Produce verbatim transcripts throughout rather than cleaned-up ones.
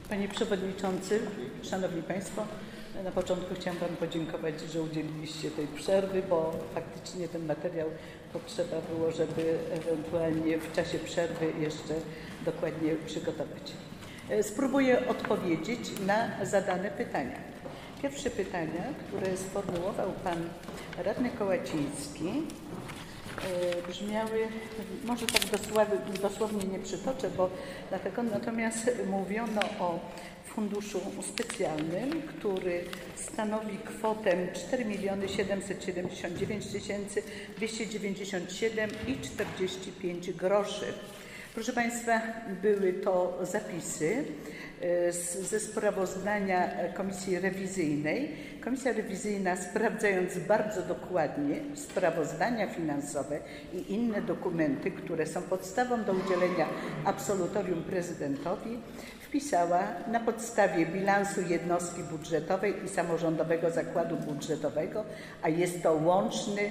Panie Przewodniczący, Szanowni Państwo, na początku chciałam Wam podziękować, że udzieliliście tej przerwy, bo faktycznie ten materiał potrzeba było, żeby ewentualnie w czasie przerwy jeszcze dokładnie przygotować. Spróbuję odpowiedzieć na zadane pytania. Pierwsze pytania, które sformułował Pan Radny Kołaciński, brzmiały, może tak dosłownie, dosłownie nie przytoczę, bo dlatego natomiast mówiono o funduszu specjalnym, który stanowi kwotę cztery miliony siedemset siedemdziesiąt dziewięć tysięcy dwieście dziewięćdziesiąt siedem i czterdzieści pięć groszy. Proszę Państwa, były to zapisy ze sprawozdania Komisji Rewizyjnej. Komisja Rewizyjna, sprawdzając bardzo dokładnie sprawozdania finansowe i inne dokumenty, które są podstawą do udzielenia absolutorium prezydentowi, wpisała na podstawie bilansu jednostki budżetowej i samorządowego zakładu budżetowego, a jest to łączny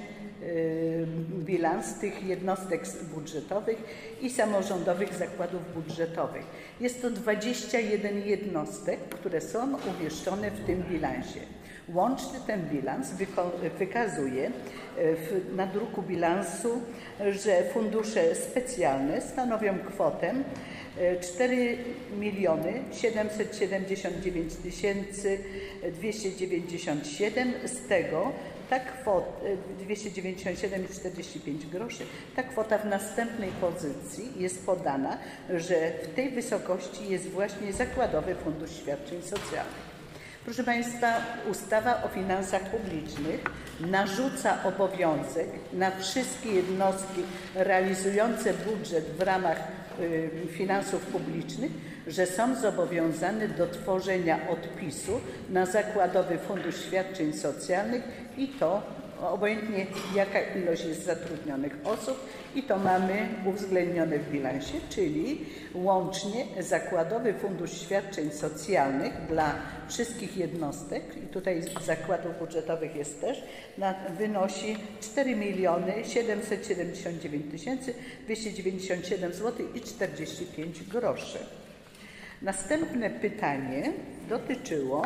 bilans tych jednostek budżetowych i samorządowych zakładów budżetowych. Jest to dwadzieścia jeden jednostek, które są umieszczone w tym bilansie. Łączny ten bilans wykazuje w nadruku bilansu, że fundusze specjalne stanowią kwotę cztery miliony siedemset siedemdziesiąt dziewięć tysięcy dwieście dziewięćdziesiąt siedem, z tego ta kwota dwieście dziewięćdziesiąt siedem i czterdzieści pięć groszy. Ta kwota w następnej pozycji jest podana, że w tej wysokości jest właśnie Zakładowy Fundusz Świadczeń Socjalnych. Proszę Państwa, ustawa o finansach publicznych narzuca obowiązek na wszystkie jednostki realizujące budżet w ramach y, finansów publicznych, że są zobowiązane do tworzenia odpisu na Zakładowy Fundusz Świadczeń Socjalnych i to obojętnie jaka ilość jest zatrudnionych osób, i to mamy uwzględnione w bilansie, czyli łącznie Zakładowy Fundusz Świadczeń Socjalnych dla wszystkich jednostek, i tutaj zakładów budżetowych jest też, na, wynosi cztery miliony siedemset siedemdziesiąt dziewięć tysięcy dwieście dziewięćdziesiąt siedem złotych i czterdzieści pięć groszy. Następne pytanie dotyczyło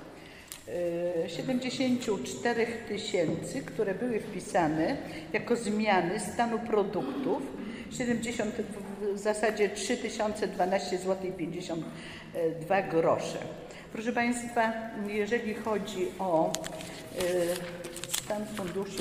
siedemdziesięciu czterech tysięcy, które były wpisane jako zmiany stanu produktów, siedemdziesiąt, w zasadzie trzy tysiące dwanaście złotych i pięćdziesiąt dwa grosze. Proszę Państwa, jeżeli chodzi o stan funduszy,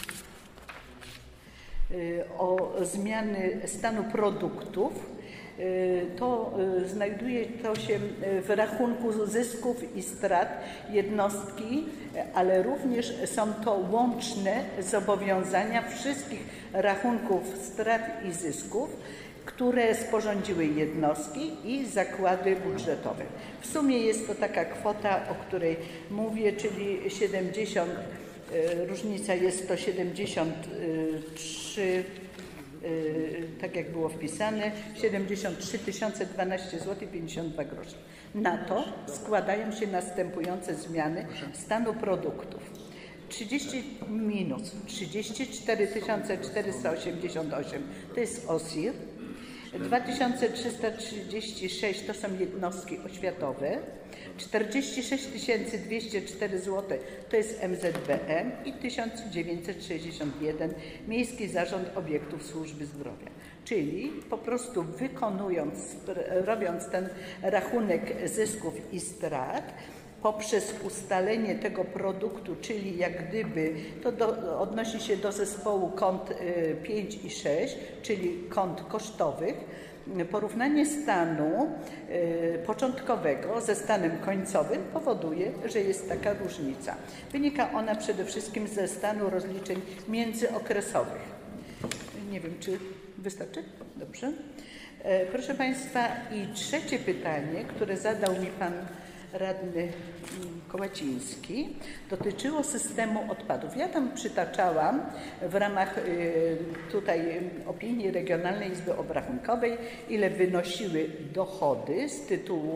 o zmiany stanu produktów, to znajduje to się w rachunku zysków i strat jednostki, ale również są to łączne zobowiązania wszystkich rachunków strat i zysków, które sporządziły jednostki i zakłady budżetowe. W sumie jest to taka kwota, o której mówię, czyli siedemdziesiąt, różnica jest to siedemdziesiąt trzy, tak jak było wpisane, siedemdziesiąt trzy tysiące dwanaście złotych pięćdziesiąt dwa grosze. Na to składają się następujące zmiany stanu produktów. trzydzieści minus trzydzieści cztery tysiące czterysta osiemdziesiąt osiem to jest O S I R, dwa tysiące trzysta trzydzieści sześć to są jednostki oświatowe, czterdzieści sześć tysięcy dwieście cztery złote to jest M Z B M i tysiąc dziewięćset sześćdziesiąt jeden Miejski Zarząd Obiektów Służby Zdrowia. Czyli po prostu wykonując, robiąc ten rachunek zysków i strat, poprzez ustalenie tego produktu, czyli jak gdyby to do, odnosi się do zespołu kont y, pięć i sześć, czyli kont kosztowych, porównanie stanu y, początkowego ze stanem końcowym powoduje, że jest taka różnica. Wynika ona przede wszystkim ze stanu rozliczeń międzyokresowych. Nie wiem, czy wystarczy? Dobrze. E, proszę Państwa, i trzecie pytanie, które zadał mi Pan Radny Kołaciński, dotyczyło systemu odpadów. Ja tam przytaczałam w ramach tutaj opinii Regionalnej Izby Obrachunkowej, ile wynosiły dochody z tytułu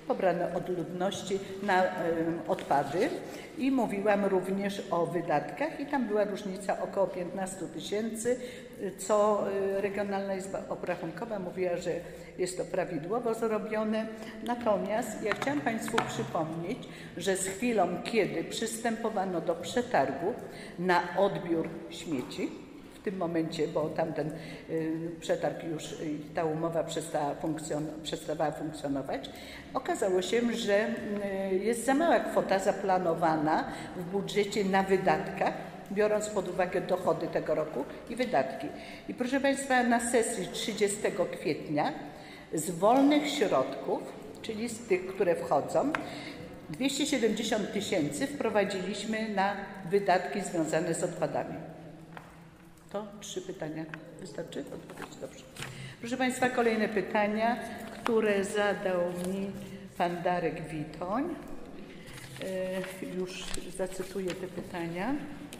pobrane od ludności na y, odpady i mówiłam również o wydatkach i tam była różnica około piętnaście tysięcy, co Regionalna Izba Obrachunkowa mówiła, że jest to prawidłowo zrobione. Natomiast ja chciałam Państwu przypomnieć, że z chwilą, kiedy przystępowano do przetargu na odbiór śmieci, w tym momencie, bo tamten y, przetarg już, y, ta umowa przestała, funkcjon przestawała funkcjonować, okazało się, że y, jest za mała kwota zaplanowana w budżecie na wydatkach, biorąc pod uwagę dochody tego roku i wydatki. I proszę Państwa, na sesji trzydziestego kwietnia z wolnych środków, czyli z tych, które wchodzą, dwieście siedemdziesiąt tysięcy wprowadziliśmy na wydatki związane z odpadami. To trzy pytania. Wystarczy? Odpowiedź? Dobrze. Proszę Państwa, kolejne pytania, które zadał mi pan Darek Witoń. Już zacytuję te pytania.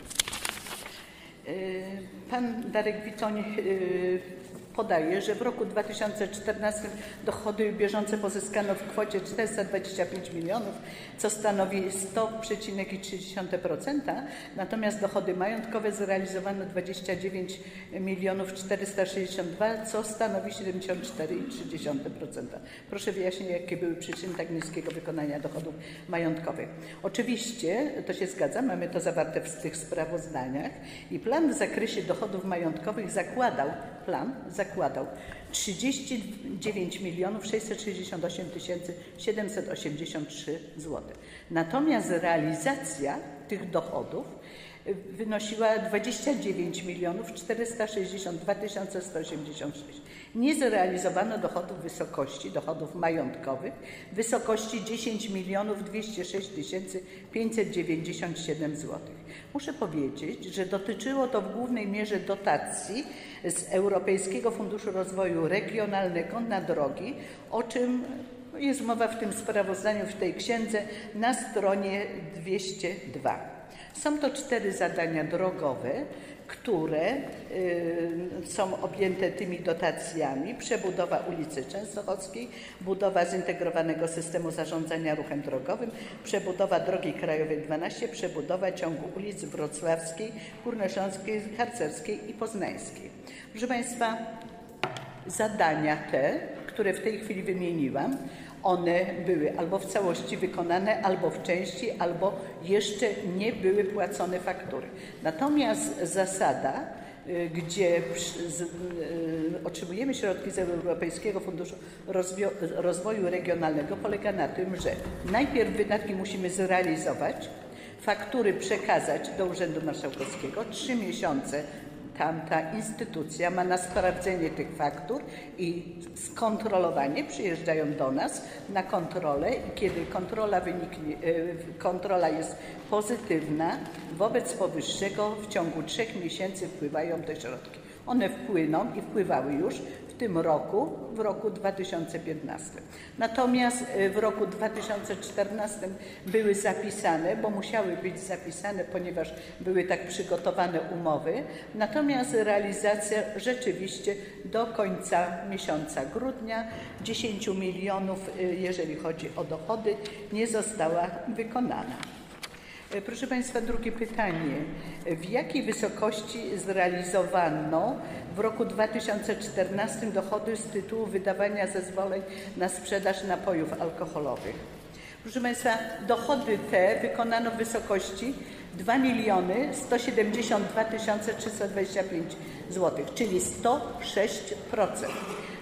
Pan Darek Witoń podaje, że w roku dwa tysiące czternastym dochody bieżące pozyskano w kwocie czterysta dwadzieścia pięć milionów, co stanowi sto przecinek trzy procent, natomiast dochody majątkowe zrealizowano dwadzieścia dziewięć milionów czterysta sześćdziesiąt dwa, co stanowi siedemdziesiąt cztery przecinek trzy procent. Proszę wyjaśnić, jakie były przyczyny tak niskiego wykonania dochodów majątkowych. Oczywiście, to się zgadza, mamy to zawarte w tych sprawozdaniach i plan w zakresie dochodów majątkowych zakładał, plan zakładał trzydzieści dziewięć milionów sześćset sześćdziesiąt osiem tysięcy siedemset osiemdziesiąt trzy złote. Natomiast realizacja tych dochodów wynosiła dwadzieścia dziewięć milionów czterysta sześćdziesiąt dwa tysiące sto osiemdziesiąt sześć. Nie zrealizowano dochodów w wysokości, dochodów majątkowych w wysokości dziesięć milionów dwieście sześć tysięcy pięćset dziewięćdziesiąt siedem złotych. Muszę powiedzieć, że dotyczyło to w głównej mierze dotacji z Europejskiego Funduszu Rozwoju Regionalnego na drogi, o czym jest mowa w tym sprawozdaniu, w tej księdze na stronie dwieście dwa. Są to cztery zadania drogowe, które y, są objęte tymi dotacjami. Przebudowa ulicy Częstochowskiej, budowa zintegrowanego systemu zarządzania ruchem drogowym, przebudowa drogi krajowej dwanaście, przebudowa ciągu ulic Wrocławskiej, Górnośląskiej, Harcerskiej i Poznańskiej. Proszę Państwa, zadania te, które w tej chwili wymieniłam, one były albo w całości wykonane, albo w części, albo jeszcze nie były płacone faktury. Natomiast zasada, gdzie otrzymujemy środki z Europejskiego Funduszu Rozwoju Regionalnego, polega na tym, że najpierw wydatki musimy zrealizować, faktury przekazać do Urzędu Marszałkowskiego, trzy miesiące tamta instytucja ma na sprawdzenie tych faktur i skontrolowanie, przyjeżdżają do nas na kontrolę i kiedy kontrola wyniknie, kontrola jest pozytywna, wobec powyższego w ciągu trzech miesięcy wpływają te środki. One wpłyną i wpływały już w tym roku, w roku dwa tysiące piętnastym. Natomiast w roku dwa tysiące czternastym były zapisane, bo musiały być zapisane, ponieważ były tak przygotowane umowy. Natomiast realizacja rzeczywiście do końca miesiąca grudnia dziesięć milionów, jeżeli chodzi o dochody, nie została wykonana. Proszę Państwa, drugie pytanie. W jakiej wysokości zrealizowano w roku dwa tysiące czternastym dochody z tytułu wydawania zezwoleń na sprzedaż napojów alkoholowych? Proszę Państwa, dochody te wykonano w wysokości dwa miliony sto siedemdziesiąt dwa tysiące trzysta dwadzieścia pięć złotych, czyli sto sześć procent.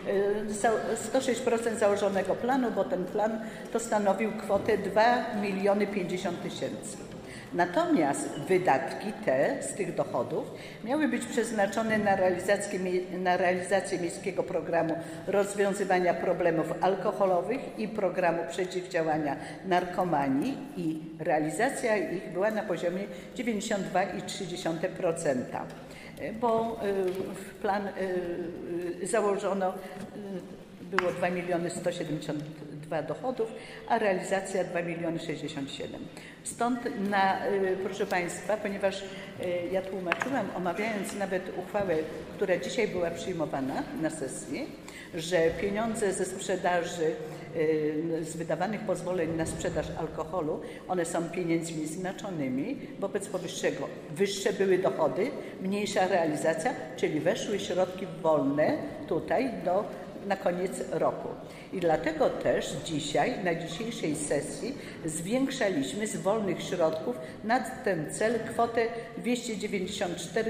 sto sześć procent założonego planu, bo ten plan to stanowił kwotę dwa miliony pięćdziesiąt tysięcy. Natomiast wydatki te z tych dochodów miały być przeznaczone na realizację, na realizację Miejskiego Programu Rozwiązywania Problemów Alkoholowych i Programu Przeciwdziałania Narkomanii i realizacja ich była na poziomie dziewięćdziesiąt dwa przecinek trzy procent, bo plan założono, było dwa miliony sto siedemdziesiąt dwa dochodów, a realizacja dwa miliony sześćdziesiąt siedem. Stąd, na, proszę Państwa, ponieważ ja tłumaczyłam, omawiając nawet uchwałę, która dzisiaj była przyjmowana na sesji, że pieniądze ze sprzedaży z wydawanych pozwoleń na sprzedaż alkoholu, one są pieniędzmi znaczonymi. Wobec powyższego wyższe były dochody, mniejsza realizacja, czyli weszły środki wolne tutaj do na koniec roku. I dlatego też dzisiaj, na dzisiejszej sesji zwiększaliśmy z wolnych środków na ten cel kwotę dwieście dziewięćdziesiąt cztery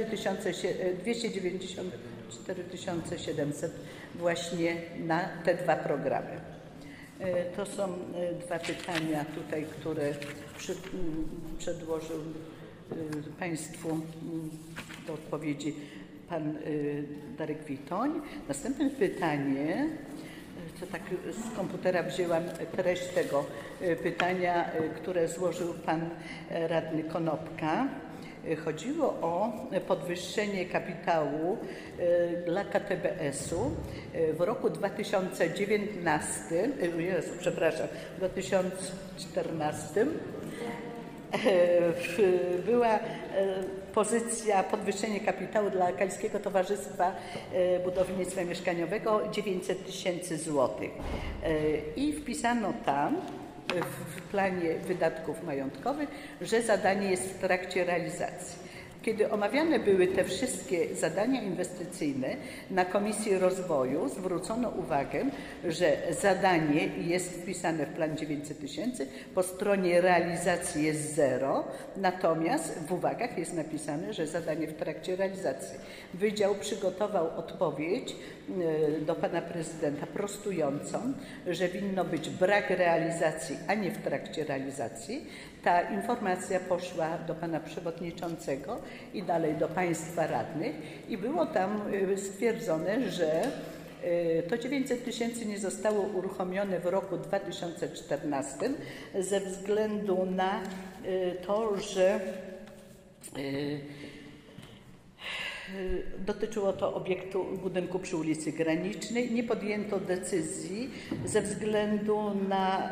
tysiące siedemset właśnie na te dwa programy. To są dwa pytania tutaj, które przy, przedłożył Państwu do odpowiedzi pan Darek Witoń. Następne pytanie, to tak z komputera wzięłam treść tego pytania, które złożył pan radny Konopka. Chodziło o podwyższenie kapitału dla K T B S-u w roku dwa tysiące dziewiętnastym, Jezu, przepraszam, dwa tysiące czternastym. Była pozycja podwyższenie kapitału dla Kaliskiego Towarzystwa Budownictwa Mieszkaniowego dziewięćset tysięcy złotych i wpisano tam w planie wydatków majątkowych, że zadanie jest w trakcie realizacji. Kiedy omawiane były te wszystkie zadania inwestycyjne na Komisji Rozwoju, zwrócono uwagę, że zadanie jest wpisane w plan dziewięćset tysięcy, po stronie realizacji jest zero, natomiast w uwagach jest napisane, że zadanie w trakcie realizacji. Wydział przygotował odpowiedź do pana prezydenta prostującą, że winno być brak realizacji, a nie w trakcie realizacji. Ta informacja poszła do pana przewodniczącego i dalej do państwa radnych i było tam stwierdzone, że to dziewięćset tysięcy nie zostało uruchomione w roku dwa tysiące czternastym ze względu na to, że dotyczyło to obiektu budynku przy ulicy Granicznej. Nie podjęto decyzji ze względu na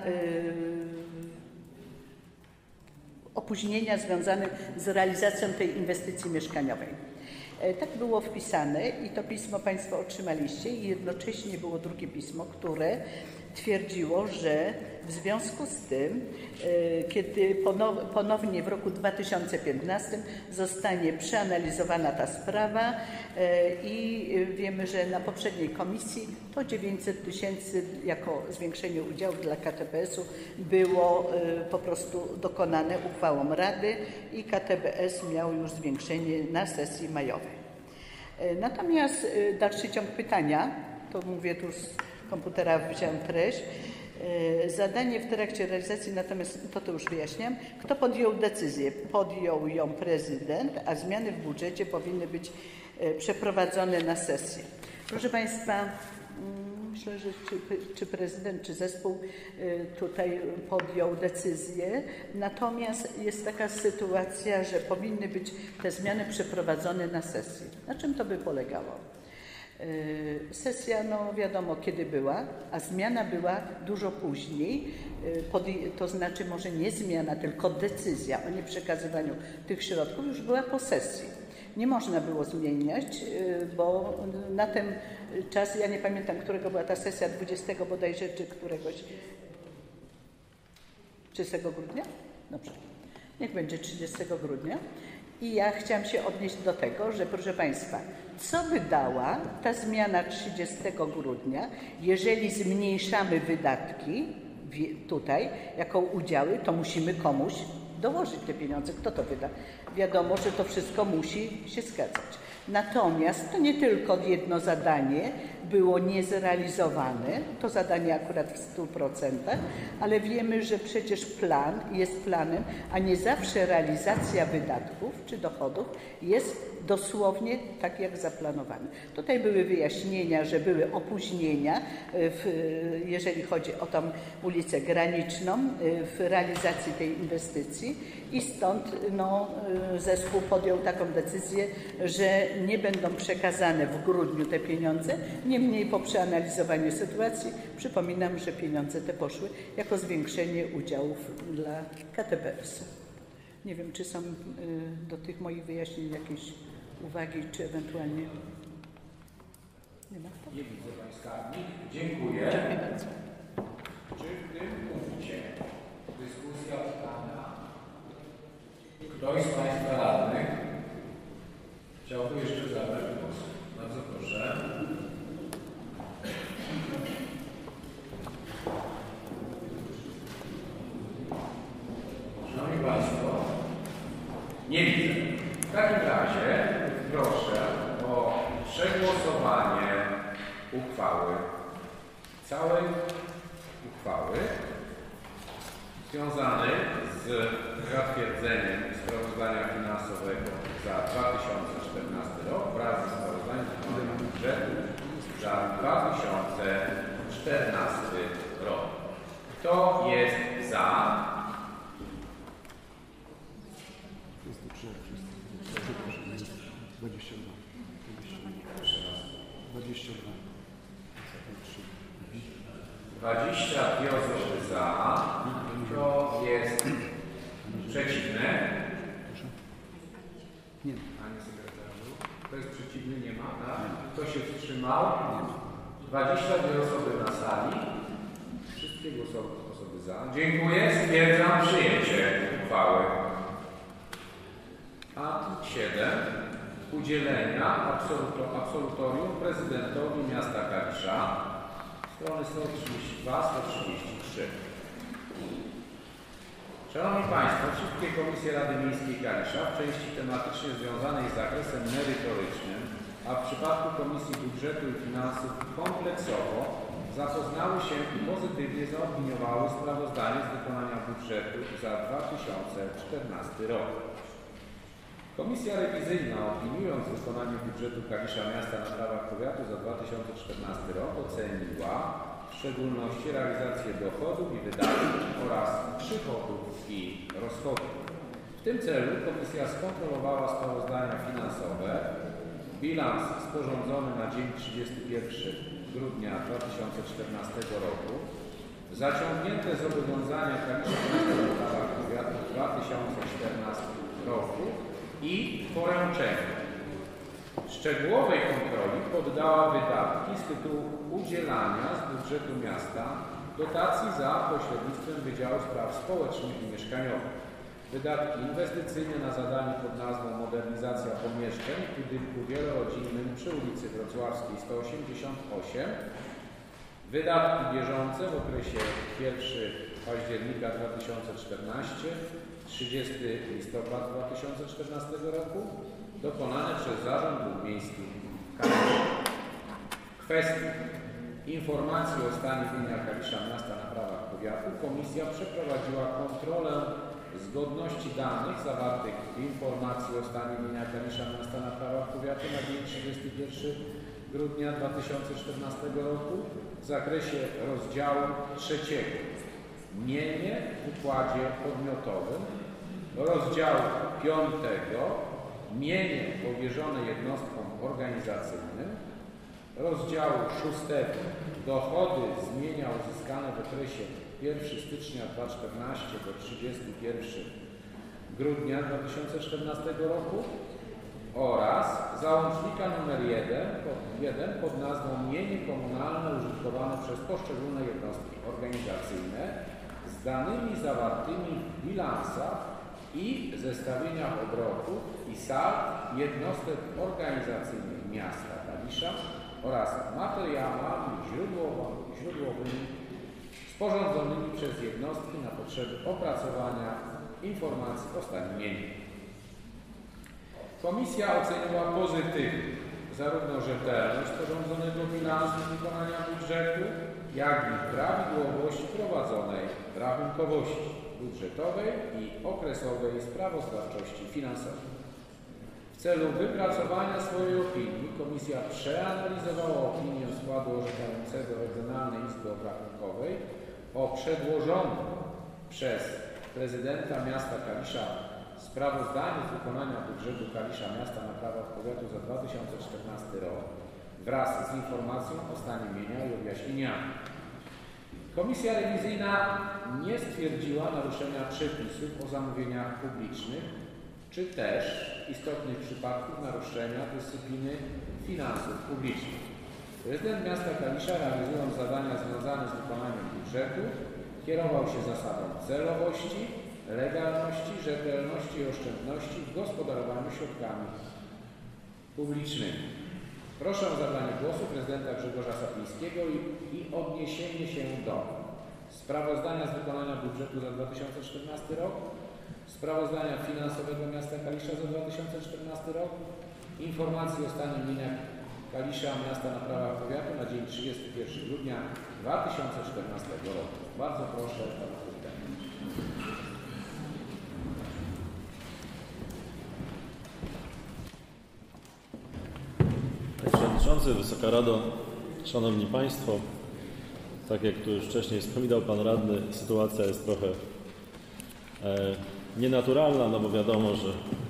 opóźnienia związane z realizacją tej inwestycji mieszkaniowej. Tak było wpisane i to pismo Państwo otrzymaliście i jednocześnie było drugie pismo, które twierdziło, że w związku z tym, kiedy ponownie w roku dwa tysiące piętnastym zostanie przeanalizowana ta sprawa i wiemy, że na poprzedniej komisji to dziewięćset tysięcy jako zwiększenie udziału dla K T B S-u było po prostu dokonane uchwałą Rady i K T B S miał już zwiększenie na sesji majowej. Natomiast dalszy ciąg pytania, to mówię tu z komputera wziąłem treść. Zadanie w trakcie realizacji, natomiast to, to już wyjaśniam. Kto podjął decyzję? Podjął ją prezydent, a zmiany w budżecie powinny być przeprowadzone na sesję. Proszę Państwa, myślę, że czy, czy prezydent, czy zespół tutaj podjął decyzję. Natomiast jest taka sytuacja, że powinny być te zmiany przeprowadzone na sesji. Na czym to by polegało? Sesja, no wiadomo kiedy była, a zmiana była dużo później, to znaczy może nie zmiana, tylko decyzja o nieprzekazywaniu tych środków już była po sesji. Nie można było zmieniać, bo na ten czas, ja nie pamiętam, którego była ta sesja, dwudziestego bodajże, czy któregoś, trzydziestego grudnia? Dobrze, niech będzie trzydziestego grudnia. I ja chciałam się odnieść do tego, że proszę Państwa, co by dała ta zmiana trzydziestego grudnia, jeżeli zmniejszamy wydatki tutaj jako udziały, to musimy komuś dołożyć te pieniądze. Kto to wyda? Wiadomo, że to wszystko musi się zgadzać. Natomiast to nie tylko jedno zadanie było niezrealizowane, to zadanie akurat w stu procentach, ale wiemy, że przecież plan jest planem, a nie zawsze realizacja wydatków czy dochodów jest dosłownie tak jak zaplanowane. Tutaj były wyjaśnienia, że były opóźnienia, w, jeżeli chodzi o tą ulicę Graniczną w realizacji tej inwestycji i stąd no, zespół podjął taką decyzję, że nie będą przekazane w grudniu te pieniądze. Niemniej po przeanalizowaniu sytuacji przypominam, że pieniądze te poszły jako zwiększenie udziałów dla K T B S. Nie wiem, czy są do tych moich wyjaśnień jakieś uwagi, czy ewentualnie nie ma? Nie widzę Państwa. Dziękuję. Dziękuję bardzo. Czy w tym punkcie dyskusja trwania? Ktoś z Państwa radnych chciałby jeszcze zabrać głos? Bardzo proszę. Szanowni Państwo, nie widzę. W takim razie proszę o przegłosowanie uchwały, całej uchwały związanej z zatwierdzeniem sprawozdania finansowego za dwa tysiące czternasty rok wraz ze sprawozdaniem wykonania budżetu za dwa tysiące czternasty rok. Kto jest za? dwadzieścia dwa. dwadzieścia dwa. dwadzieścia dwie osoby za. Kto jest przeciwny? Nie. Panie sekretarzu. Kto jest przeciwny? Nie ma. Tak? Kto się wstrzymał? dwadzieścia dwie osoby na sali. Wszystkie głosowe osoby za. Dziękuję. Stwierdzam przyjęcie uchwały. A siedem. Udzielenia absolutorium prezydentowi miasta Kalisza. Strony sto trzydzieści dwa sto trzydzieści trzy. Szanowni Państwo, wszystkie komisje Rady Miejskiej Kalisza w części tematycznie związanej z zakresem merytorycznym, a w przypadku Komisji Budżetu i Finansów kompleksowo zapoznały się i pozytywnie zaopiniowały sprawozdanie z wykonania budżetu za dwa tysiące czternasty rok. Komisja rewizyjna, opiniując wykonanie budżetu Kalisza Miasta na prawach powiatu za dwa tysiące czternasty rok, oceniła w szczególności realizację dochodów i wydatków oraz przychodów i rozchodów. W tym celu Komisja skontrolowała sprawozdania finansowe, bilans sporządzony na dzień trzydziestego pierwszego grudnia dwa tysiące czternastego roku, zaciągnięte zobowiązania Kalisza Miasta na prawach powiatu w dwa tysiące czternastym roku i poręczenie. Szczegółowej kontroli poddała wydatki z tytułu udzielania z budżetu miasta dotacji za pośrednictwem Wydziału Spraw Społecznych i Mieszkaniowych. Wydatki inwestycyjne na zadanie pod nazwą modernizacja pomieszczeń w budynku wielorodzinnym przy ulicy Wrocławskiej sto osiemdziesiąt osiem. Wydatki bieżące w okresie pierwszego października dwa tysiące czternastego trzydziestego listopada dwa tysiące czternastego roku dokonane przez Zarząd Dróg Miejskich Kalisza. Kwestii informacji o stanie mienia Kalisza Miasta na prawach powiatu Komisja przeprowadziła kontrolę zgodności danych zawartych w informacji o stanie mienia Kalisza Miasta na prawach powiatu na dzień trzydziestego pierwszego grudnia dwa tysiące czternastego roku w zakresie rozdziału trzeciego mienie w układzie podmiotowym, rozdziału piątego mienie powierzone jednostkom organizacyjnym, rozdziału szóstego dochody z mienia uzyskane w okresie pierwszego stycznia dwa tysiące czternastego do trzydziestego pierwszego grudnia dwa tysiące czternastego roku oraz załącznika nr jeden pod nazwą mienie komunalne użytkowane przez poszczególne jednostki organizacyjne z danymi zawartymi w bilansach i zestawieniach obrotów i sald jednostek organizacyjnych miasta Kalisza oraz materiałami źródłowymi sporządzonymi przez jednostki na potrzeby opracowania informacji o stanie mienia. Komisja oceniła pozytywnie zarówno rzetelność sporządzonego bilansu wykonania budżetu, jak i prawidłowość prowadzonej rachunkowości budżetowej i okresowej sprawozdawczości finansowej. W celu wypracowania swojej opinii Komisja przeanalizowała opinię składu orzekającego Regionalnej Izby Obrachunkowej o przedłożonym przez prezydenta miasta Kalisza sprawozdaniu z wykonania budżetu Kalisza Miasta na prawach powiatu za dwa tysiące czternasty rok wraz z informacją o stanie mienia i objaśnieniami. Komisja rewizyjna nie stwierdziła naruszenia przepisów o zamówieniach publicznych, czy też istotnych przypadków naruszenia dyscypliny finansów publicznych. Prezydent miasta Kalisza, realizując zadania związane z wykonaniem budżetu, kierował się zasadą celowości, legalności, rzetelności i oszczędności w gospodarowaniu środkami publicznymi. Proszę o zabranie głosu prezydenta Grzegorza Sapińskiego i, i odniesienie się do sprawozdania z wykonania budżetu za dwa tysiące czternasty rok, sprawozdania finansowego miasta Kalisza za dwa tysiące czternasty rok, informacji o stanie mienia Kalisza miasta na prawach powiatu na dzień trzydziestego pierwszego grudnia dwa tysiące czternastego roku. Bardzo proszę pana prezydenta. Panie Przewodniczący, Wysoka Rado, Szanowni Państwo, tak jak tu już wcześniej wspominał Pan Radny, sytuacja jest trochę e, nienaturalna, no bo wiadomo, że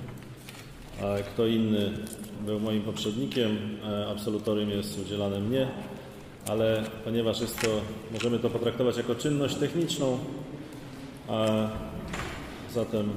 e, kto inny był moim poprzednikiem, e, absolutorium jest udzielane mnie, ale ponieważ jest to, możemy to potraktować jako czynność techniczną, a zatem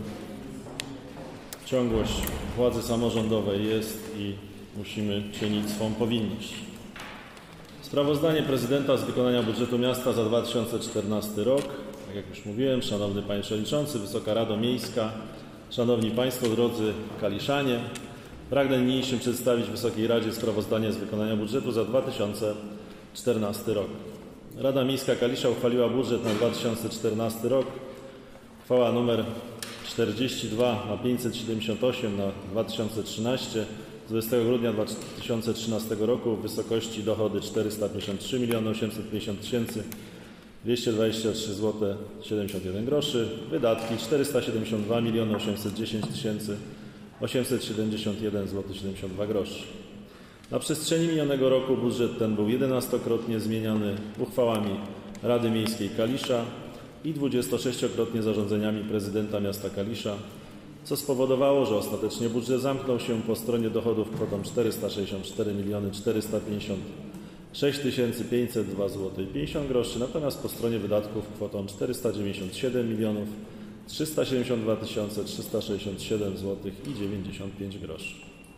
ciągłość władzy samorządowej jest i musimy czynić swą powinność. Sprawozdanie prezydenta z wykonania budżetu miasta za dwa tysiące czternasty rok. Tak jak już mówiłem, Szanowny Panie Przewodniczący, Wysoka Rado Miejska, Szanowni Państwo, drodzy Kaliszanie, pragnę niniejszym przedstawić Wysokiej Radzie sprawozdanie z wykonania budżetu za dwa tysiące czternasty rok. Rada Miejska Kalisza uchwaliła budżet na dwa tysiące czternasty rok. Uchwała nr czterdzieści dwa na pięćset siedemdziesiąt osiem na dwa tysiące trzynaście z dwudziestego grudnia dwa tysiące trzynastego roku w wysokości dochody czterysta pięćdziesiąt trzy miliony osiemset pięćdziesiąt tysięcy dwieście dwadzieścia trzy złote siedemdziesiąt jeden groszy, wydatki czterysta siedemdziesiąt dwa miliony osiemset dziesięć tysięcy osiemset siedemdziesiąt jeden złote siedemdziesiąt dwa groszy. Na przestrzeni minionego roku budżet ten był jedenastokrotnie zmieniany uchwałami Rady Miejskiej Kalisza i dwudziestosześciokrotnie zarządzeniami prezydenta miasta Kalisza, co spowodowało, że ostatecznie budżet zamknął się po stronie dochodów kwotą czterysta sześćdziesiąt cztery miliony czterysta pięćdziesiąt sześć tysięcy pięćset dwa złote pięćdziesiąt groszy, natomiast po stronie wydatków kwotą czterysta dziewięćdziesiąt siedem milionów trzysta siedemdziesiąt dwa tysiące trzysta sześćdziesiąt siedem złotych dziewięćdziesiąt pięć groszy.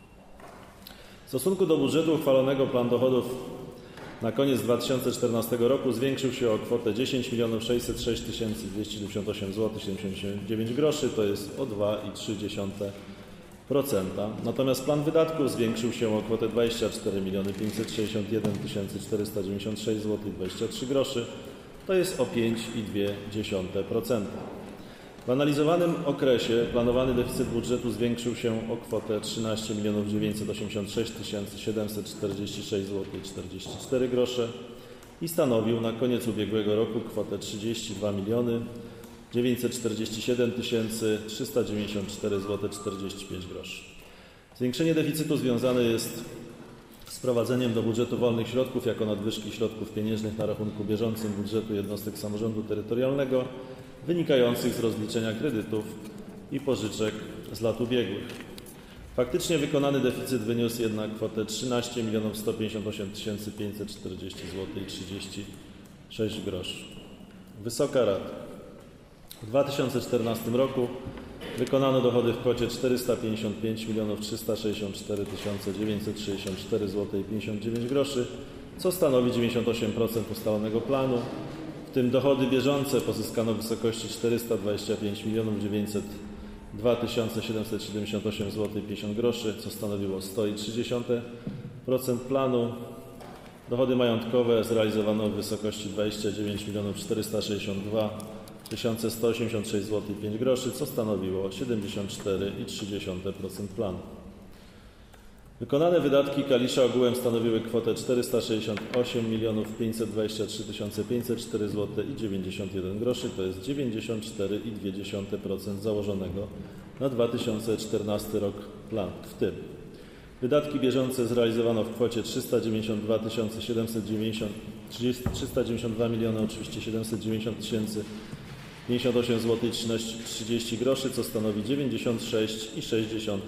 W stosunku do budżetu uchwalonego plan dochodów na koniec dwa tysiące czternastego roku zwiększył się o kwotę dziesięć milionów sześćset sześć tysięcy dwieście dziewięćdziesiąt osiem złotych siedemdziesiąt dziewięć groszy, to jest o dwa przecinek trzy procent. Natomiast plan wydatków zwiększył się o kwotę dwadzieścia cztery miliony pięćset sześćdziesiąt jeden tysięcy czterysta dziewięćdziesiąt sześć złotych dwadzieścia trzy groszy, to jest o pięć przecinek dwa procent. W analizowanym okresie planowany deficyt budżetu zwiększył się o kwotę trzynaście milionów dziewięćset osiemdziesiąt sześć tysięcy siedemset czterdzieści sześć złotych czterdzieści cztery grosze i stanowił na koniec ubiegłego roku kwotę trzydzieści dwa miliony dziewięćset czterdzieści siedem tysięcy trzysta dziewięćdziesiąt cztery złote czterdzieści pięć groszy. Zwiększenie deficytu związane jest z wprowadzeniem do budżetu wolnych środków jako nadwyżki środków pieniężnych na rachunku bieżącym budżetu jednostek samorządu terytorialnego wynikających z rozliczenia kredytów i pożyczek z lat ubiegłych. Faktycznie wykonany deficyt wyniósł jednak kwotę trzynaście milionów sto pięćdziesiąt osiem tysięcy pięćset czterdzieści złotych trzydzieści sześć groszy. Wysoka Rado. W dwa tysiące czternastym roku wykonano dochody w kwocie czterysta pięćdziesiąt pięć milionów trzysta sześćdziesiąt cztery tysiące dziewięćset sześćdziesiąt cztery złote pięćdziesiąt dziewięć groszy, co stanowi dziewięćdziesiąt osiem procent ustalonego planu. W tym dochody bieżące pozyskano w wysokości czterysta dwadzieścia pięć milionów dziewięćset dwa tysiące siedemset siedemdziesiąt osiem złotych pięćdziesiąt groszy, co stanowiło sto trzydzieści procent planu. Dochody majątkowe zrealizowano w wysokości dwadzieścia dziewięć milionów czterysta sześćdziesiąt dwa tysiące sto osiemdziesiąt sześć złotych pięć groszy, co stanowiło siedemdziesiąt cztery przecinek trzy procent planu. Wykonane wydatki Kalisza ogółem stanowiły kwotę czterysta sześćdziesiąt osiem milionów pięćset dwadzieścia trzy tysiące pięćset cztery złote dziewięćdziesiąt jeden groszy, to jest dziewięćdziesiąt cztery przecinek dwa procent założonego na dwa tysiące czternasty rok planu. W tym wydatki bieżące zrealizowano w kwocie trzysta dziewięćdziesiąt dwa tysiące siedemset dziewięćdziesiąt, trzysta dziewięćdziesiąt dwa miliony oczywiście siedemset dziewięćdziesiąt tysięcy pięćdziesiąt osiem złotych trzydzieści groszy, co stanowi dziewięćdziesiąt sześć przecinek sześć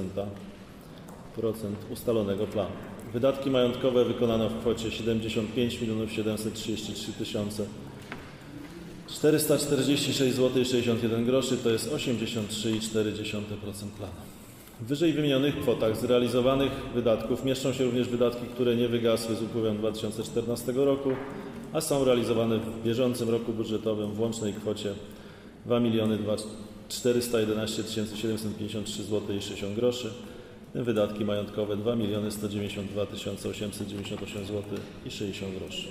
procent ustalonego planu. Wydatki majątkowe wykonano w kwocie siedemdziesiąt pięć milionów siedemset trzydzieści trzy tysiące czterysta czterdzieści sześć złotych sześćdziesiąt jeden groszy, to jest osiemdziesiąt trzy przecinek cztery procent planu. W wyżej wymienionych kwotach zrealizowanych wydatków mieszczą się również wydatki, które nie wygasły z upływem dwa tysiące czternastego roku, a są realizowane w bieżącym roku budżetowym w łącznej kwocie dwa miliony czterysta jedenaście tysięcy siedemset pięćdziesiąt trzy złote i sześćdziesiąt groszy, w tym wydatki majątkowe dwa miliony sto dziewięćdziesiąt dwa tysiące osiemset dziewięćdziesiąt osiem złotych i sześćdziesiąt groszy.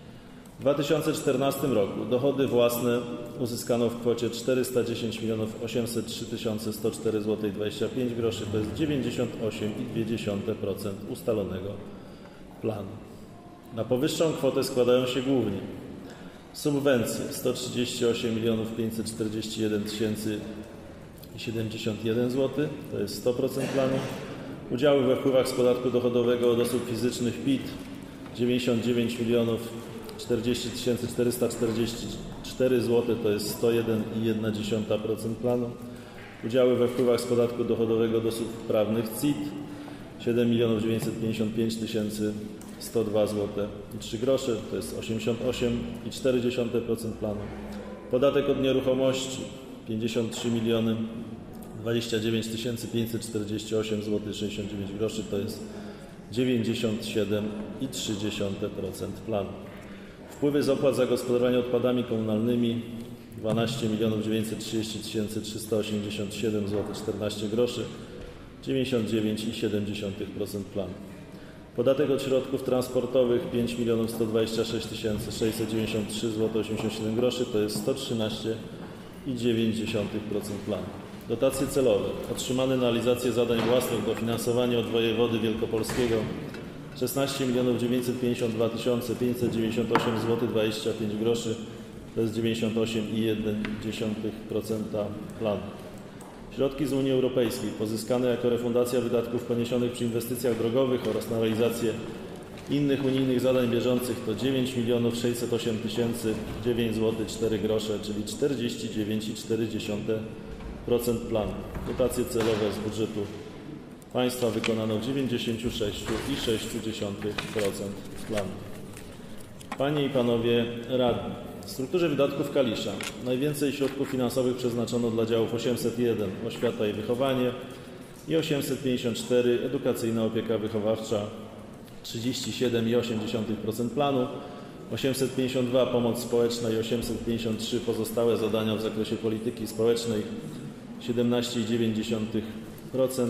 W dwa tysiące czternastym roku dochody własne uzyskano w kwocie czterysta dziesięć milionów osiemset trzy tysiące sto cztery złote i dwadzieścia pięć groszy, to jest dziewięćdziesiąt osiem przecinek dwa procent ustalonego planu. Na powyższą kwotę składają się głównie subwencje sto trzydzieści osiem milionów pięćset czterdzieści jeden tysięcy siedemdziesiąt jeden złotych, to jest sto procent planu. Udziały we wpływach z podatku dochodowego od osób fizycznych P I T dziewięćdziesiąt dziewięć milionów czterdzieści tysięcy czterysta czterdzieści cztery złote, to jest sto jeden przecinek jeden procent planu. Udziały we wpływach z podatku dochodowego od osób prawnych C I T siedem milionów dziewięćset pięćdziesiąt pięć tysięcy sto dwa złote i trzy grosze, to jest osiemdziesiąt osiem przecinek cztery procent planu. Podatek od nieruchomości pięćdziesiąt trzy miliony dwadzieścia dziewięć tysięcy pięćset czterdzieści osiem złotych i sześćdziesiąt dziewięć groszy, to jest dziewięćdziesiąt siedem przecinek trzy procent planu. Wpływy z opłat za gospodarowanie odpadami komunalnymi dwanaście milionów dziewięćset trzydzieści tysięcy trzysta osiemdziesiąt siedem złotych i czternaście groszy, dziewięćdziesiąt dziewięć przecinek siedem procent planu. Podatek od środków transportowych pięć milionów sto dwadzieścia sześć tysięcy sześćset dziewięćdziesiąt trzy złote i osiemdziesiąt siedem groszy, to jest sto trzynaście przecinek dziewięć procent planu. Dotacje celowe otrzymane na realizację zadań własnych dofinansowanie od wojewody wielkopolskiego szesnaście milionów dziewięćset pięćdziesiąt dwa tysiące pięćset dziewięćdziesiąt osiem złotych i dwadzieścia pięć groszy, to jest dziewięćdziesiąt osiem przecinek jeden procent planu. Środki z Unii Europejskiej pozyskane jako refundacja wydatków poniesionych przy inwestycjach drogowych oraz na realizację innych unijnych zadań bieżących to dziewięć milionów sześćset osiem tysięcy dziewięć złotych i cztery grosze, czyli czterdzieści dziewięć przecinek cztery procent planu. Dotacje celowe z budżetu państwa wykonano w dziewięćdziesiąt sześć przecinek sześć procent planu. Panie i Panowie Radni, w strukturze wydatków Kalisza najwięcej środków finansowych przeznaczono dla działów osiemset jeden Oświata i wychowanie i osiemset pięćdziesiąt cztery Edukacyjna opieka wychowawcza trzydzieści siedem przecinek osiem procent planu, osiemset pięćdziesiąt dwa Pomoc społeczna i osiemset pięćdziesiąt trzy pozostałe zadania w zakresie polityki społecznej siedemnaście przecinek dziewięć procent.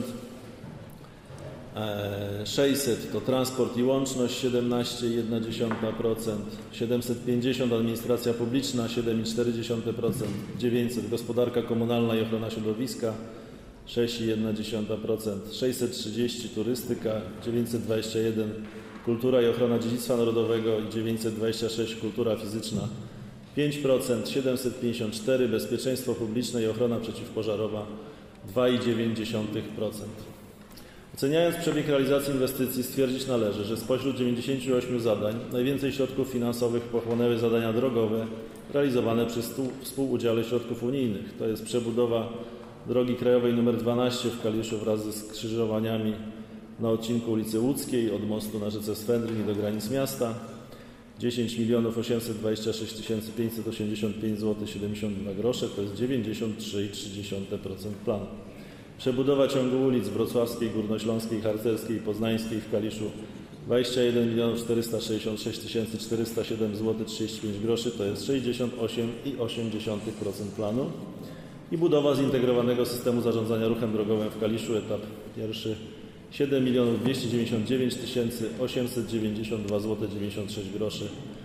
sześćset to transport i łączność siedemnaście przecinek jeden procent, siedemset pięćdziesiąt administracja publiczna siedem przecinek cztery procent, dziewięćset gospodarka komunalna i ochrona środowiska sześć przecinek jeden procent, sześćset trzydzieści turystyka, dziewięćset dwadzieścia jeden kultura i ochrona dziedzictwa narodowego i dziewięćset dwadzieścia sześć kultura fizyczna pięć procent, siedemset pięćdziesiąt cztery bezpieczeństwo publiczne i ochrona przeciwpożarowa dwa przecinek dziewięć procent. Oceniając przebieg realizacji inwestycji, stwierdzić należy, że spośród dziewięćdziesięciu ośmiu zadań najwięcej środków finansowych pochłonęły zadania drogowe realizowane przy współudziale środków unijnych. To jest przebudowa drogi krajowej nr dwanaście w Kaliszu wraz ze skrzyżowaniami na odcinku ulicy Łódzkiej od mostu na rzece Swędryn do granic miasta dziesięć milionów osiemset dwadzieścia sześć tysięcy pięćset osiemdziesiąt pięć złotych i siedemdziesiąt dwa grosze, to jest dziewięćdziesiąt trzy przecinek trzy procent planu. Przebudowa ciągu ulic Wrocławskiej, Górnośląskiej, Harcerskiej i Poznańskiej w Kaliszu dwadzieścia jeden milionów czterysta sześćdziesiąt sześć tysięcy czterysta siedem złotych trzydzieści pięć groszy, to jest sześćdziesiąt osiem przecinek osiem procent planu. I budowa zintegrowanego systemu zarządzania ruchem drogowym w Kaliszu, etap pierwszy siedem milionów dwieście dziewięćdziesiąt dziewięć tysięcy osiemset dziewięćdziesiąt dwa złote dziewięćdziesiąt sześć groszy,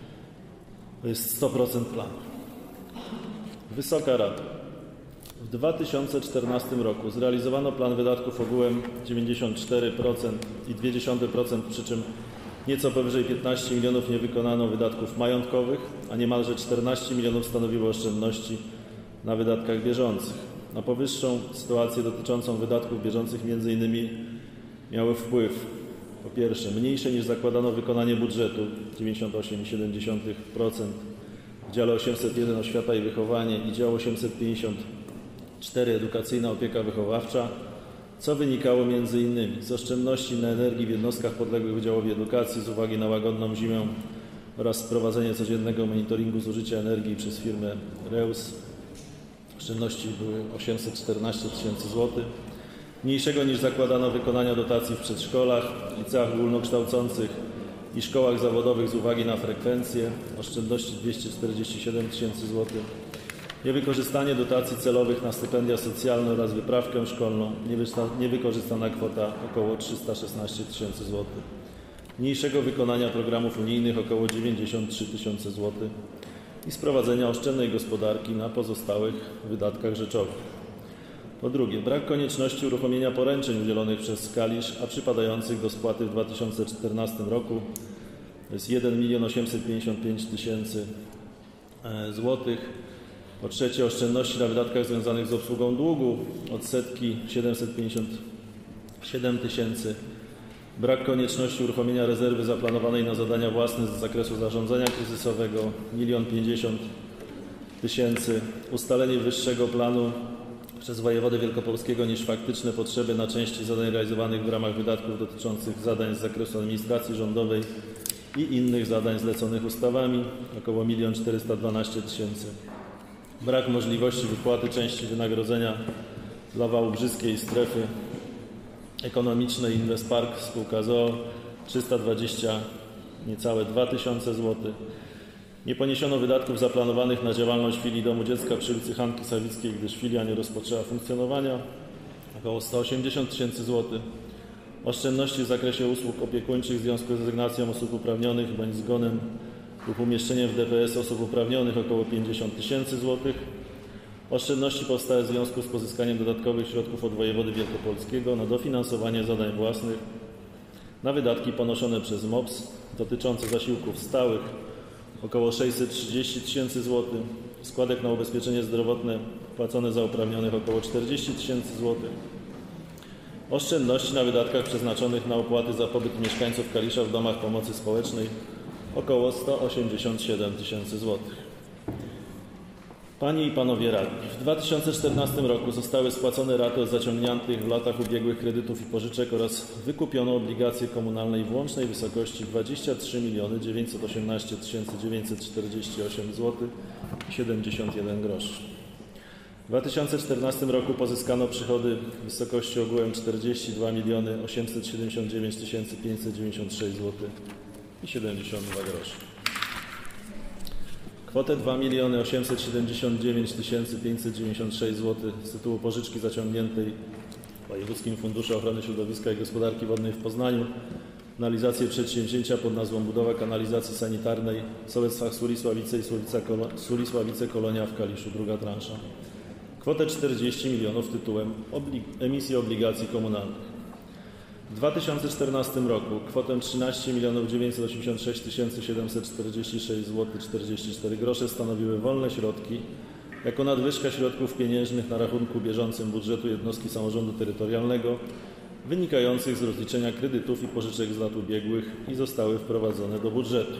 to jest sto procent planu. Wysoka Rado. W dwa tysiące czternastym roku zrealizowano plan wydatków ogółem dziewięćdziesiąt cztery przecinek dwa procent, przy czym nieco powyżej piętnaście milionów nie wykonano wydatków majątkowych, a niemalże czternaście milionów stanowiło oszczędności na wydatkach bieżących. Na powyższą sytuację dotyczącą wydatków bieżących między innymi miały wpływ po pierwsze mniejsze niż zakładano wykonanie budżetu dziewięćdziesiąt osiem przecinek siedem procent w dziale osiemset jeden Oświata i wychowanie i dział osiemset pięćdziesiąt cztery Edukacyjna opieka wychowawcza, co wynikało między innymi z oszczędności na energii w jednostkach podległych Wydziałowi Edukacji z uwagi na łagodną zimę oraz wprowadzenie codziennego monitoringu zużycia energii przez firmę Reus. Oszczędności były osiemset czternaście tysięcy złotych. mniejszego niż zakładano wykonania dotacji w przedszkolach, liceach ogólnokształcących i szkołach zawodowych z uwagi na frekwencję, oszczędności dwieście czterdzieści siedem tysięcy złotych, niewykorzystanie dotacji celowych na stypendia socjalne oraz wyprawkę szkolną, niewykorzystana kwota około trzysta szesnaście tysięcy złotych, mniejszego wykonania programów unijnych około dziewięćdziesiąt trzy tysiące złotych i sprowadzenia oszczędnej gospodarki na pozostałych wydatkach rzeczowych. Po drugie, brak konieczności uruchomienia poręczeń udzielonych przez Kalisz, a przypadających do spłaty w dwa tysiące czternastym roku to jest jeden milion osiemset pięćdziesiąt pięć tysięcy złotych. Po trzecie, oszczędności na wydatkach związanych z obsługą długu, odsetki siedemset pięćdziesiąt siedem tysięcy. Brak konieczności uruchomienia rezerwy zaplanowanej na zadania własne z zakresu zarządzania kryzysowego milion pięćdziesiąt tysięcy. Ustalenie wyższego planu przez wojewodę wielkopolskiego niż faktyczne potrzeby na części zadań realizowanych w ramach wydatków dotyczących zadań z zakresu administracji rządowej i innych zadań zleconych ustawami około milion czterysta dwanaście tysięcy. Brak możliwości wypłaty części wynagrodzenia dla Wałbrzyskiej Strefy Ekonomicznej Inwestpark spółka z o o trzysta dwadzieścia niecałe dwa tysiące złotych. Nie poniesiono wydatków zaplanowanych na działalność filii Domu Dziecka przy ulicy Hanki Sawickiej, gdyż filia nie rozpoczęła funkcjonowania, około sto osiemdziesiąt tysięcy złotych. Oszczędności w zakresie usług opiekuńczych w związku z rezygnacją osób uprawnionych bądź zgonem lub umieszczeniem w D P S osób uprawnionych około pięćdziesiąt tysięcy złotych. Oszczędności powstałe w związku z pozyskaniem dodatkowych środków od wojewody wielkopolskiego na dofinansowanie zadań własnych, na wydatki ponoszone przez M O P S dotyczące zasiłków stałych około sześćset trzydzieści tysięcy złotych, składek na ubezpieczenie zdrowotne płacone za uprawnionych około czterdzieści tysięcy złotych. Oszczędności na wydatkach przeznaczonych na opłaty za pobyt mieszkańców Kalisza w domach pomocy społecznej około sto osiemdziesiąt siedem tysięcy złotych. Panie i Panowie Radni, w dwa tysiące czternastym roku zostały spłacone raty od zaciągniętych w latach ubiegłych kredytów i pożyczek oraz wykupiono obligacje komunalnej w łącznej wysokości dwadzieścia trzy miliony dziewięćset osiemnaście tysięcy dziewięćset czterdzieści osiem złotych i siedemdziesiąt jeden groszy. W dwa tysiące czternastym roku pozyskano przychody w wysokości ogółem czterdzieści dwa miliony osiemset siedemdziesiąt dziewięć tysięcy pięćset dziewięćdziesiąt sześć złotych i siedemdziesiąt dwa groszy. Kwotę dwa miliony osiemset siedemdziesiąt dziewięć tysięcy pięćset dziewięćdziesiąt sześć złotych z tytułu pożyczki zaciągniętej w Wojewódzkim Funduszu Ochrony Środowiska i Gospodarki Wodnej w Poznaniu na realizację przedsięwzięcia pod nazwą budowa kanalizacji sanitarnej w sołectwach Sulisławice i Sulisławice Kolonia w Kaliszu, druga transza. Kwotę czterdzieści milionów tytułem obli emisji obligacji komunalnych. W dwa tysiące czternastym roku kwotę trzynaście milionów dziewięćset osiemdziesiąt sześć tysięcy siedemset czterdzieści sześć złotych czterdzieści cztery grosze stanowiły wolne środki jako nadwyżka środków pieniężnych na rachunku bieżącym budżetu jednostki samorządu terytorialnego wynikających z rozliczenia kredytów i pożyczek z lat ubiegłych i zostały wprowadzone do budżetu.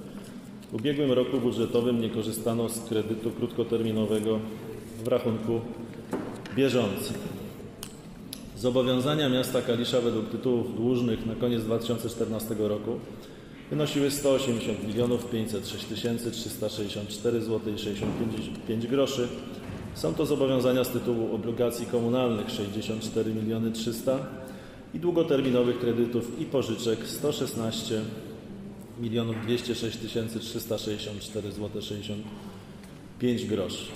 W ubiegłym roku budżetowym nie korzystano z kredytu krótkoterminowego w rachunku bieżącym. Zobowiązania miasta Kalisza według tytułów dłużnych na koniec dwa tysiące czternastego roku wynosiły sto osiemdziesiąt milionów pięćset sześć tysięcy trzysta sześćdziesiąt cztery złotych i sześćdziesiąt pięć groszy. Są to zobowiązania z tytułu obligacji komunalnych sześćdziesiąt cztery miliony trzysta i długoterminowych kredytów i pożyczek sto szesnaście milionów dwieście sześć tysięcy trzysta sześćdziesiąt cztery złotych sześćdziesiąt pięć groszy.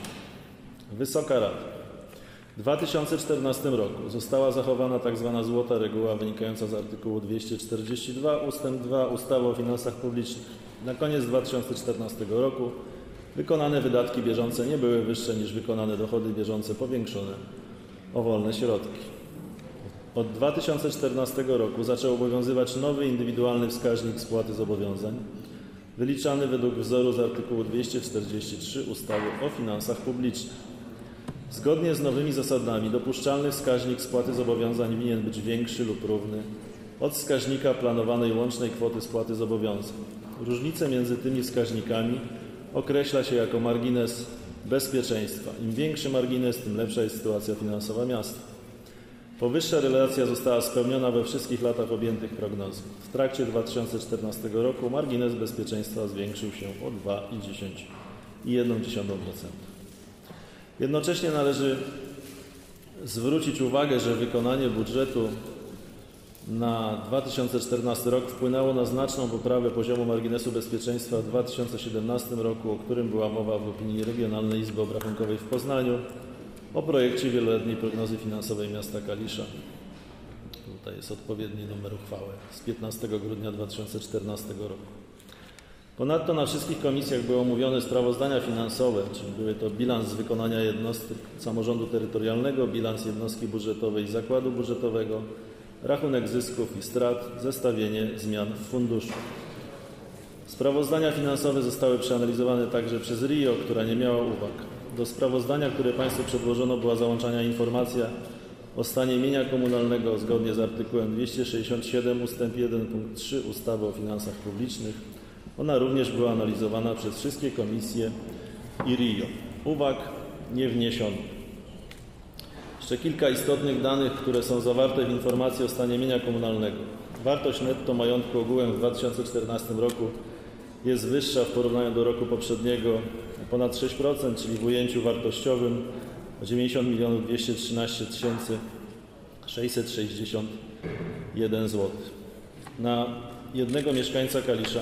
Wysoka Rada. W dwa tysiące czternastym roku została zachowana tzw. złota reguła wynikająca z artykułu dwieście czterdzieści dwa ustęp dwa ustawy o finansach publicznych. Na koniec dwa tysiące czternastego roku wykonane wydatki bieżące nie były wyższe niż wykonane dochody bieżące powiększone o wolne środki. Od dwa tysiące czternastego roku zaczął obowiązywać nowy indywidualny wskaźnik spłaty zobowiązań, wyliczany według wzoru z artykułu dwieście czterdzieści trzy ustawy o finansach publicznych. Zgodnie z nowymi zasadami dopuszczalny wskaźnik spłaty zobowiązań winien być większy lub równy od wskaźnika planowanej łącznej kwoty spłaty zobowiązań. Różnice między tymi wskaźnikami określa się jako margines bezpieczeństwa. Im większy margines, tym lepsza jest sytuacja finansowa miasta. Powyższa relacja została spełniona we wszystkich latach objętych prognozą. W trakcie dwa tysiące czternastego roku margines bezpieczeństwa zwiększył się o dwa przecinek jeden procent. Jednocześnie należy zwrócić uwagę, że wykonanie budżetu na dwa tysiące czternasty rok wpłynęło na znaczną poprawę poziomu marginesu bezpieczeństwa w dwa tysiące siedemnastym roku, o którym była mowa w opinii Regionalnej Izby Obrachunkowej w Poznaniu o projekcie wieloletniej prognozy finansowej miasta Kalisza. Tutaj jest odpowiedni numer uchwały z piętnastego grudnia dwa tysiące czternastego roku. Ponadto na wszystkich komisjach były omówione sprawozdania finansowe, czyli były to bilans z wykonania jednostek samorządu terytorialnego, bilans jednostki budżetowej i zakładu budżetowego, rachunek zysków i strat, zestawienie zmian w funduszu. Sprawozdania finansowe zostały przeanalizowane także przez R I O, która nie miała uwag. Do sprawozdania, które Państwu przedłożono, była załączana informacja o stanie mienia komunalnego zgodnie z artykułem dwieście sześćdziesiąt siedem ustęp jeden punkt trzy ustawy o finansach publicznych. Ona również była analizowana przez wszystkie komisje i R I O. Uwag nie wniesiono. Jeszcze kilka istotnych danych, które są zawarte w informacji o stanie mienia komunalnego. Wartość netto majątku ogółem w dwa tysiące czternastym roku jest wyższa w porównaniu do roku poprzedniego o ponad sześć procent, czyli w ujęciu wartościowym o dziewięćdziesiąt milionów dwieście trzynaście tysięcy sześćset sześćdziesiąt jeden złotych. Na jednego mieszkańca Kalisza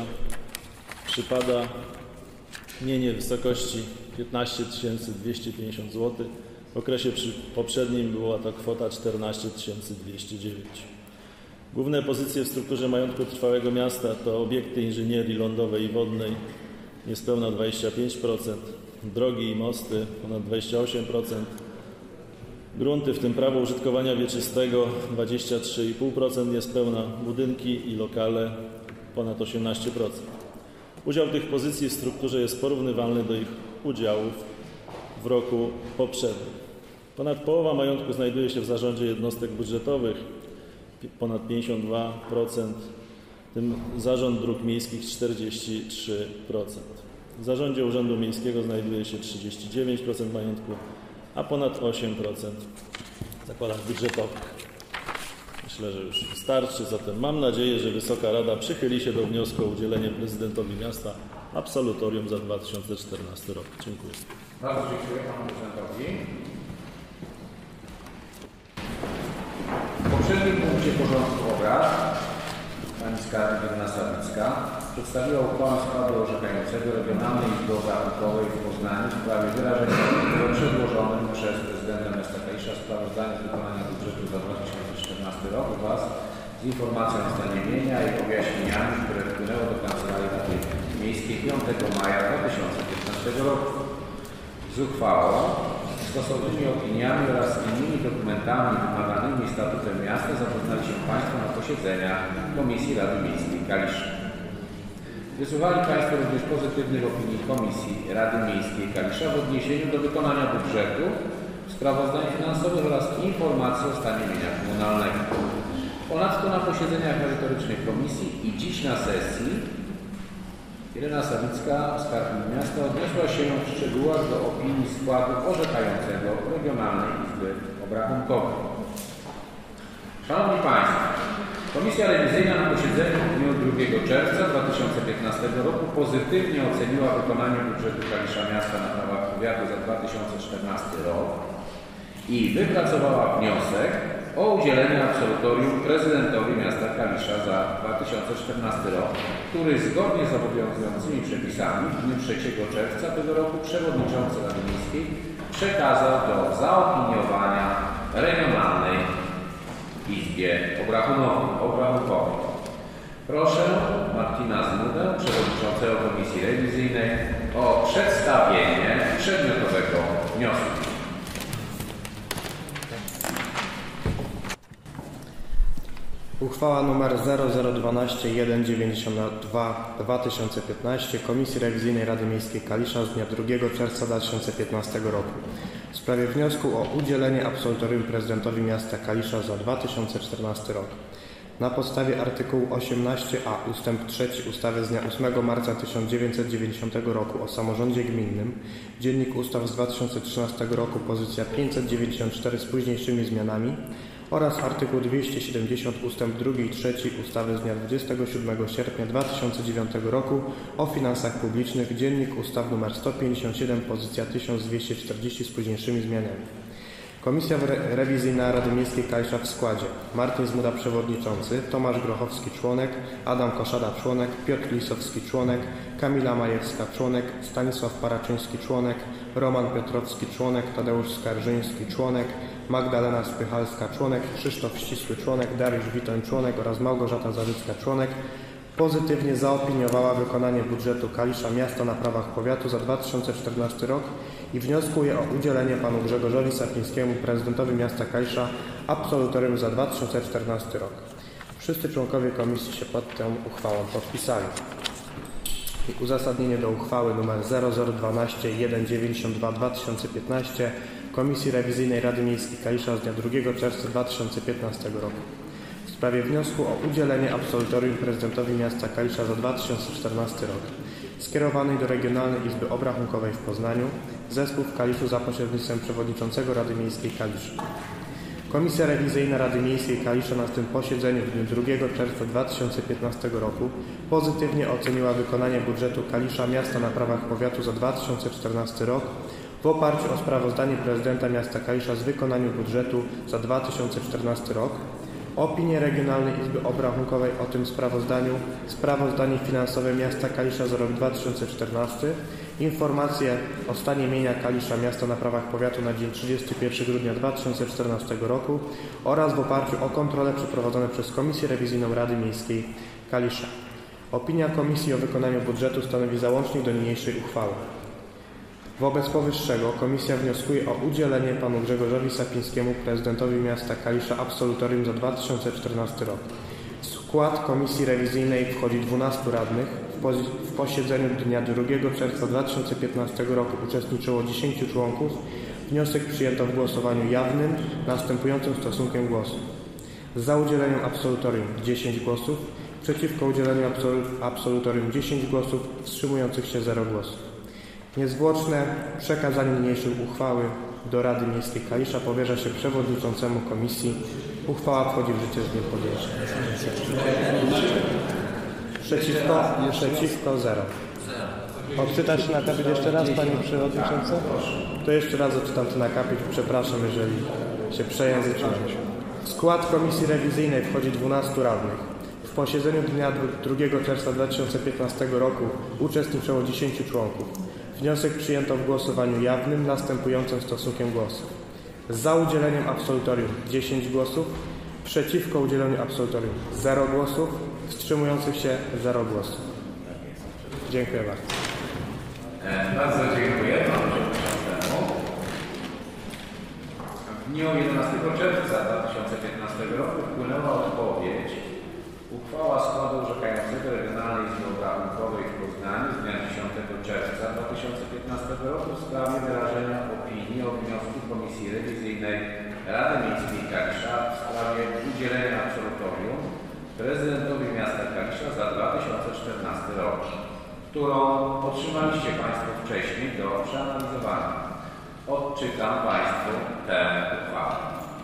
przypada mienie w wysokości piętnaście tysięcy dwieście pięćdziesiąt złotych. W okresie poprzednim była to kwota czternaście tysięcy dwieście dziewięć. Główne pozycje w strukturze majątku trwałego miasta to obiekty inżynierii lądowej i wodnej niespełna dwadzieścia pięć procent, drogi i mosty ponad dwadzieścia osiem procent, grunty, w tym prawo użytkowania wieczystego dwadzieścia trzy i pół procent niespełna, budynki i lokale ponad osiemnaście procent. Udział tych pozycji w strukturze jest porównywalny do ich udziałów w roku poprzednim. Ponad połowa majątku znajduje się w zarządzie jednostek budżetowych, ponad pięćdziesiąt dwa procent, w tym zarząd dróg miejskich czterdzieści trzy procent. W zarządzie Urzędu Miejskiego znajduje się trzydzieści dziewięć procent majątku, a ponad osiem procent w zakładach budżetowych. Myślę, że już wystarczy, zatem mam nadzieję, że Wysoka Rada przychyli się do wniosku o udzielenie prezydentowi miasta absolutorium za dwa tysiące czternasty rok. Dziękuję. Bardzo dziękuję panu prezydentowi. W poprzednim punkcie porządku obrad pani skarbnik Sawicka przedstawiła uchwałę w sprawie orzekającego Regionalnej Izby Obrachunkowej w Poznaniu w sprawie wyrażenia o przedłożonym przez prezydenta miasta Kalisza sprawozdaniu z wykonania budżetu za dwa tysiące czternasty rok wraz z informacją o stanie mienia i objaśnieniami, które wpłynęło do Kancelarii Rady Miejskiej piątego maja dwa tysiące piętnastego roku. Z uchwałą, stosownymi opiniami oraz innymi dokumentami wymaganymi statutem miasta zapoznali się Państwo na posiedzeniach Komisji Rady Miejskiej Kalisza. Wysłuchali Państwo również pozytywnych opinii Komisji Rady Miejskiej Kalisza w odniesieniu do wykonania budżetu, sprawozdań finansowych oraz informacji o stanie mienia komunalnego. Ponadto na posiedzeniach merytorycznych komisji i dziś na sesji Irena Sawicka, skarbnik miasta, odniosła się w szczegółach do opinii składu orzekającego Regionalnej Izby Obrachunkowej. Szanowni Państwo, Komisja Rewizyjna na posiedzeniu w dniu drugiego czerwca dwa tysiące piętnastego roku pozytywnie oceniła wykonanie budżetu Kalisza Miasta na prawach powiatu za dwa tysiące czternasty rok i wypracowała wniosek o udzielenie absolutorium prezydentowi miasta Kalisza za dwa tysiące czternasty rok, który zgodnie z obowiązującymi przepisami w dniu trzeciego czerwca tego roku przewodniczący Rady Miejskiej przekazał do zaopiniowania Regionalnej Izbie Obrachunkowej. Proszę Marcina Zmudę, przewodniczącego Komisji Rewizyjnej, o przedstawienie przedmiotowego wniosku. Uchwała nr zero zero dwanaście tysiąc sto dziewięćdziesiąt dwa dwa tysiące piętnaście Komisji Rewizyjnej Rady Miejskiej Kalisza z dnia drugiego czerwca dwa tysiące piętnastego roku w sprawie wniosku o udzielenie absolutorium prezydentowi miasta Kalisza za dwa tysiące czternasty rok. Na podstawie artykułu osiemnaście a ustęp trzeci ustawy z dnia ósmego marca tysiąc dziewięćset dziewięćdziesiątego roku o samorządzie gminnym, Dziennik Ustaw z dwa tysiące trzynastego roku, pozycja pięćset dziewięćdziesiąt cztery z późniejszymi zmianami oraz artykuł dwieście siedemdziesiąt ustęp drugi i trzeci ustawy z dnia dwudziestego siódmego sierpnia dwa tysiące dziewiątego roku o finansach publicznych, Dziennik Ustaw nr sto pięćdziesiąt siedem, pozycja tysiąc dwieście czterdzieści z późniejszymi zmianami. Komisja Re- Rewizyjna Rady Miejskiej Kalisza w składzie: Martin Zmuda przewodniczący, Tomasz Grochowski członek, Adam Koszada członek, Piotr Lisowski członek, Kamila Majewska członek, Stanisław Paraczyński członek, Roman Piotrowski członek, Tadeusz Skarżyński członek, Magdalena Spychalska członek, Krzysztof Ścisły członek, Dariusz Witoń członek oraz Małgorzata Zawicka członek pozytywnie zaopiniowała wykonanie budżetu Kalisza Miasta na prawach powiatu za dwa tysiące czternasty rok i wnioskuje o udzielenie panu Grzegorzowi Sapińskiemu, prezydentowi miasta Kalisza, absolutorium za dwa tysiące czternasty rok. Wszyscy członkowie komisji się pod tą uchwałą podpisali. I uzasadnienie do uchwały nr zero zero dwanaście jeden dziewięćdziesiąt dwa dwa tysiące piętnaście Komisji Rewizyjnej Rady Miejskiej Kalisza z dnia drugiego czerwca dwa tysiące piętnastego roku. W sprawie wniosku o udzielenie absolutorium prezydentowi miasta Kalisza za dwa tysiące czternasty rok, skierowanej do Regionalnej Izby Obrachunkowej w Poznaniu, zespół w Kaliszu za pośrednictwem przewodniczącego Rady Miejskiej Kalisza. Komisja Rewizyjna Rady Miejskiej Kalisza na tym posiedzeniu w dniu drugiego czerwca dwa tysiące piętnastego roku pozytywnie oceniła wykonanie budżetu Kalisza Miasta na prawach powiatu za dwa tysiące czternasty rok w oparciu o sprawozdanie prezydenta miasta Kalisza z wykonania budżetu za dwa tysiące czternasty rok, opinię Regionalnej Izby Obrachunkowej o tym sprawozdaniu, sprawozdanie finansowe miasta Kalisza za rok dwa tysiące czternasty, informacje o stanie mienia Kalisza Miasta na prawach powiatu na dzień trzydziestego pierwszego grudnia dwa tysiące czternastego roku oraz w oparciu o kontrole przeprowadzone przez Komisję Rewizyjną Rady Miejskiej Kalisza. Opinia Komisji o wykonaniu budżetu stanowi załącznik do niniejszej uchwały. Wobec powyższego Komisja wnioskuje o udzielenie panu Grzegorzowi Sapińskiemu, prezydentowi miasta Kalisza, absolutorium za dwa tysiące czternasty rok. W skład Komisji Rewizyjnej wchodzi dwunastu radnych. W posiedzeniu dnia drugiego czerwca dwa tysiące piętnastego roku uczestniczyło dziesięciu członków. Wniosek przyjęto w głosowaniu jawnym następującym stosunkiem głosów: za udzieleniem absolutorium dziesięć głosów, przeciwko udzieleniu absolutorium dziesięć głosów, wstrzymujących się zero głosów. Niezwłoczne przekazanie niniejszej uchwały do Rady Miejskiej Kalisza powierza się przewodniczącemu komisji. Uchwała wchodzi w życie z dniem podjęcia. Przeciwko, przeciwko zero. Odczytać na kapit jeszcze raz, Panie Przewodniczący? To jeszcze raz odczytam to na kapit. Przepraszam, jeżeli się przejęzyczyłem. W skład Komisji Rewizyjnej wchodzi dwunastu radnych. W posiedzeniu dnia drugiego czerwca dwa tysiące piętnastego roku uczestniczyło dziesięciu członków. Wniosek przyjęto w głosowaniu jawnym następującym stosunkiem głosów: za udzieleniem absolutorium dziesięć głosów, przeciwko udzieleniu absolutorium zero głosów, wstrzymujących się zero głosów. Dziękuję bardzo. Bardzo dziękuję panu przewodniczącemu. W dniu jedenastego czerwca dwa tysiące piętnastego roku wpłynęła odpowiedź: uchwała składu orzekającego Regionalnej Izby Obrachunkowej w Poznaniu z dnia dziesiątego czerwca dwa tysiące piętnastego roku w sprawie wyrażenia opinii o wniosku Komisji Rewizyjnej Rady Miejskiej Kalisza w sprawie udzielenia absolutorium prezydentowi miasta Kalisza za dwa tysiące czternasty rok, którą otrzymaliście Państwo wcześniej do przeanalizowania. Odczytam Państwu tę uchwałę.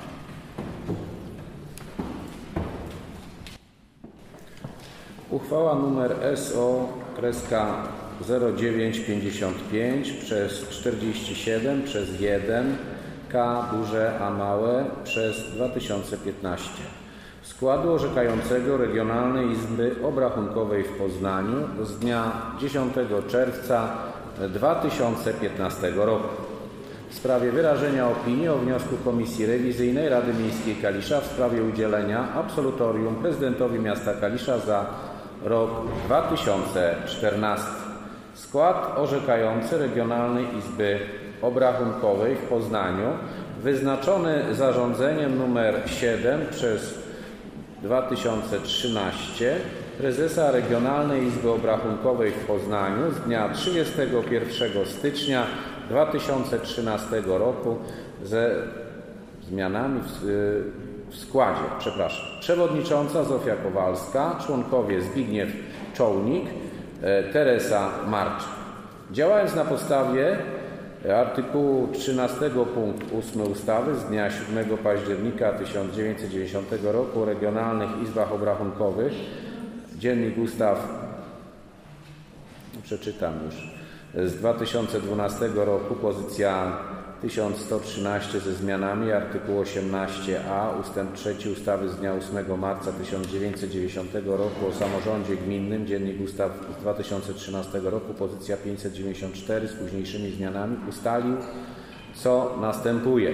Uchwała nr S O zero dziewięć pięćdziesiąt pięć przez czterdzieści siedem przez jeden K duże A małe przez dwa tysiące piętnaście składu orzekającego Regionalnej Izby Obrachunkowej w Poznaniu z dnia dziesiątego czerwca dwa tysiące piętnastego roku w sprawie wyrażenia opinii o wniosku Komisji Rewizyjnej Rady Miejskiej Kalisza w sprawie udzielenia absolutorium prezydentowi miasta Kalisza za rok dwa tysiące czternasty. Skład orzekający Regionalnej Izby Obrachunkowej w Poznaniu wyznaczony zarządzeniem nr siedem przez dwa tysiące trzynaście prezesa Regionalnej Izby Obrachunkowej w Poznaniu z dnia trzydziestego pierwszego stycznia dwa tysiące trzynastego roku ze zmianami w, w składzie. Przepraszam. Przewodnicząca Zofia Kowalska, członkowie Zbigniew Czołnik, Teresa Marczak. Działając na podstawie artykułu trzynastego punkt ósmy ustawy z dnia siódmego października tysiąc dziewięćset dziewięćdziesiątego roku o regionalnych izbach obrachunkowych, Dziennik Ustaw, przeczytam już, z dwa tysiące dwunastego roku, pozycja tysiąc sto trzynaście ze zmianami, artykuł osiemnaście a ustęp trzeci ustawy z dnia ósmego marca tysiąc dziewięćset dziewięćdziesiątego roku o samorządzie gminnym, Dziennik Ustaw z dwa tysiące trzynastego roku, pozycja pięćset dziewięćdziesiąt cztery z późniejszymi zmianami, ustalił, co następuje.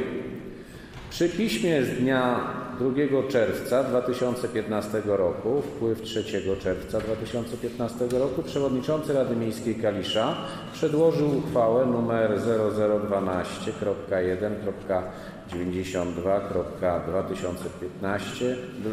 Przy piśmie z dnia drugiego czerwca dwa tysiące piętnastego roku, wpływ trzeciego czerwca dwa tysiące piętnastego roku, przewodniczący Rady Miejskiej Kalisza przedłożył uchwałę nr zero zero dwanaście jeden dziewięćdziesiąt dwa dwa tysiące piętnaście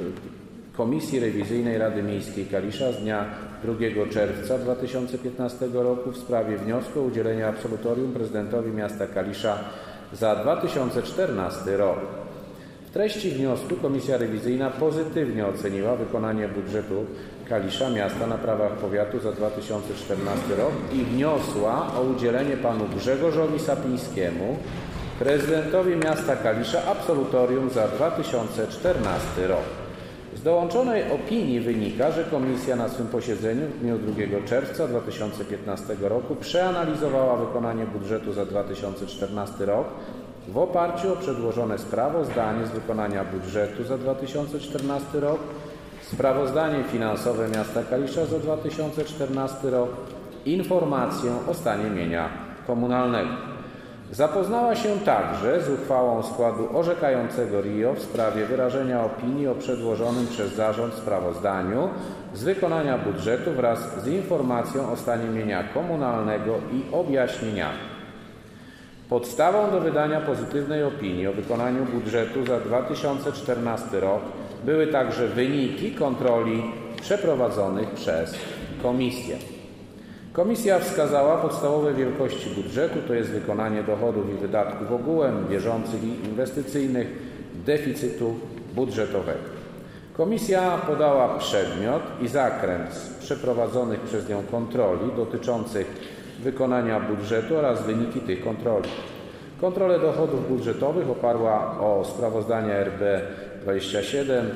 Komisji Rewizyjnej Rady Miejskiej Kalisza z dnia drugiego czerwca dwa tysiące piętnastego roku w sprawie wniosku o udzielenie absolutorium prezydentowi miasta Kalisza za dwa tysiące czternasty rok. W treści wniosku Komisja Rewizyjna pozytywnie oceniła wykonanie budżetu Kalisza miasta na prawach powiatu za dwa tysiące czternasty rok i wniosła o udzielenie panu Grzegorzowi Sapińskiemu, prezydentowi miasta Kalisza, absolutorium za dwa tysiące czternasty rok. Z dołączonej opinii wynika, że Komisja na swym posiedzeniu w dniu drugiego czerwca dwa tysiące piętnastego roku przeanalizowała wykonanie budżetu za dwa tysiące czternasty rok w oparciu o przedłożone sprawozdanie z wykonania budżetu za dwa tysiące czternasty rok, sprawozdanie finansowe miasta Kalisza za dwa tysiące czternasty rok, informację o stanie mienia komunalnego. Zapoznała się także z uchwałą składu orzekającego R I O w sprawie wyrażenia opinii o przedłożonym przez zarząd sprawozdaniu z wykonania budżetu wraz z informacją o stanie mienia komunalnego i objaśnieniami. Podstawą do wydania pozytywnej opinii o wykonaniu budżetu za dwa tysiące czternasty rok były także wyniki kontroli przeprowadzonych przez Komisję. Komisja wskazała podstawowe wielkości budżetu, to jest wykonanie dochodów i wydatków ogółem, bieżących i inwestycyjnych, deficytu budżetowego. Komisja podała przedmiot i zakres przeprowadzonych przez nią kontroli dotyczących wykonania budżetu oraz wyniki tych kontroli. Kontrolę dochodów budżetowych oparła o sprawozdania R B dwadzieścia siedem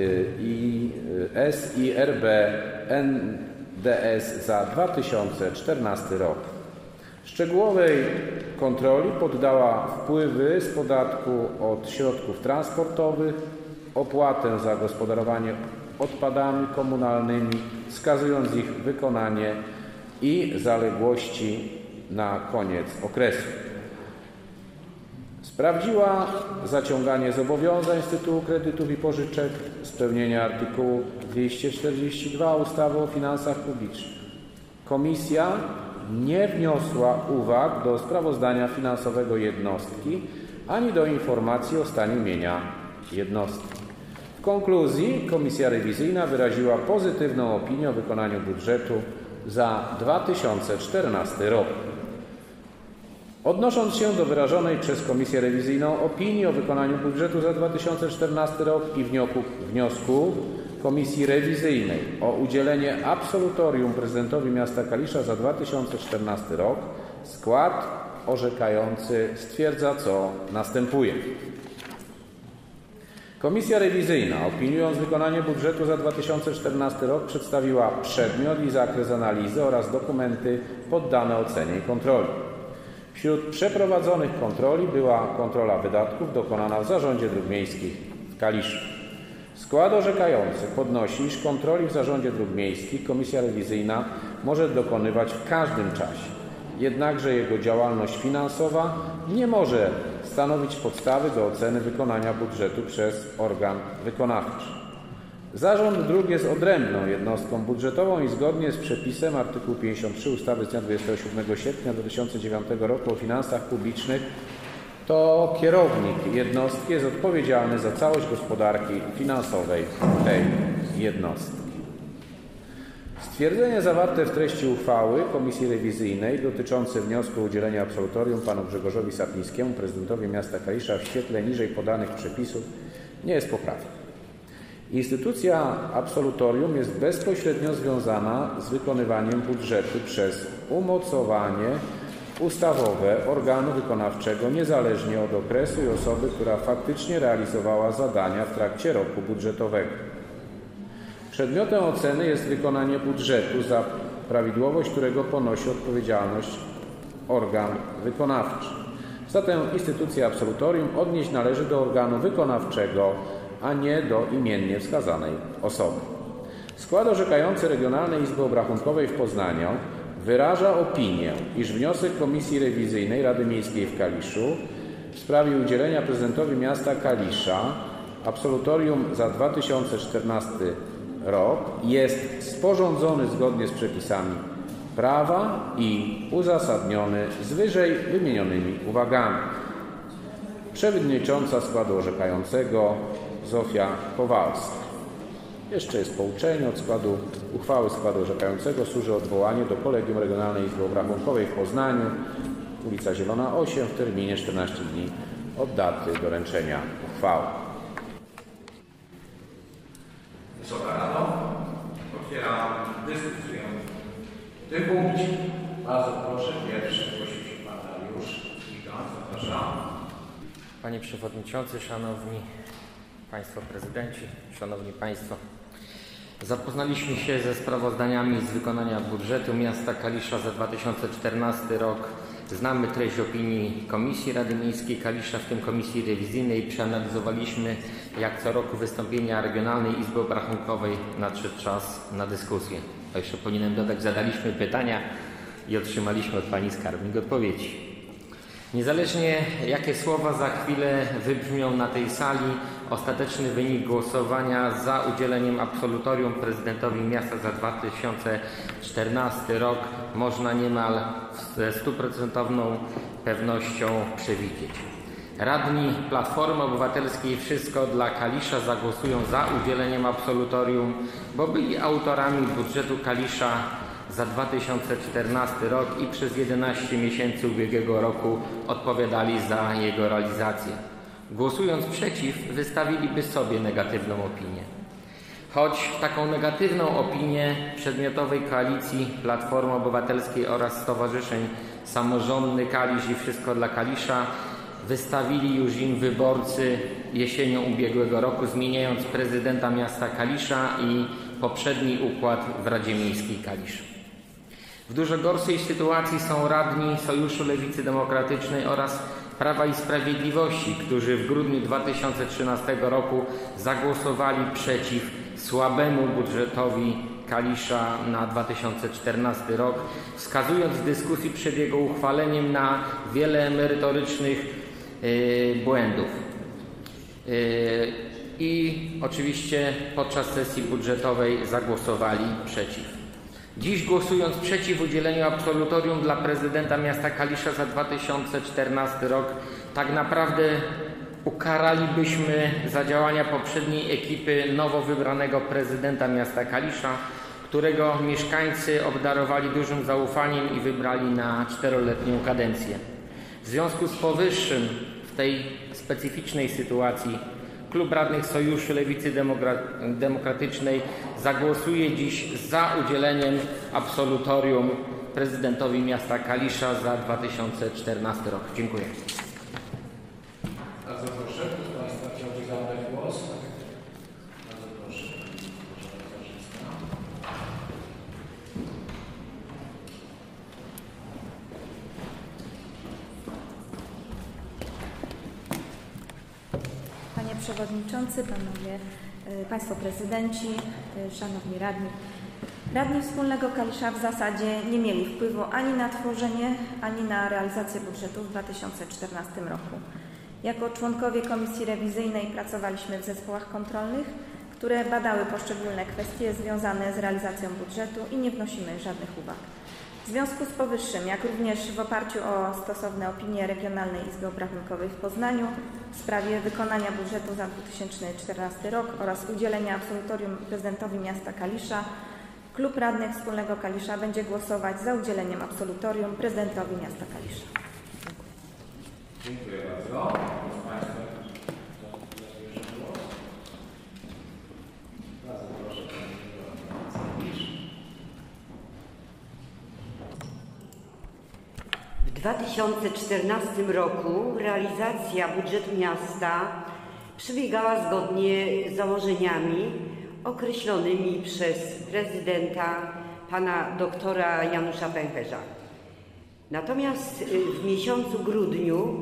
i S i R B N D S za dwa tysiące czternasty rok. Szczegółowej kontroli poddała wpływy z podatku od środków transportowych, opłatę za gospodarowanie odpadami komunalnymi, wskazując ich wykonanie i zaległości na koniec okresu. Sprawdziła zaciąganie zobowiązań z tytułu kredytów i pożyczek, spełnienie artykułu dwieście czterdzieści dwa ustawy o finansach publicznych. Komisja nie wniosła uwag do sprawozdania finansowego jednostki ani do informacji o stanie mienia jednostki. W konkluzji Komisja Rewizyjna wyraziła pozytywną opinię o wykonaniu budżetu za dwa tysiące czternasty rok. Odnosząc się do wyrażonej przez Komisję Rewizyjną opinii o wykonaniu budżetu za dwa tysiące czternasty rok i wniosku Komisji Rewizyjnej o udzielenie absolutorium prezydentowi miasta Kalisza za dwa tysiące czternasty rok, skład orzekający stwierdza, co następuje. Komisja Rewizyjna, opiniując wykonanie budżetu za dwa tysiące czternasty rok, przedstawiła przedmiot i zakres analizy oraz dokumenty poddane ocenie i kontroli. Wśród przeprowadzonych kontroli była kontrola wydatków dokonana w Zarządzie Dróg Miejskich w Kaliszu. Skład orzekający podnosi, iż kontroli w Zarządzie Dróg Miejskich Komisja Rewizyjna może dokonywać w każdym czasie. Jednakże jego działalność finansowa nie może stanowić podstawy do oceny wykonania budżetu przez organ wykonawczy. Zarząd dróg jest odrębną jednostką budżetową i zgodnie z przepisem artykułu pięćdziesiąt trzy ustawy z dnia dwudziestego siódmego sierpnia dwa tysiące dziewiątego roku o finansach publicznych to kierownik jednostki jest odpowiedzialny za całość gospodarki finansowej tej jednostki. Stwierdzenie zawarte w treści uchwały Komisji Rewizyjnej dotyczące wniosku o udzielenie absolutorium panu Grzegorzowi Sapińskiemu, prezydentowi miasta Kalisza w świetle niżej podanych przepisów nie jest poprawne. Instytucja absolutorium jest bezpośrednio związana z wykonywaniem budżetu przez umocowanie ustawowe organu wykonawczego niezależnie od okresu i osoby, która faktycznie realizowała zadania w trakcie roku budżetowego. Przedmiotem oceny jest wykonanie budżetu, za prawidłowość którego ponosi odpowiedzialność organ wykonawczy. W Zatem instytucja absolutorium odnieść należy do organu wykonawczego, a nie do imiennie wskazanej osoby. Skład orzekający Regionalnej Izby Obrachunkowej w Poznaniu wyraża opinię, iż wniosek Komisji Rewizyjnej Rady Miejskiej w Kaliszu w sprawie udzielenia prezydentowi miasta Kalisza absolutorium za dwa tysiące czternasty rok jest sporządzony zgodnie z przepisami prawa i uzasadniony z wyżej wymienionymi uwagami. Przewodnicząca składu orzekającego Zofia Kowalska. Jeszcze jest pouczenie od składu uchwały składu orzekającego. Służy odwołanie do Kolegium Regionalnej Izby Obrachunkowej w Poznaniu, ulica Zielona osiem, w terminie czternaście dni od daty doręczenia uchwały. Wysoka Rado, otwieram dyskusję w tym punkcie. Bardzo proszę, pierwszy prosił się Pan Dariusz Giga, zapraszam. Panie Przewodniczący, Szanowni Państwo Prezydenci, Szanowni Państwo. Zapoznaliśmy się ze sprawozdaniami z wykonania budżetu miasta Kalisza za dwa tysiące czternasty rok. Znamy treść opinii Komisji Rady Miejskiej Kalisza, w tym Komisji Rewizyjnej. Przeanalizowaliśmy jak co roku wystąpienia Regionalnej Izby Obrachunkowej. Nadszedł czas na dyskusję. To jeszcze powinienem dodać, zadaliśmy pytania i otrzymaliśmy od Pani Skarbnik odpowiedzi. Niezależnie jakie słowa za chwilę wybrzmią na tej sali, ostateczny wynik głosowania za udzieleniem absolutorium prezydentowi miasta za dwa tysiące czternasty rok można niemal ze stuprocentowną pewnością przewidzieć. Radni Platformy Obywatelskiej Wszystko dla Kalisza zagłosują za udzieleniem absolutorium, bo byli autorami budżetu Kalisza za dwa tysiące czternasty rok i przez jedenaście miesięcy ubiegłego roku odpowiadali za jego realizację. Głosując przeciw, wystawiliby sobie negatywną opinię. Choć taką negatywną opinię przedmiotowej koalicji Platformy Obywatelskiej oraz Stowarzyszeń Samorządny Kalisz i Wszystko dla Kalisza wystawili już im wyborcy jesienią ubiegłego roku, zmieniając prezydenta miasta Kalisza i poprzedni układ w Radzie Miejskiej Kalisz. W dużo gorszej sytuacji są radni Sojuszu Lewicy Demokratycznej oraz Prawa i Sprawiedliwości, którzy w grudniu dwa tysiące trzynastego roku zagłosowali przeciw słabemu budżetowi Kalisza na dwa tysiące czternasty rok, wskazując w dyskusji przed jego uchwaleniem na wiele merytorycznych yy, błędów. Yy, I oczywiście podczas sesji budżetowej zagłosowali przeciw. Dziś, głosując przeciw udzieleniu absolutorium dla prezydenta miasta Kalisza za dwa tysiące czternasty rok, tak naprawdę ukaralibyśmy za działania poprzedniej ekipy nowo wybranego prezydenta miasta Kalisza, którego mieszkańcy obdarowali dużym zaufaniem i wybrali na czteroletnią kadencję. W związku z powyższym w tej specyficznej sytuacji Klub Radnych Sojuszu Lewicy Demokratycznej zagłosuje dziś za udzieleniem absolutorium prezydentowi miasta Kalisza za dwa tysiące czternasty rok. Dziękuję. Bardzo proszę, kto z Państwa chciałby zabrać głos? Bardzo proszę. Panie Przewodniczący, Panowie, Państwo Prezydenci, Szanowni Radni. Radni Wspólnego Kalisza w zasadzie nie mieli wpływu ani na tworzenie, ani na realizację budżetu w dwa tysiące czternastym roku. Jako członkowie Komisji Rewizyjnej pracowaliśmy w zespołach kontrolnych, które badały poszczególne kwestie związane z realizacją budżetu i nie wnosimy żadnych uwag. W związku z powyższym, jak również w oparciu o stosowne opinie Regionalnej Izby Obrachunkowej w Poznaniu w sprawie wykonania budżetu za dwa tysiące czternasty rok oraz udzielenia absolutorium prezydentowi miasta Kalisza, Klub Radnych Wspólnego Kalisza będzie głosować za udzieleniem absolutorium prezydentowi miasta Kalisza. Dziękuję bardzo. Kto z Państwa zabierze głos? Bardzo proszę, Pani W dwa tysiące czternastym roku realizacja budżetu miasta przebiegała zgodnie z założeniami określonymi przez prezydenta pana doktora Janusza Pęcherza. Natomiast w miesiącu grudniu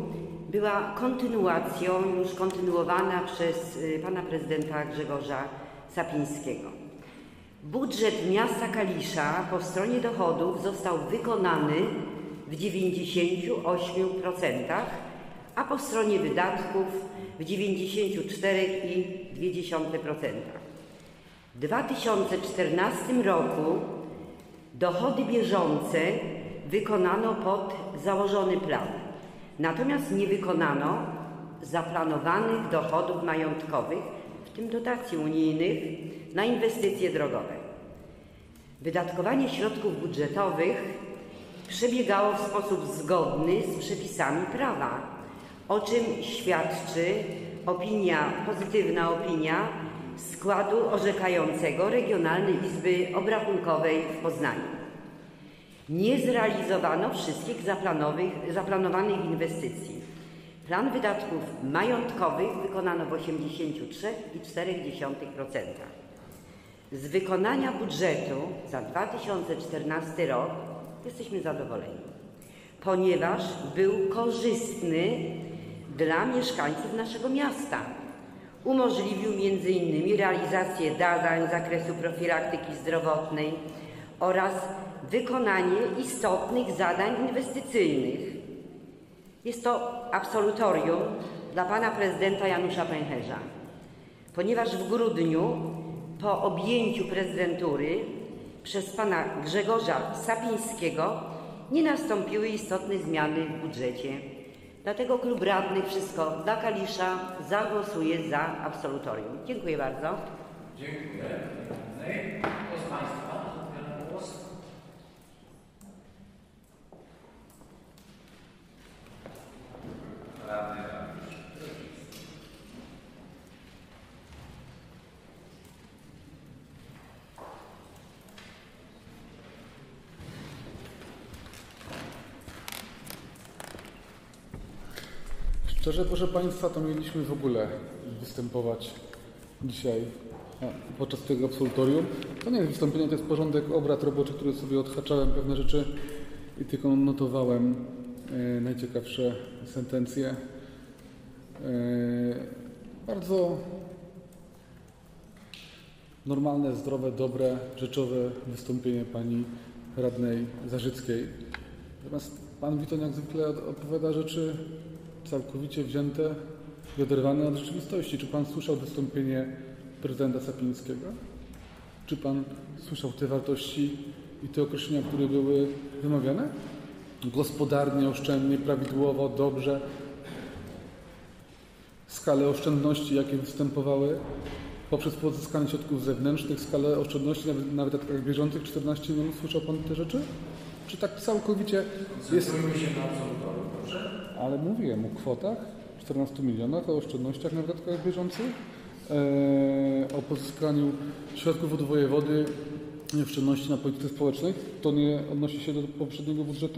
była kontynuacją, już kontynuowana przez pana prezydenta Grzegorza Sapińskiego. Budżet miasta Kalisza po stronie dochodów został wykonany w dziewięćdziesięciu ośmiu procentach, a po stronie wydatków w dziewięćdziesięciu czterech przecinek dwa procent. W dwa tysiące czternastym roku dochody bieżące wykonano pod założony plan, natomiast nie wykonano zaplanowanych dochodów majątkowych, w tym dotacji unijnych, na inwestycje drogowe. Wydatkowanie środków budżetowych przebiegało w sposób zgodny z przepisami prawa, o czym świadczy opinia, pozytywna opinia składu orzekającego Regionalnej Izby Obrachunkowej w Poznaniu. Nie zrealizowano wszystkich zaplanowanych inwestycji. Plan wydatków majątkowych wykonano w osiemdziesięciu trzech przecinek cztery procent. Z wykonania budżetu za dwa tysiące czternasty rok jesteśmy zadowoleni, ponieważ był korzystny dla mieszkańców naszego miasta. Umożliwił między innymi realizację zadań z zakresu profilaktyki zdrowotnej oraz wykonanie istotnych zadań inwestycyjnych. Jest to absolutorium dla pana prezydenta Janusza Pęcherza, ponieważ w grudniu po objęciu prezydentury przez pana Grzegorza Sapińskiego nie nastąpiły istotne zmiany w budżecie. Dlatego klub radnych Wszystko dla Kalisza zagłosuje za absolutorium. Dziękuję bardzo. Dziękuję. Kto z państwa zabiera głos? Radny Radny. Szczerze, proszę Państwa, to mieliśmy w ogóle występować dzisiaj podczas tego absolutorium. To nie jest wystąpienie, to jest porządek obrad roboczych, który sobie odhaczałem pewne rzeczy i tylko notowałem e, najciekawsze sentencje. E, bardzo normalne, zdrowe, dobre, rzeczowe wystąpienie pani radnej Zarzyckiej. Natomiast pan Witoń jak zwykle opowiada rzeczy całkowicie wzięte i oderwane od rzeczywistości. Czy pan słyszał wystąpienie prezydenta Sapińskiego? Czy pan słyszał te wartości i te określenia, które były wymawiane? Gospodarnie, oszczędnie, prawidłowo, dobrze. Skale oszczędności, jakie występowały poprzez pozyskanie środków zewnętrznych, skalę oszczędności nawet, nawet na wydatkach bieżących czternaście milionów. Słyszał pan te rzeczy? Czy tak całkowicie jest... Koncentrujmy się na absolutorium, dobrze? Ale mówiłem o kwotach, czternastu milionach, o oszczędnościach na wydatkach bieżących, e, o pozyskaniu środków od wojewody i oszczędności na polityce społecznej. To nie odnosi się do poprzedniego budżetu?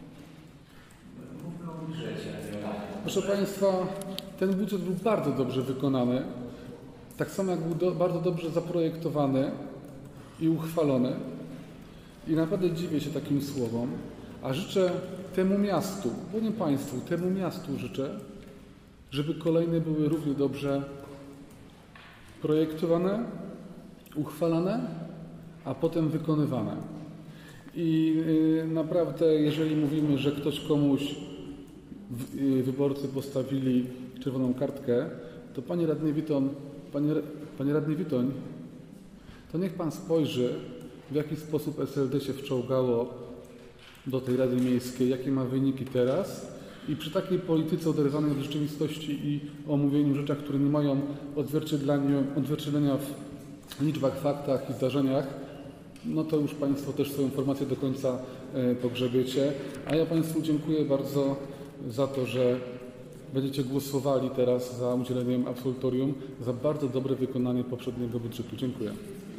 Mówmy o budżecie. Proszę Państwa, ten budżet był bardzo dobrze wykonany, tak samo jak był do, bardzo dobrze zaprojektowany i uchwalony. I naprawdę dziwię się takim słowom, a życzę temu miastu, bo nie Państwu, temu miastu życzę, żeby kolejne były równie dobrze projektowane, uchwalane, a potem wykonywane. I yy, naprawdę, jeżeli mówimy, że ktoś komuś w, yy, wyborcy postawili czerwoną kartkę, to Panie Radny Witoń, Panie, Panie Radny Witoń, to niech Pan spojrzy, w jaki sposób S L D się wczołgało do tej Rady Miejskiej, jakie ma wyniki teraz i przy takiej polityce oderwanej od rzeczywistości i omówieniu rzeczach, które nie mają odzwierciedlenia, odzwierciedlenia w liczbach, faktach i zdarzeniach, no to już Państwo też swoją informację do końca e, pogrzebiecie. A ja Państwu dziękuję bardzo za to, że będziecie głosowali teraz za udzieleniem absolutorium za bardzo dobre wykonanie poprzedniego budżetu. Dziękuję.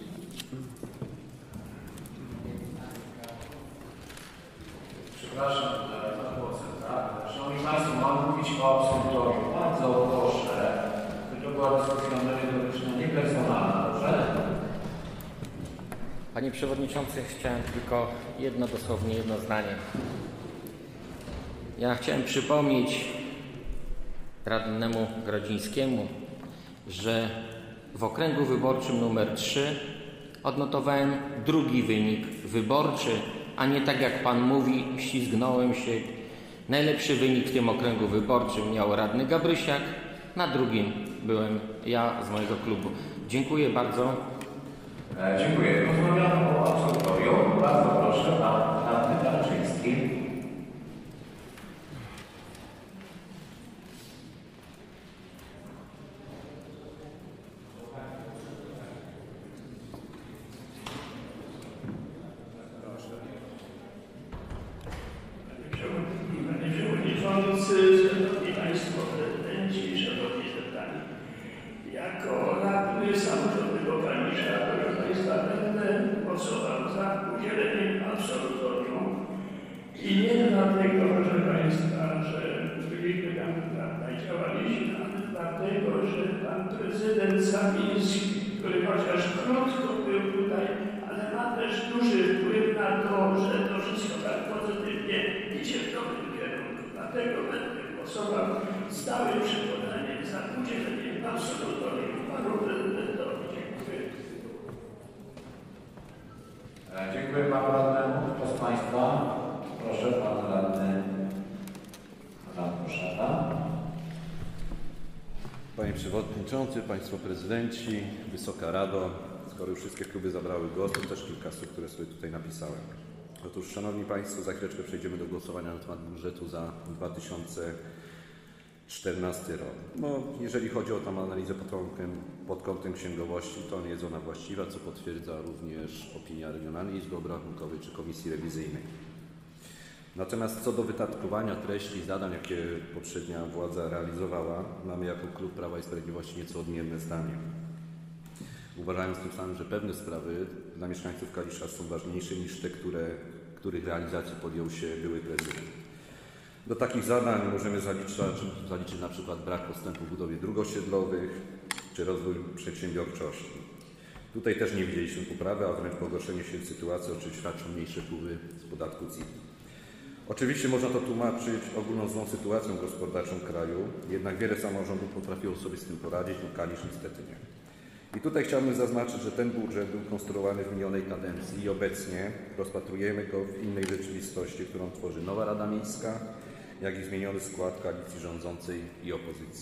Przepraszam za głosem, tak? Szanowni Państwo, mam mówić o absolutorium. Bardzo proszę, by to była dyskusja merytoryczna, nie personalna, dobrze? Panie Przewodniczący, chciałem tylko jedno, dosłownie jedno zdanie. Ja chciałem przypomnieć radnemu Grodzińskiemu, że w okręgu wyborczym numer trzy odnotowałem drugi wynik wyborczy, a nie tak jak Pan mówi, ślizgnąłem się. Najlepszy wynik w tym okręgu wyborczym miał radny Gabrysiak, na drugim byłem ja z mojego klubu. Dziękuję bardzo. E, dziękuję. Rozmawiamy o absolutorium. Bardzo proszę, Pan radny Darczyński. Panie Przewodniczący, Szanowni Państwo Prezydenci, Szanowni Zebrani. Jako radny samorządnego Kalisza, proszę Państwa, będę głosował za udzieleniem absolutorium i nie dlatego, proszę Państwa, że byliśmy tam, prawda, działaliśmy, ale dlatego, że Pan Prezydent Sapiński, który chociaż krótko był tutaj, ale ma też duży wpływ na to, że to wszystko tak pozytywnie idzie w dobrym kierunku. Dlatego będę głosował z całym przekonaniem za udzieleniem absolutorium Panu Prezydentowi. Dziękuję. E, dziękuję Panu radnemu. Kto z Państwa? Proszę, Pan radny Adam Koszata. Panie Przewodniczący, Państwo Prezydenci, Wysoka Rado, skoro już wszystkie kluby zabrały głos, to też kilka słów, które sobie tutaj napisałem. Otóż, Szanowni Państwo, za chwileczkę przejdziemy do głosowania na temat budżetu za dwa tysiące czternasty rok. No, jeżeli chodzi o tam analizę pod kątem, pod kątem księgowości, to nie jest ona właściwa, co potwierdza również opinia Regionalnej Izby Obrachunkowej czy Komisji Rewizyjnej. Natomiast co do wydatkowania treści i zadań, jakie poprzednia władza realizowała, mamy jako klub Prawa i Sprawiedliwości nieco odmienne zdanie. Uważając tym samym, że pewne sprawy dla mieszkańców Kalisza są ważniejsze niż te, które, których realizacji podjął się były prezydent. Do takich zadań możemy zaliczać, zaliczyć na przykład brak postępu w budowie dróg osiedlowych czy rozwój przedsiębiorczości. Tutaj też nie widzieliśmy poprawy, a wręcz pogorszenie się sytuacji, o czym świadczą mniejsze wpływy z podatku C I T. Oczywiście można to tłumaczyć ogólną złą sytuacją gospodarczą kraju, jednak wiele samorządów potrafiło sobie z tym poradzić, no Kalisz niestety nie. I tutaj chciałbym zaznaczyć, że ten budżet był konstruowany w minionej kadencji i obecnie rozpatrujemy go w innej rzeczywistości, którą tworzy nowa Rada Miejska, jak i zmieniony skład koalicji rządzącej i opozycji.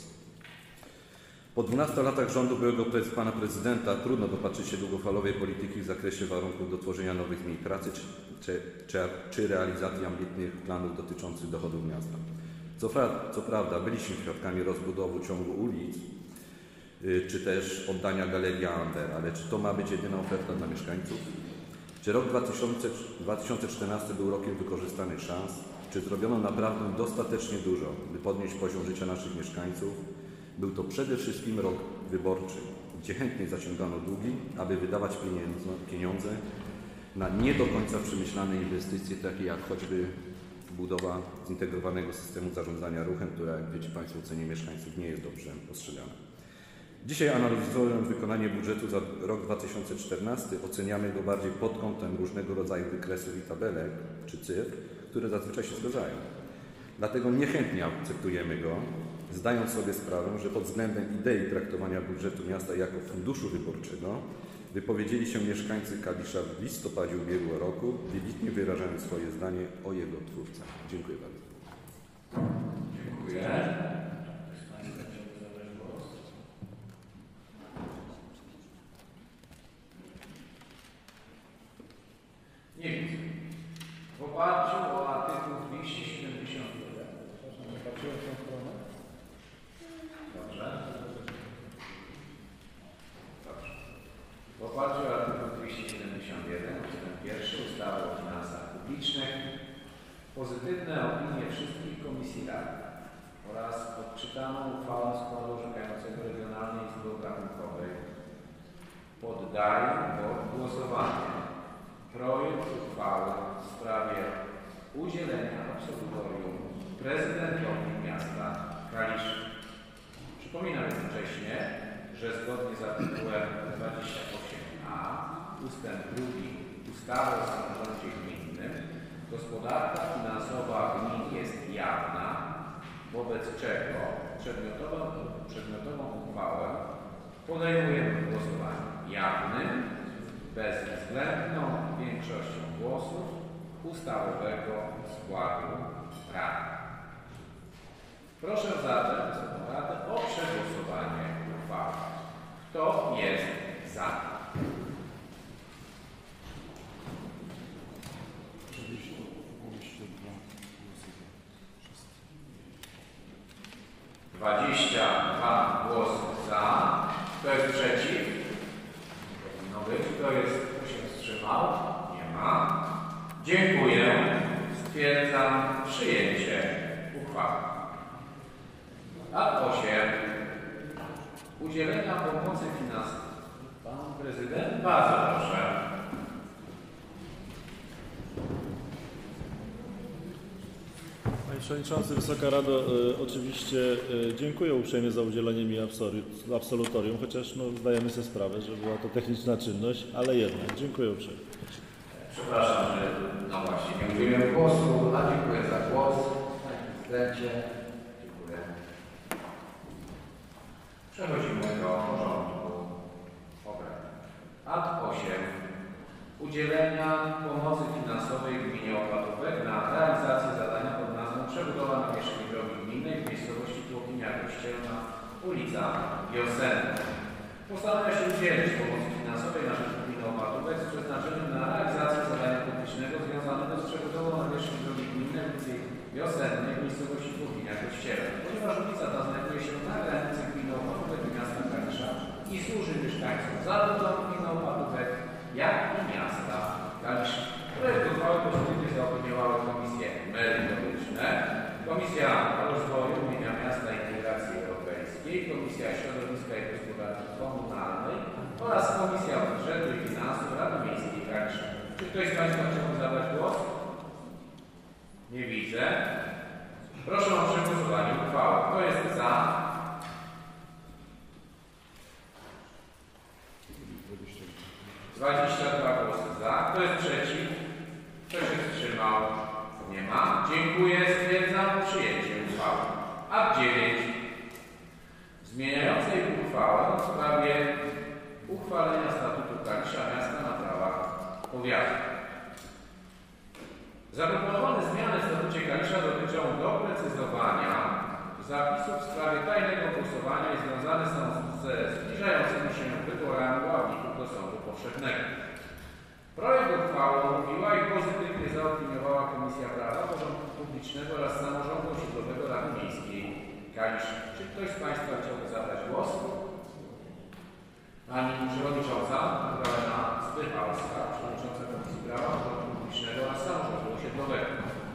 Po dwunastu latach rządu byłego pana prezydenta trudno dopatrzyć się długofalowej polityki w zakresie warunków do tworzenia nowych miejsc pracy czy, czy, czy, czy realizacji ambitnych planów dotyczących dochodów miasta. Co, co prawda byliśmy świadkami rozbudowy ciągu ulic, czy też oddania Galerii Ander, ale czy to ma być jedyna oferta dla mieszkańców? Czy rok dwa tysiące czternasty był rokiem wykorzystanych szans? Czy zrobiono naprawdę dostatecznie dużo, by podnieść poziom życia naszych mieszkańców? Był to przede wszystkim rok wyborczy, gdzie chętnie zaciągano długi, aby wydawać pieniądze na nie do końca przemyślane inwestycje, takie jak choćby budowa zintegrowanego systemu zarządzania ruchem, która, jak wiecie Państwo, w ocenie mieszkańców nie jest dobrze postrzegana. Dzisiaj, analizując wykonanie budżetu za rok dwa tysiące czternasty, oceniamy go bardziej pod kątem różnego rodzaju wykresów i tabelek czy cyfr, które zazwyczaj się zgadzają. Dlatego niechętnie akceptujemy go, zdając sobie sprawę, że pod względem idei traktowania budżetu miasta jako funduszu wyborczego wypowiedzieli się mieszkańcy Kalisza w listopadzie ubiegłego roku, wybitnie wyrażając swoje zdanie o jego twórcach. Dziękuję bardzo. Dziękuję. Nie widzę. W oparciu o artykuł dwieście siedemdziesiąt jeden. Patrzyłem w tą stronę. Dobrze. Dobrze. W oparciu o artykuł dwieście siedemdziesiąt jeden, ustęp pierwszy ustawy o finansach publicznych, pozytywne opinie wszystkich komisji radnych oraz odczytaną uchwałę składu orzekającego Regionalnej Izby Obrachunkowej poddaję pod głosowanie projekt uchwały w sprawie udzielenia absolutorium prezydentowi miasta Kalisza. Przypominam jednocześnie, że zgodnie z artykułem dwadzieścia osiem a ustęp drugi ustawy o samorządzie gminnym gospodarka finansowa gmin jest jawna, wobec czego przedmiotową, przedmiotową uchwałę podejmujemy w głosowaniu jawnym, bezwzględną większością głosów ustawowego składu Rady. Proszę zatem Wysoką Radę o przegłosowanie uchwały. Kto jest za? dwadzieścia dwa głosy za. Kto jest przeciw? Powinno być. Kto jest, kto się wstrzymał? Nie ma. Dziękuję. Stwierdzam przyjęcie uchwały. Akt osiem. Udzielenia pomocy finansowej. Pan prezydent? Bardzo proszę. Panie Przewodniczący, Wysoka Rado, e, oczywiście e, dziękuję uprzejmie za udzielenie mi absolu- absolutorium, chociaż no, zdajemy sobie sprawę, że była to techniczna czynność, ale jednak dziękuję uprzejmie. Przepraszam, że no właśnie nie udzieliłem głosu, a dziękuję za głos. Panie Prezydencie, dziękuję. Przechodzimy do porządku obrad. Akt osiem. Udzielenia pomocy finansowej gminie Opatówek na realizację zadania pod nazwą przebudowa nawierzchni drogi gminnej w miejscowości Tłopinia Kościelna, ulica Wiosenna. Postanawia się udzielić pomocy finansowej na rzecz gminy Opatówek z przeznaczeniem na realizację zadania publicznego związanego z przebudową nawierzchni drogi gminnej w ulicy Wiosennej w miejscowości Tłopinia Kościelna. Ponieważ ulica ta znajduje się na granicy gminy Opatówek i miasta Kalisza i służy mieszkańcom zarówno gminy Opatówek, jak i miasta Kalisza. Projekt uchwały pozytywnie zaopiniowały komisje merytoryczne, Komisja Rozwoju Mienia Miasta i Integracji Europejskiej, Komisja Środowiska i Gospodarki Komunalnej oraz Komisja Budżetu i Finansów Rady Miejskiej Kalisza. Czy ktoś z Państwa chciałby zabrać głos? Nie widzę. Proszę o przegłosowanie uchwały. Kto jest za? dwadzieścia dwa głosy za. Kto jest przeciw? Kto się wstrzymał? Nie ma. Dziękuję. Stwierdzam przyjęcie uchwały. Akt dziewięć. Zmieniającej uchwałę w sprawie uchwalenia statutu Kalisza miasta na prawach powiatu. Zaproponowane zmiany w statucie Kalisza dotyczą doprecyzowania zapisów w sprawie tajnego głosowania i związane są ze zbliżającymi się wyborami ławników do Sądu Powszechnego. Projekt uchwały omówiła i pozytywnie zaopiniowała Komisja Prawa, Porządku Publicznego oraz Samorządu Osiedlowego Rady Miejskiej Kalisza. Czy ktoś z Państwa chciałby zabrać głos? Pani Przewodnicząca Magdalena Spychalska, Przewodnicząca Komisji Prawa, Porządku Publicznego oraz Samorządu Osiedlowego.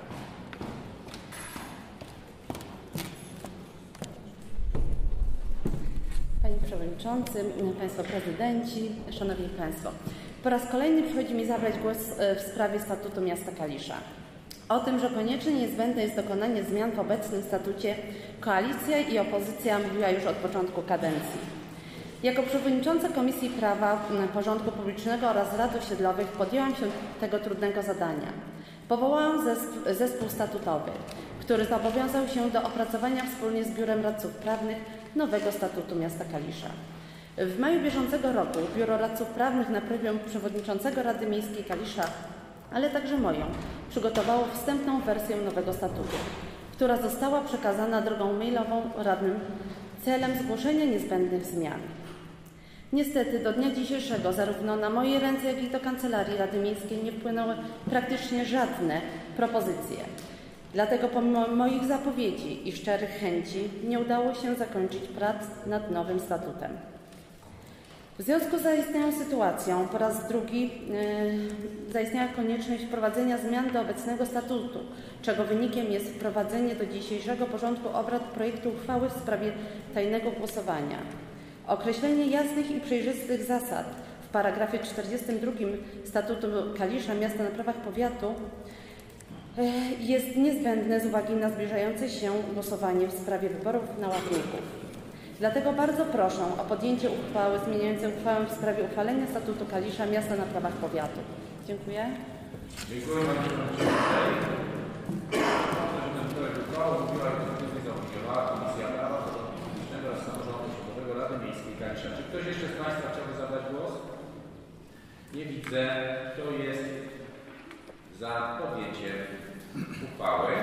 Panie Przewodniczący, Państwo Prezydenci, Szanowni Państwo. Po raz kolejny przychodzi mi zabrać głos w sprawie statutu miasta Kalisza. O tym, że konieczne i niezbędne jest dokonanie zmian w obecnym statucie, koalicja i opozycja mówiła już od początku kadencji. Jako przewodnicząca Komisji Prawa, Porządku Publicznego oraz Rad Osiedlowych podjęłam się tego trudnego zadania. Powołałam zesp- zespół statutowy, który zobowiązał się do opracowania wspólnie z Biurem Radców Prawnych nowego statutu miasta Kalisza. W maju bieżącego roku Biuro Radców Prawnych na prośbę przewodniczącego Rady Miejskiej Kalisza, ale także moją, przygotowało wstępną wersję nowego statutu, która została przekazana drogą mailową radnym celem zgłoszenia niezbędnych zmian. Niestety do dnia dzisiejszego zarówno na moje ręce, jak i do Kancelarii Rady Miejskiej nie wpłynęły praktycznie żadne propozycje. Dlatego pomimo moich zapowiedzi i szczerych chęci nie udało się zakończyć prac nad nowym statutem. W związku z zaistniałą sytuacją po raz drugi yy, zaistniała konieczność wprowadzenia zmian do obecnego statutu, czego wynikiem jest wprowadzenie do dzisiejszego porządku obrad projektu uchwały w sprawie tajnego głosowania. Określenie jasnych i przejrzystych zasad w paragrafie czterdziestym drugim Statutu Kalisza Miasta na prawach powiatu yy, jest niezbędne z uwagi na zbliżające się głosowanie w sprawie wyborów na ławników. Dlatego bardzo proszę o podjęcie uchwały zmieniającej uchwałę w sprawie uchwalenia statutu Kalisza Miasta na prawach powiatu. Dziękuję. Dziękuję Pani Przewodniczącej. Uchwałę mówiła i pozytywnie zaopiniowała Komisja Prawa, Miejskiej Kalisza. Czy ktoś jeszcze z Państwa chciałby zabrać głos? Nie widzę. Kto jest za podjęciem uchwały?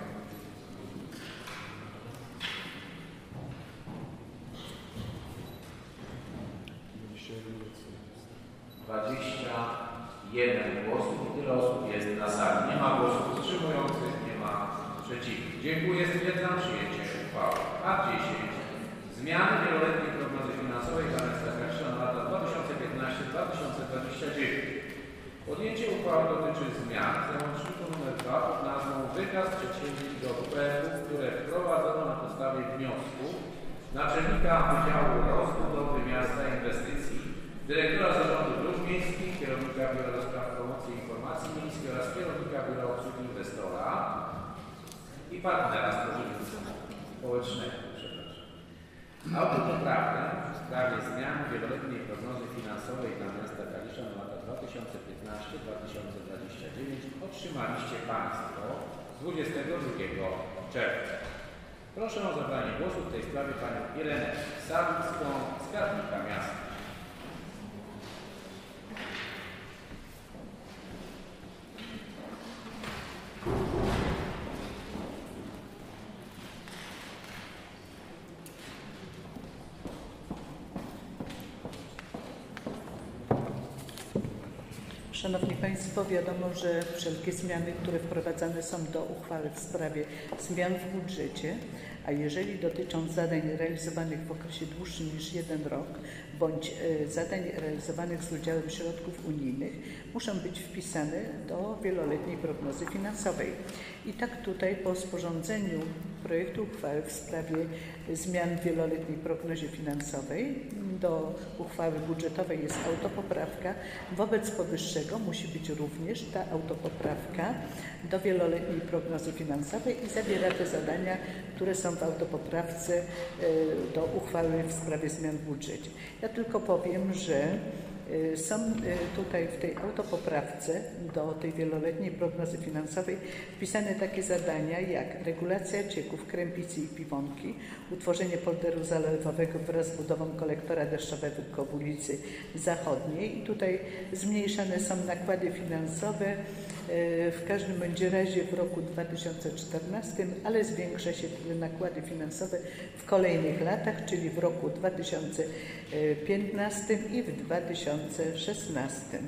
dwadzieścia jeden głosów i tyle osób jest na sali. Nie ma głosów wstrzymujących, nie ma przeciwnych. Dziękuję. Stwierdzam przyjęcie uchwały. A dziesięć. Zmiany wieloletniej prognozy finansowej dla miasta Kalisza na lata dwa tysiące piętnasty do dwa tysiące dwudziestego dziewiątego. Podjęcie uchwały dotyczy zmian w załączniku nr dwa pod nazwą Wykaz przedsięwzięć do W P F-u, które wprowadzono na podstawie wniosku naczelnika Wydziału Rozbudowy Miasta Inwestycji, dyrektora Zarządu Dróg Miejskich, kierownika Biura do Spraw Promocji i Informacji Miejskiej oraz kierownika Biura Obsługi Inwestora i partnera społecznego. Autopoprawkę w sprawie zmian wieloletniej prognozy finansowej dla miasta Kalisza na lata dwa tysiące piętnasty do dwa tysiące dwudziestego dziewiątego otrzymaliście Państwo dwudziestego drugiego czerwca. Proszę o zabranie głosu w tej sprawie Panią Irenę Sawicką, skarbnika miasta. Szanowni Państwo, wiadomo, że wszelkie zmiany, które wprowadzane są do uchwały w sprawie zmian w budżecie, a jeżeli dotyczą zadań realizowanych w okresie dłuższym niż jeden rok, bądź zadań realizowanych z udziałem środków unijnych, muszą być wpisane do wieloletniej prognozy finansowej. I tak tutaj po sporządzeniu projektu uchwały w sprawie zmian w wieloletniej prognozie finansowej do uchwały budżetowej jest autopoprawka. Wobec powyższego musi być również ta autopoprawka do wieloletniej prognozy finansowej i zawiera te zadania, które są w autopoprawce do uchwały w sprawie zmian w budżecie. Ja tylko powiem, że są tutaj w tej autopoprawce do tej wieloletniej prognozy finansowej wpisane takie zadania jak regulacja cieków Krępicy i Piwonki, utworzenie polderu zalewowego wraz z budową kolektora deszczowego w ulicy Zachodniej i tutaj zmniejszane są nakłady finansowe w każdym bądź razie w roku dwa tysiące czternastym, ale zwiększa się te nakłady finansowe w kolejnych latach, czyli w roku dwa tysiące piętnastym i w dwa tysiące szesnastym.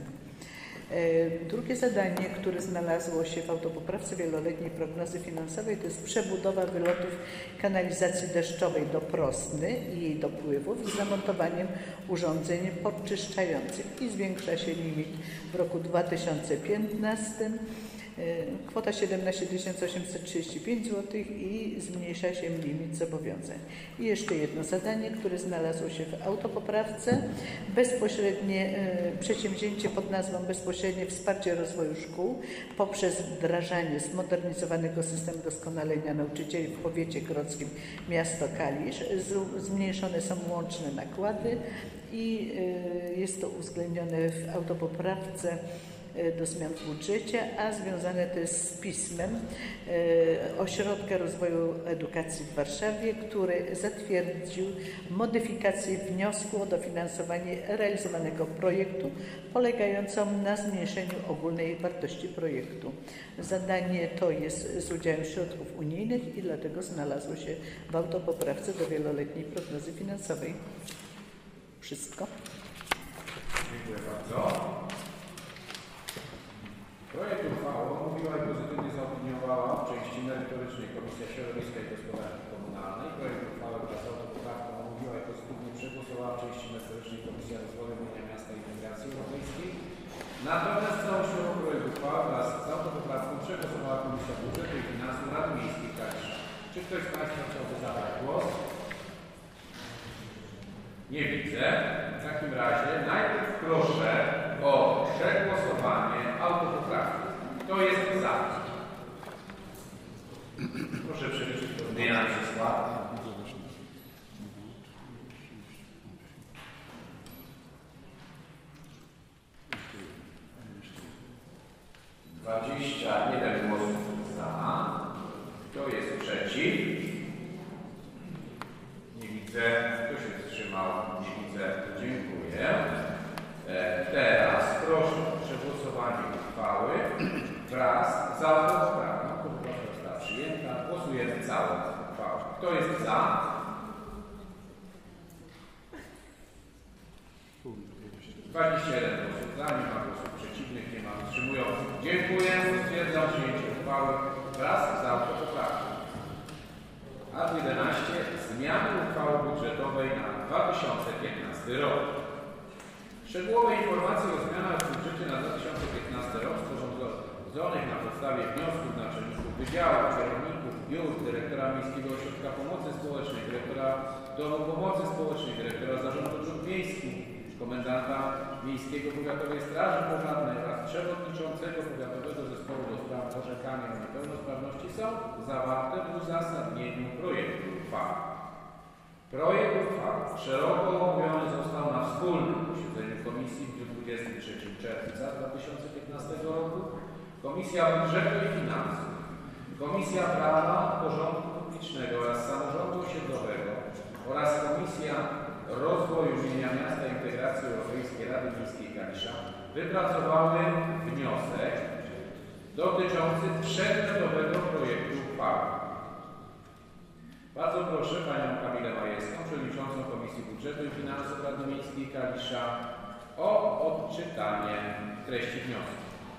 Drugie zadanie, które znalazło się w autopoprawce wieloletniej prognozy finansowej, to jest przebudowa wylotów kanalizacji deszczowej do Prosny i jej dopływów z zamontowaniem urządzeń podczyszczających i zwiększa się limit w roku dwa tysiące piętnastym. Kwota siedemnaście tysięcy osiemset trzydzieści pięć złotych i zmniejsza się limit zobowiązań. I jeszcze jedno zadanie, które znalazło się w autopoprawce. Bezpośrednie przedsięwzięcie pod nazwą bezpośrednie wsparcie rozwoju szkół poprzez wdrażanie zmodernizowanego systemu doskonalenia nauczycieli w powiecie grodzkim miasto Kalisz. Zmniejszone są łączne nakłady i jest to uwzględnione w autopoprawce do zmian w budżecie, a związane to jest z pismem Ośrodka Rozwoju Edukacji w Warszawie, który zatwierdził modyfikację wniosku o dofinansowanie realizowanego projektu polegającą na zmniejszeniu ogólnej wartości projektu. Zadanie to jest z udziałem środków unijnych i dlatego znalazło się w autopoprawce do wieloletniej prognozy finansowej. Wszystko. Dziękuję bardzo. Projekt uchwały omówiła i pozytywnie zaopiniowała w części merytorycznej Komisja Środowiska i Gospodarki Komunalnej. Projekt uchwały wraz z autopoprawką omówiła i pozytywnie przegłosowała w części merytorycznej Komisja Rozwoju Gminy Miasta i Integracji Europejskiej. Natomiast całościowo projekt uchwały wraz z autopoprawką przegłosowała Komisja Budżetu i Finansów Rady Miejskiej Kalisza. Czy ktoś z Państwa chciałby zabrać głos? Nie widzę. W takim razie najpierw proszę o przegłosowanie autopoprawki. Kto jest za? Proszę przeliczyć to zmiana przez skład. dwadzieścia jeden głosów za. Kto jest przeciw? Nie widzę. Kto się wstrzymał? Nie wraz z autopoprawką, która została przyjęta. Głosujemy całą uchwałą. Kto jest za? dwadzieścia jeden głosów za, nie ma głosów przeciwnych, nie ma wstrzymujących. Dziękuję. Stwierdzam przyjęcie uchwały wraz z autopoprawką. Art. jedenaście. Zmiany uchwały budżetowej na dwa tysiące piętnasty rok. Szczegółowe informacje o zmianach w budżecie na dwa tysiące piętnasty rok sporządzonych na podstawie wniosków naczelników wydziałów, kierowników biur, dyrektora Miejskiego Ośrodka Pomocy Społecznej, dyrektora Domu Pomocy Społecznej, dyrektora Zarządu Dróg Miejskich, komendanta Miejskiego Powiatowej Straży Pożarnej oraz przewodniczącego Powiatowego Zespołu do spraw orzekania o niepełnosprawności są zawarte w uzasadnieniu projektu uchwały. Projekt uchwały szeroko omówiony został na wspólnym posiedzeniu Komisji w dniu dwudziestego trzeciego czerwca dwa tysiące piętnastego roku, Komisja Budżetu i Finansów, Komisja Prawa, Porządku Publicznego oraz Samorządu Osiedlowego oraz Komisja Rozwoju Imienia Miasta i Integracji Europejskiej Rady Miejskiej Kalisza wypracowały wniosek dotyczący przedmiotowego projektu uchwały. Bardzo proszę Panią Kamilę Majewską, Przewodniczącą Komisji Budżetu i Finansów Rady Miejskiej Kalisza o odczytanie treści wniosku.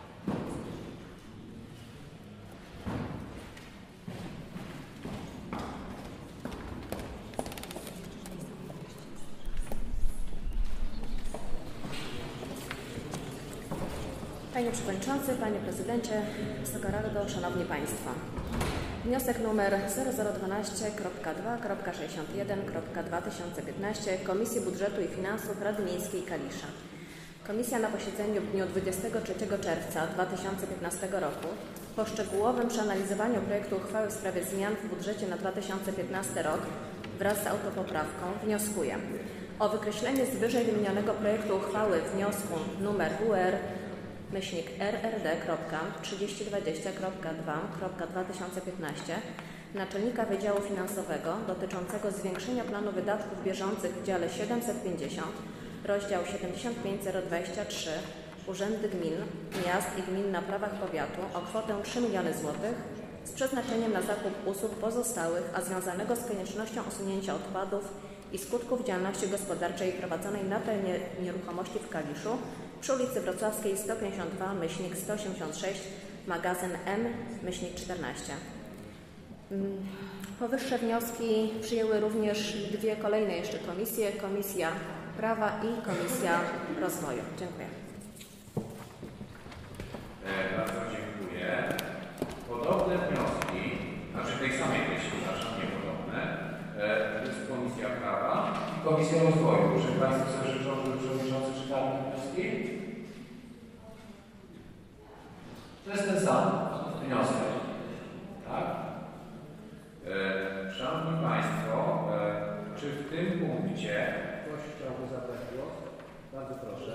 Panie Przewodniczący, Panie Prezydencie, Wysoka Rado, Szanowni Państwo. Wniosek numer zero zero dwanaście dwa sześćdziesiąt jeden dwa tysiące piętnaście Komisji Budżetu i Finansów Rady Miejskiej Kalisza. Komisja na posiedzeniu w dniu dwudziestego trzeciego czerwca dwa tysiące piętnastego roku po szczegółowym przeanalizowaniu projektu uchwały w sprawie zmian w budżecie na dwa tysiące piętnasty rok wraz z autopoprawką wnioskuje o wykreślenie z wyżej wymienionego projektu uchwały wniosku numer W R myślnik R R D trzydzieści dwadzieścia dwa dwa tysiące piętnaście Naczelnika Wydziału Finansowego dotyczącego zwiększenia planu wydatków bieżących w dziale siedemset pięćdziesiąt, rozdział siedemdziesiąt pięć zero dwadzieścia trzy Urzędy Gmin, Miast i Gmin na prawach powiatu o kwotę trzy miliony złotych z przeznaczeniem na zakup usług pozostałych, a związanego z koniecznością usunięcia odpadów i skutków działalności gospodarczej prowadzonej na terenie nieruchomości w Kaliszu przy ulicy Wrocławskiej sto pięćdziesiąt dwa sto osiemdziesiąt sześć magazyn M czternaście. Powyższe wnioski przyjęły również dwie kolejne jeszcze komisje, Komisja Prawa i Komisja Rozwoju. Dziękuję. E, bardzo dziękuję. Podobne wnioski, znaczy tej samej treści, przepraszam, niepodobne, e, jest Komisja Prawa i Komisja Rozwoju. Proszę Państwa, życzę, żeby Przewodniczący czytał wnioski. To jest ten sam wniosek. Tak? E, Szanowni Państwo, e, czy w tym punkcie ktoś chciałby zabrać głos? Bardzo proszę.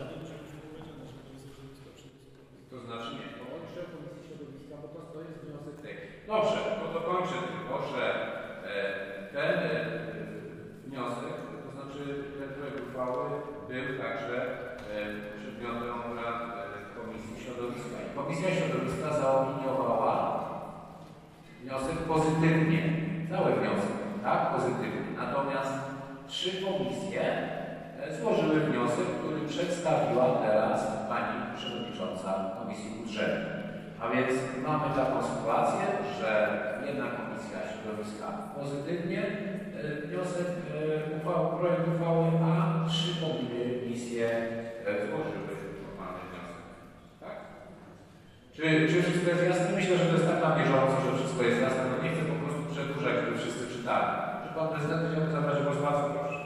To znaczy nie, połączę Komisji Środowiska, bo to, to jest wniosek tej. Dobrze, no to kończę tylko, że e, ten e, wniosek, to znaczy ten projekt uchwały był także e, przedmiotem obrad e, Komisji Środowiska. I Komisja Środowiska zaopiniowała wniosek pozytywnie, cały wniosek, tak, pozytywnie. Natomiast trzy komisje złożyły wniosek, który przedstawiła teraz Pani Przewodnicząca Komisji Budżetu. A więc mamy taką sytuację, że jedna Komisja Środowiska pozytywnie wniosek uchwały, projekt uchwały, a trzy komisje złożyły formalny wniosek. Tak? Czy, czy wszystko jest jasne? Myślę, że to jest tak na bieżąco, że wszystko jest jasne. No nie chcę po prostu przedłużać, żeby wszyscy czytali. Czy Pan Prezydent chciałby zabrać głos? Bardzo proszę.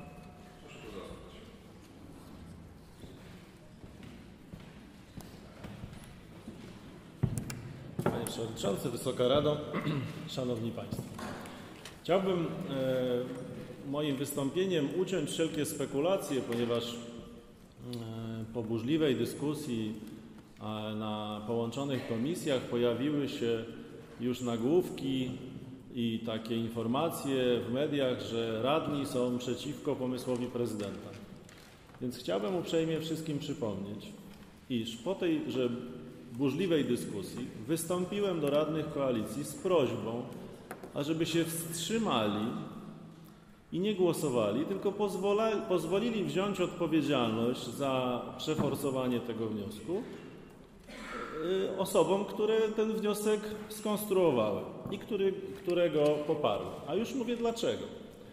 Panie Przewodniczący, Wysoka Rado, Szanowni Państwo. Chciałbym e, moim wystąpieniem uciąć wszelkie spekulacje, ponieważ e, po burzliwej dyskusji e, na połączonych komisjach pojawiły się już nagłówki i takie informacje w mediach, że radni są przeciwko pomysłowi prezydenta. Więc chciałbym uprzejmie wszystkim przypomnieć, iż po tej, że burzliwej dyskusji wystąpiłem do radnych koalicji z prośbą, ażeby się wstrzymali i nie głosowali, tylko pozwola, pozwolili wziąć odpowiedzialność za przeforsowanie tego wniosku y, osobom, które ten wniosek skonstruowały i który, którego poparły. A już mówię dlaczego.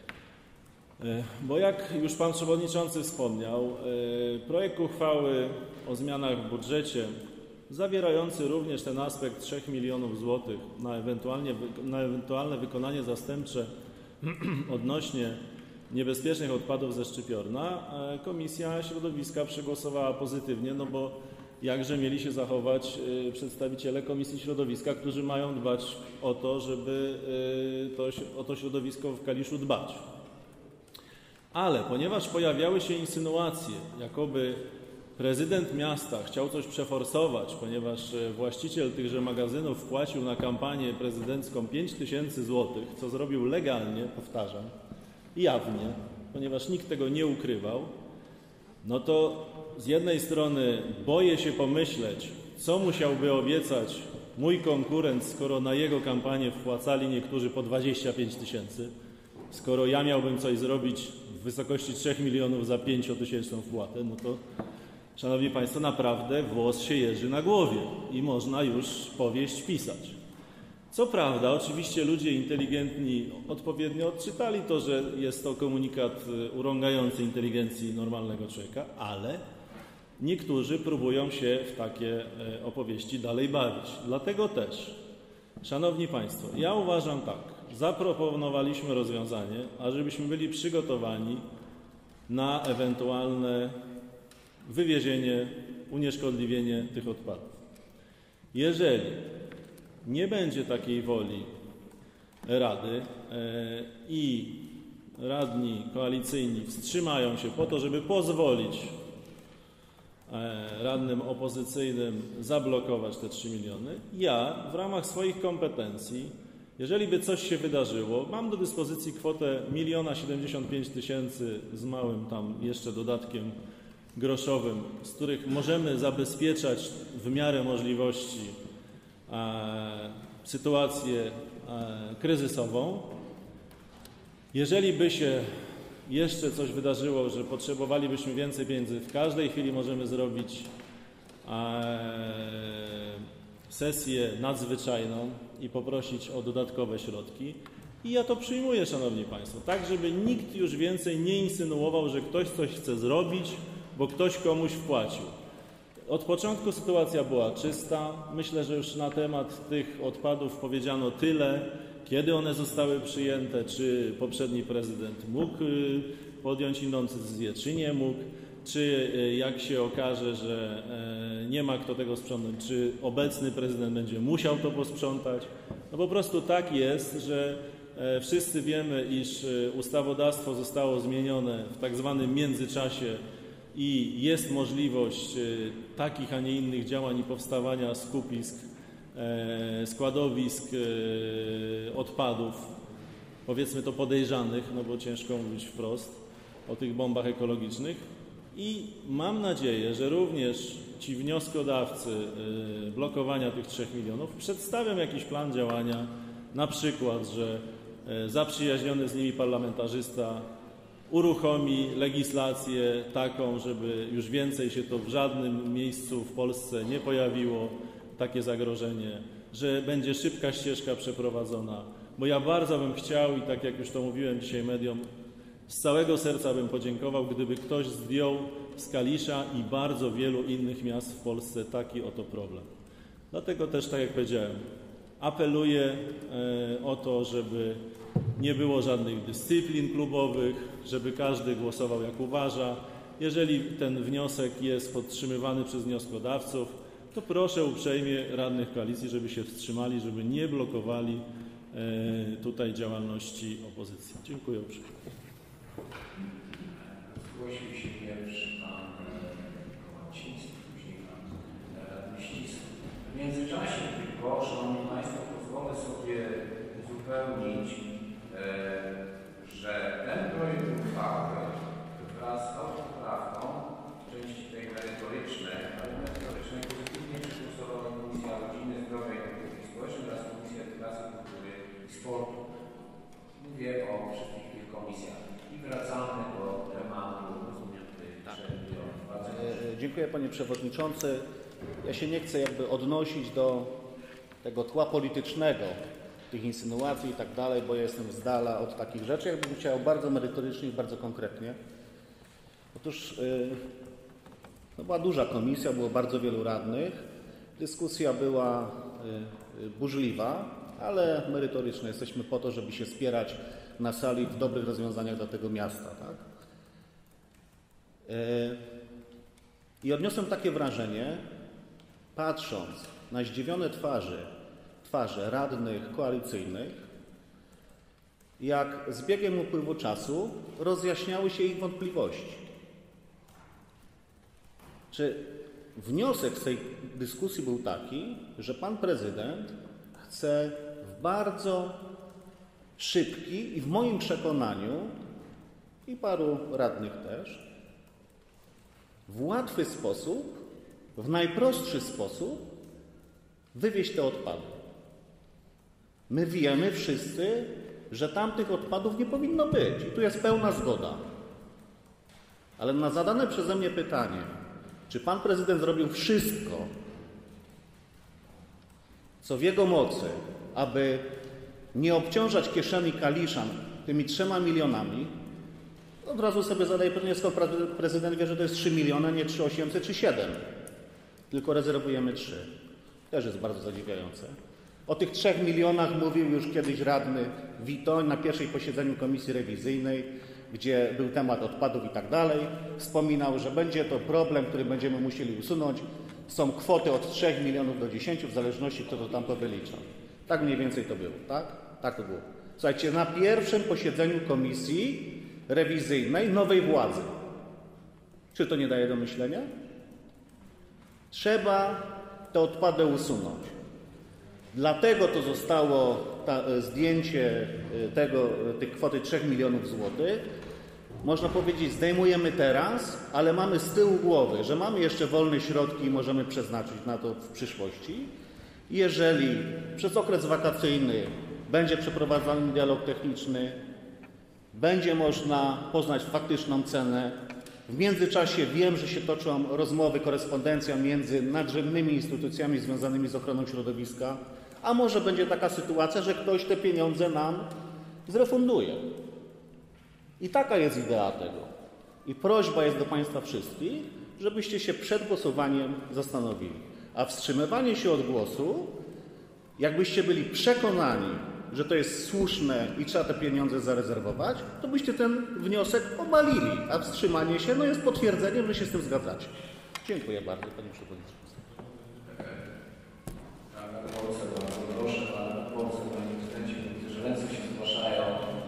Y, bo jak już Pan Przewodniczący wspomniał, y, projekt uchwały o zmianach w budżecie, zawierający również ten aspekt trzech milionów złotych na, ewentualnie, na ewentualne wykonanie zastępcze odnośnie niebezpiecznych odpadów ze szczypiorna, Komisja Środowiska przegłosowała pozytywnie, no bo jakże mieli się zachować przedstawiciele Komisji Środowiska, którzy mają dbać o to, żeby to, o to środowisko w Kaliszu dbać. Ale ponieważ pojawiały się insynuacje, jakoby prezydent miasta chciał coś przeforsować, ponieważ właściciel tychże magazynów wpłacił na kampanię prezydencką pięć tysięcy złotych, co zrobił legalnie, powtarzam, jawnie, ponieważ nikt tego nie ukrywał, no to z jednej strony boję się pomyśleć, co musiałby obiecać mój konkurent, skoro na jego kampanię wpłacali niektórzy po dwadzieścia pięć tysięcy, skoro ja miałbym coś zrobić w wysokości trzech milionów za pięciotysięczną wpłatę, no to Szanowni Państwo, naprawdę włos się jeży na głowie i można już powieść pisać. Co prawda, oczywiście ludzie inteligentni odpowiednio odczytali to, że jest to komunikat urągający inteligencji normalnego człowieka, ale niektórzy próbują się w takie opowieści dalej bawić. Dlatego też, Szanowni Państwo, ja uważam tak, zaproponowaliśmy rozwiązanie, ażebyśmy byli przygotowani na ewentualne wywiezienie, unieszkodliwienie tych odpadów. Jeżeli nie będzie takiej woli Rady e, i radni koalicyjni wstrzymają się po to, żeby pozwolić e, radnym opozycyjnym zablokować te trzy miliony, ja w ramach swoich kompetencji, jeżeli by coś się wydarzyło, mam do dyspozycji kwotę miliona siedemdziesiąt pięć tysięcy z małym tam jeszcze dodatkiem groszowym, z których możemy zabezpieczać w miarę możliwości e, sytuację e, kryzysową. Jeżeli by się jeszcze coś wydarzyło, że potrzebowalibyśmy więcej pieniędzy, w każdej chwili możemy zrobić e, sesję nadzwyczajną i poprosić o dodatkowe środki. I ja to przyjmuję, Szanowni Państwo, tak żeby nikt już więcej nie insynuował, że ktoś coś chce zrobić, bo ktoś komuś wpłacił. Od początku sytuacja była czysta. Myślę, że już na temat tych odpadów powiedziano tyle, kiedy one zostały przyjęte, czy poprzedni prezydent mógł podjąć inną decyzję, czy nie mógł, czy jak się okaże, że nie ma kto tego sprzątnąć, czy obecny prezydent będzie musiał to posprzątać. No po prostu tak jest, że wszyscy wiemy, iż ustawodawstwo zostało zmienione w tak zwanym międzyczasie i jest możliwość takich, a nie innych działań i powstawania skupisk, składowisk odpadów, powiedzmy to podejrzanych, no bo ciężko mówić wprost o tych bombach ekologicznych. I mam nadzieję, że również ci wnioskodawcy blokowania tych trzech milionów przedstawią jakiś plan działania, na przykład, że zaprzyjaźniony z nimi parlamentarzysta uruchomi legislację taką, żeby już więcej się to w żadnym miejscu w Polsce nie pojawiło, takie zagrożenie, że będzie szybka ścieżka przeprowadzona, bo ja bardzo bym chciał i tak jak już to mówiłem dzisiaj mediom, z całego serca bym podziękował, gdyby ktoś zdjął z Kalisza i bardzo wielu innych miast w Polsce taki oto problem. Dlatego też, tak jak powiedziałem, apeluję o to, żeby nie było żadnych dyscyplin klubowych, żeby każdy głosował jak uważa. Jeżeli ten wniosek jest podtrzymywany przez wnioskodawców, to proszę uprzejmie radnych koalicji, żeby się wstrzymali, żeby nie blokowali tutaj działalności opozycji. Dziękuję uprzejmie. Zgłosił się pierwszy pan Kołaciński, później pan radny Ścisły. W międzyczasie tylko, Szanowni Państwo, pozwolę sobie uzupełnić, że ten projekt uchwały wraz z autopoprawką w części tej merytorycznej, ale merytorycznej pozytywnie przegłosowała Sportu. Mówię o wszystkich tych komisjach. I wracamy do tematu, rozumiem, tych trzech milionów. Dziękuję Panie Przewodniczący. Ja się nie chcę jakby odnosić do tego tła politycznego, tych insynuacji i tak dalej, bo ja jestem z dala od takich rzeczy. Ja bym chciał bardzo merytorycznie i bardzo konkretnie. Otóż yy, no była duża komisja, było bardzo wielu radnych. Dyskusja była yy, burzliwa, ale merytoryczna. Jesteśmy po to, żeby się spierać na sali w dobrych rozwiązaniach dla tego miasta. Tak? Yy, I odniosłem takie wrażenie, patrząc na zdziwione twarze, twarze radnych koalicyjnych, jak z biegiem upływu czasu rozjaśniały się ich wątpliwości. Czy wniosek z tej dyskusji był taki, że pan prezydent chce w bardzo szybki i w moim przekonaniu i paru radnych też, w łatwy sposób, w najprostszy sposób wywieźć te odpady. My wiemy wszyscy, że tamtych odpadów nie powinno być i tu jest pełna zgoda. Ale na zadane przeze mnie pytanie, czy pan prezydent zrobił wszystko, co w jego mocy, aby nie obciążać kieszeni Kaliszan tymi trzema milionami, od razu sobie zadaję pytanie, skąd prezydent wie, że to jest trzy miliony, nie trzy osiemset czy siedem, tylko rezerwujemy trzy. Też jest bardzo zadziwiające. O tych trzech milionach mówił już kiedyś radny Witoń na pierwszym posiedzeniu komisji rewizyjnej, gdzie był temat odpadów i tak dalej. Wspominał, że będzie to problem, który będziemy musieli usunąć. Są kwoty od trzech milionów do dziesięciu, w zależności kto to tam to wylicza. Tak mniej więcej to było, tak? Tak to było. Słuchajcie, na pierwszym posiedzeniu komisji rewizyjnej nowej władzy. Czy to nie daje do myślenia? Trzeba te odpady usunąć. Dlatego to zostało ta, zdjęcie tego, tej kwoty trzech milionów złotych. Można powiedzieć, zdejmujemy teraz, ale mamy z tyłu głowy, że mamy jeszcze wolne środki i możemy przeznaczyć na to w przyszłości. Jeżeli przez okres wakacyjny będzie przeprowadzany dialog techniczny, będzie można poznać faktyczną cenę. W międzyczasie wiem, że się toczą rozmowy, korespondencja między nadrzędnymi instytucjami związanymi z ochroną środowiska, a może będzie taka sytuacja, że ktoś te pieniądze nam zrefunduje. I taka jest idea tego. I prośba jest do Państwa wszystkich, żebyście się przed głosowaniem zastanowili. A wstrzymywanie się od głosu, jakbyście byli przekonani, że to jest słuszne i trzeba te pieniądze zarezerwować, to byście ten wniosek obalili, a wstrzymanie się no jest potwierdzeniem, że się z tym zgadzacie. Dziękuję bardzo, Panie Przewodniczący. Proszę Pana Posła, Panie Prezydencie, widzę, że ręce się zgłaszają.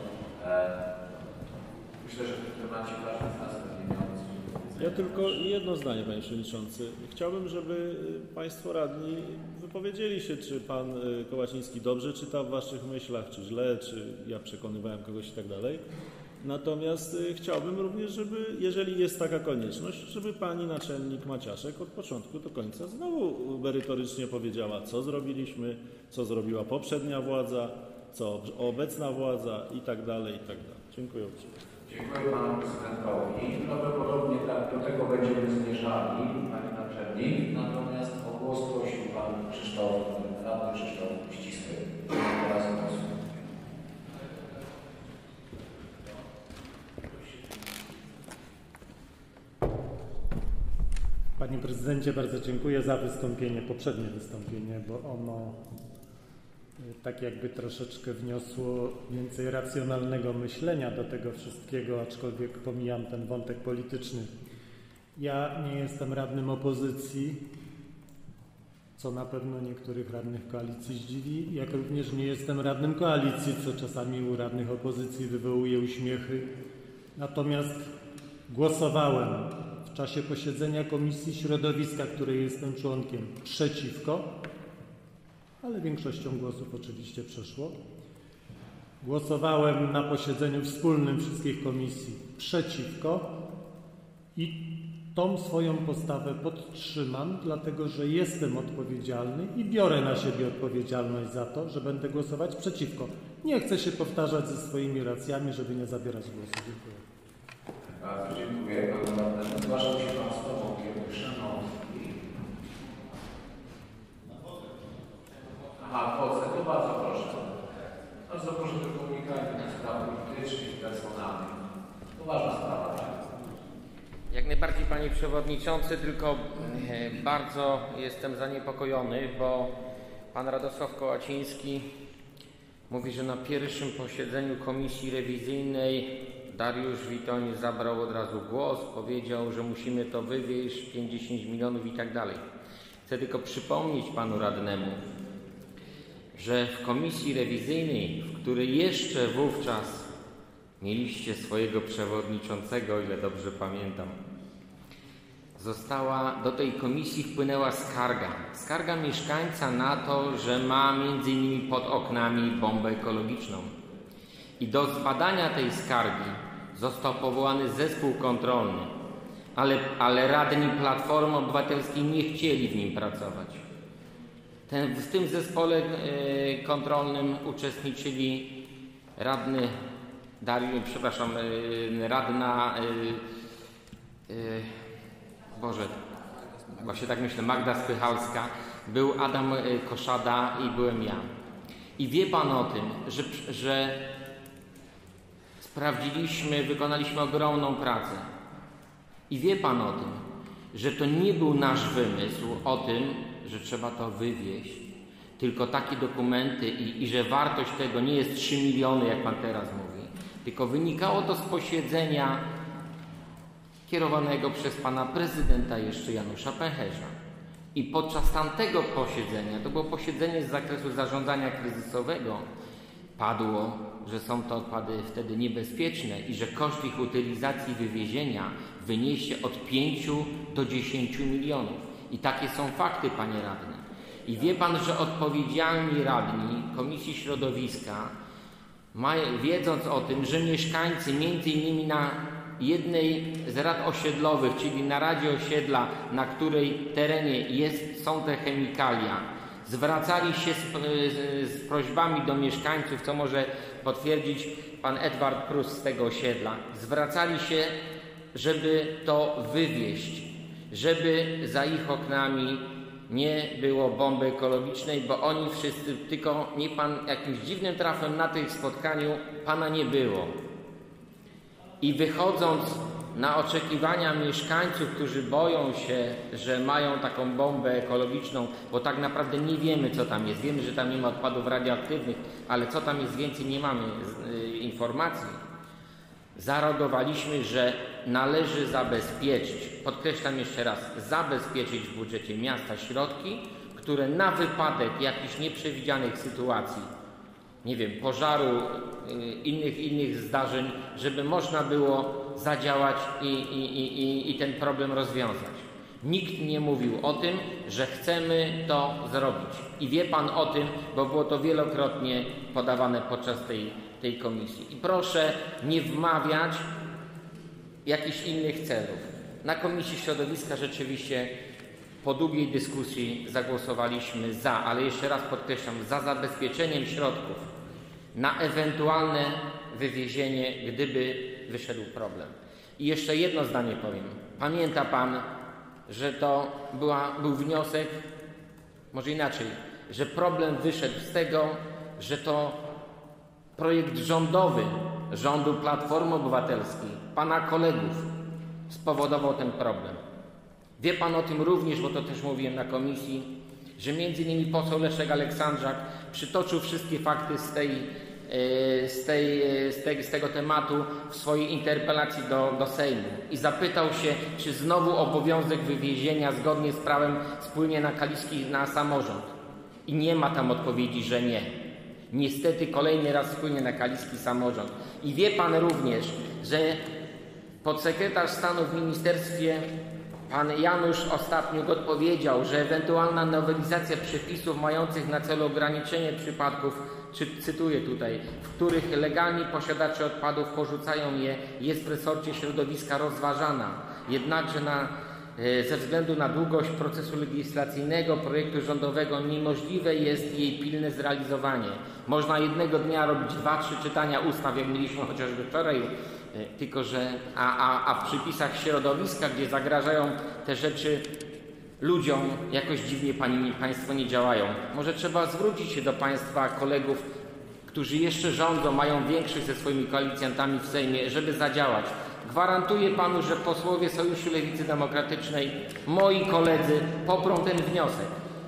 Myślę, że w tym temacie każdy z nas będzie miał coś do powiedzenia. Ja tylko jedno zdanie, Panie Przewodniczący. Chciałbym, żeby Państwo radni wypowiedzieli się, czy Pan Kołaczyński dobrze czyta w Waszych myślach, czy źle, czy ja przekonywałem kogoś i tak dalej. Natomiast chciałbym również, żeby, jeżeli jest taka konieczność, żeby Pani Naczelnik Maciaszek od początku do końca znowu merytorycznie powiedziała, co zrobiliśmy, co zrobiła poprzednia władza, co obecna władza i tak dalej, i tak dalej. Dziękuję uprzejmie. Dziękuję Panu Prezydentowi. Prawdopodobnie tak do tego będziemy zmierzali, Pani Naczelnik. Natomiast o głos prosił Pan Krzysztof, Radny Krzysztof Ścisły. Teraz głos. Panie Prezydencie, bardzo dziękuję za wystąpienie, poprzednie wystąpienie, bo ono tak jakby troszeczkę wniosło więcej racjonalnego myślenia do tego wszystkiego, aczkolwiek pomijam ten wątek polityczny. Ja nie jestem radnym opozycji, co na pewno niektórych radnych koalicji zdziwi, jak również nie jestem radnym koalicji, co czasami u radnych opozycji wywołuje uśmiechy. Natomiast głosowałem w czasie posiedzenia Komisji Środowiska, której jestem członkiem, przeciwko, ale większością głosów oczywiście przeszło. Głosowałem na posiedzeniu wspólnym wszystkich komisji przeciwko i tą swoją postawę podtrzymam, dlatego że jestem odpowiedzialny i biorę na siebie odpowiedzialność za to, że będę głosować przeciwko. Nie chcę się powtarzać ze swoimi racjami, żeby nie zabierać głosu. Dziękuję. Bardzo dziękuję. Zgłaszał się Pan z powołkiem Szanowni. Aha, Polsce, to bardzo proszę. Bardzo proszę do komunikacji spraw politycznych i personalnych. To ważna sprawa, tak? Jak najbardziej, Panie Przewodniczący, tylko bardzo jestem zaniepokojony, bo Pan Radosław Kołaciński mówi, że na pierwszym posiedzeniu Komisji Rewizyjnej Dariusz Witoń zabrał od razu głos, powiedział, że musimy to wywieźć, pięćdziesiąt milionów i tak dalej. Chcę tylko przypomnieć Panu Radnemu, że w Komisji Rewizyjnej, w której jeszcze wówczas mieliście swojego przewodniczącego, o ile dobrze pamiętam, została, do tej komisji wpłynęła skarga. Skarga mieszkańca na to, że ma między innymi pod oknami bombę ekologiczną. I do zbadania tej skargi został powołany zespół kontrolny, ale, ale radni Platformy Obywatelskiej nie chcieli w nim pracować. Ten, w tym zespole e, kontrolnym uczestniczyli radny Dariusz, przepraszam, e, radna e, e, Boże, właśnie tak myślę, Magda Spychalska, był Adam Koszada i byłem ja. I wie Pan o tym, że, że sprawdziliśmy, wykonaliśmy ogromną pracę. I wie Pan o tym, że to nie był nasz wymysł o tym, że trzeba to wywieźć, tylko takie dokumenty i, i że wartość tego nie jest trzy miliony, jak Pan teraz mówi, tylko wynikało to z posiedzenia kierowanego przez Pana Prezydenta jeszcze Janusza Pęcherza. I podczas tamtego posiedzenia, to było posiedzenie z zakresu zarządzania kryzysowego, padło, że są to odpady wtedy niebezpieczne i że koszt ich utylizacji i wywiezienia wyniesie od pięciu do dziesięciu milionów. I takie są fakty, Panie Radny. I wie Pan, że odpowiedzialni radni Komisji Środowiska, wiedząc o tym, że mieszkańcy między innymi na jednej z rad osiedlowych, czyli na Radzie Osiedla, na której terenie jest, są te chemikalia, zwracali się z, z, z prośbami do mieszkańców, co może potwierdzić Pan Edward Prus z tego osiedla, zwracali się, żeby to wywieźć, żeby za ich oknami nie było bomby ekologicznej, bo oni wszyscy, tylko nie Pan jakimś dziwnym trafem na tym spotkaniu Pana nie było. I wychodząc na oczekiwania mieszkańców, którzy boją się, że mają taką bombę ekologiczną, bo tak naprawdę nie wiemy, co tam jest. Wiemy, że tam nie ma odpadów radioaktywnych, ale co tam jest więcej, nie mamy y, informacji. Zareagowaliśmy, że należy zabezpieczyć, podkreślam jeszcze raz, zabezpieczyć w budżecie miasta środki, które na wypadek jakichś nieprzewidzianych sytuacji, nie wiem, pożaru, innych, innych zdarzeń, żeby można było zadziałać i, i, i, i ten problem rozwiązać. Nikt nie mówił o tym, że chcemy to zrobić. I wie Pan o tym, bo było to wielokrotnie podawane podczas tej, tej komisji. I proszę nie wmawiać jakichś innych celów. Na Komisji Środowiska rzeczywiście po długiej dyskusji zagłosowaliśmy za, ale jeszcze raz podkreślam, za zabezpieczeniem środków na ewentualne wywiezienie, gdyby wyszedł problem. I jeszcze jedno zdanie powiem. Pamięta Pan, że to była, był wniosek, może inaczej, że problem wyszedł z tego, że to projekt rządowy rządu Platformy Obywatelskiej, Pana kolegów, spowodował ten problem. Wie Pan o tym również, bo to też mówiłem na komisji, że między innymi poseł Leszek Aleksandrzak przytoczył wszystkie fakty z, tej, z, tej, z, tej, z tego tematu w swojej interpelacji do, do Sejmu i zapytał się, czy znowu obowiązek wywiezienia zgodnie z prawem spłynie na kaliski na samorząd. I nie ma tam odpowiedzi, że nie. Niestety kolejny raz spłynie na kaliski samorząd. I wie Pan również, że podsekretarz stanu w ministerstwie Pan Janusz Ostatniuk odpowiedział, że ewentualna nowelizacja przepisów mających na celu ograniczenie przypadków, czy cytuję tutaj, w których legalni posiadacze odpadów porzucają je, jest w resorcie środowiska rozważana. Jednakże na, ze względu na długość procesu legislacyjnego projektu rządowego niemożliwe jest jej pilne zrealizowanie. Można jednego dnia robić dwa, trzy czytania ustaw, jak mieliśmy chociażby wczoraj, tylko że a, a, a w przypisach środowiska, gdzie zagrażają te rzeczy ludziom, jakoś dziwnie pani, Państwo nie działają. Może trzeba zwrócić się do Państwa kolegów, którzy jeszcze rządzą, mają większych ze swoimi koalicjantami w Sejmie, żeby zadziałać. Gwarantuję Panu, że posłowie Sojuszu Lewicy Demokratycznej, moi koledzy, poprą ten wniosek.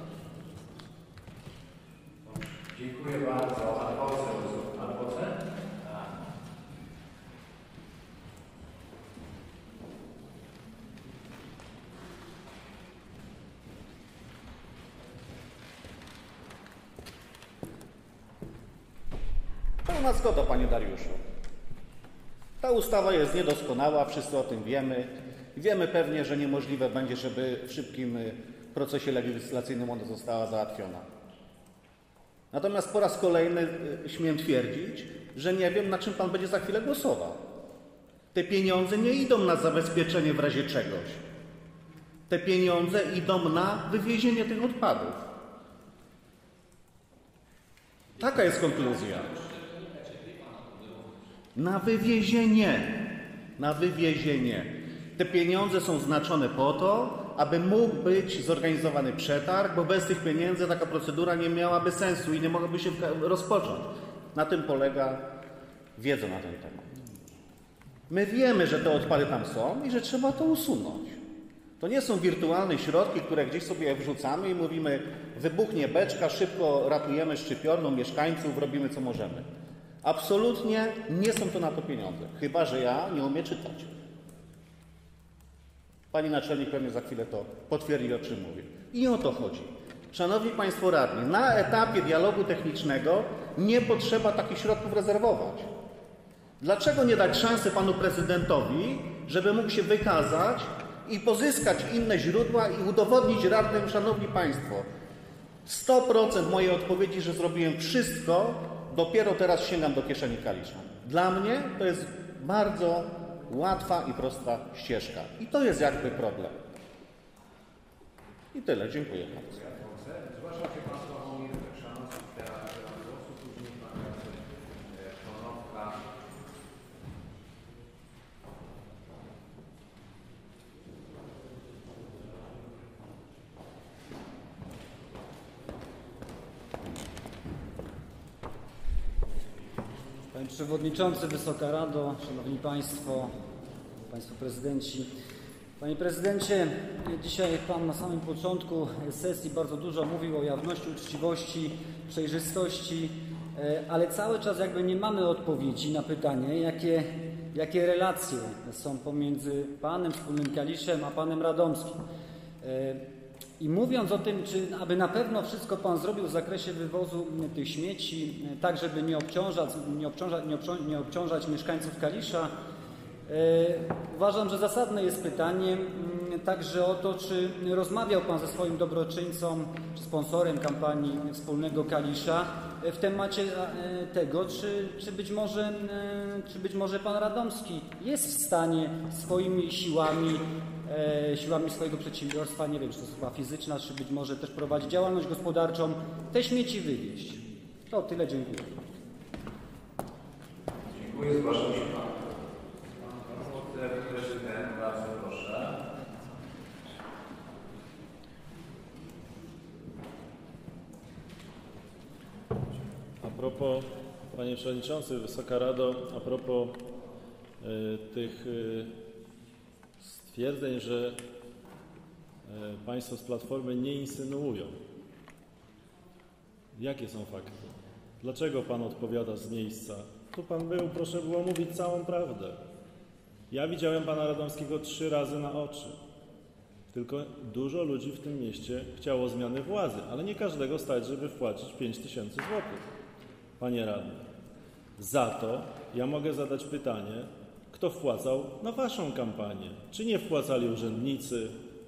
Dziękuję bardzo. Pan poseł, pan poseł? Pełna zgoda, panie Dariuszu. Ta ustawa jest niedoskonała, wszyscy o tym wiemy. Wiemy pewnie, że niemożliwe będzie, żeby w szybkim procesie legislacyjnym ona została załatwiona. Natomiast po raz kolejny śmiem twierdzić, że nie wiem, na czym pan będzie za chwilę głosował. Te pieniądze nie idą na zabezpieczenie w razie czegoś. Te pieniądze idą na wywiezienie tych odpadów. Taka jest konkluzja. Na wywiezienie. Na wywiezienie. Te pieniądze są znaczone po to, aby mógł być zorganizowany przetarg, bo bez tych pieniędzy taka procedura nie miałaby sensu i nie mogłaby się rozpocząć. Na tym polega wiedza na ten temat. My wiemy, że te odpady tam są i że trzeba to usunąć. To nie są wirtualne środki, które gdzieś sobie wrzucamy i mówimy, wybuchnie beczka, szybko ratujemy szczypiorną mieszkańców, robimy co możemy. Absolutnie nie są to na to pieniądze, chyba że ja nie umiem czytać. Pani naczelnik pewnie za chwilę to potwierdzi, o czym mówię. I o to chodzi. Szanowni Państwo radni, na etapie dialogu technicznego nie potrzeba takich środków rezerwować. Dlaczego nie dać szansy panu prezydentowi, żeby mógł się wykazać i pozyskać inne źródła i udowodnić radnym, szanowni Państwo, sto procent mojej odpowiedzi, że zrobiłem wszystko, dopiero teraz sięgam do kieszeni Kalisza. Dla mnie to jest bardzo łatwa i prosta ścieżka. I to jest jakby problem. I tyle. Dziękuję bardzo. Zgłaszam się Pan Sławomir Chrzanowski, teraz zabieram głosu, później Pan Konopka. Panie Przewodniczący, Wysoka Rado, Szanowni Państwo, Państwo Prezydenci. Panie Prezydencie, dzisiaj Pan na samym początku sesji bardzo dużo mówił o jawności, uczciwości, przejrzystości, ale cały czas jakby nie mamy odpowiedzi na pytanie, jakie, jakie relacje są pomiędzy Panem Wspólnym Kaliszem a Panem Radomskim. I mówiąc o tym, czy aby na pewno wszystko Pan zrobił w zakresie wywozu tych śmieci, tak żeby nie obciążać, nie obciążać, nie obciążać, nie obciążać mieszkańców Kalisza, e, uważam, że zasadne jest pytanie m, także o to, czy rozmawiał Pan ze swoim dobroczyńcą, czy sponsorem kampanii Wspólnego Kalisza w temacie e, tego, czy, czy, być może, e, czy być może Pan Radomski jest w stanie swoimi siłami siłami swojego przedsiębiorstwa, nie wiem, czy to jest chyba fizyczna, czy być może też prowadzić działalność gospodarczą, te śmieci wywieźć. To tyle, dziękuję. Dziękuję, zgłaszam się Pan. Pan prezydent, bardzo proszę. A propos, Panie Przewodniczący, Wysoka Rado, a propos y, tych y, stwierdzeń, że Państwo z Platformy nie insynuują. Jakie są fakty? Dlaczego Pan odpowiada z miejsca? Tu Pan był, proszę było mówić całą prawdę. Ja widziałem Pana Radomskiego trzy razy na oczy. Tylko dużo ludzi w tym mieście chciało zmiany władzy, ale nie każdego stać, żeby wpłacić pięć tysięcy złotych. Panie radny, za to ja mogę zadać pytanie, kto wpłacał na Waszą kampanię? Czy nie wpłacali urzędnicy,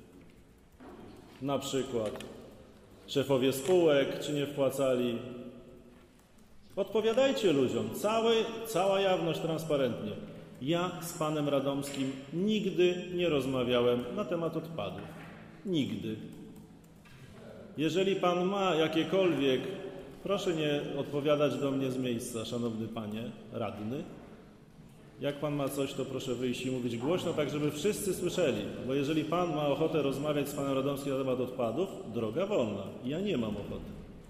na przykład szefowie spółek, czy nie wpłacali? Odpowiadajcie ludziom, całe, cała jawność transparentnie. Ja z panem Radomskim nigdy nie rozmawiałem na temat odpadów. Nigdy. Jeżeli pan ma jakiekolwiek, proszę nie odpowiadać do mnie z miejsca, szanowny panie radny. Jak pan ma coś, to proszę wyjść i mówić głośno, tak żeby wszyscy słyszeli. Bo jeżeli pan ma ochotę rozmawiać z panem Radomskim na temat odpadów, droga wolna. Ja nie mam ochoty.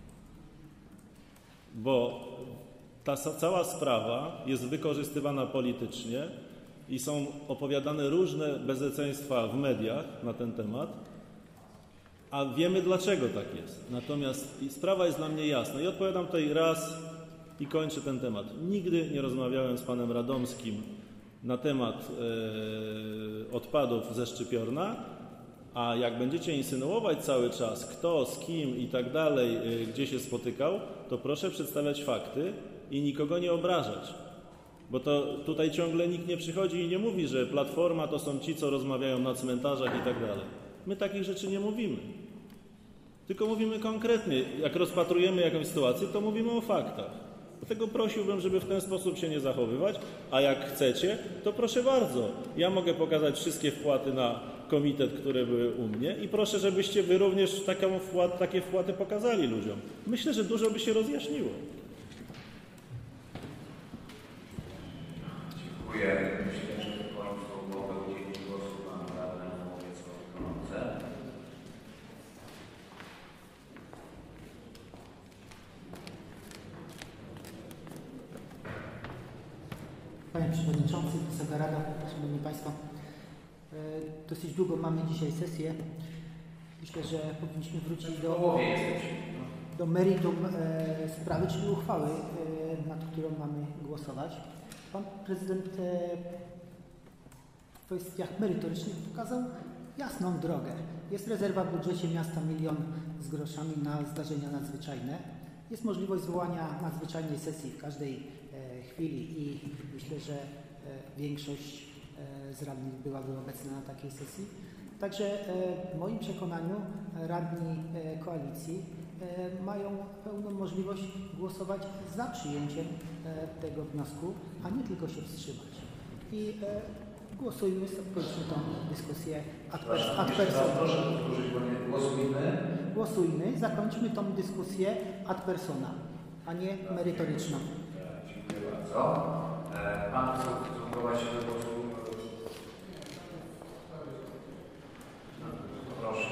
Bo ta cała sprawa jest wykorzystywana politycznie i są opowiadane różne bezeceństwa w mediach na ten temat, a wiemy, dlaczego tak jest. Natomiast sprawa jest dla mnie jasna i odpowiadam tutaj raz i kończę ten temat. Nigdy nie rozmawiałem z panem Radomskim na temat e, odpadów ze Szczypiorna, a jak będziecie insynuować cały czas, kto, z kim i tak dalej, e, gdzie się spotykał, to proszę przedstawiać fakty i nikogo nie obrażać. Bo to tutaj ciągle nikt nie przychodzi i nie mówi, że Platforma to są ci, co rozmawiają na cmentarzach i tak dalej. My takich rzeczy nie mówimy. Tylko mówimy konkretnie. Jak rozpatrujemy jakąś sytuację, to mówimy o faktach. Dlatego prosiłbym, żeby w ten sposób się nie zachowywać, a jak chcecie, to proszę bardzo. Ja mogę pokazać wszystkie wpłaty na komitet, które były u mnie i proszę, żebyście wy również taką wpłat, takie wpłaty pokazali ludziom. Myślę, że dużo by się rozjaśniło. Dziękuję. Myślę, że w końcu mogę udzielić głosu panu radnemu Wiecławowi Konopce. Panie Przewodniczący, Wysoka Rado, Szanowni Państwo, dosyć długo mamy dzisiaj sesję. Myślę, że powinniśmy wrócić do, do meritum sprawy, czyli uchwały, nad którą mamy głosować. Pan prezydent w kwestiach merytorycznych pokazał jasną drogę. Jest rezerwa w budżecie miasta milion z groszami na zdarzenia nadzwyczajne. Jest możliwość zwołania nadzwyczajnej sesji w każdej chwili i myślę, że większość z radnych byłaby obecna na takiej sesji. Także w moim przekonaniu radni koalicji mają pełną możliwość głosować za przyjęciem tego wniosku, a nie tylko się wstrzymać. I głosujmy, skończmy tą dyskusję ad personam. Proszę powtórzyć, bo nie głosujmy. Głosujmy, zakończmy tą dyskusję ad personam, a nie merytoryczną. Dziękuję bardzo. Pan chce ustosunkować się do głosu? Proszę.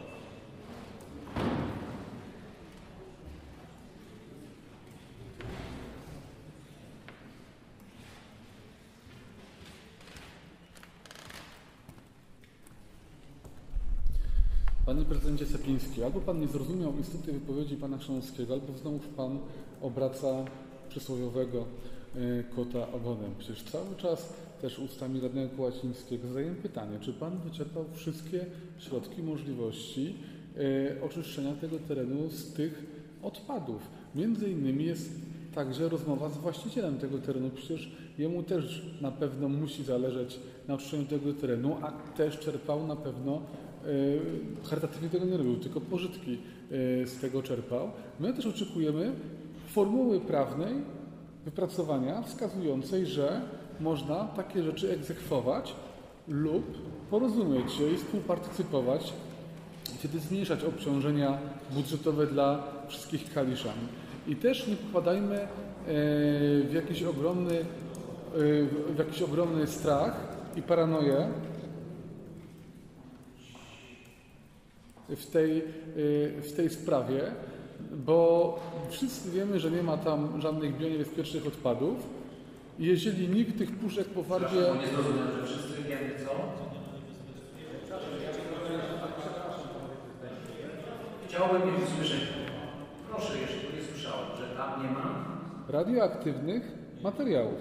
Panie prezydencie Sapiński, albo pan nie zrozumiał istoty wypowiedzi pana Chrzanowskiego, albo znowu pan obraca przysłowiowego kota ogonem. Przecież cały czas też ustami radnego Kołacińskiego zadaję pytanie, czy pan wyczerpał wszystkie środki, możliwości e, oczyszczenia tego terenu z tych odpadów. Między innymi jest także rozmowa z właścicielem tego terenu. Przecież jemu też na pewno musi zależeć na oczyszczeniu tego terenu, a też czerpał na pewno e, charytatywnie tego nie robił, tylko pożytki e, z tego czerpał. My też oczekujemy formuły prawnej wypracowania wskazującej, że można takie rzeczy egzekwować lub porozumieć się i współpartycypować, wtedy zmniejszać obciążenia budżetowe dla wszystkich Kaliszan. I też nie popadajmy w jakiś ogromny, w jakiś ogromny strach i paranoję w tej, w tej sprawie, bo wszyscy wiemy, że nie ma tam żadnych bioniebezpiecznych odpadów. Jeżeli nikt tych puszek po farbie... Przepraszam, nie zrozumiem, że wszyscy wiemy co? Chciałbym je usłyszeć. Proszę, jeszcze nie słyszałem, że tam nie ma radioaktywnych materiałów.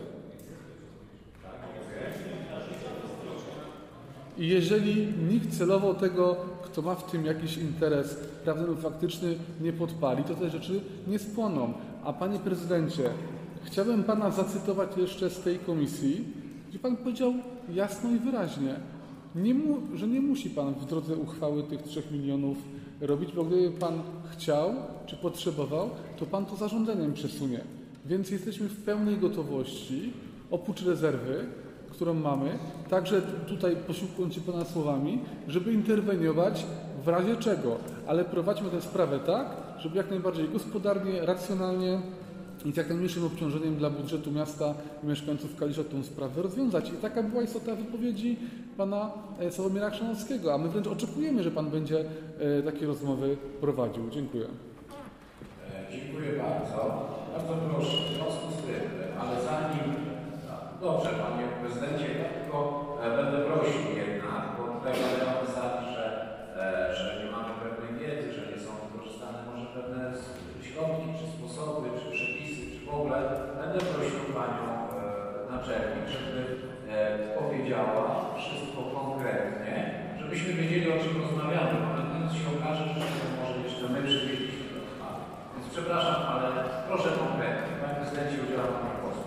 I jeżeli nikt celowo tego, kto ma w tym jakiś interes prawny lub faktyczny, nie podpali, to te rzeczy nie spłoną. A panie prezydencie, chciałbym pana zacytować jeszcze z tej komisji, gdzie pan powiedział jasno i wyraźnie, nie mu, że nie musi pan w drodze uchwały tych trzech milionów robić, bo gdyby pan chciał czy potrzebował, to pan to zarządzeniem przesunie. Więc jesteśmy w pełnej gotowości, oprócz rezerwy, którą mamy, także tutaj posiłkując się Pana słowami, żeby interweniować w razie czego, ale prowadźmy tę sprawę tak, żeby jak najbardziej gospodarnie, racjonalnie i z jak najmniejszym obciążeniem dla budżetu miasta i mieszkańców Kalisza tę sprawę rozwiązać. I taka była istota wypowiedzi Pana Sławomira Chrzanowskiego, a my wręcz oczekujemy, że Pan będzie takie rozmowy prowadził. Dziękuję. Dziękuję bardzo. Bardzo proszę, w związku z tym, ale zanim... Dobrze, Panie Prezydencie, ja tylko będę prosił jednak, bo tutaj mają zasady, że, że nie mamy pewnej wiedzy, że nie są wykorzystane może pewne środki, czy sposoby, czy przepisy, czy w ogóle. Będę prosił Panią Naczelnik, żeby powiedziała wszystko konkretnie, żebyśmy wiedzieli, o czym rozmawiamy, bo nawet się okaże, że może jeszcze my przywieźliśmy do sprawy. Więc przepraszam, ale proszę konkretnie. Panie Prezydencie, udzielam Panu głosu.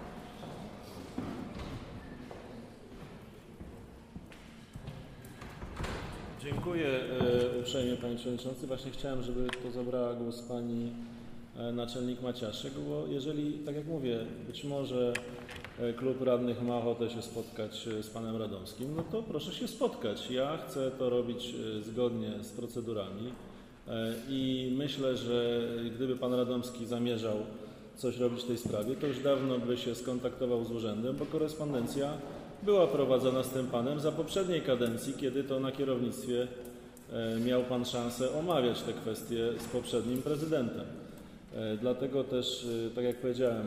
Dziękuję e, uprzejmie Panie Przewodniczący. Właśnie chciałem, żeby to zabrała głos Pani e, Naczelnik Maciaszek, bo jeżeli, tak jak mówię, być może e, klub radnych ma ochotę się spotkać z Panem Radomskim, no to proszę się spotkać. Ja chcę to robić e, zgodnie z procedurami e, i myślę, że gdyby Pan Radomski zamierzał coś robić w tej sprawie, to już dawno by się skontaktował z urzędem, bo korespondencja była prowadzona z tym Panem za poprzedniej kadencji, kiedy to na kierownictwie miał Pan szansę omawiać te kwestie z poprzednim prezydentem. Dlatego też, tak jak powiedziałem,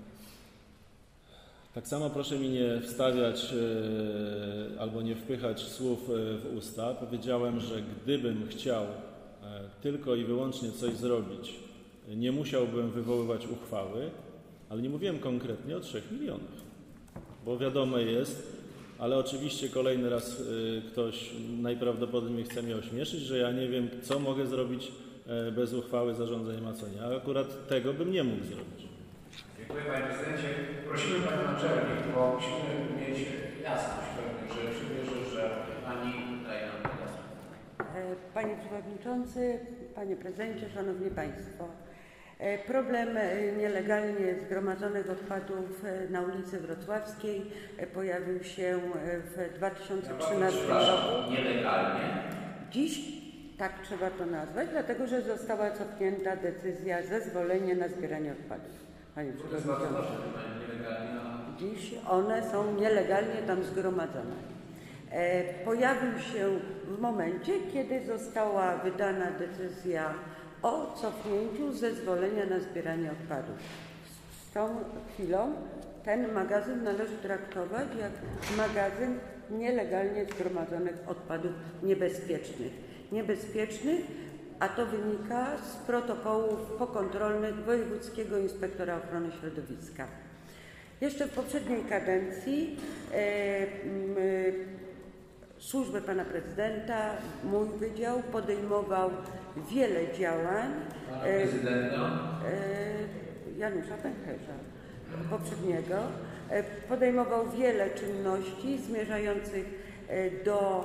tak samo proszę mi nie wstawiać albo nie wpychać słów w usta. Powiedziałem, że gdybym chciał tylko i wyłącznie coś zrobić, nie musiałbym wywoływać uchwały, ale nie mówiłem konkretnie o trzech milionach. Bo wiadomo jest, ale oczywiście kolejny raz y, ktoś najprawdopodobniej chce mnie ośmieszyć, że ja nie wiem, co mogę zrobić y, bez uchwały zarządzeniem, a co nie. A akurat tego bym nie mógł zrobić. Dziękuję Panie Prezydencie. Prosimy Panią Naczelnik, bo musimy mieć jasność pewnych rzeczy. Wierzę, że Pani daje nam jasność. Panie Przewodniczący, Panie Prezydencie, Szanowni Państwo. Problem nielegalnie zgromadzonych odpadów na ulicy Wrocławskiej pojawił się w dwa tysiące trzynastym roku. Nielegalnie? Dziś tak trzeba to nazwać, dlatego że została cofnięta decyzja zezwolenia na zbieranie odpadów. Panie Przewodniczący. Dziś one są nielegalnie tam zgromadzone. Pojawił się w momencie, kiedy została wydana decyzja o cofnięciu zezwolenia na zbieranie odpadów. Z tą chwilą ten magazyn należy traktować jak magazyn nielegalnie zgromadzonych odpadów niebezpiecznych. Niebezpiecznych, a to wynika z protokołów pokontrolnych Wojewódzkiego Inspektora Ochrony Środowiska. Jeszcze w poprzedniej kadencji e, m, służby Pana Prezydenta, mój wydział podejmował wiele działań. Pana Prezydenta? Janusza Pęcherza, poprzedniego. Podejmował wiele czynności zmierzających do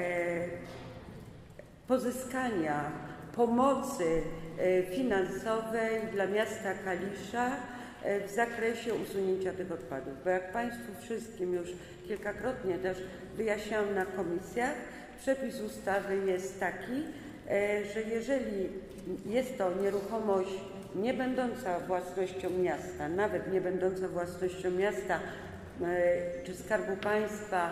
pozyskania pomocy finansowej dla miasta Kalisza w zakresie usunięcia tych odpadów. Bo jak Państwu wszystkim już kilkakrotnie też wyjaśniałam na komisjach, przepis ustawy jest taki, że jeżeli jest to nieruchomość nie będąca własnością miasta, nawet nie będąca własnością miasta czy Skarbu Państwa,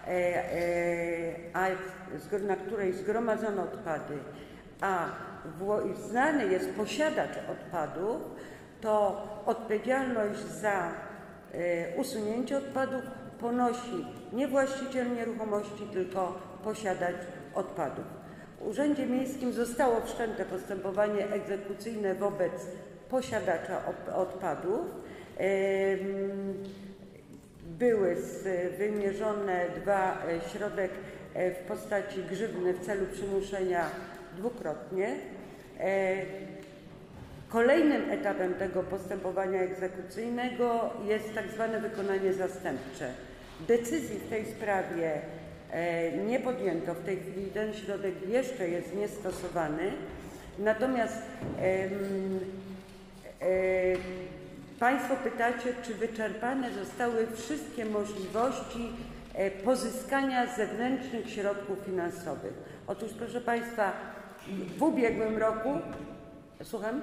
a na której zgromadzono odpady, a znany jest posiadacz odpadów, to odpowiedzialność za usunięcie odpadów ponosi nie właściciel nieruchomości, tylko posiadacz odpadów. W Urzędzie Miejskim zostało wszczęte postępowanie egzekucyjne wobec posiadacza odpadów. Były wymierzone dwa środek w postaci grzywny w celu przymuszenia dwukrotnie. Kolejnym etapem tego postępowania egzekucyjnego jest tak zwane wykonanie zastępcze. Decyzji w tej sprawie nie podjęto. W tej chwili ten środek jeszcze jest niestosowany. Natomiast Państwo pytacie, czy wyczerpane zostały wszystkie możliwości pozyskania zewnętrznych środków finansowych. Otóż, proszę Państwa, w ubiegłym roku, słucham,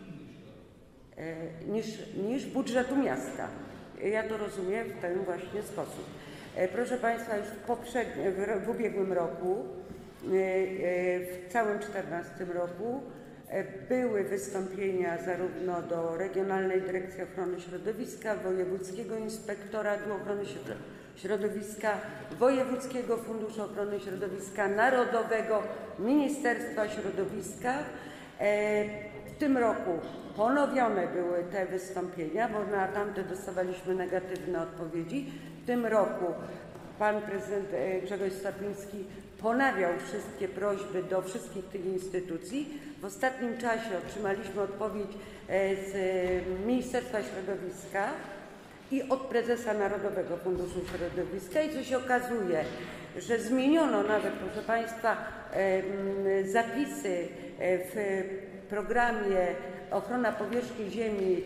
niż, niż budżetu miasta. Ja to rozumiem w ten właśnie sposób. Proszę Państwa, już w, poprzednim, w ubiegłym roku, w całym czternastym roku były wystąpienia zarówno do Regionalnej Dyrekcji Ochrony Środowiska, Wojewódzkiego Inspektoratu Ochrony Środowiska, Wojewódzkiego Funduszu Ochrony Środowiska, Narodowego, Ministerstwa Środowiska. W tym roku ponowione były te wystąpienia, bo na tamte dostawaliśmy negatywne odpowiedzi. W tym roku pan prezydent Grzegorz Sapiński ponawiał wszystkie prośby do wszystkich tych instytucji. W ostatnim czasie otrzymaliśmy odpowiedź z Ministerstwa Środowiska i od prezesa Narodowego Funduszu Środowiska i co się okazuje, że zmieniono nawet, proszę Państwa, zapisy w programie Ochrona powierzchni ziemi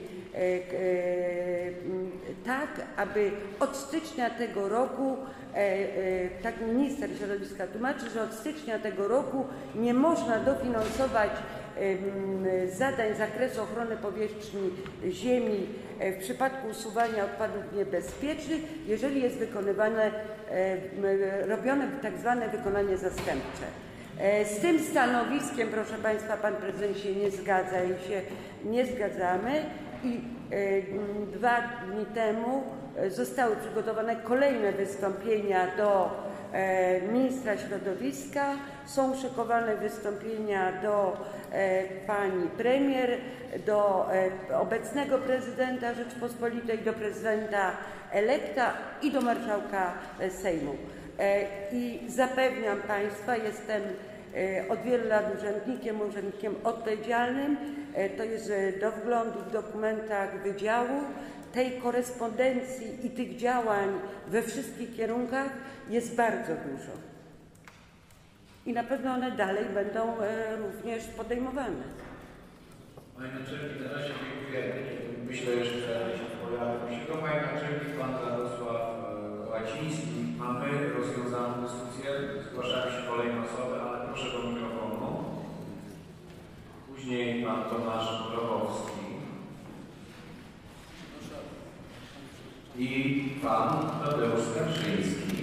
tak, aby od stycznia tego roku, tak minister środowiska tłumaczy, że od stycznia tego roku nie można dofinansować zadań z zakresu ochrony powierzchni ziemi w przypadku usuwania odpadów niebezpiecznych, jeżeli jest wykonywane, robione tak zwane wykonanie zastępcze. Z tym stanowiskiem, proszę Państwa, pan prezydent się nie zgadza i się nie zgadzamy i dwa dni temu zostały przygotowane kolejne wystąpienia do ministra środowiska, są szykowane wystąpienia do pani premier, do obecnego prezydenta Rzeczypospolitej, do prezydenta elekta i do marszałka Sejmu. I zapewniam Państwa, jestem od wielu lat urzędnikiem, urzędnikiem odpowiedzialnym, to jest do wglądu w dokumentach wydziału. Tej korespondencji i tych działań we wszystkich kierunkach jest bardzo dużo. I na pewno one dalej będą również podejmowane. Panie Naczelnik, na razie dziękuję. Myślę, że pojawi się to Panie Naczelnik, Pan Radosław Łaciński. Mamy rozwiązaną dyskusję, zgłaszają się kolejne osoby, ale proszę do mikrofonu. Później Pan Tomasz Grobowski i Pan Tadeusz Kaczyński.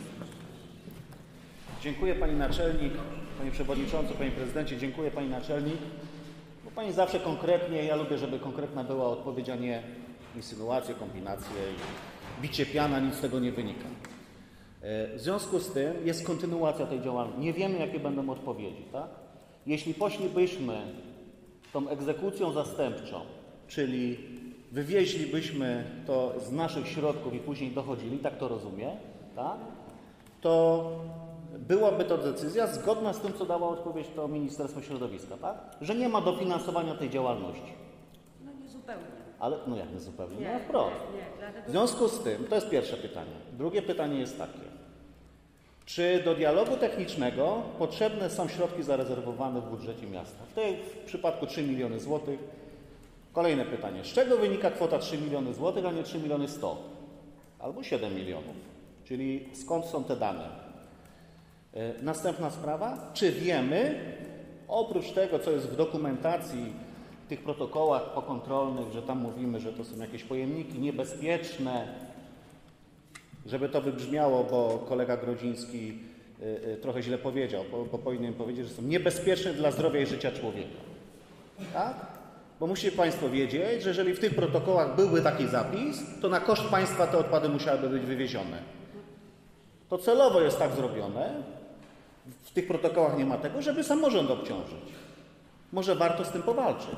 Dziękuję Pani Naczelnik, Panie Przewodniczący, Panie Prezydencie, dziękuję Pani Naczelnik, bo Pani zawsze konkretnie, ja lubię, żeby konkretna była odpowiedź, a nie insynuacje, kombinacje i bicie piana, nic z tego nie wynika. W związku z tym jest kontynuacja tej działalności. Nie wiemy, jakie będą odpowiedzi, tak? Jeśli poszlibyśmy tą egzekucją zastępczą, czyli wywieźlibyśmy to z naszych środków i później dochodzili, tak to rozumiem, tak? To byłaby to decyzja zgodna z tym, co dała odpowiedź to Ministerstwo Środowiska, tak? Że nie ma dofinansowania tej działalności. No nie zupełnie. Ale, no jak nie zupełnie? Nie, no wprost. nie, nie, dlatego... W związku z tym, to jest pierwsze pytanie. Drugie pytanie jest takie. Czy do dialogu technicznego potrzebne są środki zarezerwowane w budżecie miasta? W tej w przypadku trzy miliony złotych. Kolejne pytanie. Z czego wynika kwota trzy miliony złotych, a nie trzy miliony sto? Albo siedem milionów. Czyli skąd są te dane? Następna sprawa. Czy wiemy, oprócz tego, co jest w dokumentacji, w tych protokołach pokontrolnych, że tam mówimy, że to są jakieś pojemniki niebezpieczne, żeby to wybrzmiało, bo kolega Grodziński y, y, trochę źle powiedział, bo, bo powinien powiedzieć, że są niebezpieczne dla zdrowia i życia człowieka. Tak? Bo musicie Państwo wiedzieć, że jeżeli w tych protokołach byłby taki zapis, to na koszt państwa te odpady musiałyby być wywiezione. To celowo jest tak zrobione, w tych protokołach nie ma tego, żeby samorząd obciążyć. Może warto z tym powalczyć.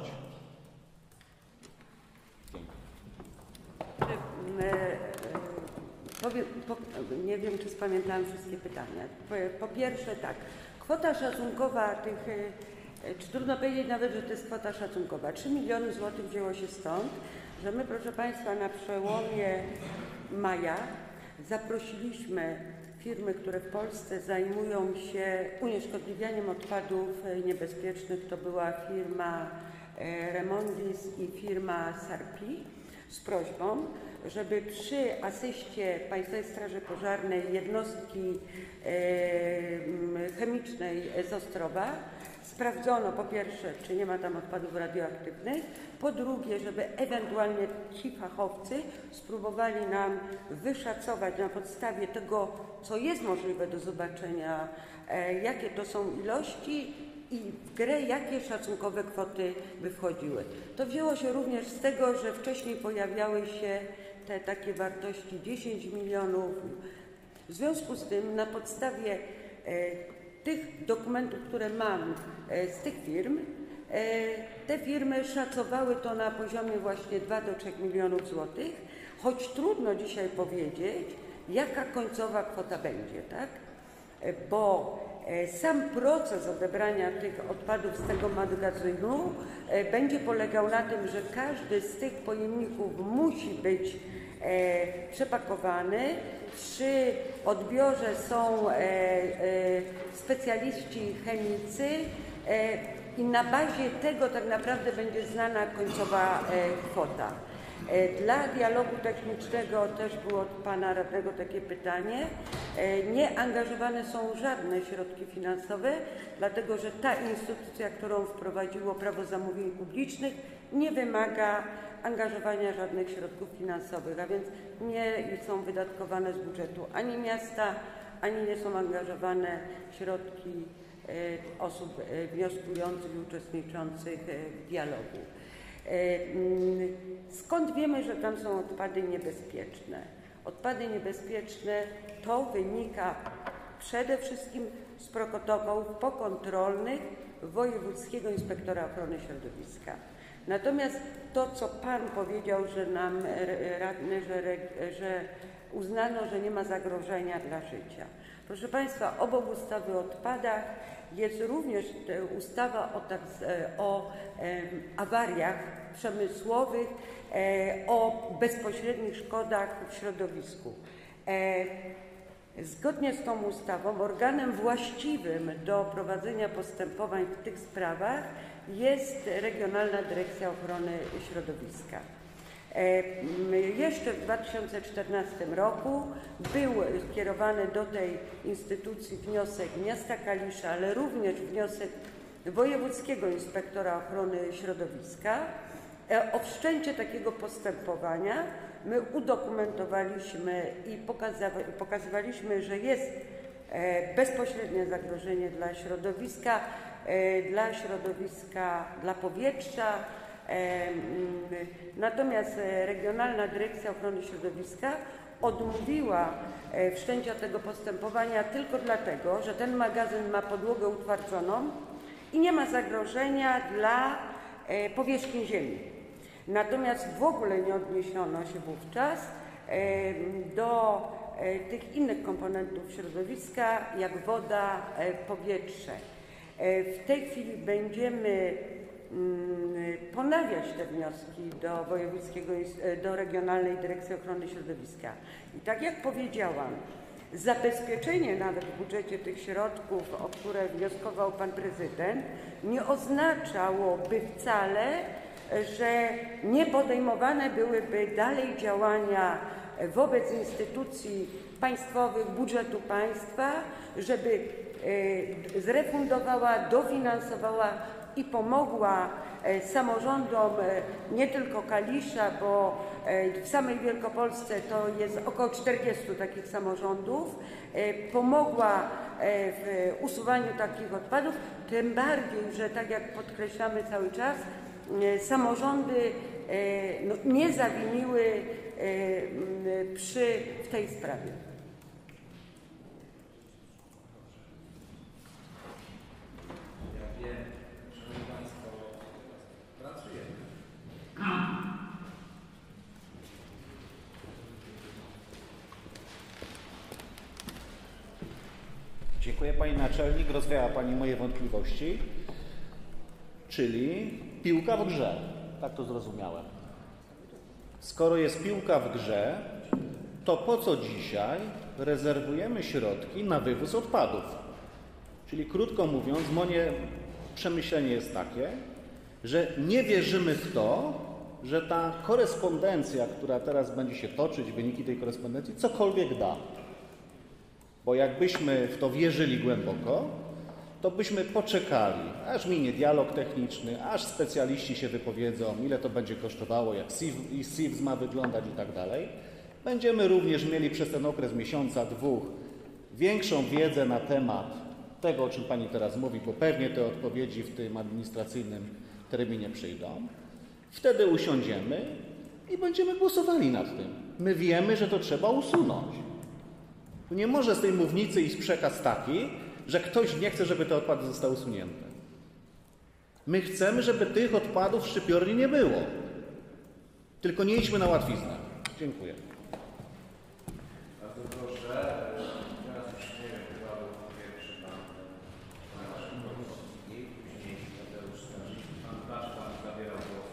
Powiem, po, nie wiem, czy spamiętałam wszystkie pytania. Po, po pierwsze tak, kwota szacunkowa tych, czy trudno powiedzieć nawet, że to jest kwota szacunkowa. trzy miliony złotych wzięło się stąd, że my, proszę Państwa, na przełomie maja zaprosiliśmy firmy, które w Polsce zajmują się unieszkodliwianiem odpadów niebezpiecznych. To była firma Remondis i firma Sarpi. z prośbą, żeby przy asyście Państwowej Straży Pożarnej jednostki chemicznej z Ostrowa sprawdzono po pierwsze, czy nie ma tam odpadów radioaktywnych, po drugie, żeby ewentualnie ci fachowcy spróbowali nam wyszacować na podstawie tego, co jest możliwe do zobaczenia, jakie to są ilości i w grę jakie szacunkowe kwoty by wchodziły. To wzięło się również z tego, że wcześniej pojawiały się te takie wartości dziesięć milionów. W związku z tym na podstawie tych dokumentów, które mam z tych firm, te firmy szacowały to na poziomie właśnie dwa do trzech milionów złotych, choć trudno dzisiaj powiedzieć, jaka końcowa kwota będzie, tak? Bo sam proces odebrania tych odpadów z tego magazynu będzie polegał na tym, że każdy z tych pojemników musi być przepakowany. Przy odbiorze są specjaliści chemicy i na bazie tego tak naprawdę będzie znana końcowa kwota. Dla dialogu technicznego też było od pana radnego takie pytanie. Nie angażowane są żadne środki finansowe, dlatego że ta instytucja, którą wprowadziło Prawo Zamówień Publicznych, nie wymaga angażowania żadnych środków finansowych, a więc nie są wydatkowane z budżetu ani miasta, ani nie są angażowane środki osób wnioskujących i uczestniczących w dialogu. Skąd wiemy, że tam są odpady niebezpieczne? Odpady niebezpieczne to wynika przede wszystkim z protokołów pokontrolnych Wojewódzkiego Inspektora Ochrony Środowiska. Natomiast to, co Pan powiedział, że nam radny, że, że uznano, że nie ma zagrożenia dla życia. Proszę Państwa, obok ustawy o odpadach jest również ustawa o, tak, o e, awariach przemysłowych, e, o bezpośrednich szkodach w środowisku. E, Zgodnie z tą ustawą organem właściwym do prowadzenia postępowań w tych sprawach jest Regionalna Dyrekcja Ochrony Środowiska. Jeszcze w dwa tysiące czternastym roku był skierowany do tej instytucji wniosek miasta Kalisza, ale również wniosek Wojewódzkiego Inspektora Ochrony Środowiska o wszczęcie takiego postępowania. My udokumentowaliśmy i pokazywaliśmy, że jest bezpośrednie zagrożenie dla środowiska, dla środowiska, dla powietrza. Natomiast Regionalna Dyrekcja Ochrony Środowiska odmówiła wszczęcia tego postępowania tylko dlatego, że ten magazyn ma podłogę utwardzoną i nie ma zagrożenia dla powierzchni ziemi. Natomiast w ogóle nie odniesiono się wówczas do tych innych komponentów środowiska, jak woda, powietrze. W tej chwili będziemy ponawiać te wnioski do Wojewódzkiego, do Regionalnej Dyrekcji Ochrony Środowiska. I tak jak powiedziałam, zabezpieczenie nawet w budżecie tych środków, o które wnioskował Pan Prezydent, nie oznaczałoby wcale, że nie podejmowane byłyby dalej działania wobec instytucji państwowych, budżetu państwa, żeby zrefundowała, dofinansowała i pomogła samorządom nie tylko Kalisza, bo w samej Wielkopolsce to jest około czterdziestu takich samorządów, pomogła w usuwaniu takich odpadów, tym bardziej, że tak jak podkreślamy cały czas, samorządy no, nie zawiniły przy, w tej sprawie. Ja wiem, Szanowni Państwo, pracujemy. Dziękuję Pani Naczelnik, rozwiała Pani moje wątpliwości, czyli piłka w grze, tak to zrozumiałem. Skoro jest piłka w grze, to po co dzisiaj rezerwujemy środki na wywóz odpadów? Czyli krótko mówiąc, moje przemyślenie jest takie, że nie wierzymy w to, że ta korespondencja, która teraz będzie się toczyć, wyniki tej korespondencji, cokolwiek da. Bo jakbyśmy w to wierzyli głęboko, to byśmy poczekali, aż minie dialog techniczny, aż specjaliści się wypowiedzą, ile to będzie kosztowało, jak S I F ma wyglądać i tak dalej. Będziemy również mieli przez ten okres miesiąca, dwóch większą wiedzę na temat tego, o czym Pani teraz mówi, bo pewnie te odpowiedzi w tym administracyjnym terminie przyjdą. Wtedy usiądziemy i będziemy głosowali nad tym. My wiemy, że to trzeba usunąć. Tu nie może z tej mównicy iść przekaz taki, że ktoś nie chce, żeby te odpady zostały usunięte. My chcemy, żeby tych odpadów w szczypiorni nie było. Tylko nie idźmy na łatwiznę. Dziękuję. Bardzo proszę. Teraz już nie wiem, chyba był pierwszy pan Kowalski, później Tadeusz Starzyński. Pan Blaszczak zabierał głos.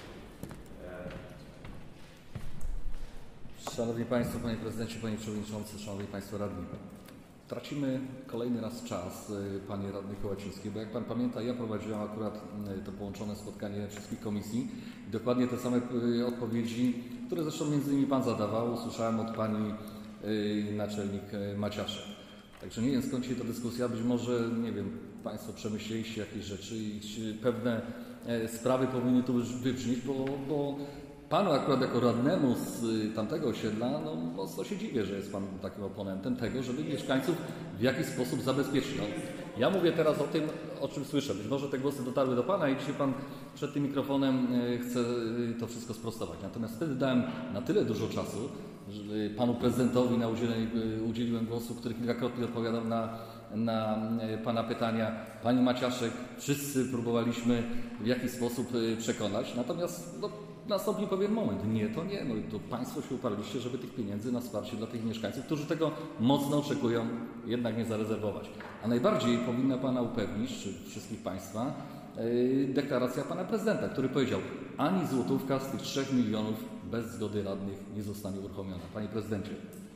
Szanowni Państwo, Panie Prezydencie, Panie Przewodniczący, Szanowni Państwo Radni. Tracimy kolejny raz czas, Panie Radny Kołaciński, bo jak Pan pamięta, ja prowadziłem akurat to połączone spotkanie wszystkich komisji i dokładnie te same odpowiedzi, które zresztą między innymi Pan zadawał, usłyszałem od Pani naczelnik Maciaszek. Także nie wiem, skąd się ta dyskusja, być może, nie wiem, Państwo przemyśleliście jakieś rzeczy i pewne sprawy powinny tu już wybrzmieć, bo, bo Panu akurat jako radnemu z tamtego osiedla, no mocno się dziwię, że jest Pan takim oponentem tego, żeby mieszkańców w jakiś sposób zabezpieczyć. No, ja mówię teraz o tym, o czym słyszę. Być może te głosy dotarły do Pana i dzisiaj Pan przed tym mikrofonem chce to wszystko sprostować. Natomiast wtedy dałem na tyle dużo czasu, że Panu Prezydentowi na udzielenie, udzieliłem głosu, który kilkakrotnie odpowiadał na, na Pana pytania. Pani Maciaszek, wszyscy próbowaliśmy w jakiś sposób przekonać. Natomiast no, nastąpił pewien moment. Nie, to nie. No, to Państwo się uparliście, żeby tych pieniędzy na wsparcie dla tych mieszkańców, którzy tego mocno oczekują, jednak nie zarezerwować. A najbardziej powinna Pana upewnić, czy wszystkich Państwa, yy, deklaracja Pana Prezydenta, który powiedział, ani złotówka z tych trzech milionów bez zgody radnych nie zostanie uruchomiona. Panie Prezydencie,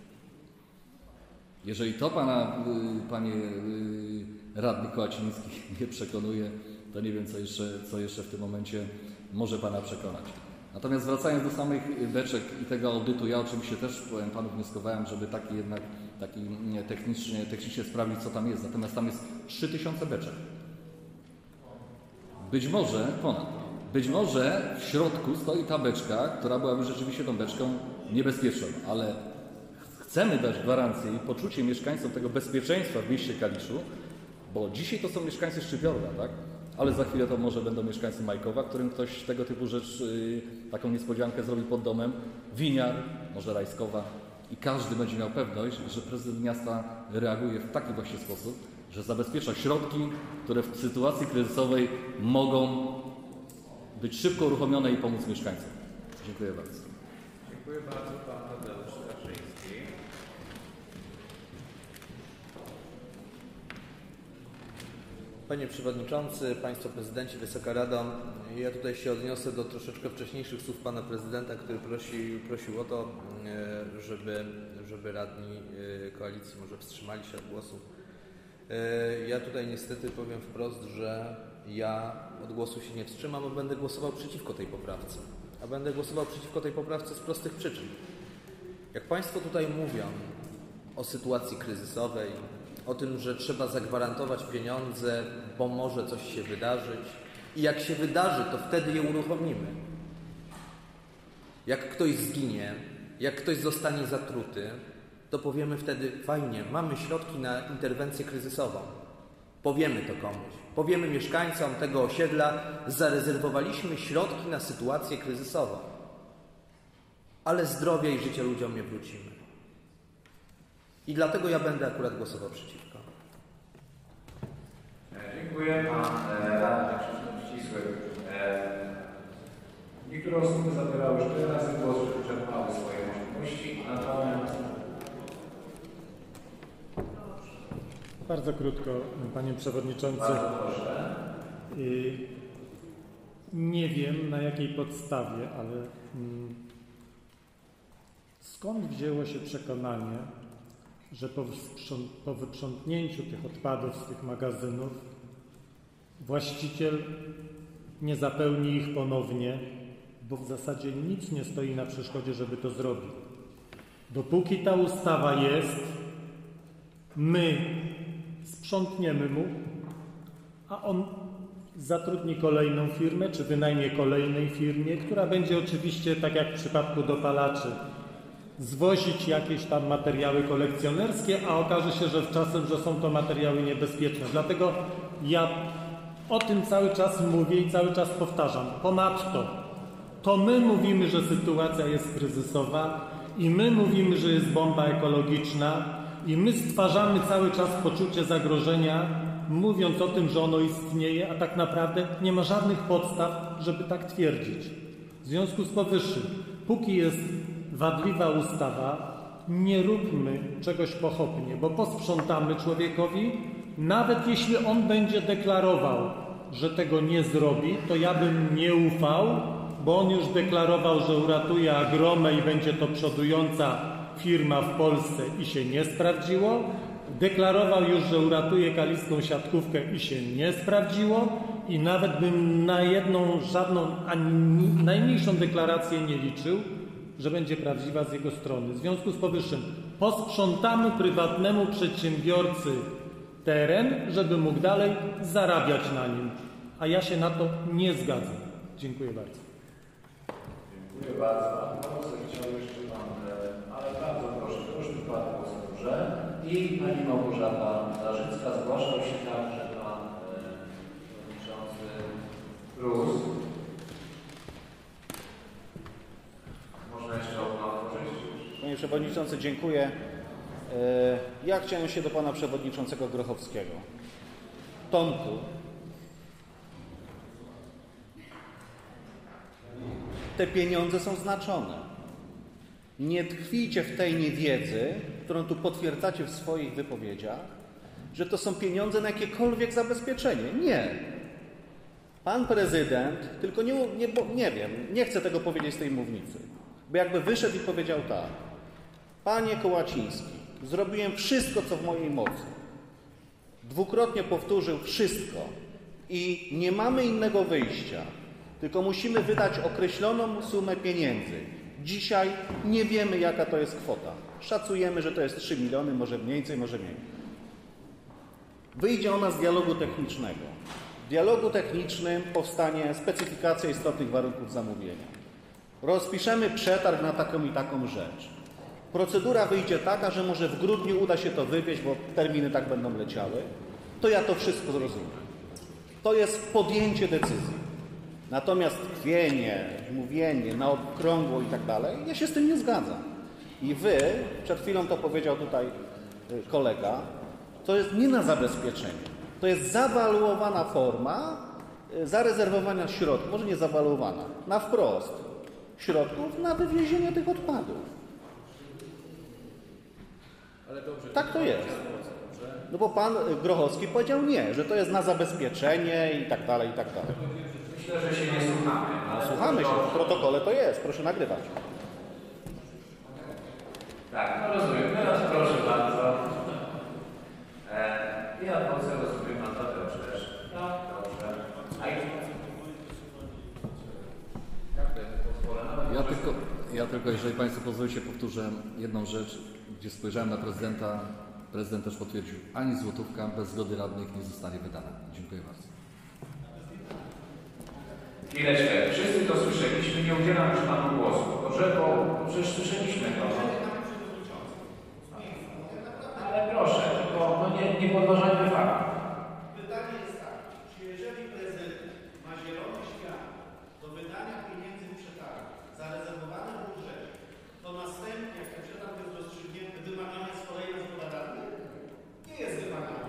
jeżeli to Pana, yy, Panie yy, Radny Kołaciński nie przekonuje, to nie wiem, co jeszcze, co jeszcze w tym momencie może Pana przekonać. Natomiast wracając do samych beczek i tego audytu, ja oczywiście też powiem Panu wnioskowałem, żeby taki jednak taki technicznie, technicznie sprawdzić, co tam jest. Natomiast tam jest trzy tysiące beczek. Być może ponad. Być może w środku stoi ta beczka, która byłaby rzeczywiście tą beczką niebezpieczną, ale chcemy dać gwarancję i poczucie mieszkańcom tego bezpieczeństwa w mieście Kaliszu, bo dzisiaj to są mieszkańcy Szczypiorna, tak? Ale za chwilę to może będą mieszkańcy Majkowa, którym ktoś tego typu rzecz, yy, taką niespodziankę zrobi pod domem, Winiar, może Rajskowa i każdy będzie miał pewność, że prezydent miasta reaguje w taki właśnie sposób, że zabezpiecza środki, które w sytuacji kryzysowej mogą być szybko uruchomione i pomóc mieszkańcom. Dziękuję bardzo. Dziękuję bardzo. Pan Tadeusz Starzyński. Panie Przewodniczący, Państwo Prezydenci, Wysoka Rado, ja tutaj się odniosę do troszeczkę wcześniejszych słów Pana Prezydenta, który prosi, prosił o to, żeby, żeby radni koalicji może wstrzymali się od głosu. Ja tutaj niestety powiem wprost, że ja od głosu się nie wstrzymam, bo będę głosował przeciwko tej poprawce. A będę głosował przeciwko tej poprawce z prostych przyczyn. Jak Państwo tutaj mówią o sytuacji kryzysowej, o tym, że trzeba zagwarantować pieniądze, bo może coś się wydarzyć i jak się wydarzy, to wtedy je uruchomimy. Jak ktoś zginie, jak ktoś zostanie zatruty, to powiemy wtedy, fajnie, mamy środki na interwencję kryzysową. Powiemy to komuś. Powiemy mieszkańcom tego osiedla, zarezerwowaliśmy środki na sytuację kryzysową. Ale zdrowia i życia ludziom nie wrócimy. I dlatego ja będę akurat głosował przeciwko. Dziękuję. Pan radny Krzysztof Ścisły. Niektóre osoby zabierały już tyle razy głos, że wyczerpały swoje możliwości. Natomiast bardzo krótko, Panie Przewodniczący. Bardzo proszę. Nie wiem, na jakiej podstawie, ale skąd wzięło się przekonanie, że po, po wyprzątnięciu tych odpadów z tych magazynów właściciel nie zapełni ich ponownie, bo w zasadzie nic nie stoi na przeszkodzie, żeby to zrobić. Dopóki ta ustawa jest, my sprzątniemy mu, a on zatrudni kolejną firmę, czy wynajmie kolejnej firmie, która będzie oczywiście, tak jak w przypadku dopalaczy, zwozić jakieś tam materiały kolekcjonerskie, a okaże się, że czasem, że są to materiały niebezpieczne. Dlatego ja o tym cały czas mówię i cały czas powtarzam. Ponadto to my mówimy, że sytuacja jest kryzysowa i my mówimy, że jest bomba ekologiczna i my stwarzamy cały czas poczucie zagrożenia, mówiąc o tym, że ono istnieje, a tak naprawdę nie ma żadnych podstaw, żeby tak twierdzić. W związku z powyższym, póki jest wadliwa ustawa, nie róbmy czegoś pochopnie, bo posprzątamy człowiekowi, nawet jeśli on będzie deklarował, że tego nie zrobi, to ja bym nie ufał, bo on już deklarował, że uratuje Agromę i będzie to przodująca firma w Polsce i się nie sprawdziło. Deklarował już, że uratuje kaliską siatkówkę i się nie sprawdziło i nawet bym na jedną, żadną, ani najmniejszą deklarację nie liczył, że będzie prawdziwa z jego strony. W związku z powyższym posprzątamy prywatnemu przedsiębiorcy teren, żeby mógł dalej zarabiać na nim. A ja się na to nie zgadzam. Dziękuję bardzo. Dziękuję bardzo. Chciał jeszcze Pan, ale bardzo proszę, proszę wypadku głos na górze. I Pani Małgorzata Darzycka. Zgłaszał się także Pan Przewodniczący Prus. Można jeszcze okno otworzyć? Panie Przewodniczący, dziękuję. Ja chciałem się do Pana Przewodniczącego Grochowskiego. Tomku, te pieniądze są znaczone. Nie tkwijcie w tej niewiedzy, którą tu potwierdzacie w swoich wypowiedziach, że to są pieniądze na jakiekolwiek zabezpieczenie. Nie. Pan prezydent, tylko nie, nie, nie wiem, nie chcę tego powiedzieć z tej mównicy, bo jakby wyszedł i powiedział tak: Panie Kołaciński, zrobiłem wszystko, co w mojej mocy. Dwukrotnie powtórzył wszystko i nie mamy innego wyjścia, tylko musimy wydać określoną sumę pieniędzy. Dzisiaj nie wiemy, jaka to jest kwota. Szacujemy, że to jest trzy miliony, może mniej więcej, może mniej. Wyjdzie ona z dialogu technicznego. W dialogu technicznym powstanie specyfikacja istotnych warunków zamówienia. Rozpiszemy przetarg na taką i taką rzecz. Procedura wyjdzie taka, że może w grudniu uda się to wywieźć, bo terminy tak będą leciały. To ja to wszystko zrozumiem. To jest podjęcie decyzji. Natomiast tkwienie, mówienie na okrągło i tak dalej, ja się z tym nie zgadzam. I wy, przed chwilą to powiedział tutaj kolega, to jest nie na zabezpieczenie. To jest zawaluowana forma zarezerwowania środków, może nie zawaluowana, na wprost środków na wywiezienie tych odpadów. Ale dobrze, tak to jest. No bo pan Grochowski powiedział nie, że to jest na zabezpieczenie i tak dalej, i tak dalej. Myślę, że się nie słuchamy. No, słuchamy się, w protokole to jest, proszę nagrywać. Tak, no rozumiem. Teraz proszę bardzo. E, ja poseł rozumiem Pan Tadeusz też. Tak, dobrze. A i... Ja tylko, ja tylko, jeżeli Państwo pozwolicie, powtórzę jedną rzecz, gdzie spojrzałem na prezydenta. Prezydent też potwierdził, ani złotówka bez zgody radnych nie zostanie wydana. Dziękuję bardzo. Chwileczkę. Wszyscy to słyszeliśmy. Nie udzielam już Panu głosu. Dobrze? Bo przecież słyszeliśmy to. Ale proszę, tylko no nie, nie podważajmy faktów. Pytanie jest takie, czy jeżeli prezydent ma zielone światło do wydania pieniędzy w przetargu zarezerwowane w budżecie, to następnie, jak ten przetarg jest rozstrzygnięty, wymagane jest kolejna zgoda radnych? Nie jest wymagane.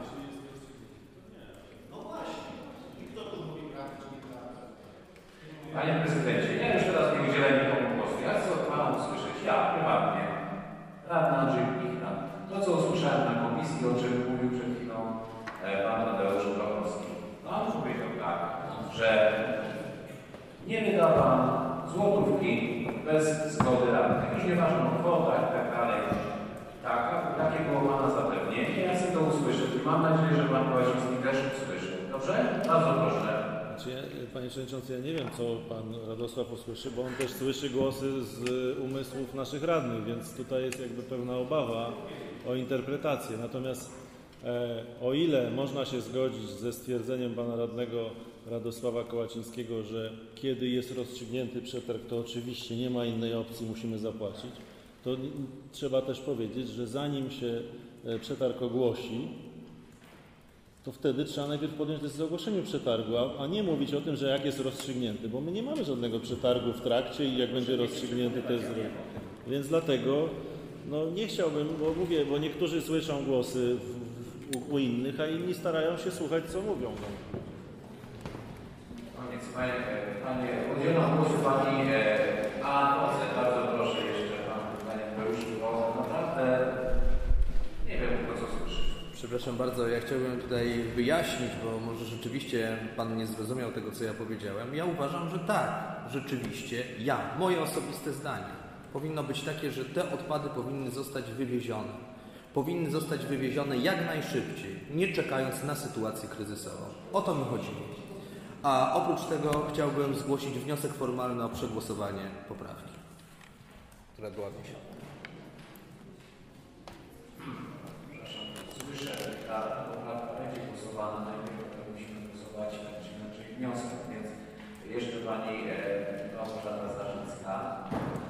No właśnie. I kto tu mówi prawdę, czy nieprawdę? Panie prezydencie, ja już teraz nie udzielę nikomu głosu. Ja chcę od Pana usłyszeć, ja prywatnie, radny Andrzej Michał, to co usłyszałem na komisji, o czym mówił przed chwilą e, Pan Tadeusz Grochowski. No on powiedział tak, że nie wyda Pan złotówki bez zgody radnych. Już nieważne o kwotach i tak dalej. Taka, takie było Pana zapewnienie. Ja chcę to usłyszeć i mam nadzieję, że Pan Kołaciński też usłyszy. Dobrze? Bardzo proszę. Znaczy, ja, panie przewodniczący, ja nie wiem, co pan Radosław usłyszy, bo on też słyszy głosy z umysłów naszych radnych, więc tutaj jest jakby pewna obawa o interpretację. Natomiast e, o ile można się zgodzić ze stwierdzeniem pana radnego Radosława Kołacińskiego, że kiedy jest rozstrzygnięty przetarg, to oczywiście nie ma innej opcji, musimy zapłacić, to trzeba też powiedzieć, że zanim się przetarg ogłosi, to wtedy trzeba najpierw podjąć decyzję o ogłoszeniu przetargu, a, a nie mówić o tym, że jak jest rozstrzygnięty, bo my nie mamy żadnego przetargu w trakcie i jak będzie rozstrzygnięty, to jest zrobione. Więc dlatego no, nie chciałbym, bo mówię, bo niektórzy słyszą głosy w, w, u innych, a inni starają się słuchać, co mówią. No. Koniec. Panie, panie udzielam głosu pani A. Poce, bardzo proszę jeszcze pan, panie Pełuszu, bo naprawdę nie wiem, po co słyszę. Przepraszam bardzo, ja chciałbym tutaj wyjaśnić, bo może rzeczywiście pan nie zrozumiał tego, co ja powiedziałem. Ja uważam, że tak, rzeczywiście, ja, moje osobiste zdanie, powinno być takie, że te odpady powinny zostać wywiezione. Powinny zostać wywiezione jak najszybciej, nie czekając na sytuację kryzysową. O to mi chodziło. A oprócz tego chciałbym zgłosić wniosek formalny o przegłosowanie poprawki, która była wniesiona. Słyszę, że ta poprawka będzie głosowana, najpierw musimy głosować, czy inaczej wniosek, więc jeszcze pani Małgorzata Zdarzycka.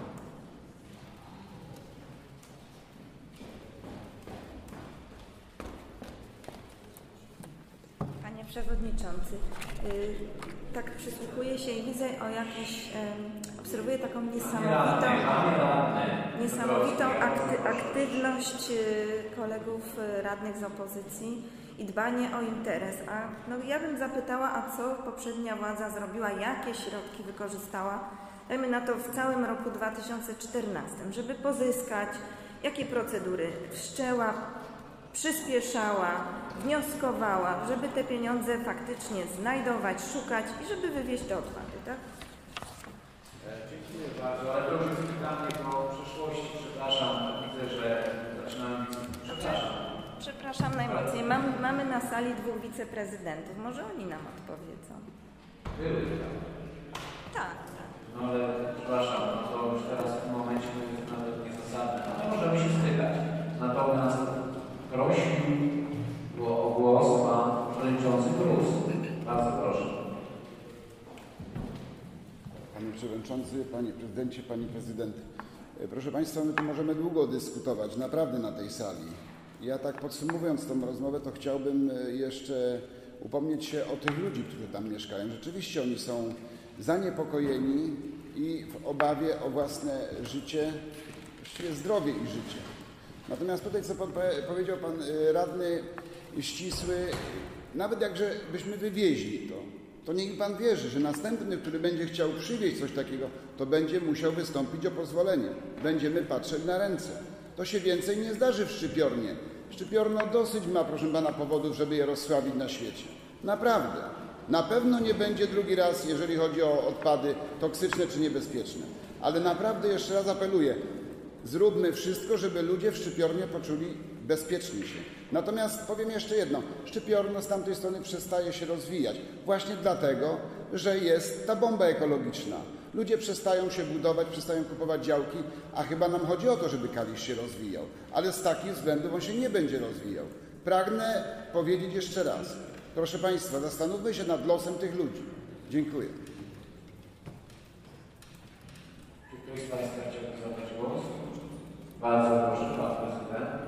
Panie Przewodniczący, tak przysłuchuję się i widzę o jakiejś, obserwuję taką niesamowitą, niesamowitą akty, aktywność kolegów radnych z opozycji i dbanie o interes. A no, ja bym zapytała, a co poprzednia władza zrobiła, jakie środki wykorzystała, dajmy na to w całym roku dwa tysiące czternastym, żeby pozyskać, jakie procedury wszczęła, przyspieszała, wnioskowała, żeby te pieniądze faktycznie znajdować, szukać i żeby wywieźć te odpady, tak? Dziękuję bardzo, ale proszę pytanie o przyszłości. Przepraszam, widzę, że zaczynam... Przepraszam. Przepraszam najmocniej. Mamy, mamy na sali dwóch wiceprezydentów. Może oni nam odpowiedzą. Były tam. Tak, tak. No ale przepraszam, to już teraz w tym momencie jest nawet niezasadne. Ale możemy się stykać. Natomiast prosił o głos pan przewodniczący Prus. Bardzo proszę. Panie Przewodniczący, Panie Prezydencie, Pani Prezydent. Proszę Państwa, my tu możemy długo dyskutować, naprawdę na tej sali. Ja tak podsumowując tą rozmowę, to chciałbym jeszcze upomnieć się o tych ludzi, którzy tam mieszkają. Rzeczywiście oni są zaniepokojeni i w obawie o własne życie, właściwie zdrowie i życie. Natomiast tutaj, co pan powiedział pan radny Ścisły, nawet jakże byśmy wywieźli to, to niech pan wierzy, że następny, który będzie chciał przywieźć coś takiego, to będzie musiał wystąpić o pozwolenie. Będziemy patrzeć na ręce. To się więcej nie zdarzy w Szczypiornie. Szczypiorno dosyć ma, proszę pana, powodów, żeby je rozsławić na świecie. Naprawdę. Na pewno nie będzie drugi raz, jeżeli chodzi o odpady toksyczne czy niebezpieczne. Ale naprawdę jeszcze raz apeluję, zróbmy wszystko, żeby ludzie w Szczypiornie poczuli bezpiecznie się. Natomiast powiem jeszcze jedno. Szczypiorno z tamtej strony przestaje się rozwijać. Właśnie dlatego, że jest ta bomba ekologiczna. Ludzie przestają się budować, przestają kupować działki, a chyba nam chodzi o to, żeby Kalisz się rozwijał. Ale z takich względów on się nie będzie rozwijał. Pragnę powiedzieć jeszcze raz. Proszę Państwa, zastanówmy się nad losem tych ludzi. Dziękuję. Czy ktoś z Państwa chciałby zabrać głos? Bardzo proszę, Pan Prezydent.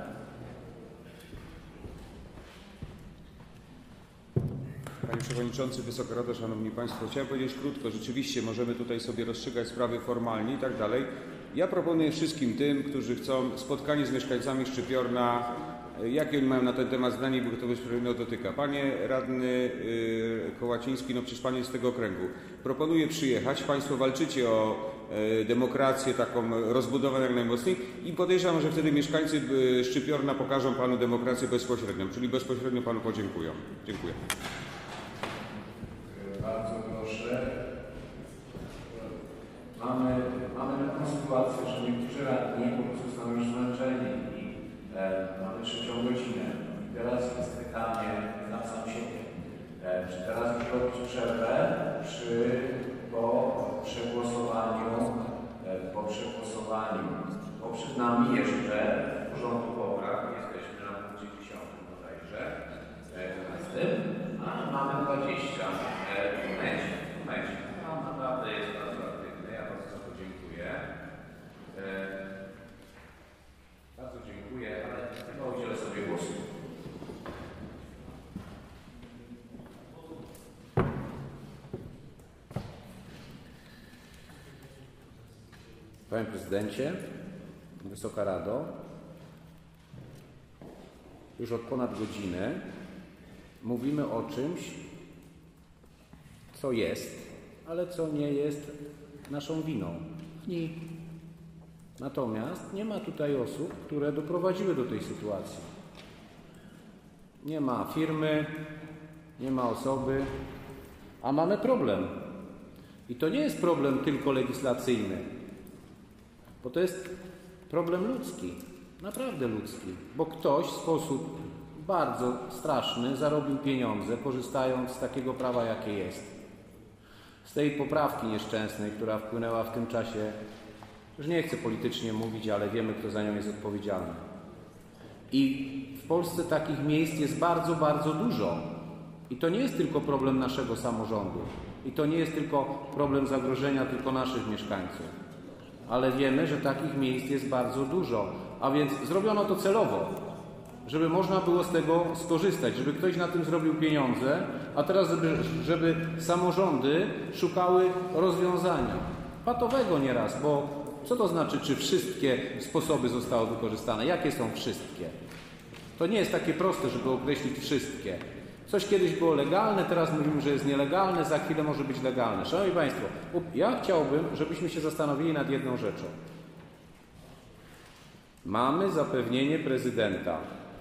Panie Przewodniczący, Wysoka Rado, Szanowni Państwo, chciałem powiedzieć krótko, rzeczywiście możemy tutaj sobie rozstrzygać sprawy formalnie i tak dalej. Ja proponuję wszystkim tym, którzy chcą spotkanie z mieszkańcami Szczypiorna, jakie oni mają na ten temat zdanie, bo to bezpośrednio dotyka. Panie radny yy, Kołaciński, no przecież Pan jest z tego okręgu. Proponuję przyjechać, Państwo walczycie o yy, demokrację taką rozbudowaną jak najmocniej i podejrzewam, że wtedy mieszkańcy yy, Szczypiorna pokażą Panu demokrację bezpośrednią, czyli bezpośrednio Panu podziękują. Dziękuję. Bardzo proszę. Mamy, mamy taką sytuację, że niektórzy radni po prostu są już zmęczeni i e, mamy trzecią godzinę. I teraz jest pytanie na sam siebie. Czy teraz już robić przerwę, czy po przegłosowaniu, po przegłosowaniu, bo przed nami jeszcze porządku obrad, jesteśmy na punkcie dziesiątym bodajże, jedenastym, a mamy dwadzieścia. Momencie, momencie. No, naprawdę jest bardzo aktywny, ja bardzo za to dziękuję. Bardzo dziękuję, ale chyba udzielę sobie głosu. Panie Prezydencie, Wysoka Rado, już od ponad godziny mówimy o czymś, co jest, ale co nie jest naszą winą. Nie. Natomiast nie ma tutaj osób, które doprowadziły do tej sytuacji. Nie ma firmy, nie ma osoby, a mamy problem. I to nie jest problem tylko legislacyjny, bo to jest problem ludzki, naprawdę ludzki, bo ktoś w sposób bardzo straszny zarobił pieniądze, korzystając z takiego prawa, jakie jest. Z tej poprawki nieszczęsnej, która wpłynęła w tym czasie, już nie chcę politycznie mówić, ale wiemy, kto za nią jest odpowiedzialny. I w Polsce takich miejsc jest bardzo, bardzo dużo. I to nie jest tylko problem naszego samorządu. I to nie jest tylko problem zagrożenia tylko naszych mieszkańców. Ale wiemy, że takich miejsc jest bardzo dużo. A więc zrobiono to celowo, żeby można było z tego skorzystać, żeby ktoś na tym zrobił pieniądze, a teraz żeby, żeby samorządy szukały rozwiązania. Patowego nieraz, bo co to znaczy, czy wszystkie sposoby zostały wykorzystane? Jakie są wszystkie? To nie jest takie proste, żeby określić wszystkie. Coś kiedyś było legalne, teraz mówimy, że jest nielegalne, za chwilę może być legalne. Szanowni Państwo, ja chciałbym, żebyśmy się zastanowili nad jedną rzeczą. Mamy zapewnienie prezydenta,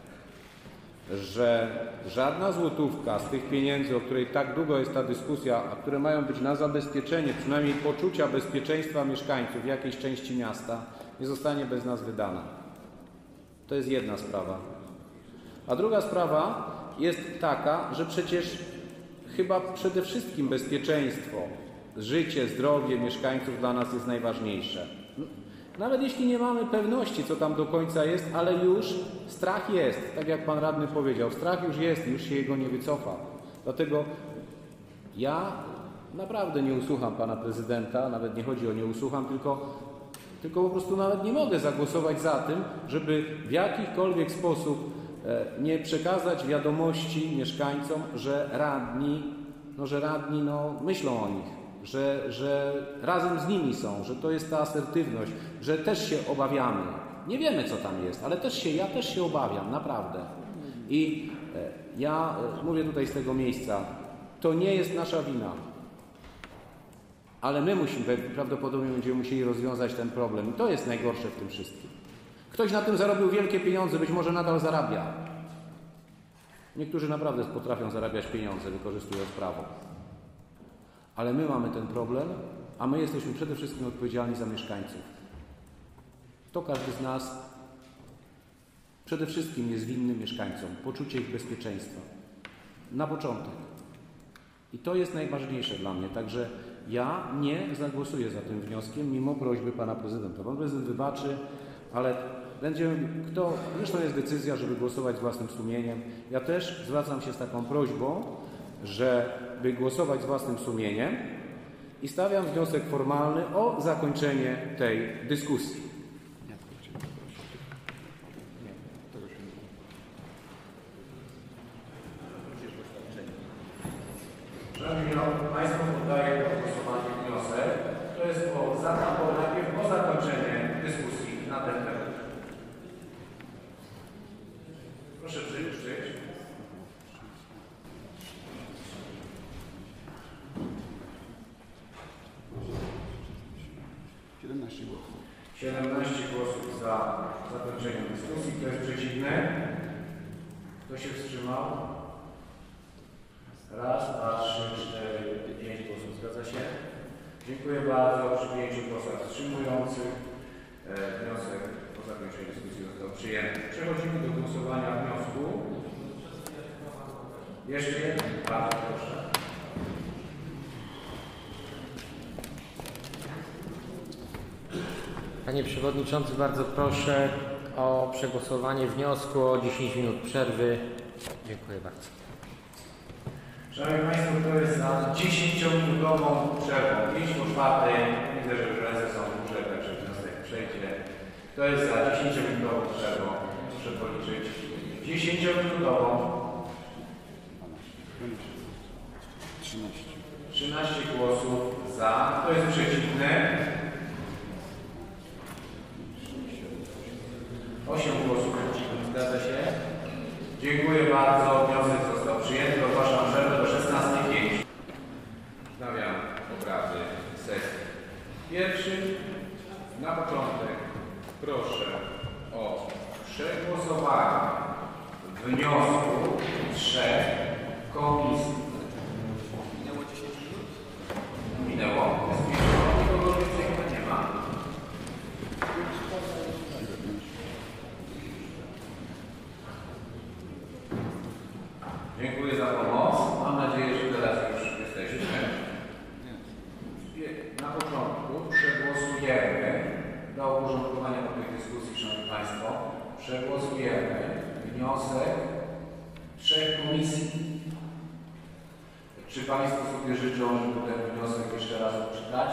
że żadna złotówka z tych pieniędzy, o której tak długo jest ta dyskusja, a które mają być na zabezpieczenie przynajmniej poczucia bezpieczeństwa mieszkańców w jakiejś części miasta, nie zostanie bez nas wydana. To jest jedna sprawa. A druga sprawa jest taka, że przecież chyba przede wszystkim bezpieczeństwo, życie, zdrowie mieszkańców dla nas jest najważniejsze. Nawet jeśli nie mamy pewności, co tam do końca jest, ale już strach jest, tak jak Pan Radny powiedział, strach już jest, już się jego nie wycofa. Dlatego ja naprawdę nie usłucham Pana Prezydenta, nawet nie chodzi o nie usłucham, tylko, tylko po prostu nawet nie mogę zagłosować za tym, żeby w jakikolwiek sposób nie przekazać wiadomości mieszkańcom, że radni, no, że radni no, myślą o nich. Że, że razem z nimi są, że to jest ta asertywność, że też się obawiamy. Nie wiemy, co tam jest, ale też się, ja też się obawiam, naprawdę. I ja mówię tutaj z tego miejsca, to nie jest nasza wina. Ale my musimy, prawdopodobnie będziemy musieli rozwiązać ten problem. I to jest najgorsze w tym wszystkim. Ktoś na tym zarobił wielkie pieniądze, być może nadal zarabia. Niektórzy naprawdę potrafią zarabiać pieniądze, wykorzystując prawo. Ale my mamy ten problem, a my jesteśmy przede wszystkim odpowiedzialni za mieszkańców. To każdy z nas przede wszystkim jest winny mieszkańcom, poczucie ich bezpieczeństwa. Na początek. I to jest najważniejsze dla mnie. Także ja nie zagłosuję za tym wnioskiem, mimo prośby Pana Prezydenta. Pan Prezydent wybaczy, ale będzie, kto, zresztą jest decyzja, żeby głosować z własnym sumieniem. Ja też zwracam się z taką prośbą, żeby głosować z własnym sumieniem i stawiam wniosek formalny o zakończenie tej dyskusji. Szanowni Państwo, poddaję do głosowania wniosek. To jest o, za, najpierw o zakończenie dyskusji na ten temat. Proszę przyjrzeć. siedemnaście głosów. siedemnaście głosów za zakończeniem dyskusji. Kto jest przeciwny? Kto się wstrzymał? Raz, dwa, trzy, cztery, pięć głosów. Zgadza się? Dziękuję bardzo. Przy pięciu głosach wstrzymujących e, wniosek o zakończenie dyskusji został przyjęty. Przechodzimy do głosowania wniosku. Jeszcze jeden? Bardzo proszę. Panie Przewodniczący, bardzo proszę o przegłosowanie wniosku o dziesięć minut przerwy. Dziękuję bardzo. Szanowni Państwo, kto jest za dziesięciominutową przerwą? pięć po czwartej. Widzę, że już ręce są duże, także wniosek przejdzie. Kto jest za dziesięciominutową przerwą? Proszę policzyć. dziesięciominutową. trzynaście głosów za. Kto jest przeciwny? osiem głosów przeciwnych. Zgadza się? Dziękuję bardzo. Wniosek został przyjęty. Ogłaszam przerwę do szesnastej pięć. Wznawiam obrady sesji. Pierwszy, na początek proszę o przegłosowanie wniosku trzech komisji. Minęło dziesięć minut? Minęło. Nikogo więcej chyba nie ma. Dziękuję za pomoc. Mam nadzieję, że teraz już jesteśmy. Na początku przegłosujemy, do uporządkowania po tej dyskusji, Szanowni Państwo, przegłosujemy wniosek trzech komisji. Czy Państwo sobie życzą, żeby ten wniosek jeszcze raz odczytać?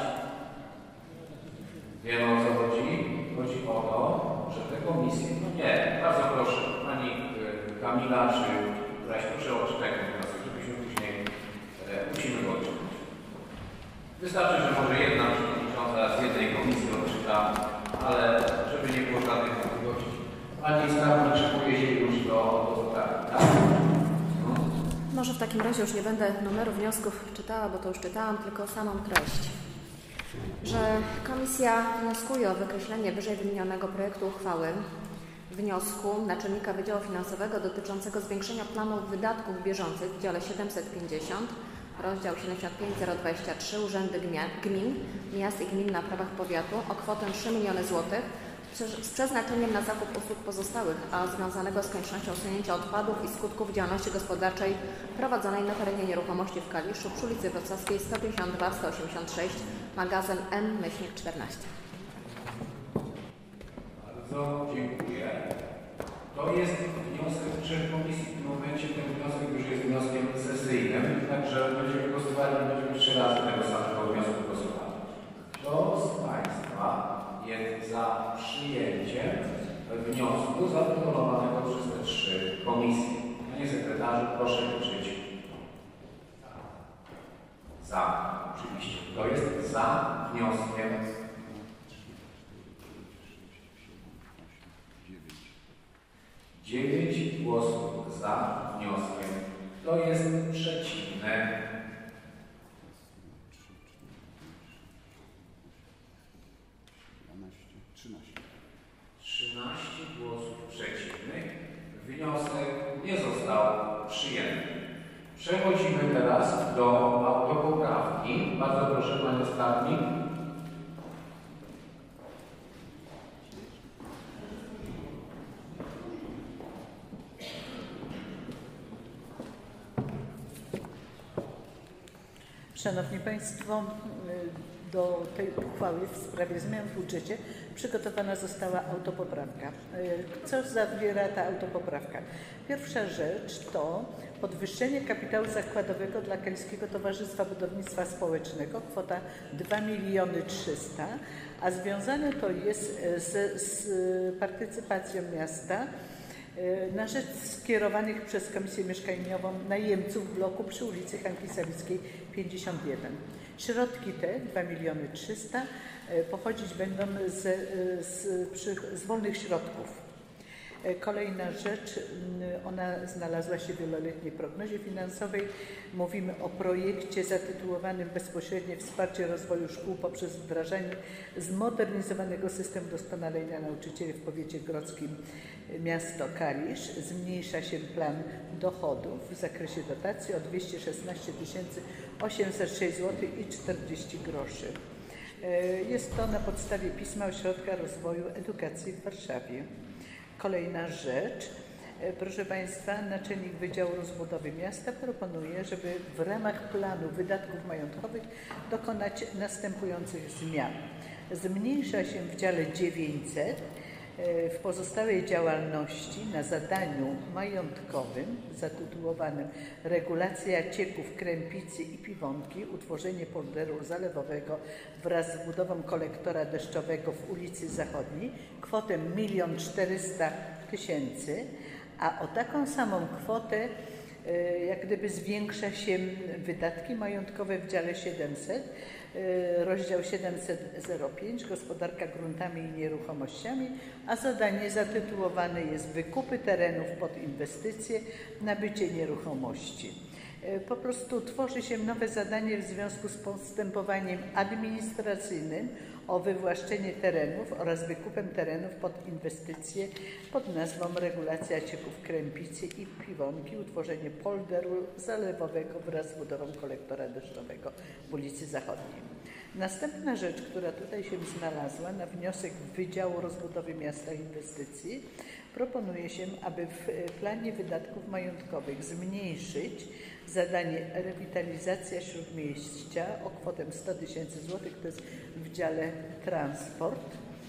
Wiemy, o co chodzi? Chodzi o to, że te komisje... No nie, bardzo proszę, Pani Kamila, czy któraś, proszę odczytać ten wniosek, żebyśmy później e, musimy go odczytać. Wystarczy, że może jedna przewodnicząca z jednej komisji odczyta, ale żeby nie było żadnych wątpliwości. Pani skarbnik szykuje się już do spotkania, tak? No. Może w takim razie już nie będę numeru wniosków czytała, bo to już czytałam, tylko samą treść. Że komisja wnioskuje o wykreślenie wyżej wymienionego projektu uchwały wniosku Naczelnika Wydziału Finansowego dotyczącego zwiększenia planów wydatków bieżących w dziale siedemset pięćdziesiąt, rozdział siedemdziesiąt pięć zero dwadzieścia trzy Urzędy Gmin, Miast i Gmin na prawach powiatu o kwotę trzy miliony złotych z przeznaczeniem na zakup usług pozostałych, a związanego z koniecznością usunięcia odpadów i skutków działalności gospodarczej prowadzonej na terenie nieruchomości w Kaliszu przy ulicy Wrocławskiej sto pięćdziesiąt dwa sto osiemdziesiąt sześć, magazyn M czternaście. Bardzo dziękuję. To jest wniosek trzech komisji. W tym momencie ten wniosek już jest wnioskiem sesyjnym, także będziemy głosowali, będziemy trzy razy tego samego wniosku głosowali. Kto z Państwa jest za przyjęciem wniosku zaproponowanego przez te trzy komisje? Panie sekretarzu, proszę liczyć. Za, oczywiście. Kto jest za wnioskiem? Dziewięć głosów za wnioskiem. Kto jest przeciwny? trzynaście głosów przeciwnych. Wniosek nie został przyjęty. Przechodzimy teraz do autopoprawki. Bardzo proszę, Panie Skarbnik. Szanowni Państwo, do tej uchwały w sprawie zmian w budżecie przygotowana została autopoprawka. Co zawiera ta autopoprawka? Pierwsza rzecz to podwyższenie kapitału zakładowego dla Kaliskiego Towarzystwa Budownictwa Społecznego, kwota dwa miliony trzysta, a związane to jest z, z partycypacją miasta na rzecz skierowanych przez Komisję Mieszkaniową najemców bloku przy ulicy Hanki Sawickiej pięćdziesiąt jeden. Środki te, dwa miliony trzysta, pochodzić będą z, z, z wolnych środków. Kolejna rzecz, ona znalazła się w wieloletniej prognozie finansowej. Mówimy o projekcie zatytułowanym Bezpośrednie wsparcie rozwoju szkół poprzez wdrażanie zmodernizowanego systemu doskonalenia nauczycieli w powiecie grodzkim miasto Kalisz. Zmniejsza się plan dochodów w zakresie dotacji o dwieście szesnaście tysięcy osiemset sześć złotych i czterdzieści groszy. Jest to na podstawie pisma Ośrodka Rozwoju Edukacji w Warszawie. Kolejna rzecz, Proszę Państwa, naczelnik Wydziału Rozbudowy Miasta proponuje, żeby w ramach planu wydatków majątkowych dokonać następujących zmian. Zmniejsza się w dziale dziewięćset w pozostałej działalności na zadaniu majątkowym zatytułowanym Regulacja cieków Krępicy i Piwonki, utworzenie polderu zalewowego wraz z budową kolektora deszczowego w ulicy Zachodniej kwotę milion czterysta tysięcy, a o taką samą kwotę jak gdyby zwiększa się wydatki majątkowe w dziale siedemset, rozdział siedemset zero pięć, gospodarka gruntami i nieruchomościami, a zadanie zatytułowane jest Wykupy terenów pod inwestycje, nabycie nieruchomości. Po prostu tworzy się nowe zadanie w związku z postępowaniem administracyjnym o wywłaszczenie terenów oraz wykupem terenów pod inwestycje pod nazwą Regulacja cieków Krępicy i Piwonki, utworzenie polderu zalewowego wraz z budową kolektora deszczowego w ulicy Zachodniej. Następna rzecz, która tutaj się znalazła na wniosek Wydziału Rozbudowy Miasta i Inwestycji, proponuje się, aby w planie wydatków majątkowych zmniejszyć zadanie rewitalizacja śródmieścia o kwotę sto tysięcy złotych, to jest w dziale transport.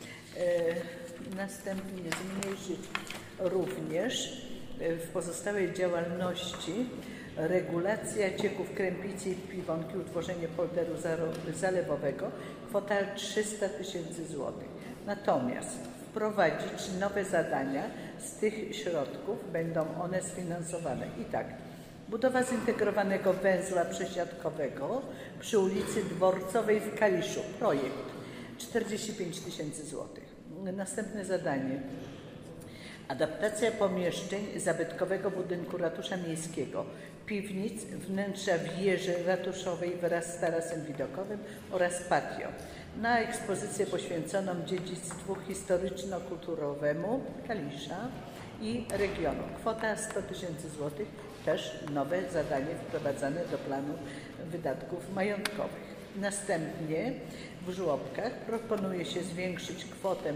E, następnie zmniejszyć również w pozostałej działalności regulacja cieków Krępicy i Piwonki, utworzenie polderu zalewowego, kwota trzysta tysięcy złotych. Natomiast wprowadzić nowe zadania z tych środków, będą one sfinansowane. I tak, budowa zintegrowanego węzła przesiadkowego przy ulicy Dworcowej w Kaliszu. Projekt czterdzieści pięć tysięcy złotych. Następne zadanie. Adaptacja pomieszczeń zabytkowego budynku Ratusza Miejskiego, piwnic, wnętrza wieży ratuszowej wraz z tarasem widokowym oraz patio na ekspozycję poświęconą dziedzictwu historyczno-kulturowemu Kalisza i regionu. Kwota sto tysięcy złotych, też nowe zadanie wprowadzane do planu wydatków majątkowych. Następnie w żłobkach proponuje się zwiększyć kwotę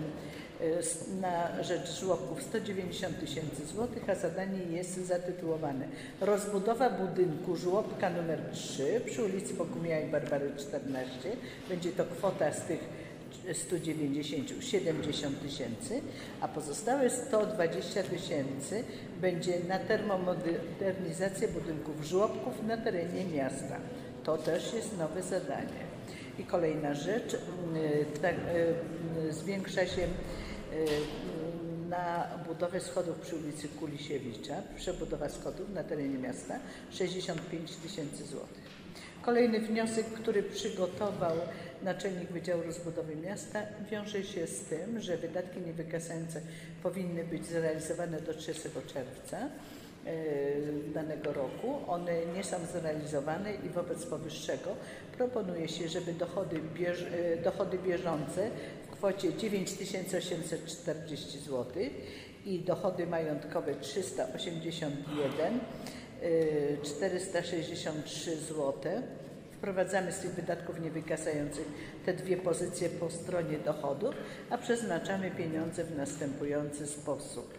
na rzecz żłobków sto dziewięćdziesiąt tysięcy złotych, a zadanie jest zatytułowane Rozbudowa budynku żłobka numer trzy przy ulicy Bogumiła i Barbary czternaście. Będzie to kwota z tych stu dziewięćdziesięciu siedemdziesiąt tysięcy, a pozostałe sto dwadzieścia tysięcy będzie na termomodernizację budynków żłobków na terenie miasta. To też jest nowe zadanie. I kolejna rzecz, tak, zwiększa się na budowę schodów przy ulicy Kulisiewicza, przebudowa schodów na terenie miasta, sześćdziesiąt pięć tysięcy złotych. Kolejny wniosek, który przygotował naczelnik Wydziału Rozbudowy Miasta, wiąże się z tym, że wydatki niewygasające powinny być zrealizowane do trzydziestego czerwca danego roku. One nie są zrealizowane i wobec powyższego proponuje się, żeby dochody, bież, dochody bieżące w kwocie dziewięć tysięcy osiemset czterdzieści złotych i dochody majątkowe trzysta osiemdziesiąt jeden tysięcy czterysta sześćdziesiąt trzy złote. Wprowadzamy z tych wydatków niewygasających te dwie pozycje po stronie dochodów, a przeznaczamy pieniądze w następujący sposób.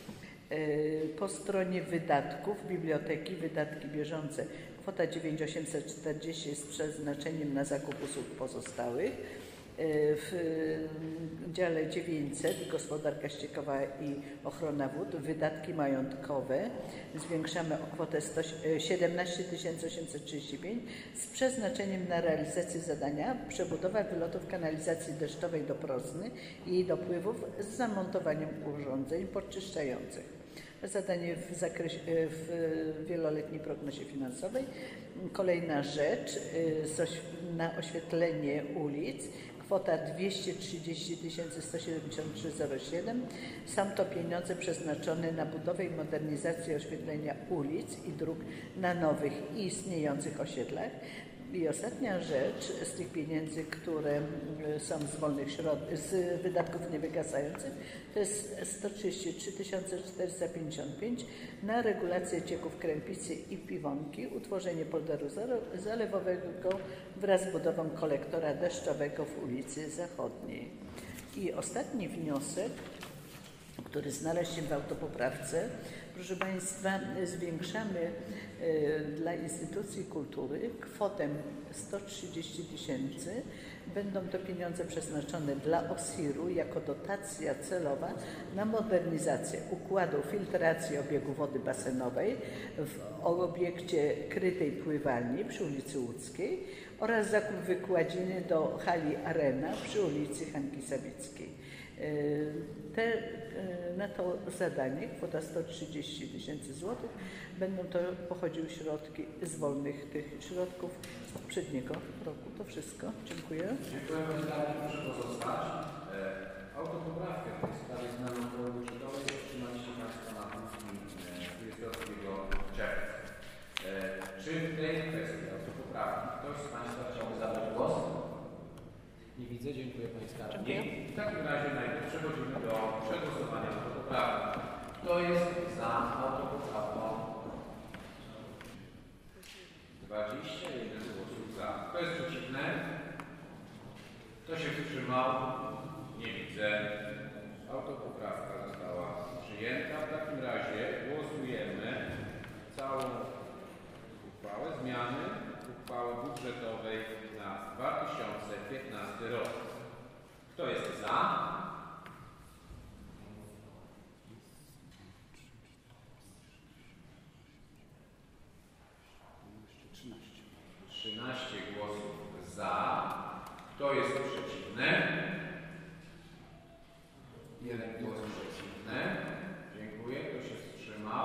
Po stronie wydatków biblioteki, wydatki bieżące, kwota dziewięć tysięcy osiemset czterdzieści z przeznaczeniem na zakup usług pozostałych. W dziale dziewięćset gospodarka ściekowa i ochrona wód, wydatki majątkowe zwiększamy o kwotę siedemnaście tysięcy osiemset trzydzieści pięć z przeznaczeniem na realizację zadania przebudowa wylotów kanalizacji deszczowej do Prozny i jej dopływów z zamontowaniem urządzeń podczyszczających. Zadanie w, zakresie, w wieloletniej prognozie finansowej. Kolejna rzecz, na oświetlenie ulic, kwota dwieście trzydzieści tysięcy sto siedemdziesiąt trzy zero siedem. Są to pieniądze przeznaczone na budowę i modernizację oświetlenia ulic i dróg na nowych i istniejących osiedlach. I ostatnia rzecz z tych pieniędzy, które są z wolnych środków, z wydatków niewygasających, to jest sto trzydzieści trzy tysiące czterysta pięćdziesiąt pięć na regulację cieków Krępicy i Piwonki, utworzenie polderu zalewowego wraz z budową kolektora deszczowego w ulicy Zachodniej. I ostatni wniosek który znalazł się w autopoprawce. Proszę Państwa, zwiększamy dla instytucji kultury kwotę sto trzydzieści tysięcy. Będą to pieniądze przeznaczone dla O S I R-u jako dotacja celowa na modernizację układu filtracji obiegu wody basenowej w obiekcie krytej pływalni przy ulicy Łódzkiej oraz zakup wykładziny do hali Arena przy ulicy Hanki Sawickiej. Te, na to zadanie, kwota sto trzydzieści tysięcy złotych, będą to pochodziły środki z wolnych tych środków z poprzedniego roku. To wszystko. Dziękuję. Dziękuję Pani Radni. Proszę pozostać. Autopoprawkę w tej sprawie zmiany uchwały budżetowej otrzymaliście Państwo na ósmym dwudziestego drugiego czerwca. Czy w tej kwestii autopoprawki ktoś z Państwa chciałby zabrać głos? Nie widzę. Dziękuję Pani Skarbnik. W takim razie najpierw przechodzimy do przegłosowania autopoprawki. Kto jest za autopoprawką? dwadzieścia jeden głosów za. Kto jest przeciwny? Kto się wstrzymał? Nie widzę. Autopoprawka została przyjęta. W takim razie głosujemy całą uchwałę zmiany uchwały budżetowej na dwa tysiące piętnasty rok. Kto jest za? trzynaście głosów za. Kto jest przeciwny? Jeden głos przeciwny. Dziękuję. Kto się wstrzymał?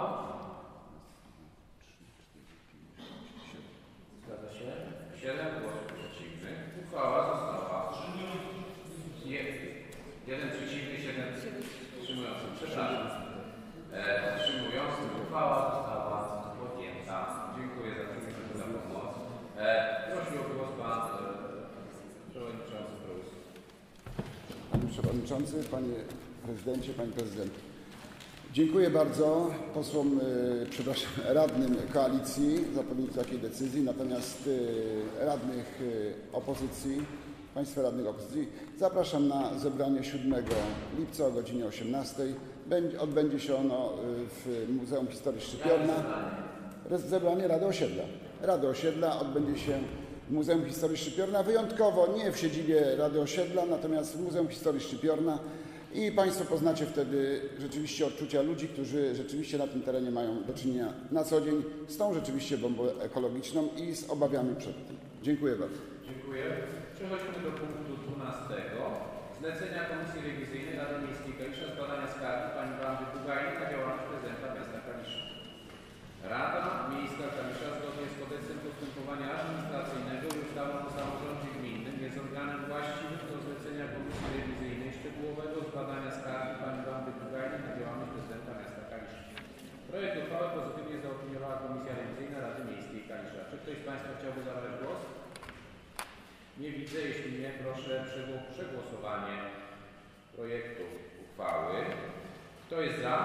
Zgadza się? siedem głosów przeciwnych. Uchwała została. Nie. Jeden przeciwny, siedem wstrzymujący. Przepraszam. E, wstrzymujący. Uchwała została podjęta. Dziękuję za za pomoc. E, prosił o głos Pan e, Przewodniczący Prus. Panie Przewodniczący, Panie Prezydencie, Pani Prezydent. Dziękuję bardzo posłom, e, przepraszam, radnym koalicji za podjęcie takiej decyzji, natomiast e, radnych e, opozycji, Państwa radnych opozycji zapraszam na zebranie siódmego lipca o godzinie osiemnastej. Będzie, odbędzie się ono w Muzeum Historii Szczypiorna. Zebranie Rady Osiedla. Rady Osiedla odbędzie się w Muzeum Historii Szczypiorna, wyjątkowo nie w siedzibie Rady Osiedla, natomiast w Muzeum Historii Szczypiorna i Państwo poznacie wtedy rzeczywiście odczucia ludzi, którzy rzeczywiście na tym terenie mają do czynienia na co dzień z tą rzeczywiście bombą ekologiczną i z obawiami przed tym. Dziękuję bardzo. Dziękuję. Przechodzimy do punktu dwunastego. Zlecenia Komisji Rewizyjnej Rady Miejskiej Kalisza zbadania skargi pani Wandy Bugajnik na działalność prezydenta miasta Kalisza. Rada Miejska Kalisza zgodnie z kodeksem postępowania administracyjnego i ustawą o samorządzie gminnym jest organem właściwym do zlecenia Komisji Rewizyjnej szczegółowego zbadania skargi pani Wandy Bugajnik na działalność prezydenta miasta Kalisza. Projekt uchwały pozytywnie zaopiniowała Komisja Rewizyjna Rady Miejskiej Kalisza. Czy ktoś z Państwa chciałby zabrać głos? Nie widzę. Jeśli nie, proszę o przegłosowanie projektu uchwały. Kto jest za?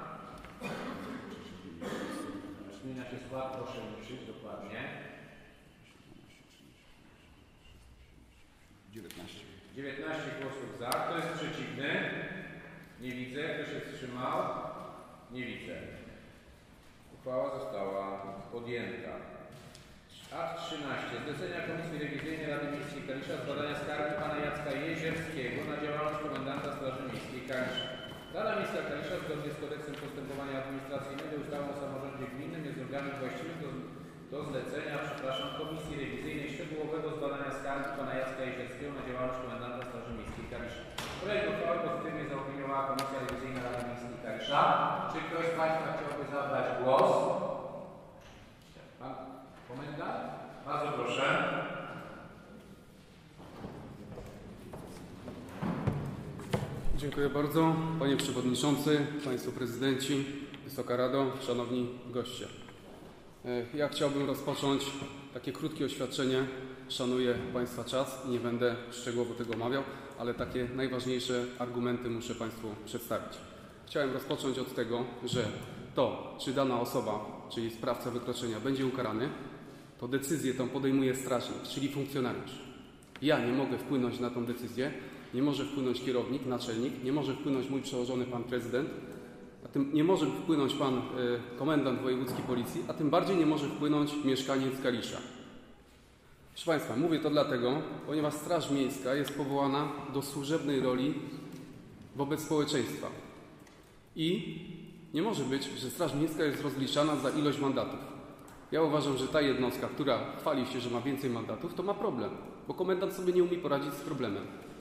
Zmienia się skład, proszę liczyć dokładnie. dziewiętnaście. dziewiętnaście głosów za. Kto jest przeciwny? Nie widzę. Kto się wstrzymał? Nie widzę. Uchwała została podjęta. Akt trzynaście. Zlecenia Komisji Rewizyjnej Rady Miejskiej Kalisza zbadania skargi pana Jacka Jezierskiego na działalność komendanta Straży Miejskiej Kalisza. Rada Miejska Kalisza zgodnie z kodeksem postępowania administracyjnego i ustawą o samorządzie gminnym jest organem właściwym do, do zlecenia, przepraszam, Komisji Rewizyjnej szczegółowego zbadania skargi pana Jacka Jezierskiego na działalność komendanta Straży Miejskiej Kalisza. Projekt uchwały pozytywnie zaopiniowała Komisja Rewizyjna Rady Miejskiej Kalisza. Czy ktoś z Państwa chciałby zabrać głos? Pan komendant? Bardzo proszę. Dziękuję bardzo. Panie Przewodniczący, Państwo Prezydenci, Wysoka Rado, Szanowni Goście. Ja chciałbym rozpocząć takie krótkie oświadczenie. Szanuję Państwa czas i nie będę szczegółowo tego omawiał, ale takie najważniejsze argumenty muszę Państwu przedstawić. Chciałem rozpocząć od tego, że to, czy dana osoba, czyli sprawca wykroczenia będzie ukarany, to decyzję tą podejmuje strażnik, czyli funkcjonariusz. Ja nie mogę wpłynąć na tą decyzję nie może wpłynąć kierownik, naczelnik, nie może wpłynąć mój przełożony pan prezydent, a tym nie może wpłynąć pan y, komendant wojewódzki policji, a tym bardziej nie może wpłynąć mieszkaniec Kalisza. Proszę Państwa, mówię to dlatego, ponieważ Straż Miejska jest powołana do służebnej roli wobec społeczeństwa. I nie może być, że Straż Miejska jest rozliczana za ilość mandatów. Ja uważam, że ta jednostka, która chwali się, że ma więcej mandatów, to ma problem, bo komendant sobie nie umie poradzić z problemem.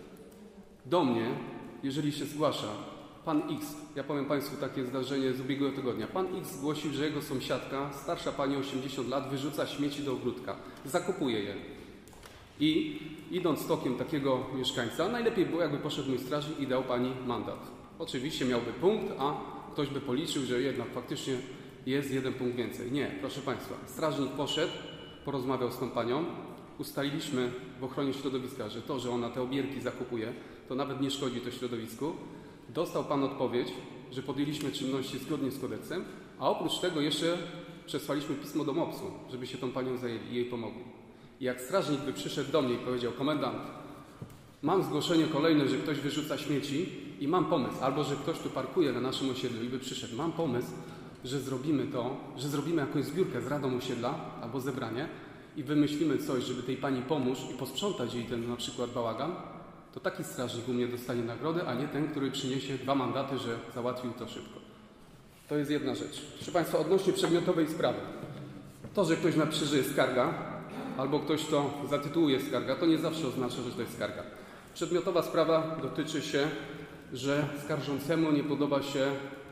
Do mnie, jeżeli się zgłasza pan X, ja powiem Państwu takie zdarzenie z ubiegłego tygodnia, pan X zgłosił, że jego sąsiadka, starsza pani osiemdziesiąt lat, wyrzuca śmieci do ogródka, zakupuje je. I idąc tokiem takiego mieszkańca, najlepiej było, jakby poszedł mój strażnik i dał pani mandat. Oczywiście miałby punkt, a ktoś by policzył, że jednak faktycznie jest jeden punkt więcej. Nie, proszę Państwa, strażnik poszedł, porozmawiał z tą panią, ustaliliśmy w ochronie środowiska, że to, że ona te obierki zakupuje, to nawet nie szkodzi to środowisku. Dostał pan odpowiedź, że podjęliśmy czynności zgodnie z kodeksem, a oprócz tego jeszcze przesłaliśmy pismo do mopsu, żeby się tą panią zajęli i jej pomogli. I jak strażnik by przyszedł do mnie i powiedział: komendant, mam zgłoszenie kolejne, że ktoś wyrzuca śmieci i mam pomysł, albo że ktoś tu parkuje na naszym osiedlu i by przyszedł, mam pomysł, że zrobimy to, że zrobimy jakąś zbiórkę z Radą Osiedla albo zebranie i wymyślimy coś, żeby tej pani pomóc i posprzątać jej ten na przykład bałagan, to taki strażnik u mnie dostanie nagrodę, a nie ten, który przyniesie dwa mandaty, że załatwił to szybko. To jest jedna rzecz. Proszę Państwa, odnośnie przedmiotowej sprawy. To, że ktoś napisze, że jest skarga, albo ktoś to zatytułuje skarga, to nie zawsze oznacza, że to jest skarga. Przedmiotowa sprawa dotyczy się, że skarżącemu nie podoba się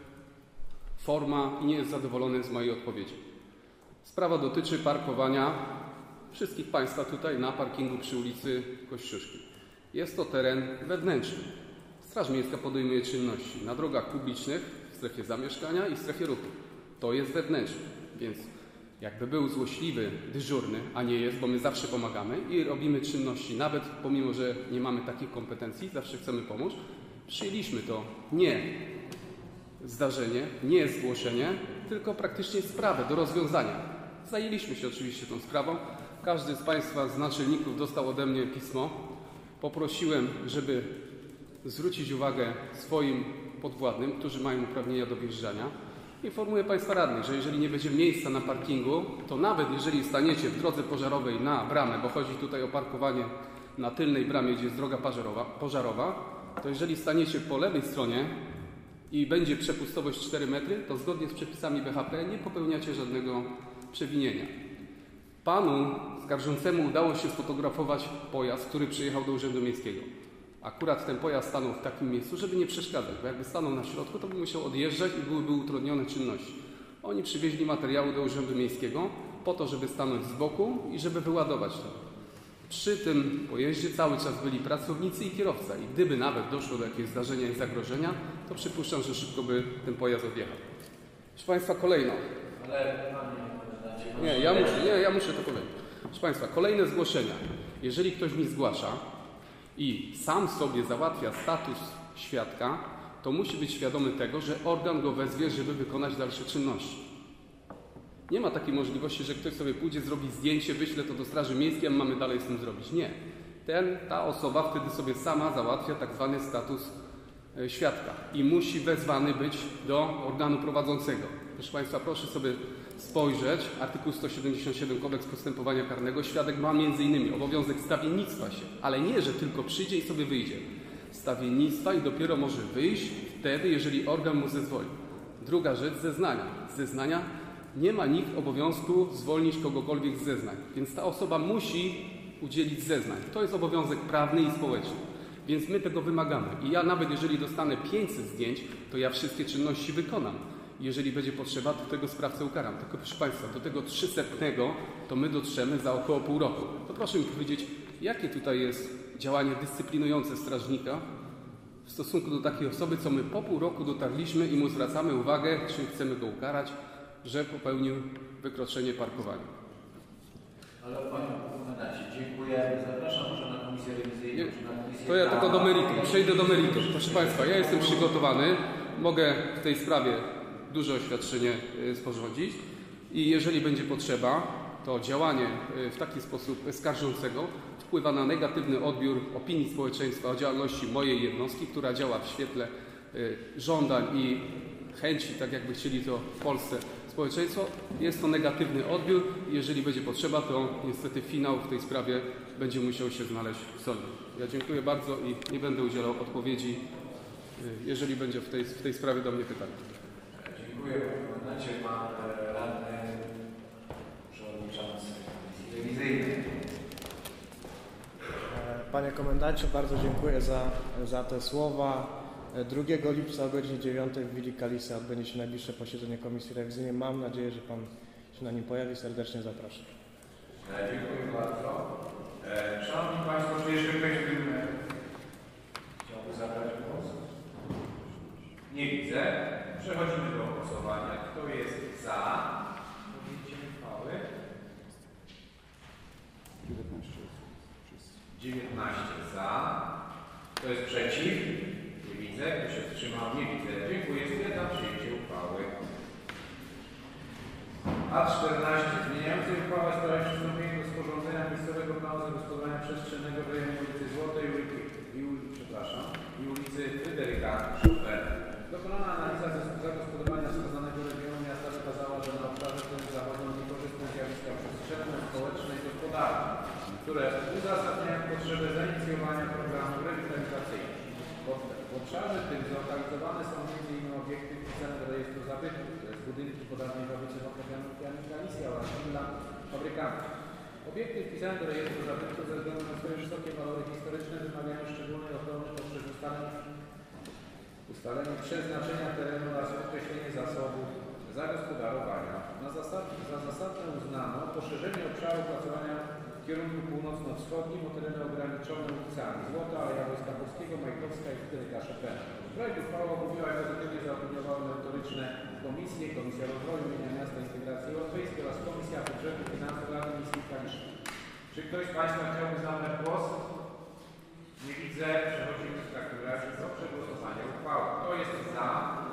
forma i nie jest zadowolony z mojej odpowiedzi. Sprawa dotyczy parkowania wszystkich Państwa tutaj na parkingu przy ulicy Kościuszki. Jest to teren wewnętrzny. Straż Miejska podejmuje czynności na drogach publicznych, w strefie zamieszkania i w strefie ruchu. To jest wewnętrzny, więc jakby był złośliwy, dyżurny, a nie jest, bo my zawsze pomagamy i robimy czynności, nawet pomimo, że nie mamy takich kompetencji, zawsze chcemy pomóc. Przyjęliśmy to nie zdarzenie, nie zgłoszenie, tylko praktycznie sprawę do rozwiązania. Zajęliśmy się oczywiście tą sprawą. Każdy z Państwa, z naczelników dostał ode mnie pismo. Poprosiłem, żeby zwrócić uwagę swoim podwładnym, którzy mają uprawnienia do wjeżdżania. Informuję Państwa radnych, że jeżeli nie będzie miejsca na parkingu, to nawet jeżeli staniecie w drodze pożarowej na bramę, bo chodzi tutaj o parkowanie na tylnej bramie, gdzie jest droga pożarowa, pożarowa, to jeżeli staniecie po lewej stronie i będzie przepustowość cztery metry, to zgodnie z przepisami B H P nie popełniacie żadnego przewinienia. Panu skarżącemu udało się sfotografować pojazd, który przyjechał do Urzędu Miejskiego. Akurat ten pojazd stanął w takim miejscu, żeby nie przeszkadzać, bo jakby stanął na środku, to by musiał odjeżdżać i byłyby utrudnione czynności. Oni przywieźli materiały do Urzędu Miejskiego po to, żeby stanąć z boku i żeby wyładować to. Przy tym pojeździe cały czas byli pracownicy i kierowca i gdyby nawet doszło do jakiegoś zdarzenia i zagrożenia, to przypuszczam, że szybko by ten pojazd odjechał. Proszę Państwa, kolejno. Nie, ja muszę, nie, ja muszę to powiedzieć. Proszę Państwa, kolejne zgłoszenia. Jeżeli ktoś mi zgłasza i sam sobie załatwia status świadka, to musi być świadomy tego, że organ go wezwie, żeby wykonać dalsze czynności. Nie ma takiej możliwości, że ktoś sobie pójdzie, zrobi zdjęcie, wyśle to do Straży Miejskiej, a mamy dalej z tym zrobić. Nie. Ten, ta osoba wtedy sobie sama załatwia tak zwany status e, świadka i musi wezwany być do organu prowadzącego. Proszę Państwa, proszę sobie spojrzeć, artykuł sto siedemdziesiąt siedem Kodeks Postępowania Karnego. Świadek ma między innymi obowiązek stawiennictwa się, ale nie, że tylko przyjdzie i sobie wyjdzie. Stawiennictwa i dopiero może wyjść wtedy, jeżeli organ mu zezwoli. Druga rzecz, zeznania. Zeznania nie ma nikt obowiązku zwolnić kogokolwiek z zeznań, więc ta osoba musi udzielić zeznań. To jest obowiązek prawny i społeczny, więc my tego wymagamy. I ja nawet jeżeli dostanę pięćset zdjęć, to ja wszystkie czynności wykonam. Jeżeli będzie potrzeba, to tego sprawcę ukaram. Tylko proszę Państwa, do tego trzysetnego to my dotrzemy za około pół roku. To proszę mi powiedzieć, jakie tutaj jest działanie dyscyplinujące strażnika w stosunku do takiej osoby, co my po pół roku dotarliśmy i mu zwracamy uwagę, czy chcemy go ukarać, że popełnił wykroczenie parkowania. Ale Panie Komendancie, dziękuję. Zapraszam może na komisję rewizyjną. To ja tylko do meritum. Przejdę do meritum. Proszę Państwa, ja jestem przygotowany. Mogę w tej sprawie duże oświadczenie sporządzić i jeżeli będzie potrzeba, to działanie w taki sposób skarżącego wpływa na negatywny odbiór opinii społeczeństwa o działalności mojej jednostki, która działa w świetle żądań i chęci, tak jakby chcieli to w Polsce społeczeństwo. Jest to negatywny odbiór i jeżeli będzie potrzeba, to niestety finał w tej sprawie będzie musiał się znaleźć w sądzie. Ja dziękuję bardzo i nie będę udzielał odpowiedzi, jeżeli będzie w tej, w tej sprawie do mnie pytanie. Dziękuję. W momencie pan radny przewodniczący telewizyjny. Panie komendancie, bardzo dziękuję za, za te słowa. drugiego lipca o godzinie dziewiątej w Willi Kalisy odbędzie się najbliższe posiedzenie Komisji Rewizyjnej. Mam nadzieję, że Pan się na nim pojawi. Serdecznie zapraszam. Dziękuję bardzo. Szanowni Państwo, czy jeszcze ktoś w tym chciałby zabrać głos? Nie widzę. Przechodzimy do głosowania. Kto jest za podjęciem uchwały? dziewiętnaście za. Kto jest przeciw? Nie widzę. Kto się wstrzymał? Nie widzę. Dziękuję. Stwierdzam przyjęcie uchwały. A czternaście. Zmieniający uchwałę w sprawie przystąpienia do sporządzenia miejscowego planu zagospodarowania przestrzennego w rejonie ulicy Złotej i, ulicy, przepraszam, i ulicy Fryderyka Chopina. Dokonana analiza zagospodarowania wskazanego regionu miasta wykazała, że na obszarze tym zachodzą niekorzystne zjawiska przestrzenne, społeczne i gospodarcze, które uzasadniają potrzebę zainicjowania programu rewitalizacyjnego. W obszarze tym zlokalizowane są między innymi obiekty wpisane do rejestru zabytków, to jest budynki po dawnej fabryce Wapniaków Galicja oraz willa fabrykantów. Obiekty wpisane do rejestru zabytków ze względu na swoje wysokie walory historyczne wymagają szczególnej ochrony poprzez ustalenie, ustalenie przeznaczenia terenu oraz określenie zasobów zagospodarowania. Na zasad, za zasadne uznano poszerzenie obszaru pracowania w kierunku północno-wschodnim o tereny ograniczone ulicami Złota, Aleja Wojska Polskiego, Majkowska i Fryderyka Chopina. Projekt uchwały omówiła i pozytywnie zaopiniowały merytoryczne komisje, Komisja Rozwoju Mienia Miasta i Integracji Europejskiej oraz Komisja Budżetu i Finansów Rady Miejskiej Kalisza. Czy ktoś z Państwa chciałby zabrać głos? Nie widzę. Przechodzimy w takim razie do przegłosowania uchwały. Kto jest za?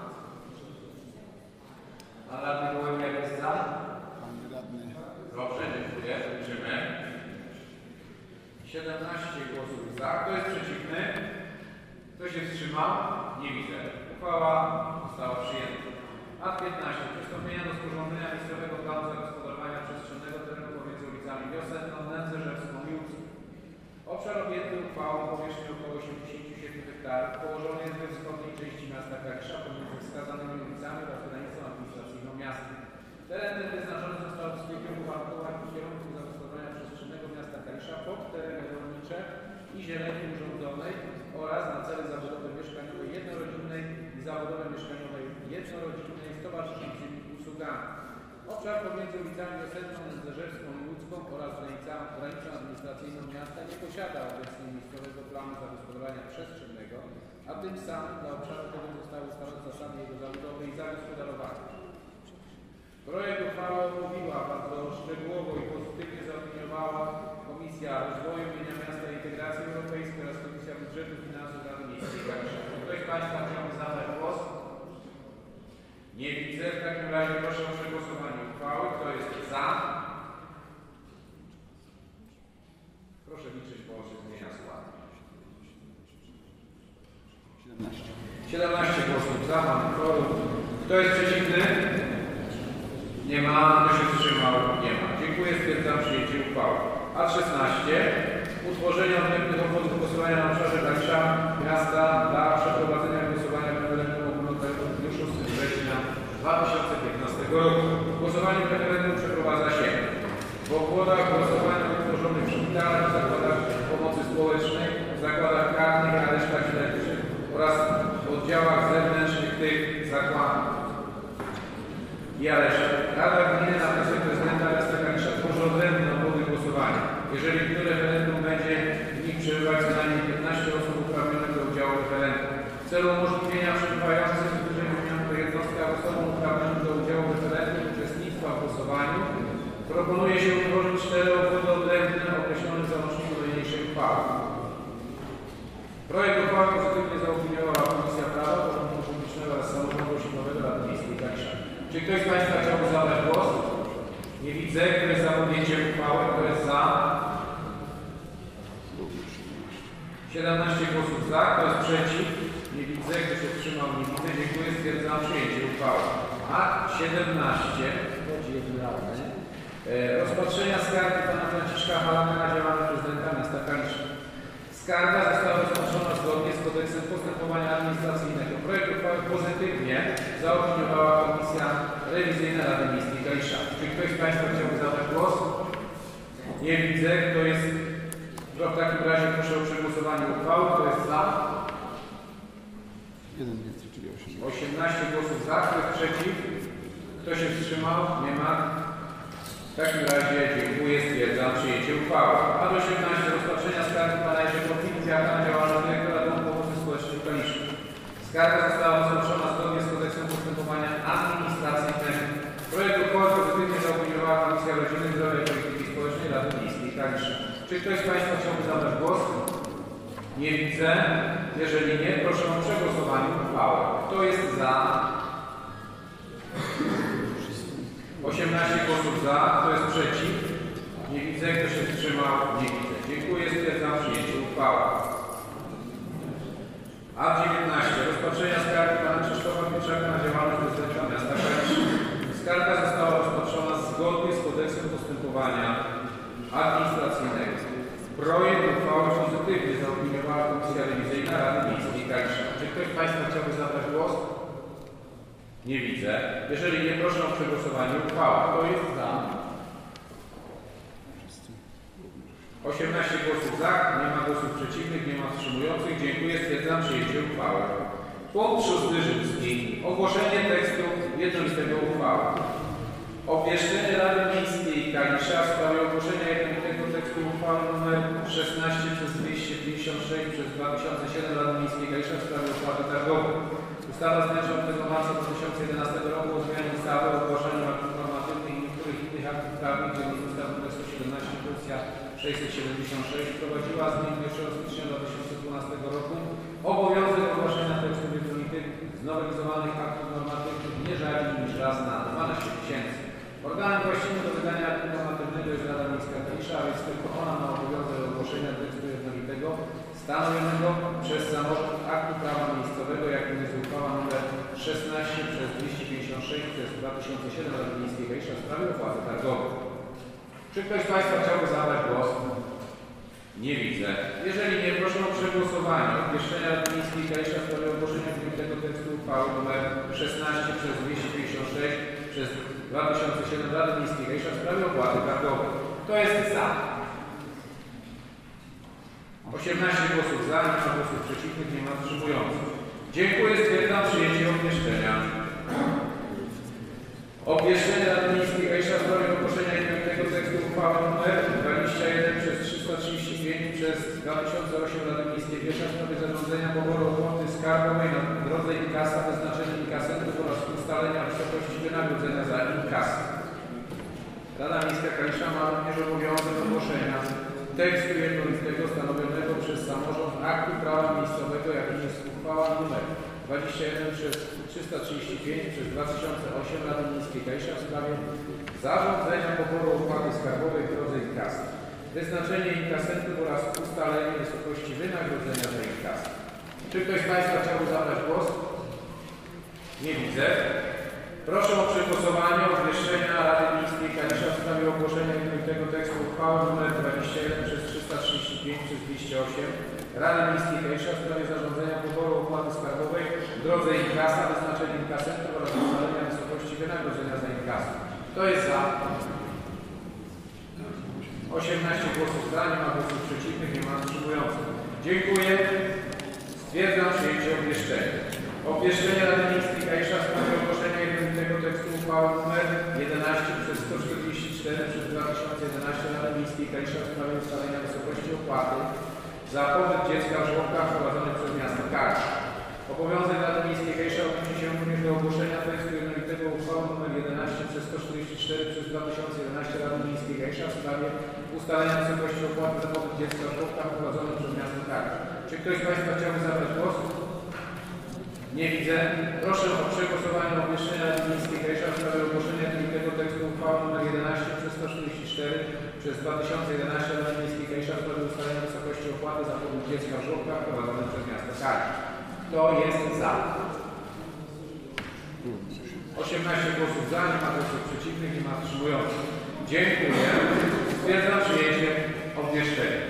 Pan radny Gołębiak jest za? Pan radny. Dobrze, dziękuję. Liczymy. siedemnaście głosów za. Kto jest przeciwny? Kto się wstrzymał? Nie widzę. Uchwała została przyjęta. A piętnaście. Przystąpienia do sporządzenia miejscowego planu zagospodarowania przestrzennego terenu pomiędzy ulicami Wiosenną, Nędzerzewską i Łódzką. Obszar objęty uchwałą powierzchni około osiemdziesiąt siedem hektarów położony jest we wschodniej części miasta Kalisza pomiędzy wskazanymi ulicami oraz granicą administracyjną miasta. Teren ten wyznaczony został w sklepie uwarunkowań w kierunku zagospodarowania przestrzennego miasta Kalisza pod tereny rolnicze i zieleni urządzonej oraz na cele zabudowy mieszkaniowej jednorodzinnej i zabudowy mieszkaniowej jednorodzinnej z towarzyszącymi usługami. Obszar pomiędzy ulicami Wiosenną, Nędzerzewską i Łódzką oraz granicą, granicą administracyjną miasta nie posiada obecnie miejscowego planu zagospodarowania przestrzennego, a tym samym dla obszaru tego zostały ustalone zasady jego zabudowy i zagospodarowania. Projekt uchwały omówiła bardzo szczegółowo i pozytywnie zaopiniowała Komisja Rozwoju Mienia Miasta i Integracji Europejskiej oraz Komisja Budżetu i Finansów Rady Miejskiej Kalisza. Ktoś z Państwa chciałby zabrać głos? Nie widzę. W takim razie proszę o przegłosowanie uchwały. Kto jest za? Proszę liczyć, bo się zmienia skład. siedemnaście. siedemnaście głosów za. Mamy kworum. Kto jest przeciwny? Nie ma. Kto się wstrzymał? Nie ma. Dziękuję. Stwierdzam przyjęcie uchwały. A szesnaście. Utworzenie odrębnych obwodów głosowania na obszarze Kalisza miasta dla przeprowadzenia głosowania w referendum ogólnokrajowym w dniu szóstego września dwa tysiące piętnastego roku. Głosowanie w referendum przeprowadza się w obwodach głosowania utworzonych w szpitalach, w zakładach pomocy społecznej, w zakładach karnych i aresztach śledczych oraz w oddziałach zewnętrznych tych zakładów i aresztach. Rada Gminy na wniosek prezydenta miasta Kalisza tworzy odrębne obwody głosowania. Jeżeli w tym referendum będzie w nich przebywać co najmniej piętnaście osób uprawnionych do udziału w referendum. W celu umożliwienia przebywających w wyżej wymienionych jednostkach osobom uprawnionym do udziału w referendum uczestnictwa w głosowaniu proponuje się utworzyć cztery obwody odrębne określone w załączniku do niniejszej uchwały. Projekt uchwały pozytywnie zaopiniowała Komisja Prawa, Porządku Publicznego oraz Samorządu Osiedlowego Rady Miejskiej Kalisza. Czy ktoś z Państwa chciałby zabrać głos? Nie widzę. Kto jest za podjęciem uchwały? Kto jest za? przeciw? Nie widzę. Kto się wstrzymał? Nie widzę. Dziękuję. Stwierdzam przyjęcie uchwały. Akt siedemnaście. Rozpatrzenia skargi pana Franciszka Halamy na działalność prezydenta miasta Kalisza. Skarga została rozpatrzona zgodnie z kodeksem postępowania administracyjnego. Projekt uchwały pozytywnie zaopiniowała Komisja Rewizyjna Rady Miejskiej Kalisza. Czy ktoś z Państwa chciałby zabrać głos? Nie widzę. Kto jest? W takim razie proszę o przegłosowanie uchwały. Kto jest za? osiemnaście głosów za. Kto jest przeciw? Kto się wstrzymał? Nie ma. W takim razie dziękuję. Stwierdzam przyjęcie uchwały. A do osiemnaście rozpatrzenia skargi pana Jerzego Filipiaka na działalność dyrektora Domu Pomocy Społecznej w Kaliszu. Skarga została rozpatrzona zgodnie z kodeksem postępowania administracyjnego. Projekt uchwały pozytywnie zaopiniowała Komisja Rodziny, Zdrowia i Polityki Społecznej Rady Miejskiej Kalisza. Czy ktoś z Państwa chciałby zabrać głos? Nie widzę. Jeżeli nie, proszę o przegłosowanie uchwały. Kto jest za? osiemnaście głosów za. Kto jest przeciw? Nie widzę. Kto się wstrzymał? Nie widzę. Dziękuję. Stwierdzam przyjęcie uchwały. A dziewiętnaście. Rozpatrzenia skargi pana Krzysztofa Pieczaka na działalność prezydenta miasta Kalisza. Skarga została rozpatrzona zgodnie z kodeksem postępowania administracyjnego. Projekt uchwały pozytywnie zaopiniowała Komisja Rewizyjna Rady Miejskiej Kalisza. Czy ktoś z Państwa chciałby zabrać głos? Nie widzę. Jeżeli nie, proszę o przegłosowanie uchwały. Kto jest za? osiemnaście głosów za, nie ma głosów przeciwnych, nie ma wstrzymujących. Dziękuję. Stwierdzam przyjęcie uchwały. Punkt szósty rzymski. Ogłoszenie tekstu jednolitego uchwały. Obwieszczenie Rady Miejskiej Kalisza w sprawie ogłoszenia jednolitego tekstu uchwały nr szesnaście przez dwieście pięćdziesiąt sześć przez dwa tysiące siedem Rady Miejskiej Kalisza w sprawie opłaty targowej. Ustawa z dnia dziewiątego marca dwa tysiące jedenastego roku o zmianie ustawy o ogłaszaniu aktów normatywnych i niektórych innych aktów prawnych, zgodnie z ustawą nr sto siedemnaście funkcja sześćset siedemdziesiąt sześć wprowadziła z dniem pierwszego stycznia dwa tysiące dwunastego roku obowiązek ogłaszania tekstów jednolitych znowelizowanych aktów normatywnych nie rzadziej niż raz na dwanaście miesięcy. Organem właściwym do wydania aktu normatywnego jest Rada Miejska Kalisza, a więc tylko ona ma obowiązek ogłoszenia tekstu jednolitego stanowionego przez samorząd aktu prawa miejscowego, jakim jest uchwała nr szesnaście przez dwieście pięćdziesiąt sześć przez dwa tysiące siedem Rady Miejskiej Kalisza w sprawie opłaty targowej. Czy ktoś z Państwa chciałby zabrać głos? Nie widzę. Jeżeli nie, proszę o przegłosowanie obwieszczenia Rady Miejskiej Kalisza w sprawie ogłoszenia tego tekstu uchwały nr szesnaście przez dwieście pięćdziesiąt sześć przez dwa tysiące siedem Rady Miejskiej Kalisza w sprawie opłaty targowej. Kto jest za? osiemnaście głosów za, nie ma głosów przeciwnych, nie ma wstrzymujących. Dziękuję. Stwierdzam przyjęcie obwieszczenia. Obwieszczenie Rady Miejskiej Kalisza w sprawie ogłoszenia jednolitego tekstu uchwały nr dwadzieścia jeden przez trzysta trzydzieści pięć przez dwa tysiące osiem Rady Miejskiej Kalisza w sprawie zarządzenia poboru opłaty skarbowej na drodze inkasa, wyznaczenia inkasentów oraz ustalenia wysokości wynagrodzenia za inkasy. Rada Miejska Kalisza ma również obowiązek ogłoszenia tekstu jednolitego stanowionego przez samorząd aktu prawa miejscowego, jakim jest uchwała nr dwadzieścia jeden przez trzysta trzydzieści pięć przez dwa tysiące osiem Rady Miejskiej Kalisza w sprawie zarządzenia poboru opłaty skarbowej w drodze inkasy, wyznaczenie inkasentów oraz ustalenie wysokości wynagrodzenia za inkasy. Czy ktoś z Państwa chciałby zabrać głos? Nie widzę. Proszę o przegłosowanie obwieszczenia Rady Miejskiej Kalisza w sprawie ogłoszenia jednolitego tekstu uchwały nr dwadzieścia jeden przez trzysta trzydzieści pięć przez dwieście osiem Rady Miejskiej Kalisza w sprawie zarządzenia poboru opłaty skarbowej w drodze inkasa, wyznaczenia inkasentów oraz ustalenia wysokości wynagrodzenia za inkasy. Kto jest za? osiemnaście głosów za, nie ma głosów przeciwnych, nie ma wstrzymujących. Dziękuję. Stwierdzam przyjęcie obwieszczenia. Obwieszczenie Rady Miejskiej Kalisza w sprawie ogłoszenia jednolitego tekstu uchwały nr jedenaście przez sto czterdzieści cztery przez dwa tysiące jedenaście Rady Miejskiej Kalisza w sprawie ustalenia wysokości opłaty za pobyt dziecka w żłobkach prowadzonych przez miasto Kalisz. Obowiązek Rady Miejskiej Kalisza odnosi się również do ogłoszenia tekstu jednolitego uchwały nr jedenaście przez sto czterdzieści cztery przez dwa tysiące jedenaście Rady Miejskiej Kalisza w sprawie ustalenia wysokości opłaty za pobyt dziecka w żłobkach prowadzonych przez miasto Kalisz. Czy ktoś z Państwa chciałby zabrać głos? Nie widzę. Proszę o przegłosowanie obwieszczenia Rady Miejskiej Kalisza w sprawie ogłoszenia jednolitego tekstu uchwały nr jedenaście przez sto czterdzieści cztery przez dwa tysiące jedenaście Rady Miejskiej Kalisza w sprawie ustalenia wysokości opłaty za pobyt dziecka w żłobkach prowadzonych przez miasto Kalisz. Kto jest za? osiemnaście głosów za, nie ma głosów przeciwnych, nie ma wstrzymujących. Dziękuję. Stwierdzam przyjęcie obwieszczenia.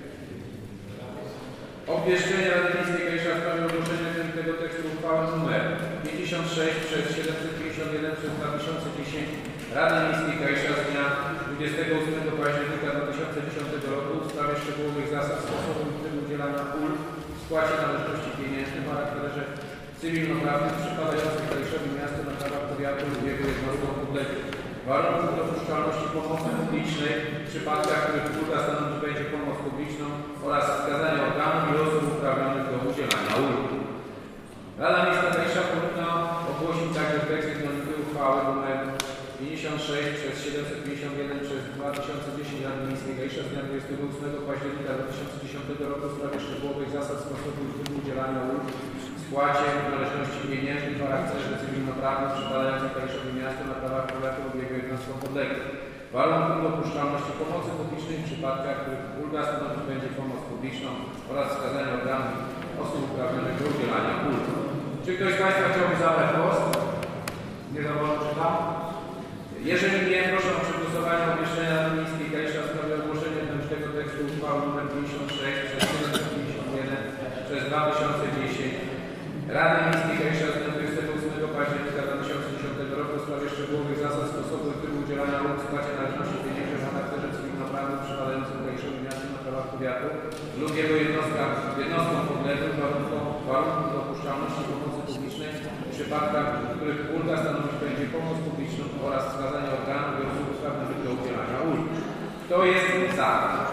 Obwieszczenie Rady Miejskiej Kalisza w sprawie ogłoszenia tego tekstu uchwały nr pięćdziesiąt sześć przez siedemset pięćdziesiąt jeden przez dwa tysiące dziesięć Rady Miejskiej Kalisza z dnia dwudziestego ósmego października dwa tysiące dziesiątego roku w sprawie szczegółowych zasad sposobu i trybu udzielania ulg w spłacie należności pieniężnych o charakterze cywilnoprawnym przypadających Kaliszowi miastu na prawach powiatu lub jego jednostkom podległych. Warunków dopuszczalności pomocy publicznej w przypadkach, w których ulga stanowić będzie pomoc publiczną oraz wskazania organów i osób uprawnionych do udzielania ulgi. Rada Miejska Kalisza powinna ogłosić także tekst jednolity uchwały nr pięćdziesiąt sześć przez siedemset pięćdziesiąt jeden przez dwa tysiące dziesięć Rady Miejskiej Kalisza z dnia dwudziestego ósmego października dwa tysiące dziesiątego roku w sprawie szczegółowych zasad sposobu i trybu udzielania ulg w spłacie należności pieniężnych w charakterze cywilnoprawnym przypadających Kaliszowi miastu na prawach powiatu lub jego jednostkom podległych. Warunków dopuszczalności pomocy publicznej w przypadkach, w których ulga stanowić będzie pomoc publiczną oraz wskazania organów osób uprawnionych do udzielania ulg. Czy ktoś z Państwa chciałby zabrać głos? Nie za wolno czytam? Jeżeli nie, proszę o przegłosowanie obwieszczenia Rady Miejskiej Kalisza w sprawie ogłoszenia tego tekstu uchwały nr pięćdziesiąt sześć przez siedemset pięćdziesiąt jeden przez dwa tysiące dziesięć Rady Miejskiej Kalisza z dnia dwudziestego ósmego października dwa tysiące dziesiątego roku w sprawie szczegółowych zasad sposobu i trybu udzielania ulg w spłacie należności pieniężnych o charakterze cywilnoprawnym przypadającym Kaliszowi miastu na prawach powiatu lub jego jednostkach, jednostkom podległych warunkom, warunków dopuszczalności pomocy publicznej w przypadkach, w których ulga stanowić będzie pomoc publiczną oraz wskazanie organów i osób uprawnionych do udzielania ulg. Kto jest za?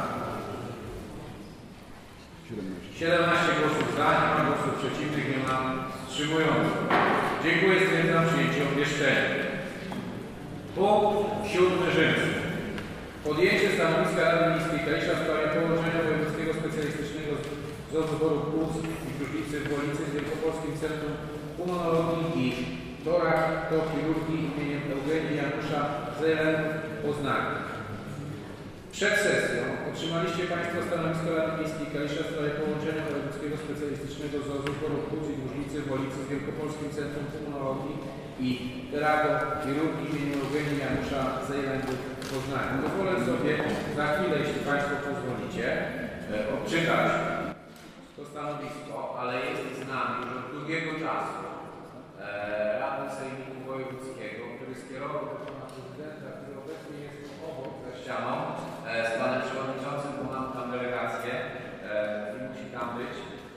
siedemnaście głosów za, nie ma głosów przeciwnych, nie ma wstrzymujących. Dziękuję, stwierdzam przyjęcie obwieszczenia. Punkt siódmy rzymski. Podjęcie stanowiska Rady Miejskiej Kalisza w sprawie połączenia Wojewódzkiego Specjalistycznego z Odboru Płuc i Gruźlicy w Wolicy z Wielkopolskim Centrum Pulmonologii i Torakochirurgii imieniem Eugenii Janusza Zelen w Poznaniu. Przed sesją otrzymaliście Państwo stanowisko Rady Miejskiej Kalisza w sprawie połączenia Wojewódzkiego Specjalistycznego z Odboru Płuc i Gruźlicy w Wolicy z Wielkopolskim Centrum Pulmonologii i Torakochirurgii imieniem Eugenii Janusza Zelen w Poznaniu. Pozwolę sobie za chwilę, jeśli Państwo pozwolicie, odczytać to stanowisko, ale jest z nami już od długiego czasu radny Sejmiku Wojewódzkiego, który skierował do Pana Prezydenta, który obecnie jest obok za ścianą, z Panem Przewodniczącym, bo mam tam delegację i musi tam być,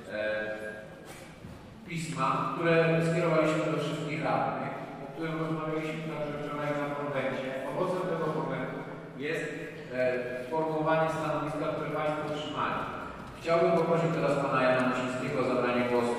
pisma, które skierowaliśmy do wszystkich radnych, o którym rozmawialiśmy także wczoraj na konwencie. Owocem tego konwentu jest sformułowanie stanowiska, które Państwo otrzymali. Chciałbym poprosić teraz Pana Jana Musińskiego o zabranie głosu.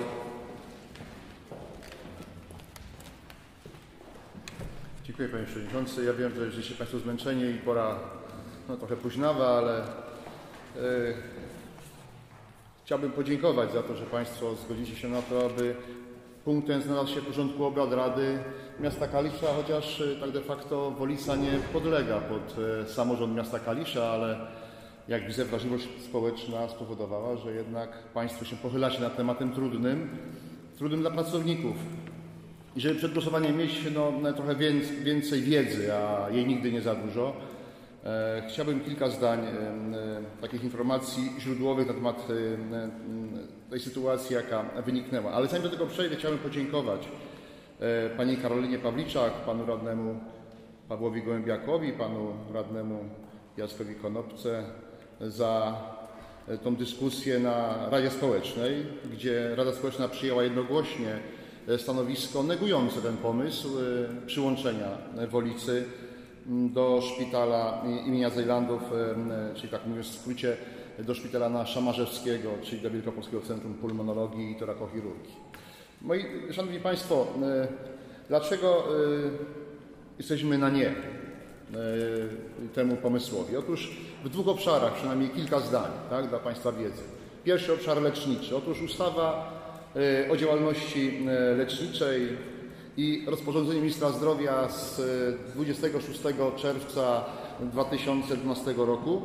Dziękuję Panie Przewodniczący. Ja wiem, że jesteście Państwo zmęczeni i pora no, trochę późnawa, ale yy, chciałbym podziękować za to, że Państwo zgodziliście się na to, aby punkt ten znalazł się w porządku obrad Rady Miasta Kalisza, chociaż tak de facto Wolica nie podlega pod y, samorząd Miasta Kalisza, ale jak widzę, wrażliwość społeczna spowodowała, że jednak Państwo się pochylacie nad tematem trudnym, trudnym dla pracowników. I żeby przed głosowaniem mieć no, trochę więcej, więcej wiedzy, a jej nigdy nie za dużo, e, chciałbym kilka zdań e, takich informacji źródłowych na temat e, tej sytuacji, jaka wyniknęła. Ale zanim do tego przejdę, chciałbym podziękować e, pani Karolinie Pawliczak, panu radnemu Pawłowi Gołębiakowi, panu radnemu Jackowi Konopce za tą dyskusję na Radzie Społecznej, gdzie Rada Społeczna przyjęła jednogłośnie stanowisko negujące ten pomysł przyłączenia Wolicy do szpitala imienia Zejlandów, czyli tak mówiąc w skrócie, do szpitala na Szamarzewskiego, czyli do Wielkopolskiego Centrum Pulmonologii i Torakochirurgii. Moi Szanowni Państwo, dlaczego jesteśmy na nie temu pomysłowi? Otóż w dwóch obszarach, przynajmniej kilka zdań, tak, dla Państwa wiedzy. Pierwszy obszar leczniczy. Otóż ustawa o działalności leczniczej i rozporządzenie Ministra Zdrowia z dwudziestego szóstego czerwca dwa tysiące dwunastego roku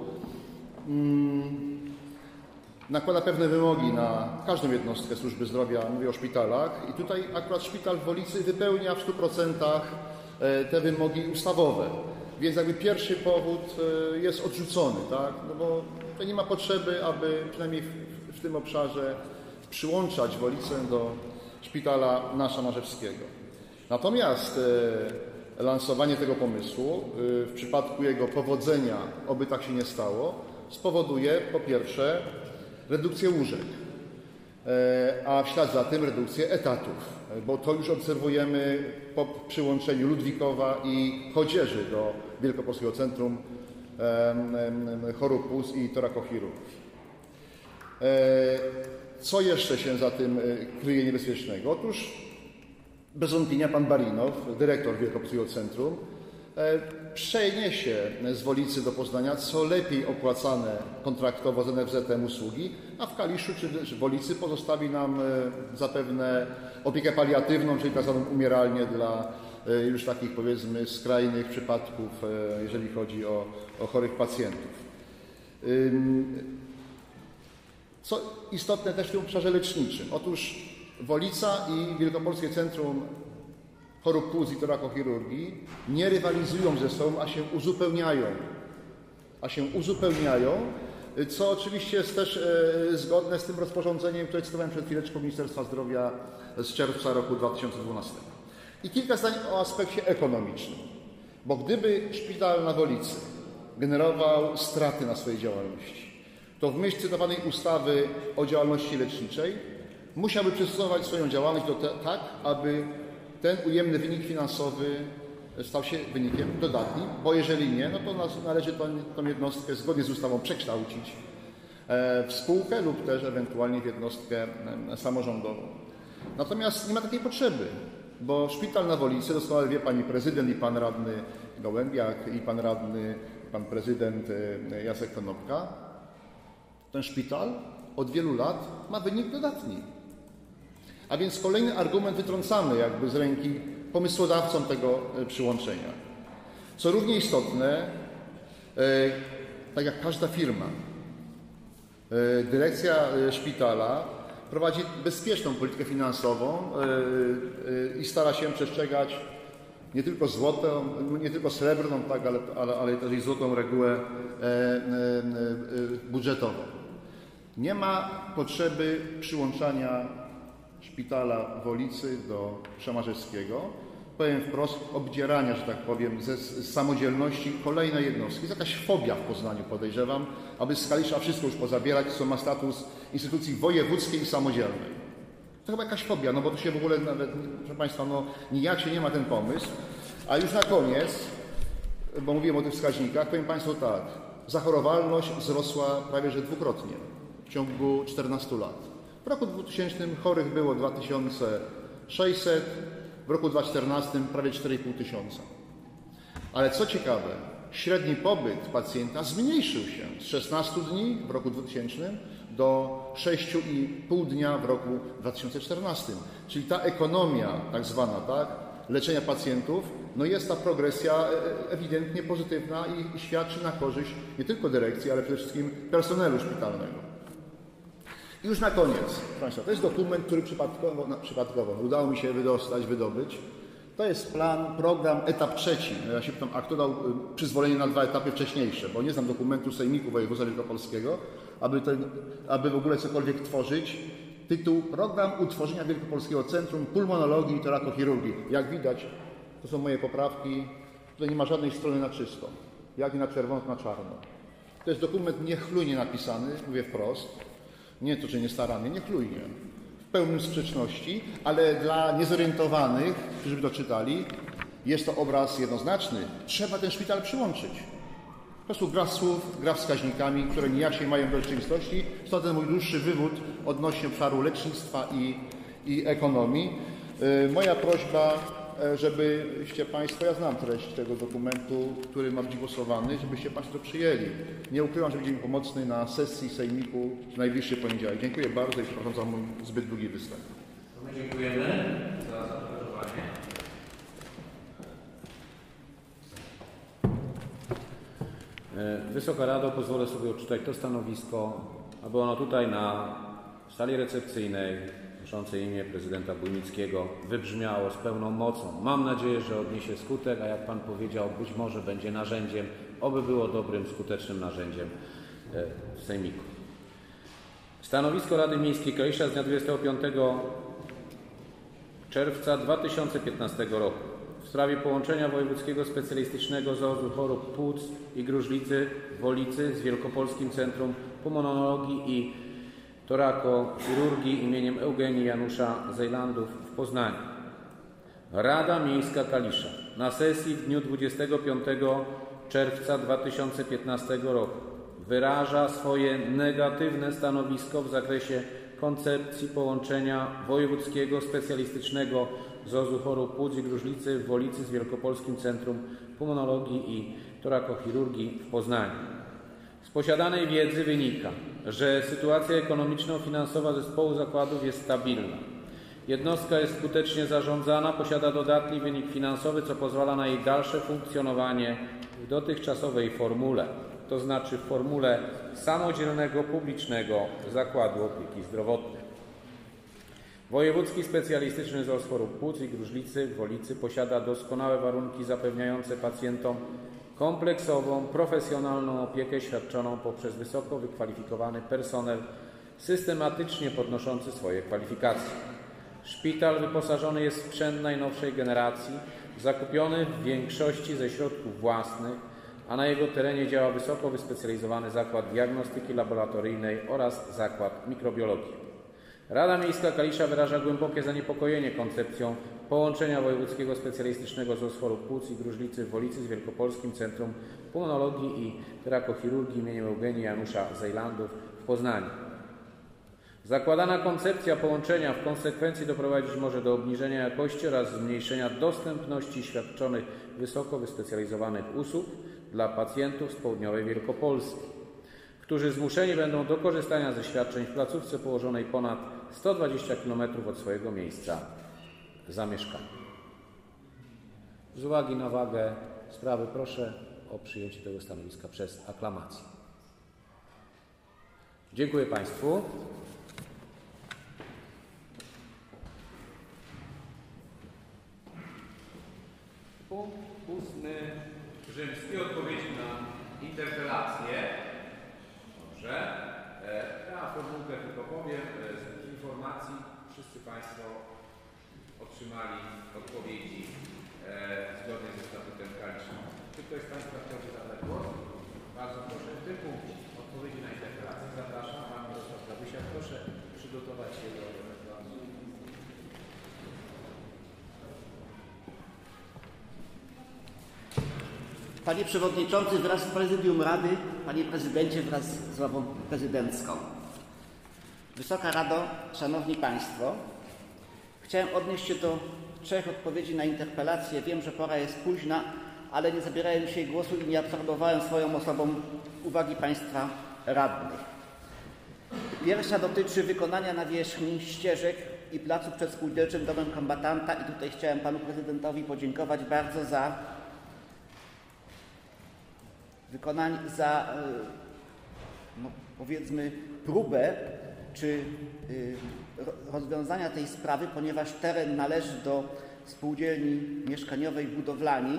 nakłada pewne wymogi na każdą jednostkę służby zdrowia, mówię o szpitalach, i tutaj akurat szpital w Wolicy wypełnia w stu procentach te wymogi ustawowe. Więc jakby pierwszy powód jest odrzucony, tak? No bo to nie ma potrzeby, aby przynajmniej w, w tym obszarze przyłączać Wolicę do szpitala na Szamarzewskiego. Natomiast e, lansowanie tego pomysłu e, w przypadku jego powodzenia, oby tak się nie stało, spowoduje po pierwsze redukcję łóżek, e, a w ślad za tym redukcję etatów, bo to już obserwujemy po przyłączeniu Ludwikowa i Chodzieży do Wielkopolskiego Centrum e, Chorób Płuc i Torakochirurgii. E, co jeszcze się za tym kryje niebezpiecznego? Otóż bez wątpienia pan Barinow, dyrektor Wielkopolskiego Centrum, przeniesie z Wolicy do Poznania co lepiej opłacane kontraktowo z N F Z em usługi, a w Kaliszu czy w Wolicy pozostawi nam zapewne opiekę paliatywną, czyli tak zwaną umieralnię dla już takich, powiedzmy, skrajnych przypadków, jeżeli chodzi o, o chorych pacjentów. Co istotne też w tym obszarze leczniczym. Otóż Wolica i Wielkopolskie Centrum Chorób Płuc i Torakochirurgii nie rywalizują ze sobą, a się uzupełniają. A się uzupełniają, co oczywiście jest też e, zgodne z tym rozporządzeniem, które cytowałem przed chwileczką Ministerstwa Zdrowia z czerwca roku dwa tysiące dwunastego. I kilka zdań o aspekcie ekonomicznym. Bo gdyby szpital na Wolicy generował straty na swojej działalności, to w myśl cytowanej ustawy o działalności leczniczej musiałby przystosować swoją działalność do te, tak, aby ten ujemny wynik finansowy stał się wynikiem dodatnim, bo jeżeli nie, no to należy tą, tą jednostkę zgodnie z ustawą przekształcić w spółkę lub też ewentualnie w jednostkę samorządową. Natomiast nie ma takiej potrzeby, bo szpital na Wolicy, doskonale wie pani prezydent i pan radny Gołębiak i pan radny, pan prezydent Jacek Konopka, ten szpital od wielu lat ma wynik dodatni. A więc kolejny argument wytrącamy jakby z ręki pomysłodawcom tego przyłączenia. Co równie istotne, tak jak każda firma, dyrekcja szpitala prowadzi bezpieczną politykę finansową i stara się przestrzegać nie tylko złotą, nie tylko srebrną, tak, ale, ale, ale też i złotą regułę budżetową. Nie ma potrzeby przyłączania szpitala Wolicy do Szamarzewskiego. Powiem wprost, obdzierania, że tak powiem, ze z samodzielności kolejnej jednostki. Jest jakaś fobia w Poznaniu, podejrzewam, aby z Kalisza wszystko już pozabierać, co ma status instytucji wojewódzkiej i samodzielnej. To chyba jakaś fobia, no bo to się w ogóle nawet, proszę Państwa, no nijak się nie ma ten pomysł. A już na koniec, bo mówiłem o tych wskaźnikach, powiem Państwu tak. Zachorowalność wzrosła prawie że dwukrotnie w ciągu czternastu lat. W roku dwutysięcznym chorych było dwa tysiące sześćset, w roku dwa tysiące czternastym prawie cztery i pół tysiąca. Ale co ciekawe, średni pobyt pacjenta zmniejszył się z szesnastu dni w roku dwutysięcznym do sześciu i pół dnia w roku dwa tysiące czternastym. Czyli ta ekonomia tak zwana, tak, leczenia pacjentów, no jest ta progresja ewidentnie pozytywna i, i świadczy na korzyść nie tylko dyrekcji, ale przede wszystkim personelu szpitalnego. I już na koniec, proszę Państwa, to jest dokument, który przypadkowo, no, przypadkowo udało mi się wydostać, wydobyć. To jest plan, program, etap trzeci. Ja się pytam, a kto dał przyzwolenie na dwa etapy wcześniejsze, bo nie znam dokumentu Sejmiku Województwa Wielkopolskiego, aby, ten, aby w ogóle cokolwiek tworzyć. Tytuł Program utworzenia Wielkopolskiego Centrum Pulmonologii i Torakochirurgii. Jak widać, to są moje poprawki. Tutaj nie ma żadnej strony na czysto. Jak i na czerwono, to na czarno. To jest dokument niechlujnie napisany, mówię wprost. Nie to, że nie starany, niechlujnie. W pełnym sprzeczności, ale dla niezorientowanych, którzy by to czytali, jest to obraz jednoznaczny. Trzeba ten szpital przyłączyć. Po prostu gra słów, gra wskaźnikami, które nijak się mają do rzeczywistości. Stąd ten mój dłuższy wywód odnośnie obszaru lecznictwa i, i ekonomii. Yy, moja prośba, żebyście Państwo, ja znam treść tego dokumentu, który ma być głosowany, żebyście Państwo to przyjęli. Nie ukrywam, że będzie mi pomocny na sesji Sejmiku w najbliższy poniedziałek. Dziękuję bardzo i przepraszam za mój zbyt długi występ. My dziękujemy za zaangażowanie. Wysoka Rado, pozwolę sobie odczytać to stanowisko, aby ono tutaj na sali recepcyjnej noszącej imię prezydenta Bujnickiego wybrzmiało z pełną mocą. Mam nadzieję, że odniesie skutek, a jak Pan powiedział, być może będzie narzędziem, oby było dobrym, skutecznym narzędziem w Sejmiku. Stanowisko Rady Miejskiej Kalisza z dnia dwudziestego piątego czerwca dwa tysiące piętnastego roku w sprawie połączenia Wojewódzkiego Specjalistycznego Zosu Chorób Płuc i Gruźlicy w Wolicy z Wielkopolskim Centrum Pulmonologii i Torakochirurgii imieniem Eugenii Janusza Zejlandów w Poznaniu. Rada Miejska Kalisza na sesji w dniu dwudziestego piątego czerwca dwa tysiące piętnastego roku wyraża swoje negatywne stanowisko w zakresie koncepcji połączenia Wojewódzkiego Specjalistycznego Zosu Chorób Płuc i Gruźlicy w Wolicy z Wielkopolskim Centrum Pulmonologii i Torakochirurgii w Poznaniu. Z posiadanej wiedzy wynika, że sytuacja ekonomiczno-finansowa zespołu zakładów jest stabilna. Jednostka jest skutecznie zarządzana, posiada dodatni wynik finansowy, co pozwala na jej dalsze funkcjonowanie w dotychczasowej formule, to znaczy w formule samodzielnego publicznego zakładu opieki zdrowotnej. Wojewódzki Specjalistyczny Zos Chorób Płuc i Gruźlicy w Wolicy posiada doskonałe warunki zapewniające pacjentom kompleksową, profesjonalną opiekę świadczoną poprzez wysoko wykwalifikowany personel systematycznie podnoszący swoje kwalifikacje. Szpital wyposażony jest w sprzęt najnowszej generacji, zakupiony w większości ze środków własnych, a na jego terenie działa wysoko wyspecjalizowany zakład diagnostyki laboratoryjnej oraz zakład mikrobiologii. Rada Miejska Kalisza wyraża głębokie zaniepokojenie koncepcją połączenia Wojewódzkiego Specjalistycznego Zosu Chorób Płuc i Gruźlicy w Wolicy z Wielkopolskim Centrum Pulmonologii i Torakochirurgii im. Eugenii Janusza Zejlandów w Poznaniu. Zakładana koncepcja połączenia w konsekwencji doprowadzić może do obniżenia jakości oraz zmniejszenia dostępności świadczonych wysoko wyspecjalizowanych usług dla pacjentów z południowej Wielkopolski, którzy zmuszeni będą do korzystania ze świadczeń w placówce położonej ponad sto dwadzieścia kilometrów od swojego miejsca zamieszkania. Z uwagi na wagę sprawy proszę o przyjęcie tego stanowiska przez aklamację. Dziękuję Państwu. Punkt ósmy rzymski, odpowiedzi na interpelację. Dobrze. Ja formułkę tylko powiem. Z informacji wszyscy Państwo otrzymali odpowiedzi zgodnie ze statutem Kalisza. Czy ktoś z Państwa chciałby zabrać głos? Bardzo proszę. W tym punkcie odpowiedzi na interpelację zapraszam Pan Mirosław Gabysiak. Proszę przygotować się do ewentualnego. Panie Przewodniczący wraz z Prezydium Rady, Panie Prezydencie wraz z ławą prezydencką. Wysoka Rado, Szanowni Państwo, chciałem odnieść się do trzech odpowiedzi na interpelację. Wiem, że pora jest późna, ale nie zabierałem dzisiaj głosu i nie absorbowałem swoją osobą uwagi Państwa radnych. Pierwsza dotyczy wykonania nawierzchni ścieżek i placu przed Spółdzielczym Domem Kombatanta i tutaj chciałem Panu Prezydentowi podziękować bardzo za wykonanie, za no, powiedzmy próbę czy rozwiązania tej sprawy, ponieważ teren należy do spółdzielni mieszkaniowej Budowlani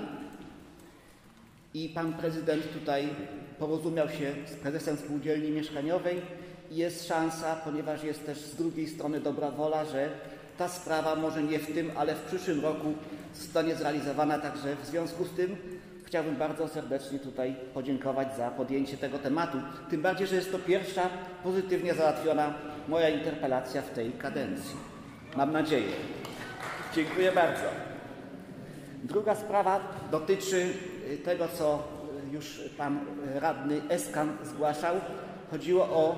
i Pan Prezydent tutaj porozumiał się z prezesem spółdzielni mieszkaniowej i jest szansa, ponieważ jest też z drugiej strony dobra wola, że ta sprawa może nie w tym, ale w przyszłym roku zostanie zrealizowana, także w związku z tym chciałbym bardzo serdecznie tutaj podziękować za podjęcie tego tematu. Tym bardziej, że jest to pierwsza pozytywnie załatwiona moja interpelacja w tej kadencji. Mam nadzieję. Dziękuję bardzo. Druga sprawa dotyczy tego, co już Pan Radny Eskan zgłaszał. Chodziło o,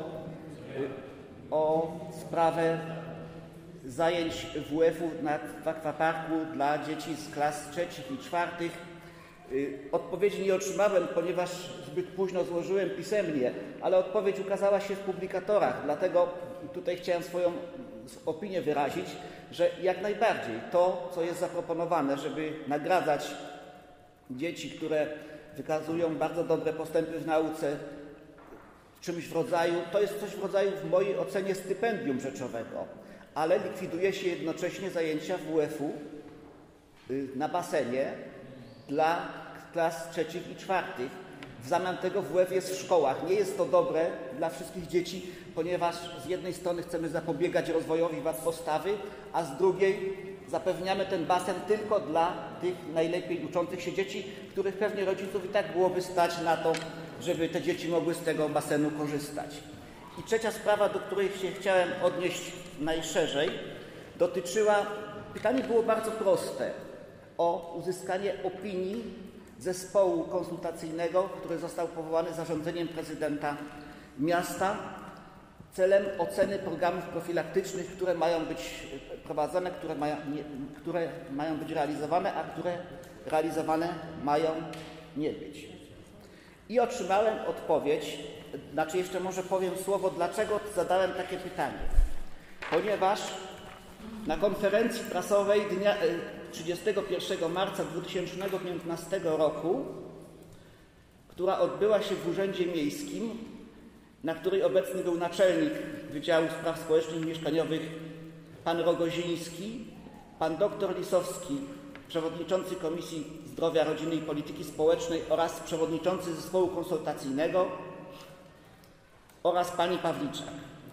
o sprawę zajęć W F-u w akwaparku dla dzieci z klas trzecich i czwartych. Odpowiedzi nie otrzymałem, ponieważ zbyt późno złożyłem pisemnie, ale odpowiedź ukazała się w publikatorach, dlatego tutaj chciałem swoją opinię wyrazić, że jak najbardziej to, co jest zaproponowane, żeby nagradzać dzieci, które wykazują bardzo dobre postępy w nauce, czymś w rodzaju, to jest coś w rodzaju w mojej ocenie stypendium rzeczowego, ale likwiduje się jednocześnie zajęcia W WF-u na basenie dla klas trzecich i czwartych. W zamian tego W WF jest w szkołach. Nie jest to dobre dla wszystkich dzieci, ponieważ z jednej strony chcemy zapobiegać rozwojowi wad postawy, a z drugiej zapewniamy ten basen tylko dla tych najlepiej uczących się dzieci, których pewnie rodziców i tak byłoby stać na to, żeby te dzieci mogły z tego basenu korzystać. I trzecia sprawa, do której się chciałem odnieść najszerzej, dotyczyła, pytanie było bardzo proste, o uzyskanie opinii zespołu konsultacyjnego, który został powołany zarządzeniem prezydenta miasta celem oceny programów profilaktycznych, które mają być prowadzone, które mają, nie, które mają być realizowane, a które realizowane mają nie być. I otrzymałem odpowiedź, znaczy jeszcze może powiem słowo, dlaczego zadałem takie pytanie. Ponieważ na konferencji prasowej dnia trzydziestego pierwszego marca dwa tysiące piętnastego roku, która odbyła się w Urzędzie Miejskim, na której obecny był naczelnik Wydziału Spraw Społecznych i Mieszkaniowych pan Rogoziński, pan doktor Lisowski, przewodniczący Komisji Zdrowia, Rodziny i Polityki Społecznej oraz przewodniczący zespołu konsultacyjnego oraz pani Pawliczak.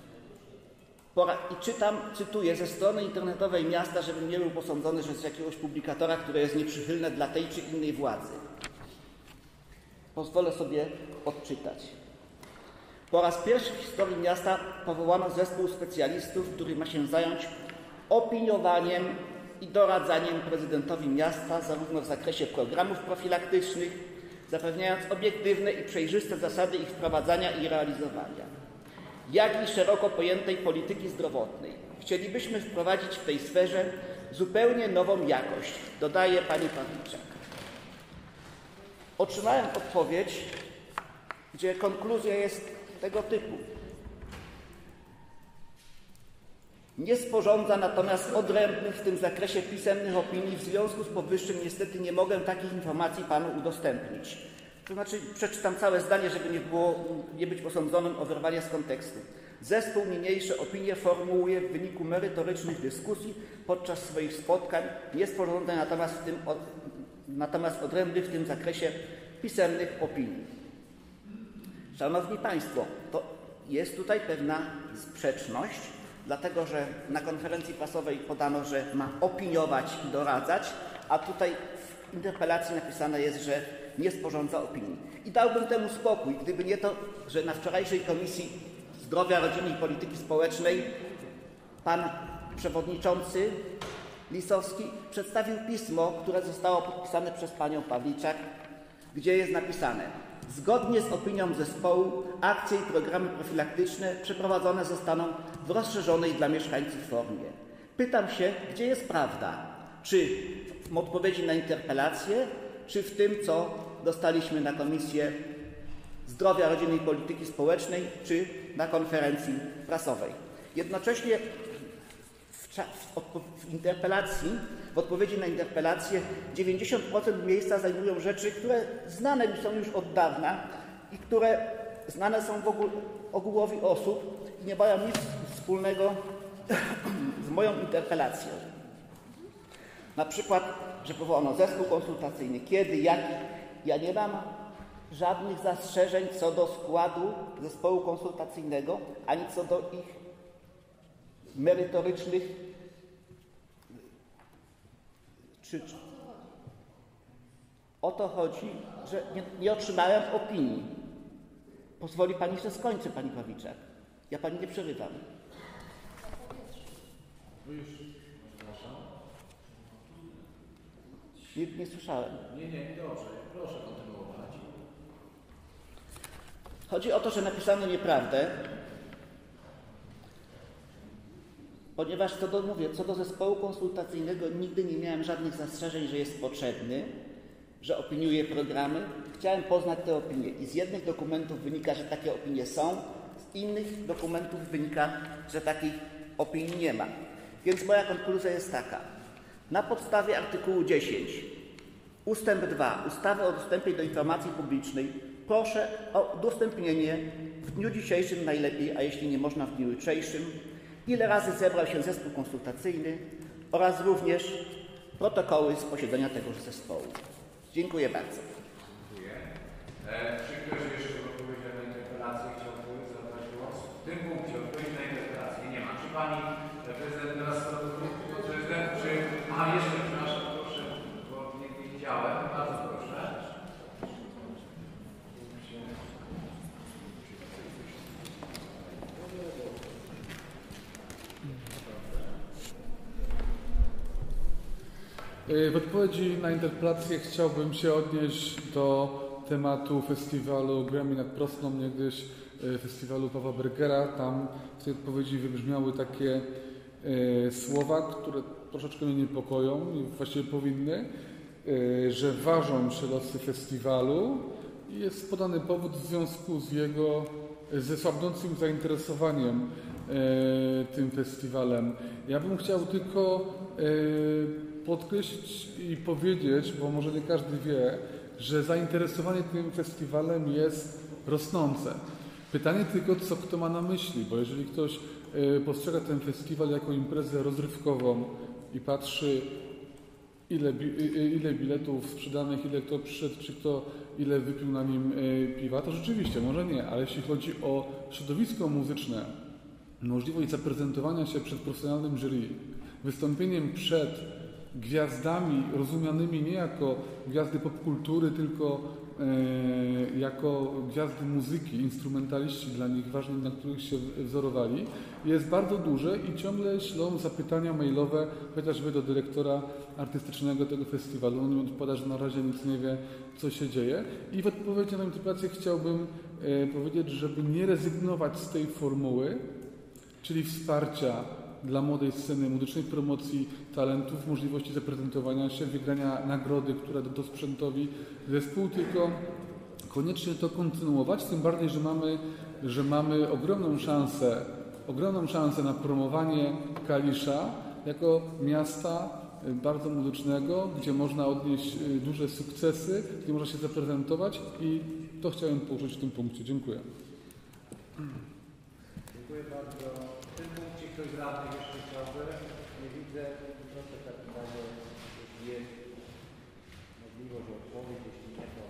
I czytam, cytuję ze strony internetowej miasta, żebym nie był posądzony, że z jakiegoś publikatora, które jest nieprzychylne dla tej czy innej władzy. Pozwolę sobie odczytać. Po raz pierwszy w historii miasta powołano zespół specjalistów, który ma się zająć opiniowaniem i doradzaniem prezydentowi miasta zarówno w zakresie programów profilaktycznych, zapewniając obiektywne i przejrzyste zasady ich wprowadzania i realizowania, jak i szeroko pojętej polityki zdrowotnej. Chcielibyśmy wprowadzić w tej sferze zupełnie nową jakość, dodaje pani Pawliczak. Otrzymałem odpowiedź, gdzie konkluzja jest tego typu. Nie sporządza natomiast odrębnych w tym zakresie pisemnych opinii. W związku z powyższym niestety nie mogę takich informacji panu udostępnić. To znaczy, przeczytam całe zdanie, żeby nie, było, nie być posądzonym o wyrwanie z kontekstu. Zespół niniejsze opinie formułuje w wyniku merytorycznych dyskusji podczas swoich spotkań, nie sporządza natomiast, w tym, natomiast odrębnych w tym zakresie pisemnych opinii. Szanowni Państwo, to jest tutaj pewna sprzeczność, dlatego że na konferencji prasowej podano, że ma opiniować i doradzać, a tutaj w interpelacji napisane jest, że nie sporządza opinii. I dałbym temu spokój, gdyby nie to, że na wczorajszej Komisji Zdrowia, Rodziny i Polityki Społecznej pan przewodniczący Lisowski przedstawił pismo, które zostało podpisane przez panią Pawliczak, gdzie jest napisane: zgodnie z opinią zespołu akcje i programy profilaktyczne przeprowadzone zostaną w rozszerzonej dla mieszkańców formie. Pytam się, gdzie jest prawda? Czy w odpowiedzi na interpelację, czy w tym, co dostaliśmy na Komisję Zdrowia, Rodziny i Polityki Społecznej, czy na konferencji prasowej. Jednocześnie w, w, w interpelacji, w odpowiedzi na interpelację dziewięćdziesiąt procent miejsca zajmują rzeczy, które znane mi są już od dawna i które znane są w ogóle ogółowi osób i nie mają nic wspólnego z moją interpelacją. Na przykład, że powołano zespół konsultacyjny. Kiedy, jaki? Ja nie mam żadnych zastrzeżeń co do składu zespołu konsultacyjnego, ani co do ich merytorycznych czy, czy. O to chodzi, że nie, nie otrzymałem opinii. Pozwoli pani, że skończę, pani Pawliczak. Ja pani nie przerywam. Nie, nie słyszałem. Nie, nie, nie dobrze. Proszę kontynuować. Chodzi o to, że napisano nieprawdę, ponieważ co do, mówię, co do zespołu konsultacyjnego nigdy nie miałem żadnych zastrzeżeń, że jest potrzebny, że opiniuje programy. Chciałem poznać te opinie i z jednych dokumentów wynika, że takie opinie są, z innych dokumentów wynika, że takich opinii nie ma. Więc moja konkluzja jest taka. Na podstawie artykułu dziesięć Ustęp dwa. Ustawy o dostępie do informacji publicznej. Proszę o udostępnienie w dniu dzisiejszym najlepiej, a jeśli nie można w dniu jutrzejszym, ile razy zebrał się zespół konsultacyjny oraz również protokoły z posiedzenia tegoż zespołu. Dziękuję bardzo. Dziękuję. E, czy ktoś jeszcze w odpowiedzi na interpelację chciałby zabrać głos? W tym punkcie odpowiedzi na interpelację nie ma. Czy pani prezydent teraz prezydent, czy... A, jeszcze, przepraszam, proszę, bo nie widziałem. Bardzo proszę. W odpowiedzi na interpelację chciałbym się odnieść do tematu festiwalu Grammy nad Prosną, niegdyś festiwalu Pawła Bergera. Tam w tej odpowiedzi wybrzmiały takie e, słowa, które troszeczkę mnie niepokoją i właściwie powinny, e, że ważą się losy festiwalu i jest podany powód w związku z jego ze słabnącym zainteresowaniem e, tym festiwalem. Ja bym chciał tylko e, podkreślić i powiedzieć, bo może nie każdy wie, że zainteresowanie tym festiwalem jest rosnące. Pytanie tylko, co kto ma na myśli, bo jeżeli ktoś postrzega ten festiwal jako imprezę rozrywkową i patrzy, ile, ile biletów sprzedanych, ile kto przyszedł, czy kto ile wypił na nim piwa, to rzeczywiście, może nie, ale jeśli chodzi o środowisko muzyczne, możliwość zaprezentowania się przed profesjonalnym jury, wystąpieniem przed gwiazdami rozumianymi nie jako gwiazdy popkultury, tylko e, jako gwiazdy muzyki, instrumentaliści dla nich ważni, na których się wzorowali, jest bardzo duże i ciągle ślą zapytania mailowe chociażby do dyrektora artystycznego tego festiwalu. On mi odpowiada, że na razie nic nie wie, co się dzieje. I w odpowiedzi na interpelację chciałbym e, powiedzieć, żeby nie rezygnować z tej formuły, czyli wsparcia dla młodej sceny muzycznej, promocji talentów, możliwości zaprezentowania się, wygrania nagrody, która da sprzętowi zespół, tylko koniecznie to kontynuować, tym bardziej, że mamy, że mamy ogromną szansę, ogromną szansę na promowanie Kalisza jako miasta bardzo muzycznego, gdzie można odnieść duże sukcesy, gdzie można się zaprezentować i to chciałem poruszyć w tym punkcie. Dziękuję. Dziękuję bardzo. W tym punkcie ktoś z radnych jeszcze chciałby? Nie widzę. Proszę w takim razie, jeśli jest możliwość odpowiedzi, jeśli nie, to...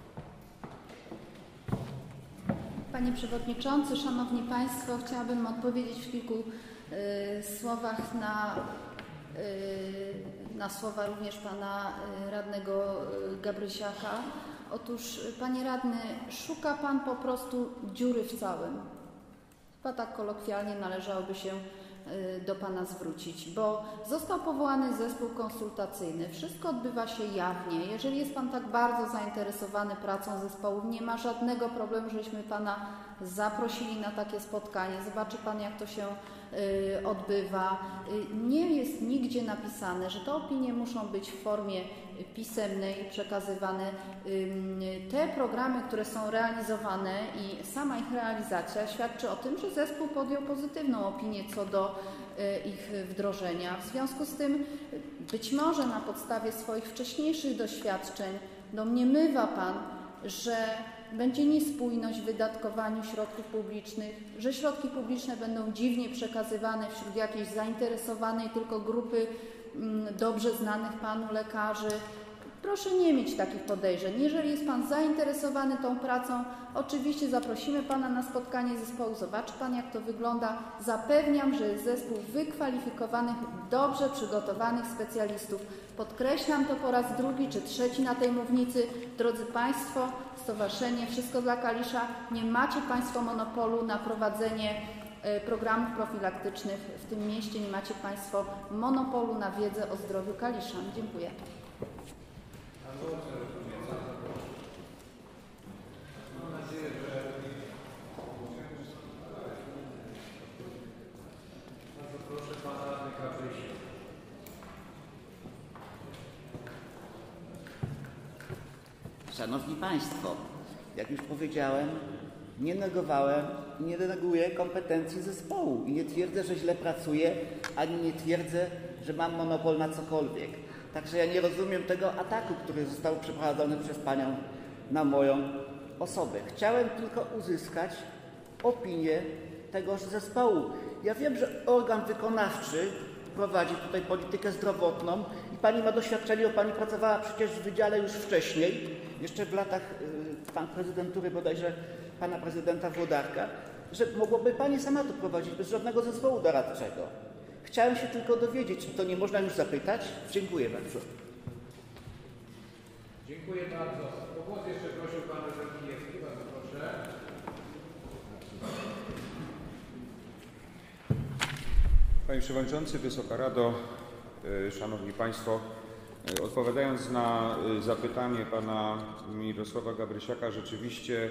Panie Przewodniczący, Szanowni Państwo, chciałabym odpowiedzieć w kilku y, słowach na, y, na słowa również Pana y, Radnego y, Gabrysiaka. Otóż, Panie Radny, szuka Pan po prostu dziury w całym. Chyba tak kolokwialnie należałoby się do Pana zwrócić, bo został powołany zespół konsultacyjny. Wszystko odbywa się jawnie. Jeżeli jest Pan tak bardzo zainteresowany pracą zespołu, nie ma żadnego problemu, żeśmy Pana zaprosili na takie spotkanie. Zobaczy Pan, jak to się y, odbywa. Y, nie jest nigdzie napisane, że te opinie muszą być w formie pisemnej przekazywane. Te programy, które są realizowane i sama ich realizacja świadczy o tym, że zespół podjął pozytywną opinię co do ich wdrożenia. W związku z tym być może na podstawie swoich wcześniejszych doświadczeń domniemywa Pan, że będzie niespójność w wydatkowaniu środków publicznych, że środki publiczne będą dziwnie przekazywane wśród jakiejś zainteresowanej tylko grupy dobrze znanych Panu lekarzy. Proszę nie mieć takich podejrzeń. Jeżeli jest Pan zainteresowany tą pracą, oczywiście zaprosimy Pana na spotkanie zespołu, zobaczy Pan, jak to wygląda. Zapewniam, że jest zespół wykwalifikowanych, dobrze przygotowanych specjalistów. Podkreślam to po raz drugi czy trzeci na tej mównicy. Drodzy Państwo, Stowarzyszenie Wszystko dla Kalisza, nie macie Państwo monopolu na prowadzenie programów profilaktycznych w tym mieście. Nie macie Państwo monopolu na wiedzę o zdrowiu Kaliszan. Dziękuję. Mam nadzieję, że bardzo proszę Pana Radnego Gabrysia. Szanowni Państwo, jak już powiedziałem, nie negowałem i nie neguję kompetencji zespołu i nie twierdzę, że źle pracuję, ani nie twierdzę, że mam monopol na cokolwiek. Także ja nie rozumiem tego ataku, który został przeprowadzony przez Panią na moją osobę. Chciałem tylko uzyskać opinię tegoż zespołu. Ja wiem, że organ wykonawczy prowadzi tutaj politykę zdrowotną i Pani ma doświadczenie, bo Pani pracowała przecież w wydziale już wcześniej, jeszcze w latach y, Pan prezydentury bodajże Pana prezydenta Włodarka, że mogłoby Pani sama to prowadzić bez żadnego zespołu doradczego. Chciałem się tylko dowiedzieć, czy to nie można już zapytać? Dziękuję bardzo. Dziękuję bardzo. O głos jeszcze prosił Pan Ryszard Kijewski. Bardzo proszę. Panie Przewodniczący, Wysoka Rado, Szanowni Państwo, odpowiadając na zapytanie Pana Mirosława Gabrysiaka, rzeczywiście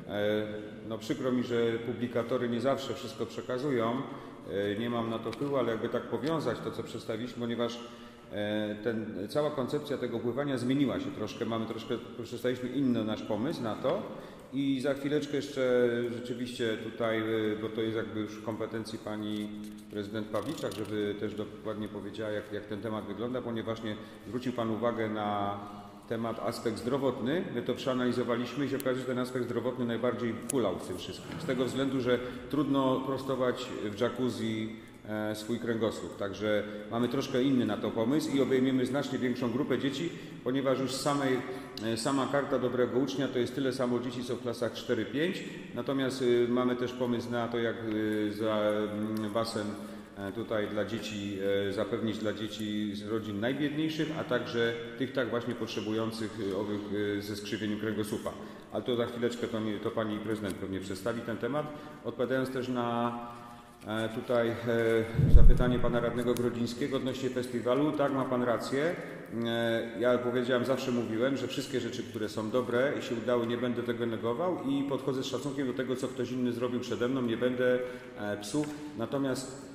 no przykro mi, że publikatory nie zawsze wszystko przekazują. Nie mam na to wpływu, ale jakby tak powiązać to, co przedstawiliśmy, ponieważ ten, cała koncepcja tego pływania zmieniła się troszkę. Mamy troszkę, przedstawiliśmy inny nasz pomysł na to i za chwileczkę jeszcze rzeczywiście tutaj, bo to jest jakby już w kompetencji Pani Prezydent Pawliczak, żeby też dokładnie powiedziała, jak, jak ten temat wygląda, ponieważ nie zwrócił Pan uwagę na temat aspekt zdrowotny. My to przeanalizowaliśmy i się okaże, że ten aspekt zdrowotny najbardziej kulał w tym wszystkim. Z tego względu, że trudno prostować w jacuzzi e, swój kręgosłup. Także mamy troszkę inny na to pomysł i obejmiemy znacznie większą grupę dzieci, ponieważ już samej, e, sama karta dobrego ucznia to jest tyle samo dzieci, co w klasach cztery pięć. Natomiast e, mamy też pomysł na to, jak e, za m, basen tutaj dla dzieci, zapewnić dla dzieci z rodzin najbiedniejszych, a także tych tak właśnie potrzebujących owych ze skrzywieniem kręgosłupa. Ale to za chwileczkę to, nie, to Pani Prezydent pewnie przedstawi ten temat. Odpowiadając też na tutaj zapytanie Pana Radnego Grodzińskiego odnośnie festiwalu, tak, ma Pan rację. Ja powiedziałem, zawsze mówiłem, że wszystkie rzeczy, które są dobre i się udały, nie będę tego negował i podchodzę z szacunkiem do tego, co ktoś inny zrobił przede mną, nie będę psuł. Natomiast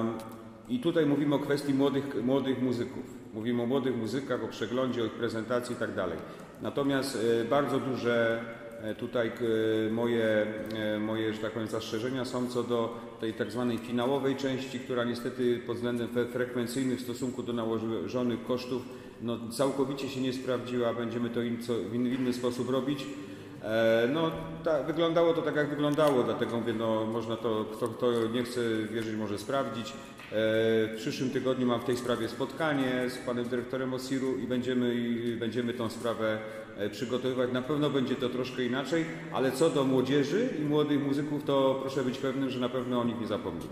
i tutaj mówimy o kwestii młodych, młodych muzyków. Mówimy o młodych muzykach, o przeglądzie, o ich prezentacji i tak dalej. Natomiast bardzo duże tutaj moje, moje, że tak powiem, zastrzeżenia są co do tej tak zwanej finałowej części, która niestety pod względem frekwencyjnym w stosunku do nałożonych kosztów no, całkowicie się nie sprawdziła. Będziemy to in, co, w inny sposób robić. No, ta, wyglądało to tak, jak wyglądało, dlatego mówię, no, można to, kto, kto nie chce wierzyć, może sprawdzić. W przyszłym tygodniu mam w tej sprawie spotkanie z panem dyrektorem OSIR-u i będziemy, i będziemy tą sprawę przygotowywać. Na pewno będzie to troszkę inaczej, ale co do młodzieży i młodych muzyków, to proszę być pewnym, że na pewno o nich nie zapomnimy.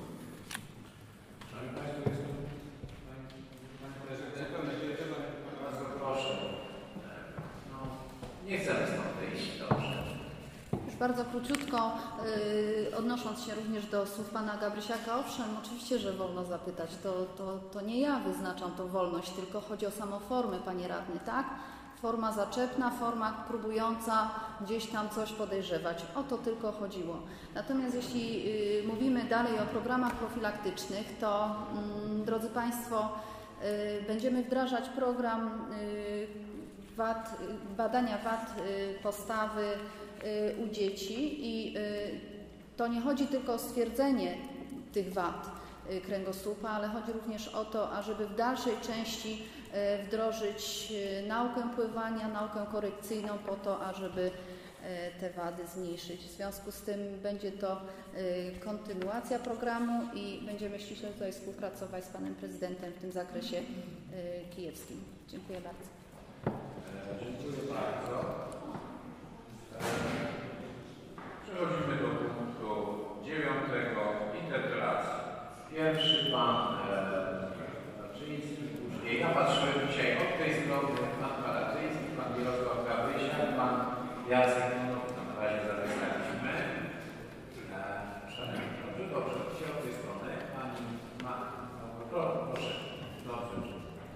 Nie chcemy stąd wyjść, dobrze. Już bardzo króciutko, yy, odnosząc się również do słów Pana Gabrysiaka, owszem, oczywiście, że wolno zapytać. To, to, to nie ja wyznaczam tą wolność, tylko chodzi o samą formę, Panie Radny, tak? Forma zaczepna, forma próbująca gdzieś tam coś podejrzewać. O to tylko chodziło. Natomiast jeśli yy, mówimy dalej o programach profilaktycznych, to yy, drodzy Państwo, yy, będziemy wdrażać program yy, Wad, badania wad postawy u dzieci i to nie chodzi tylko o stwierdzenie tych wad kręgosłupa, ale chodzi również o to, ażeby w dalszej części wdrożyć naukę pływania, naukę korekcyjną po to, ażeby te wady zmniejszyć. W związku z tym będzie to kontynuacja programu i będziemy ściśle tutaj współpracować z Panem Prezydentem w tym zakresie kijewskim. Dziękuję bardzo. Dziękuję bardzo. Przechodzimy do punktu dziewiątego, interpelacji. Pierwszy Pan Raczyński, później. Ja patrzyłem dzisiaj od tej strony Pan Raczyński, Pan Mirosław Gabrysiak, Pan Jacek Monowicz. Na razie zapisaliśmy. Dobrze, dobrze. Dzisiaj od tej strony Pani ma... Proszę. Dobrze.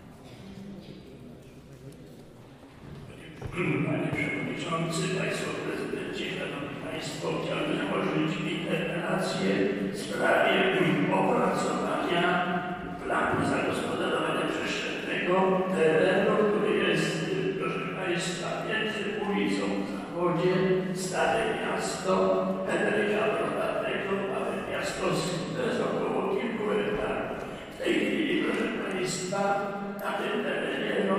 Panie Przewodniczący, Państwo Prezydenci, Szanowni Państwo, chciałbym złożyć interpelację w sprawie opracowania planu zagospodarowania przestrzennego terenu, który jest, proszę Państwa, między ulicą w Zawodzie, Stare Miasto, Henryka Brodatego, Małe Miasto, to jest około kilku hektarów. W tej chwili, proszę Państwa, na tym terenie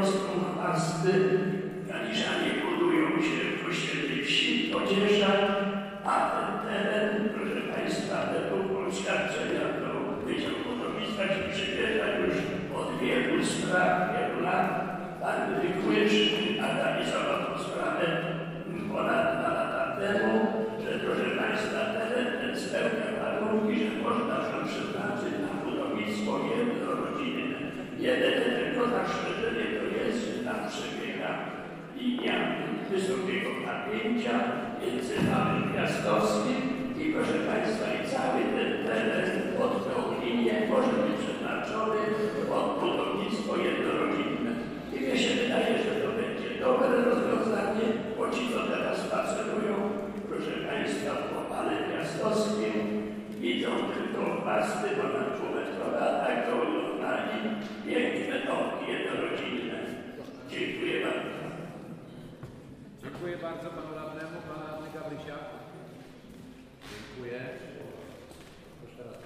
pasty. Kaliszanie budują się w osiedli wsi Pociesza, a ten teren, proszę Państwa, według oświadczenia do Wydziału Budownictwa się przybiera już od wielu spraw, wielu lat. Pan Wykłysz analizował tę sprawę ponad dwa lata temu, że proszę Państwa, teren ten spełnia warunki, że można tam przeznaczyć na budownictwo jednorodzinne. Jedyne tylko zastrzeżenie to jest, że tam przebiega linia wysokiego napięcia między Małym Piastowskim i proszę Państwa, i cały ten teren pod tą linię może być przeznaczony pod budownictwo jednorodzinne. I mnie się wydaje, że to będzie dobre rozwiązanie, bo ci, co teraz spacerują, proszę Państwa, po Małym Piastowskim widzą tylko pasty ponad półmetrowe, a tak to oglądali piękne domki jednorodzinne. Dziękuję bardzo. Dziękuję bardzo panu radnemu, pan radny Gabrysia. Dziękuję. Proszę teraz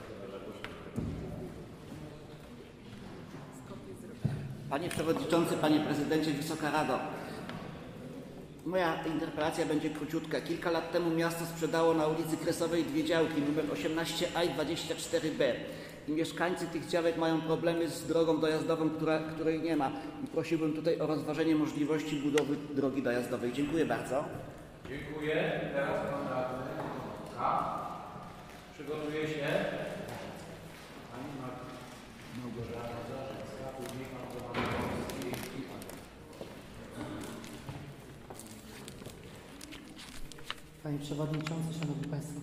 Panie Przewodniczący, Panie Prezydencie, Wysoka Rado. Moja interpelacja będzie króciutka. Kilka lat temu miasto sprzedało na ulicy Kresowej dwie działki, numer osiemnaście A i dwadzieścia cztery B. I mieszkańcy tych działek mają problemy z drogą dojazdową, która, której nie ma. I prosiłbym tutaj o rozważenie możliwości budowy drogi dojazdowej. Dziękuję bardzo. Dziękuję. Teraz pan radny K. Przygotuje się pani Małgorzata Zarzecka, później pan Tomasz. Panie Przewodniczący, Szanowni Państwo.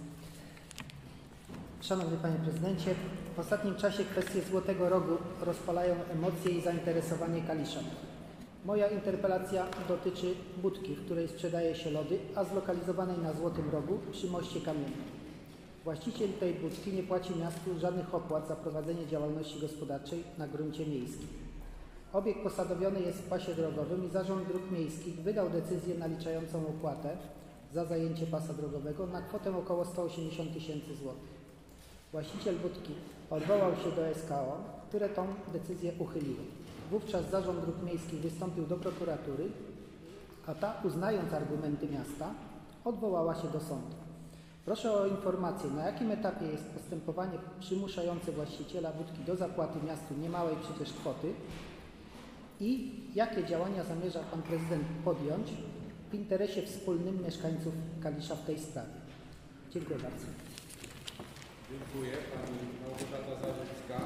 Szanowny Panie Prezydencie, w ostatnim czasie kwestie Złotego Rogu rozpalają emocje i zainteresowanie Kalisza. Moja interpelacja dotyczy budki, w której sprzedaje się lody, a zlokalizowanej na Złotym Rogu przy moście kamiennym. Właściciel tej budki nie płaci miastu żadnych opłat za prowadzenie działalności gospodarczej na gruncie miejskim. Obiekt posadowiony jest w pasie drogowym i Zarząd Dróg Miejskich wydał decyzję naliczającą opłatę za zajęcie pasa drogowego na kwotę około sto osiemdziesiąt tysięcy złotych. Właściciel budki odwołał się do S K O, które tą decyzję uchyliło. Wówczas Zarząd Dróg Miejskich wystąpił do prokuratury, a ta, uznając argumenty miasta, odwołała się do sądu. Proszę o informację, na jakim etapie jest postępowanie przymuszające właściciela budki do zapłaty miastu niemałej przecież kwoty i jakie działania zamierza Pan Prezydent podjąć w interesie wspólnym mieszkańców Kalisza w tej sprawie. Dziękuję bardzo. Dziękuję. Pani Małgorzata Zarzecka.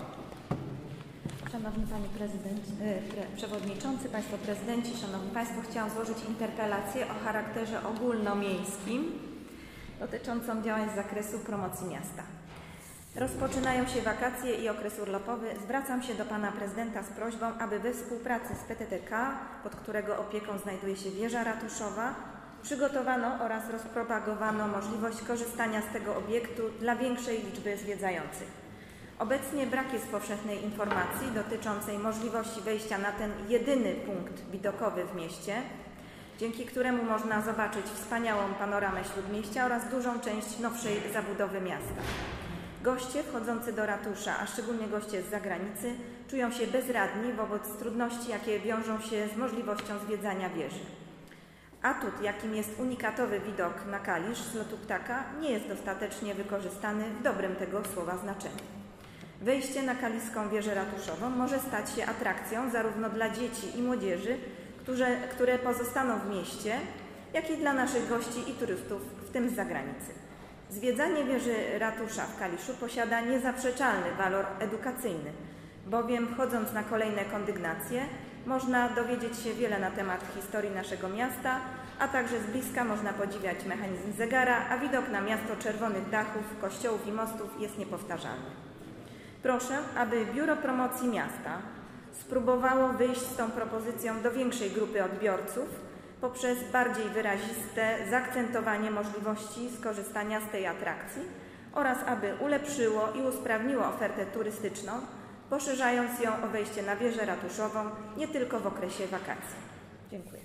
Szanowny Panie Prezydent, e, Przewodniczący, Państwo Prezydenci, Szanowni Państwo, chciałam złożyć interpelację o charakterze ogólnomiejskim dotyczącą działań z zakresu promocji miasta. Rozpoczynają się wakacje i okres urlopowy. Zwracam się do Pana Prezydenta z prośbą, aby we współpracy z P T T K, pod którego opieką znajduje się wieża ratuszowa, przygotowano oraz rozpropagowano możliwość korzystania z tego obiektu dla większej liczby zwiedzających. Obecnie brak jest powszechnej informacji dotyczącej możliwości wejścia na ten jedyny punkt widokowy w mieście, dzięki któremu można zobaczyć wspaniałą panoramę śródmieścia oraz dużą część nowszej zabudowy miasta. Goście wchodzący do ratusza, a szczególnie goście z zagranicy, czują się bezradni wobec trudności, jakie wiążą się z możliwością zwiedzania wieży. Atut, jakim jest unikatowy widok na Kalisz z lotu ptaka, nie jest dostatecznie wykorzystany w dobrym tego słowa znaczeniu. Wejście na kaliską wieżę ratuszową może stać się atrakcją zarówno dla dzieci i młodzieży, które, które pozostaną w mieście, jak i dla naszych gości i turystów, w tym z zagranicy. Zwiedzanie wieży ratusza w Kaliszu posiada niezaprzeczalny walor edukacyjny, bowiem wchodząc na kolejne kondygnacje można dowiedzieć się wiele na temat historii naszego miasta, a także z bliska można podziwiać mechanizm zegara, a widok na miasto czerwonych dachów, kościołów i mostów jest niepowtarzalny. Proszę, aby Biuro Promocji Miasta spróbowało wyjść z tą propozycją do większej grupy odbiorców poprzez bardziej wyraziste zaakcentowanie możliwości skorzystania z tej atrakcji oraz aby ulepszyło i usprawniło ofertę turystyczną, poszerzając ją o wejście na wieżę ratuszową nie tylko w okresie wakacji. Dziękuję.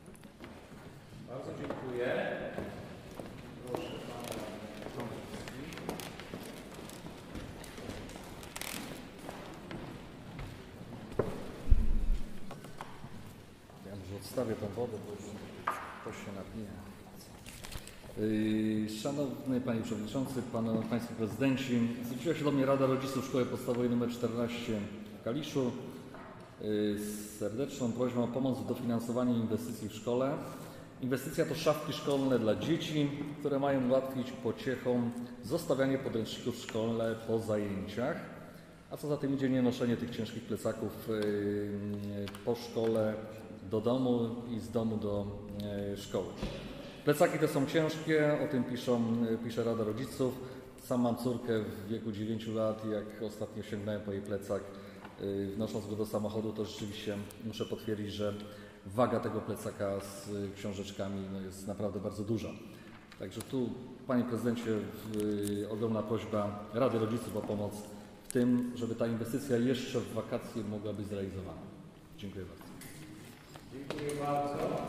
Bardzo dziękuję. Proszę Pana. Odstawię tą wodę, bo już ktoś się napije. Szanowny Panie Przewodniczący, Pan, Państwo Prezydenci, zwróciła się do mnie Rada Rodziców Szkoły Podstawowej nr czternaście w Kaliszu z serdeczną prośbą o pomoc w dofinansowaniu inwestycji w szkole. Inwestycja to szafki szkolne dla dzieci, które mają ułatwić pociechom zostawianie podręczników w szkole po zajęciach, a co za tym idzie nie noszenie tych ciężkich plecaków po szkole do domu i z domu do szkoły. Plecaki te są ciężkie, o tym piszą, pisze Rada Rodziców. Sam mam córkę w wieku dziewięciu lat i jak ostatnio sięgnąłem po jej plecak, wnosząc go do samochodu, to rzeczywiście muszę potwierdzić, że waga tego plecaka z książeczkami no, jest naprawdę bardzo duża. Także tu, Panie Prezydencie, ogromna prośba Rady Rodziców o pomoc w tym, żeby ta inwestycja jeszcze w wakacje mogła być zrealizowana. Dziękuję bardzo. Dziękuję bardzo.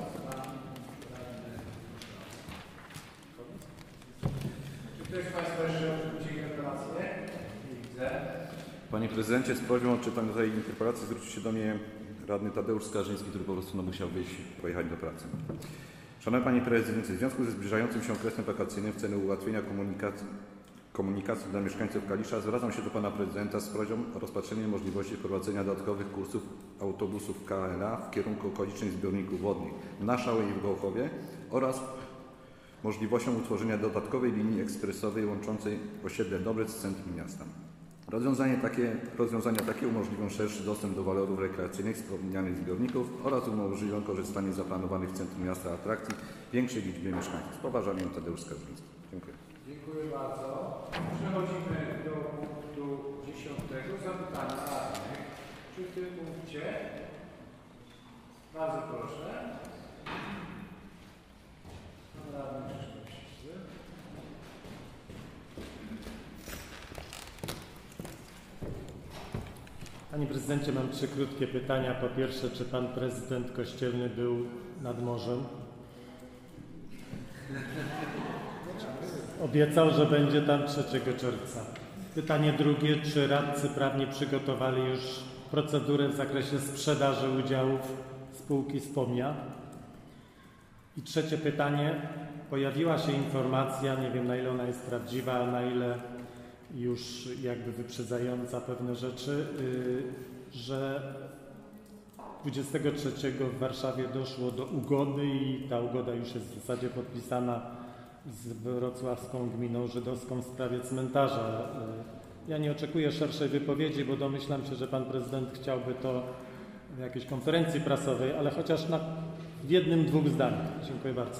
Czy ktoś z Państwa jeszcze odrzuci interpelację? Nie widzę. Panie Prezydencie, z prośbą o czytanie tej interpelacji zwrócił się do mnie radny Tadeusz Skarżyński, który po prostu no, musiał wyjść i pojechać do pracy. Szanowny Panie Prezydencie, w związku ze zbliżającym się okresem wakacyjnym w celu ułatwienia komunikacji, komunikacji dla mieszkańców Kalisza zwracam się do Pana Prezydenta z prośbą o rozpatrzenie możliwości wprowadzenia dodatkowych kursów autobusów K L A w kierunku okolicznych zbiorników wodnych na Szałej i w Gołchowie oraz możliwością utworzenia dodatkowej linii ekspresowej łączącej osiedle Dobrzec z centrum miasta. Rozwiązanie takie, rozwiązania takie umożliwią szerszy dostęp do walorów rekreacyjnych wspomnianych zbiorników oraz umożliwią korzystanie z zaplanowanych w centrum miasta atrakcji większej liczbie mieszkańców. Z poważaniem Tadeusz Skarżyński. Dziękuję. Dziękuję bardzo. Przechodzimy do punktu dziesiątego. Zapytania radnych. Czy w tym punkcie? Bardzo proszę. Pan radny Krzysztof Siwy. Panie Prezydencie, mam trzy krótkie pytania. Po pierwsze, czy Pan Prezydent Kościelny był nad morzem? Obiecał, że będzie tam trzeciego czerwca. Pytanie drugie, czy radcy prawni przygotowali już procedurę w zakresie sprzedaży udziałów spółki Spomnia? I trzecie pytanie, pojawiła się informacja, nie wiem na ile ona jest prawdziwa, a na ile już jakby wyprzedzająca pewne rzeczy, yy, że dwudziestego trzeciego w Warszawie doszło do ugody i ta ugoda już jest w zasadzie podpisana z wrocławską gminą żydowską w sprawie cmentarza. Ja nie oczekuję szerszej wypowiedzi, bo domyślam się, że Pan Prezydent chciałby to w jakiejś konferencji prasowej, ale chociaż na, w jednym, dwóch zdaniach. Dziękuję bardzo.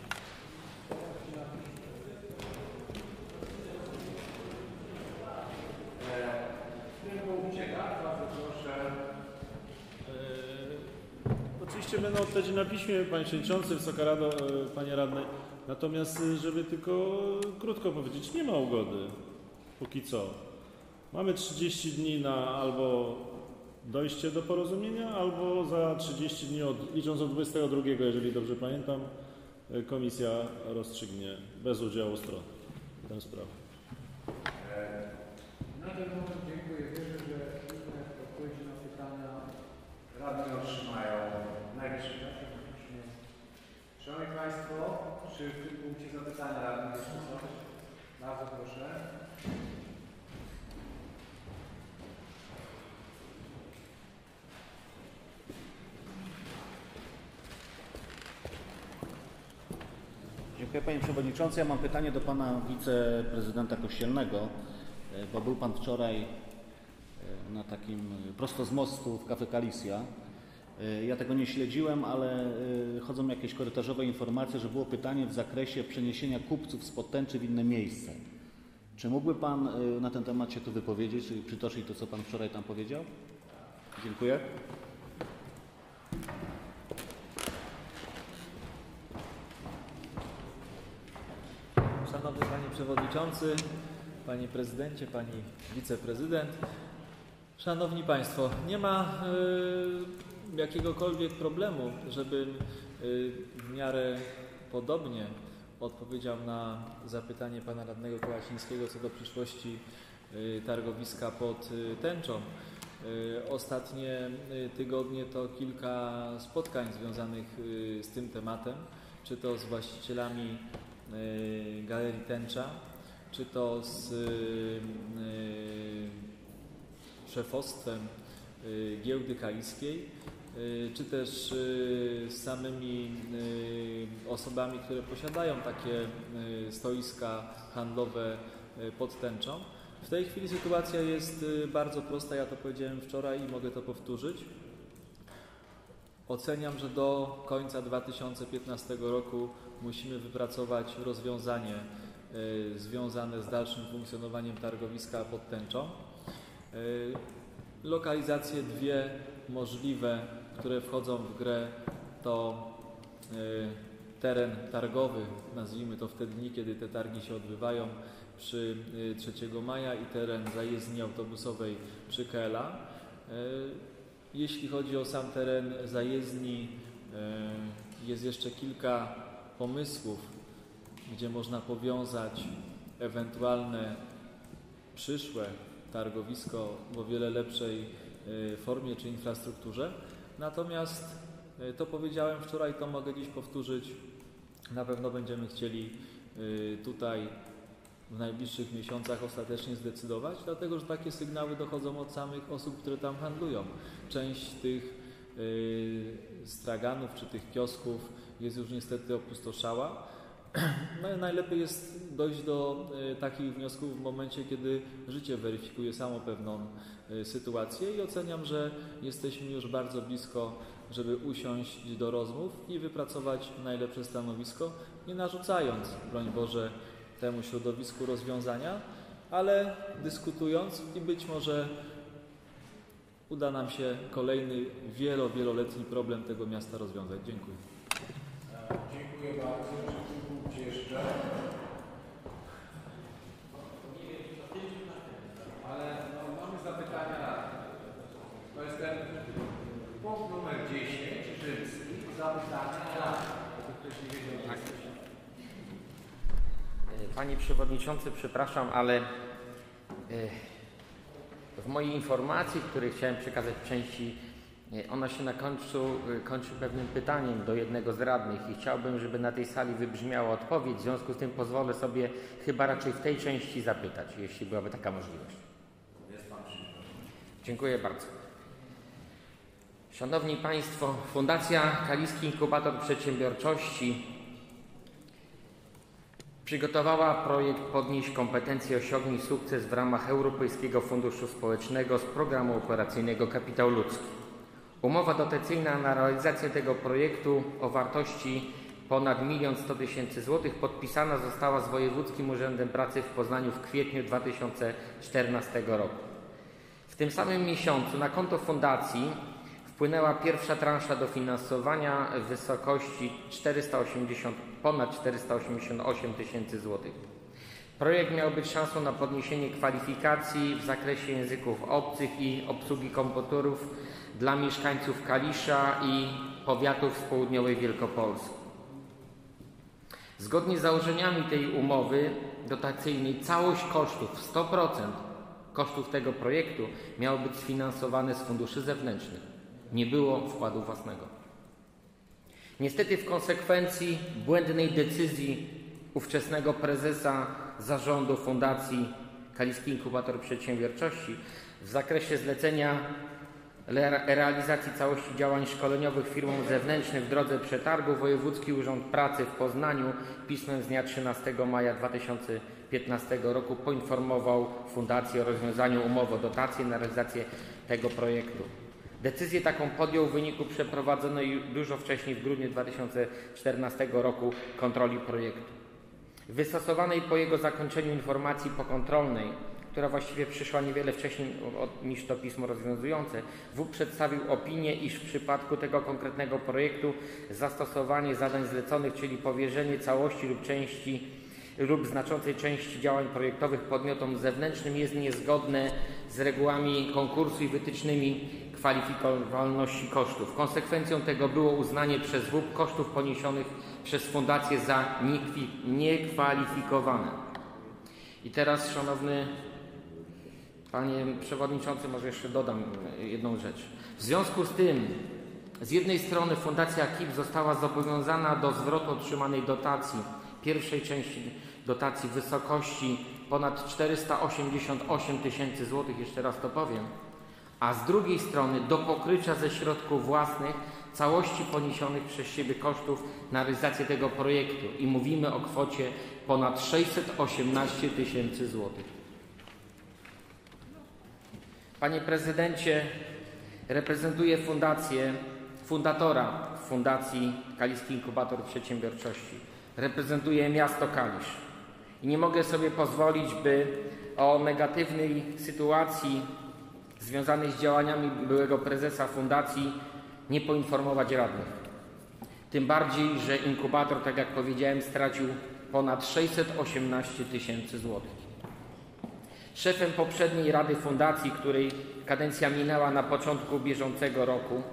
Oczywiście będą odpowiedzi na piśmie, Panie Przewodniczący, Wysoka Rado, Panie Radny. Natomiast, żeby tylko krótko powiedzieć, nie ma ugody póki co. Mamy trzydzieści dni na albo dojście do porozumienia, albo za trzydzieści dni, od, licząc od dwudziestego drugiego, jeżeli dobrze pamiętam, komisja rozstrzygnie bez udziału stron tę sprawę. Na ten moment dziękuję. Wierzę, że inne odpowiedzi na pytania radni otrzymają w najbliższym czasie. Szanowni Państwo, czy w tym punkcie zapytania radnych jeszcze są? Bardzo proszę. Dziękuję Panie Przewodniczący. Ja mam pytanie do Pana Wiceprezydenta Kościelnego, bo był Pan wczoraj na takim prosto z mostu w Cafe Kalisja. Ja tego nie śledziłem, ale chodzą jakieś korytarzowe informacje, że było pytanie w zakresie przeniesienia kupców spod tęczy w inne miejsce. Czy mógłby Pan na ten temat się tu wypowiedzieć i przytoczyć to, co Pan wczoraj tam powiedział? Dziękuję. Szanowny Panie Przewodniczący, Panie Prezydencie, Pani Wiceprezydent, Szanowni Państwo, nie ma y, jakiegokolwiek problemu, żebym y, w miarę podobnie odpowiedział na zapytanie Pana Radnego Kołasińskiego co do przyszłości y, targowiska pod y, Tęczą. Ostatnie tygodnie to kilka spotkań związanych z tym tematem, czy to z właścicielami Galerii Tęcza, czy to z szefostwem Giełdy Kaliskiej, czy też z samymi osobami, które posiadają takie stoiska handlowe pod Tęczą. W tej chwili sytuacja jest bardzo prosta, ja to powiedziałem wczoraj i mogę to powtórzyć. Oceniam, że do końca dwa tysiące piętnastego roku musimy wypracować rozwiązanie związane z dalszym funkcjonowaniem targowiska pod Tęczą. Lokalizacje dwie możliwe, które wchodzą w grę, to teren targowy, nazwijmy to w te dni, kiedy te targi się odbywają, przy trzeciego maja i teren zajezdni autobusowej przy K L A. Jeśli chodzi o sam teren zajezdni, jest jeszcze kilka pomysłów, gdzie można powiązać ewentualne przyszłe targowisko w o wiele lepszej formie czy infrastrukturze. Natomiast to powiedziałem wczoraj, to mogę dziś powtórzyć. Na pewno będziemy chcieli tutaj w najbliższych miesiącach ostatecznie zdecydować, dlatego że takie sygnały dochodzą od samych osób, które tam handlują. Część tych straganów czy tych kiosków jest już niestety opustoszała. No i najlepiej jest dojść do y, takich wniosków w momencie, kiedy życie weryfikuje samo pewną y, sytuację i oceniam, że jesteśmy już bardzo blisko, żeby usiąść do rozmów i wypracować najlepsze stanowisko, nie narzucając, broń Boże, temu środowisku rozwiązania, ale dyskutując i być może uda nam się kolejny wielo, wieloletni problem tego miasta rozwiązać. Dziękuję. Dziękuję bardzo. Jeszcze. Ale no, mamy zapytania. To jest ten punkt numer dziesięć, rzymski. Zapytania. Ktoś nie wiedział, tak. Panie Przewodniczący, przepraszam, ale w mojej informacji, której chciałem przekazać w części, ona się na końcu kończy pewnym pytaniem do jednego z radnych i chciałbym, żeby na tej sali wybrzmiała odpowiedź. W związku z tym pozwolę sobie chyba raczej w tej części zapytać, jeśli byłaby taka możliwość. Jest Pan przyjemny. Dziękuję bardzo. Szanowni Państwo, Fundacja Kaliski Inkubator Przedsiębiorczości przygotowała projekt Podnieść kompetencje, osiągnij sukces w ramach Europejskiego Funduszu Społecznego z Programu Operacyjnego Kapitał Ludzki. Umowa dotacyjna na realizację tego projektu o wartości ponad milion sto tysięcy złotych podpisana została z Wojewódzkim Urzędem Pracy w Poznaniu w kwietniu dwa tysiące czternastego roku. W tym samym miesiącu na konto fundacji wpłynęła pierwsza transza dofinansowania w wysokości czterysta osiemdziesiąt, ponad czterysta osiemdziesiąt osiem tysięcy złotych. Projekt miał być szansą na podniesienie kwalifikacji w zakresie języków obcych i obsługi komputerów dla mieszkańców Kalisza i powiatów z południowej Wielkopolski. Zgodnie z założeniami tej umowy dotacyjnej całość kosztów, sto procent kosztów tego projektu miało być sfinansowane z funduszy zewnętrznych. Nie było wkładu własnego. Niestety w konsekwencji błędnej decyzji ówczesnego prezesa zarządu Fundacji Kaliski Inkubator Przedsiębiorczości w zakresie zlecenia realizacji całości działań szkoleniowych firmom zewnętrznym w drodze przetargu Wojewódzki Urząd Pracy w Poznaniu pismem z dnia trzynastego maja dwa tysiące piętnastego roku poinformował Fundację o rozwiązaniu umowy o dotację na realizację tego projektu. Decyzję taką podjął w wyniku przeprowadzonej dużo wcześniej w grudniu dwa tysiące czternastego roku kontroli projektu. Wystosowanej po jego zakończeniu informacji pokontrolnej, która właściwie przyszła niewiele wcześniej niż to pismo rozwiązujące, W U P przedstawił opinię, iż w przypadku tego konkretnego projektu zastosowanie zadań zleconych, czyli powierzenie całości lub części lub znaczącej części działań projektowych podmiotom zewnętrznym jest niezgodne z regułami konkursu i wytycznymi kwalifikowalności kosztów. Konsekwencją tego było uznanie przez W U P kosztów poniesionych przez fundację za niekwalifikowane. I teraz, szanowny Panie Przewodniczący, może jeszcze dodam jedną rzecz. W związku z tym, z jednej strony Fundacja K I P została zobowiązana do zwrotu otrzymanej dotacji, pierwszej części dotacji w wysokości ponad czterysta osiemdziesiąt osiem tysięcy złotych, jeszcze raz to powiem, a z drugiej strony do pokrycia ze środków własnych całości poniesionych przez siebie kosztów na realizację tego projektu i mówimy o kwocie ponad sześćset osiemnaście tysięcy złotych. Panie Prezydencie, reprezentuję fundację, fundatora Fundacji Kaliski Inkubator Przedsiębiorczości. Reprezentuję miasto Kalisz i nie mogę sobie pozwolić, by o negatywnej sytuacji związanej z działaniami byłego prezesa fundacji nie poinformować radnych. Tym bardziej, że inkubator, tak jak powiedziałem, stracił ponad sześćset osiemnaście tysięcy złotych. Szefem poprzedniej Rady Fundacji, której kadencja minęła na początku bieżącego roku,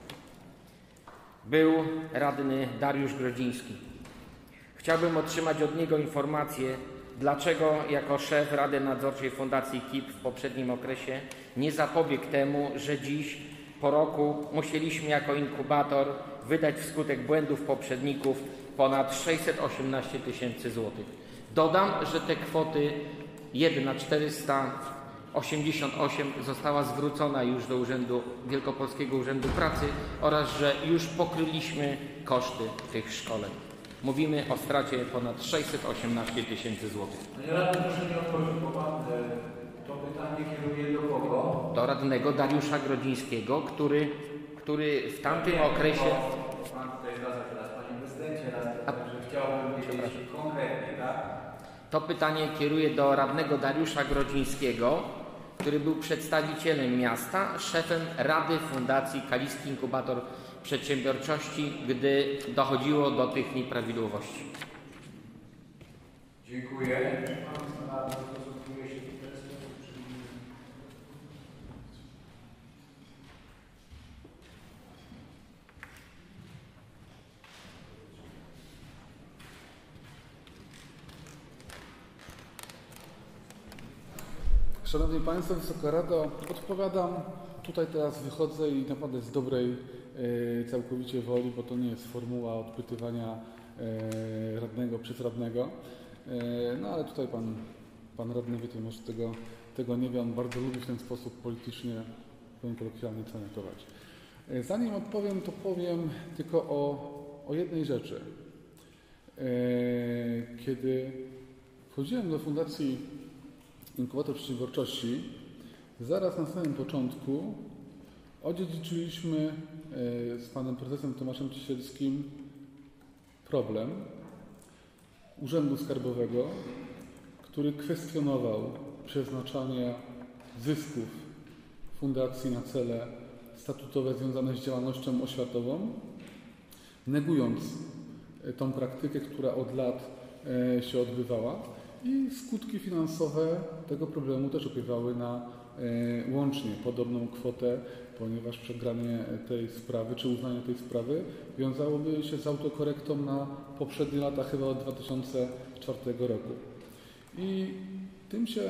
był radny Dariusz Grodziński. Chciałbym otrzymać od niego informację, dlaczego jako szef Rady Nadzorczej Fundacji K I P w poprzednim okresie nie zapobiegł temu, że dziś po roku musieliśmy jako inkubator wydać wskutek błędów poprzedników ponad sześćset osiemnaście tysięcy złotych. Dodam, że te kwoty jedna czterysta osiemdziesiąt osiem została zwrócona już do Urzędu Wielkopolskiego Urzędu Pracy oraz że już pokryliśmy koszty tych szkoleń. Mówimy o stracie ponad sześćset osiemnaście tysięcy złotych. Panie radny, proszę nie odpowiedzieć, bo pan to pytanie kieruje do kogo? Do radnego Dariusza Grodzińskiego, który, który w tamtym nie, okresie... Pan tutaj zwraca się raz, panie prezydencie, raz, A... że chciałbym wiedzieć konkretnie, tak? To pytanie kieruję do radnego Dariusza Grodzińskiego, który był przedstawicielem miasta, szefem Rady Fundacji Kaliski Inkubator Przedsiębiorczości, gdy dochodziło do tych nieprawidłowości. Dziękuję. Szanowni Państwo, Wysoka Rado, odpowiadam. Tutaj teraz wychodzę i naprawdę z dobrej e, całkowicie woli, bo to nie jest formuła odpytywania e, radnego przez radnego. E, no ale tutaj pan, pan radny wie, to może tego, tego nie wie, on bardzo lubi w ten sposób politycznie, powiem kolokwialnie, cemetować. E, zanim odpowiem, to powiem tylko o, o jednej rzeczy. E, kiedy wchodziłem do Fundacji Inkubator Przedsiębiorczości, zaraz na samym początku odziedziczyliśmy z panem prezesem Tomaszem Ciesielskim problem Urzędu Skarbowego, który kwestionował przeznaczanie zysków fundacji na cele statutowe związane z działalnością oświatową, negując tą praktykę, która od lat się odbywała. I skutki finansowe tego problemu też opiewały na e, łącznie podobną kwotę, ponieważ przegranie tej sprawy, czy uznanie tej sprawy wiązałoby się z autokorektą na poprzednie lata, chyba od dwa tysiące czwartego roku. I tym się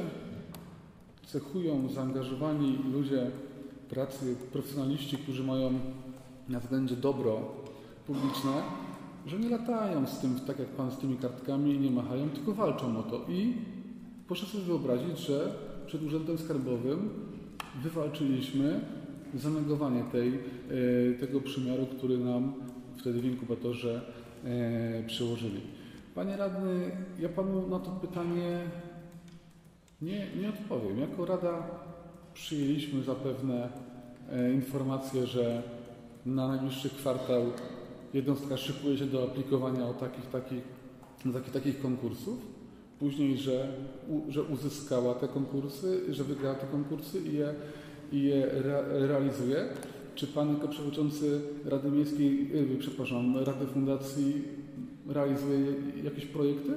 cechują zaangażowani ludzie pracy, profesjonaliści, którzy mają na względzie dobro publiczne, że nie latają z tym, tak jak pan, z tymi kartkami i nie machają, tylko walczą o to. I proszę sobie wyobrazić, że przed Urzędem Skarbowym wywalczyliśmy zanegowanie tej, tego przymiaru, który nam wtedy w inkubatorze przyłożyli. Panie radny, ja panu na to pytanie nie, nie odpowiem. Jako Rada przyjęliśmy zapewne informację, że na najbliższy kwartał jednostka szykuje się do aplikowania o takich, takich, takich, takich konkursów, później, że, u, że uzyskała te konkursy, że wygrała te konkursy i je, i je re, realizuje. Czy pan jako przewodniczący Rady Miejskiej, yy, przepraszam, Rady Fundacji realizuje jakieś projekty?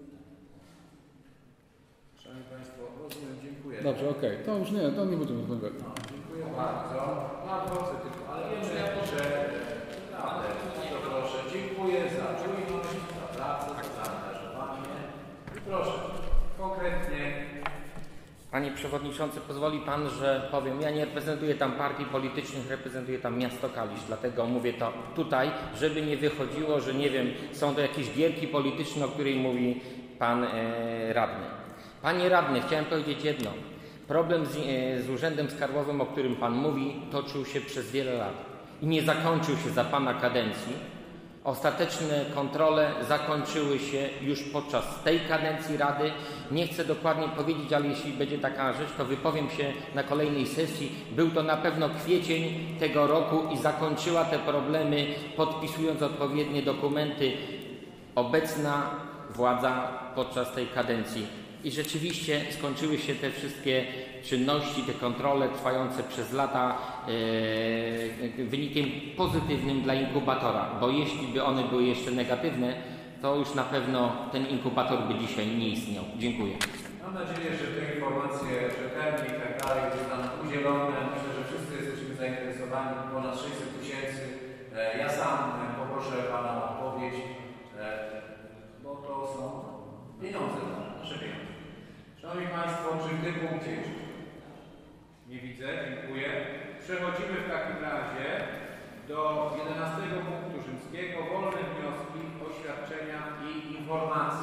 Szanowni Państwo, rozumiem, dziękuję. Dobrze, okej, okay. To już nie, to nie będziemy rozmawiać. No, dziękuję bardzo. Na drodze tylko, ale wiemy, że proszę, dziękuję za czujność, za pracę, za zaangażowanie. I proszę, konkretnie. Panie Przewodniczący, pozwoli Pan, że powiem, ja nie reprezentuję tam partii politycznych, reprezentuję tam miasto Kalisz, dlatego mówię to tutaj, żeby nie wychodziło, że nie wiem, są to jakieś gierki polityczne, o której mówi Pan e, Radny. Panie Radny, chciałem powiedzieć jedno. Problem z, e, z Urzędem Skarbowym, o którym Pan mówi, toczył się przez wiele lat i nie zakończył się za Pana kadencji. Ostateczne kontrole zakończyły się już podczas tej kadencji Rady. Nie chcę dokładnie powiedzieć, ale jeśli będzie taka rzecz, to wypowiem się na kolejnej sesji. Był to na pewno kwiecień tego roku i zakończyła te problemy, podpisując odpowiednie dokumenty, obecna władza podczas tej kadencji. I rzeczywiście skończyły się te wszystkie czynności, te kontrole trwające przez lata e, wynikiem pozytywnym dla inkubatora, bo jeśli by one były jeszcze negatywne, to już na pewno ten inkubator by dzisiaj nie istniał. Dziękuję. Mam nadzieję, że te informacje rzetelne i tak dalej zostaną udzielone. Myślę, że wszyscy jesteśmy zainteresowani, ponad sześćset tysięcy. Ja sam poproszę Pana o odpowiedź, bo to są pieniądze, nasze pieniądze. Szanowni Państwo, czy w tym punkcie jeszcze? Nie widzę, dziękuję. Przechodzimy w takim razie do jedenastego punktu rzymskiego. Wolne wnioski, oświadczenia i informacje.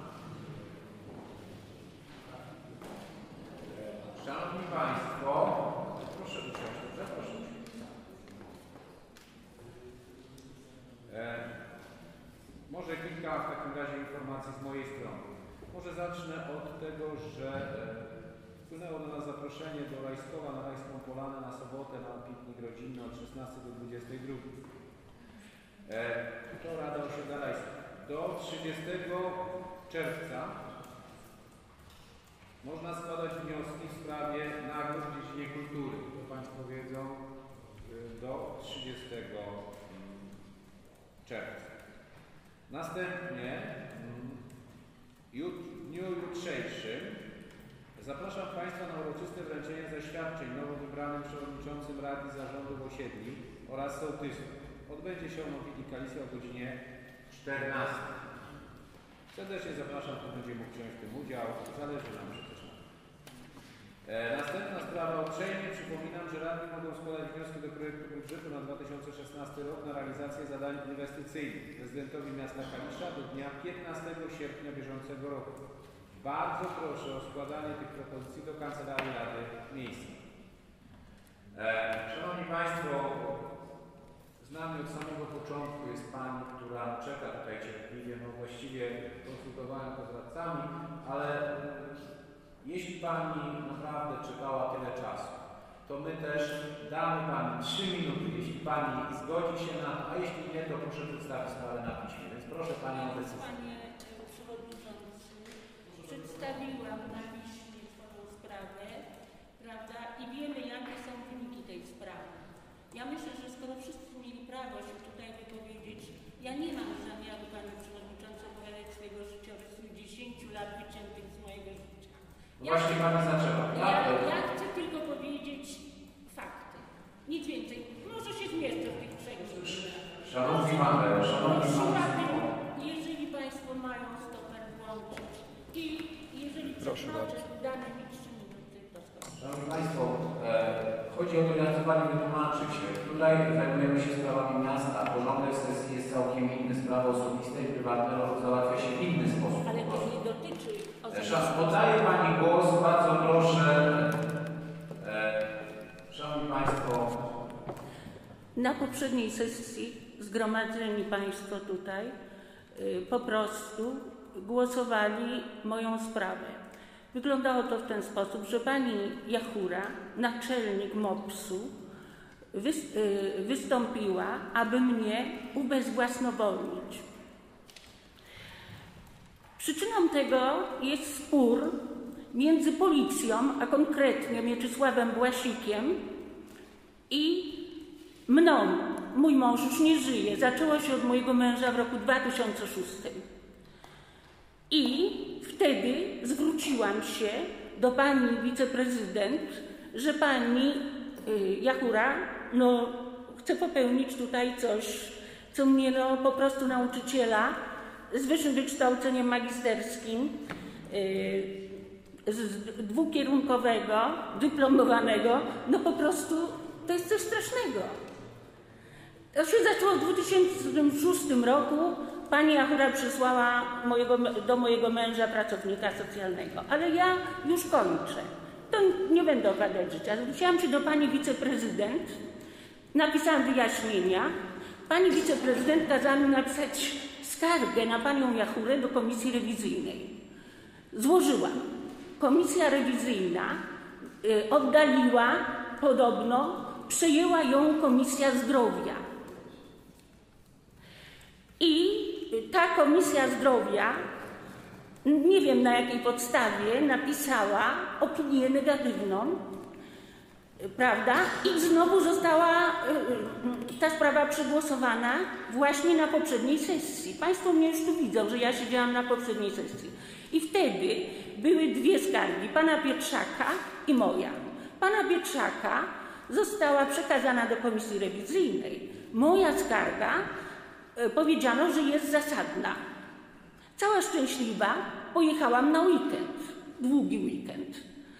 Szanowni Państwo, proszę usiąść, dobrze? Proszę usiąść. E, może kilka w takim razie informacji z mojej strony. Może zacznę od tego, że wpłynęło do nas zaproszenie do Rajskowa na Rajską Polanę na sobotę na piknik rodzinny od szesnastej do dwudziestej drugiej. E, to Rada Osiedla Rajska. Do trzydziestego czerwca można składać wnioski w sprawie nagród w dziedzinie kultury. To Państwo wiedzą, do trzydziestego czerwca. Następnie w dniu jutrzejszym zapraszam Państwa na uroczyste wręczenie zaświadczeń nowo wybranym przewodniczącym Rady Zarządów Osiedli oraz sołtysów. Odbędzie się ono w Willi Kalisy o godzinie czternastej. Serdecznie zapraszam, kto będzie mógł wziąć w tym udział. Zależy nam przecież na tym. E, następna sprawa. Uprzejmie przypominam, że radni mogą składać wnioski do projektu budżetu na dwa tysiące szesnasty rok na realizację zadań inwestycyjnych prezydentowi miasta Kalisza do dnia piętnastego sierpnia bieżącego roku. Bardzo proszę o składanie tych propozycji do Kancelarii Rady Miejskiej. E, Szanowni Państwo, z nami od samego początku jest Pani, która czeka tutaj cierpliwie. No właściwie konsultowałem to z radcami, ale jeśli Pani naprawdę czekała tyle czasu, to my też damy Pani trzy minuty, jeśli Pani zgodzi się na to, a jeśli nie, to proszę przedstawić sprawę na piśmie. Więc proszę Panią o decyzję. Panie Przewodniczący, przedstawiłam na piśmie swoją sprawę, prawda, i wiemy, jakie są wyniki tej sprawy. Ja myślę, że skoro wszyscy mieli prawo się tutaj wypowiedzieć, ja nie mam zamiaru, Panie Przewodniczący, opowiadać swojego życiorysu dziesięciu lat wyciętych z mojego życia. Ja Właśnie Pani zaczęła. Ja, ja chcę tylko powiedzieć fakty. Nic więcej. Może się zmieszczę w tych trzech minutach. Szanowni Panie, Szanowni Państwo, jeżeli Państwo mają stoper włączyć i jeżeli przekroczę dane mi trzy minuty, to skończę. Szanowni Państwo, e, chodzi o to, jak to Pani wytłumaczyć. Tutaj zajmujemy się sprawami miasta, a porządek sesji jest całkiem inny. Sprawy osobiste i prywatne załatwia się w inny sposób. Ale to nie dotyczy osobistego. Poddaję Pani głos, bardzo proszę. E, Szanowni Państwo. Na poprzedniej sesji zgromadzeni Państwo tutaj y, po prostu głosowali moją sprawę. Wyglądało to w ten sposób, że pani Jachura, naczelnik MOPS-u, wy, y, wystąpiła, aby mnie ubezwłasnowolnić. Przyczyną tego jest spór między policją, a konkretnie Mieczysławem Błasikiem i mną. Mój mąż już nie żyje. Zaczęło się od mojego męża w roku dwa tysiące szóstym. I wtedy zwróciłam się do pani wiceprezydent, że pani y, Jachura no, chce popełnić tutaj coś, co mnie no, po prostu nauczyciela z wyższym wykształceniem magisterskim y, z dwukierunkowego, dyplomowanego, no po prostu to jest coś strasznego. To się zaczęło w dwa tysiące szóstym roku. Pani Jachura przysłała mojego, do mojego męża pracownika socjalnego, ale ja już kończę. To nie będę okładać życia. Zwróciłam się do pani wiceprezydent, napisałam wyjaśnienia. Pani wiceprezydent kazała mi napisać skargę na panią Jachurę do komisji rewizyjnej. Złożyłam. Komisja rewizyjna y, oddaliła, podobno przejęła ją Komisja Zdrowia. I ta Komisja Zdrowia, nie wiem na jakiej podstawie, napisała opinię negatywną, prawda? I znowu została ta sprawa przegłosowana właśnie na poprzedniej sesji. Państwo mnie już tu widzą, że ja siedziałam na poprzedniej sesji. I wtedy były dwie skargi, pana Pietrzaka i moja. Pana Pietrzaka została przekazana do komisji rewizyjnej. Moja skarga powiedziano, że jest zasadna. Cała szczęśliwa pojechałam na weekend, długi weekend.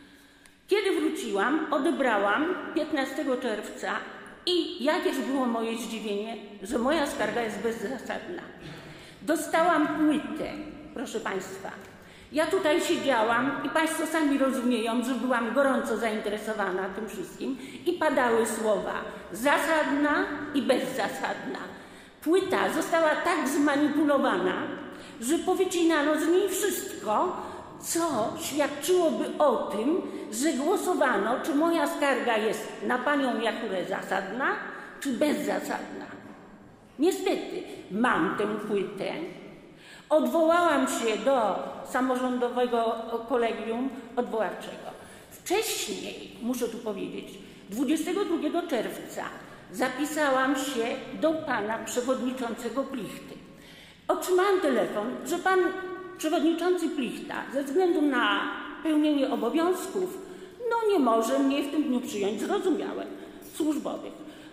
Kiedy wróciłam, odebrałam piętnastego czerwca i jakież było moje zdziwienie, że moja skarga jest bezzasadna. Dostałam płytę, proszę Państwa. Ja tutaj siedziałam i Państwo sami rozumieją, że byłam gorąco zainteresowana tym wszystkim i padały słowa zasadna i bezzasadna. Płyta została tak zmanipulowana, że powycinano z niej wszystko, co świadczyłoby o tym, że głosowano, czy moja skarga jest na panią Jachurę zasadna, czy bezzasadna. Niestety mam tę płytę. Odwołałam się do samorządowego kolegium odwoławczego. Wcześniej, muszę tu powiedzieć, dwudziestego drugiego czerwca zapisałam się do pana przewodniczącego Plichty. Otrzymałam telefon, że pan przewodniczący Plichta ze względu na pełnienie obowiązków no nie może mnie w tym dniu przyjąć, zrozumiałe, służbowych.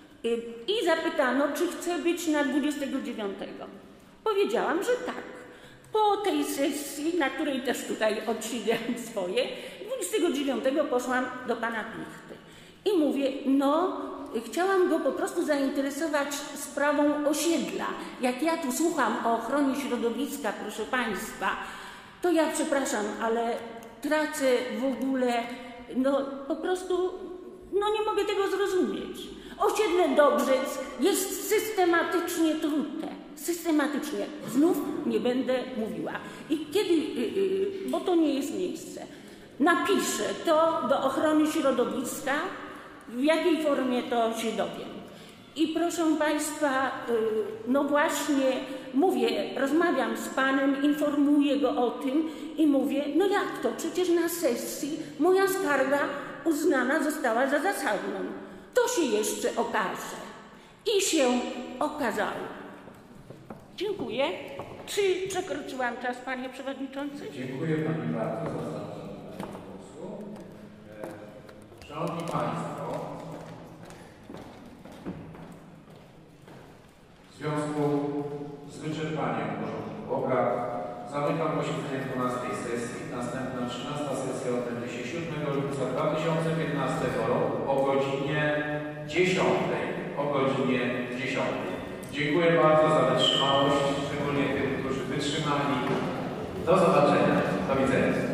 I zapytano, czy chcę być na dwudziestego dziewiątego. Powiedziałam, że tak. Po tej sesji, na której też tutaj odsiedziałam swoje, dwudziestego dziewiątego poszłam do pana Plichty. I mówię, no chciałam go po prostu zainteresować sprawą osiedla. Jak ja tu słucham o ochronie środowiska, proszę Państwa, to ja przepraszam, ale tracę w ogóle, no po prostu, no nie mogę tego zrozumieć. Osiedle Dobrzec jest systematycznie trute. Systematycznie. Znów nie będę mówiła. I kiedy, bo to nie jest miejsce, napiszę to do ochrony środowiska, w jakiej formie to się dowiem. I proszę Państwa, no właśnie mówię, rozmawiam z Panem, informuję go o tym i mówię, no jak to, przecież na sesji moja skarga uznana została za zasadną. To się jeszcze okaże. I się okazało. Dziękuję. Czy przekroczyłam czas, Panie Przewodniczący? Dziękuję Pani bardzo za zabranie głosu. Szanowni Państwo, w związku z wyczerpaniem porządku obrad zamykam posiedzenie dwunastej sesji. Następna trzynasta sesja odbędzie się siódmego lipca dwa tysiące piętnastego roku o godzinie dziesiątej. O godzinie dziesiątej. Dziękuję bardzo za wytrzymałość, szczególnie tym, którzy wytrzymali. Do zobaczenia. Do widzenia.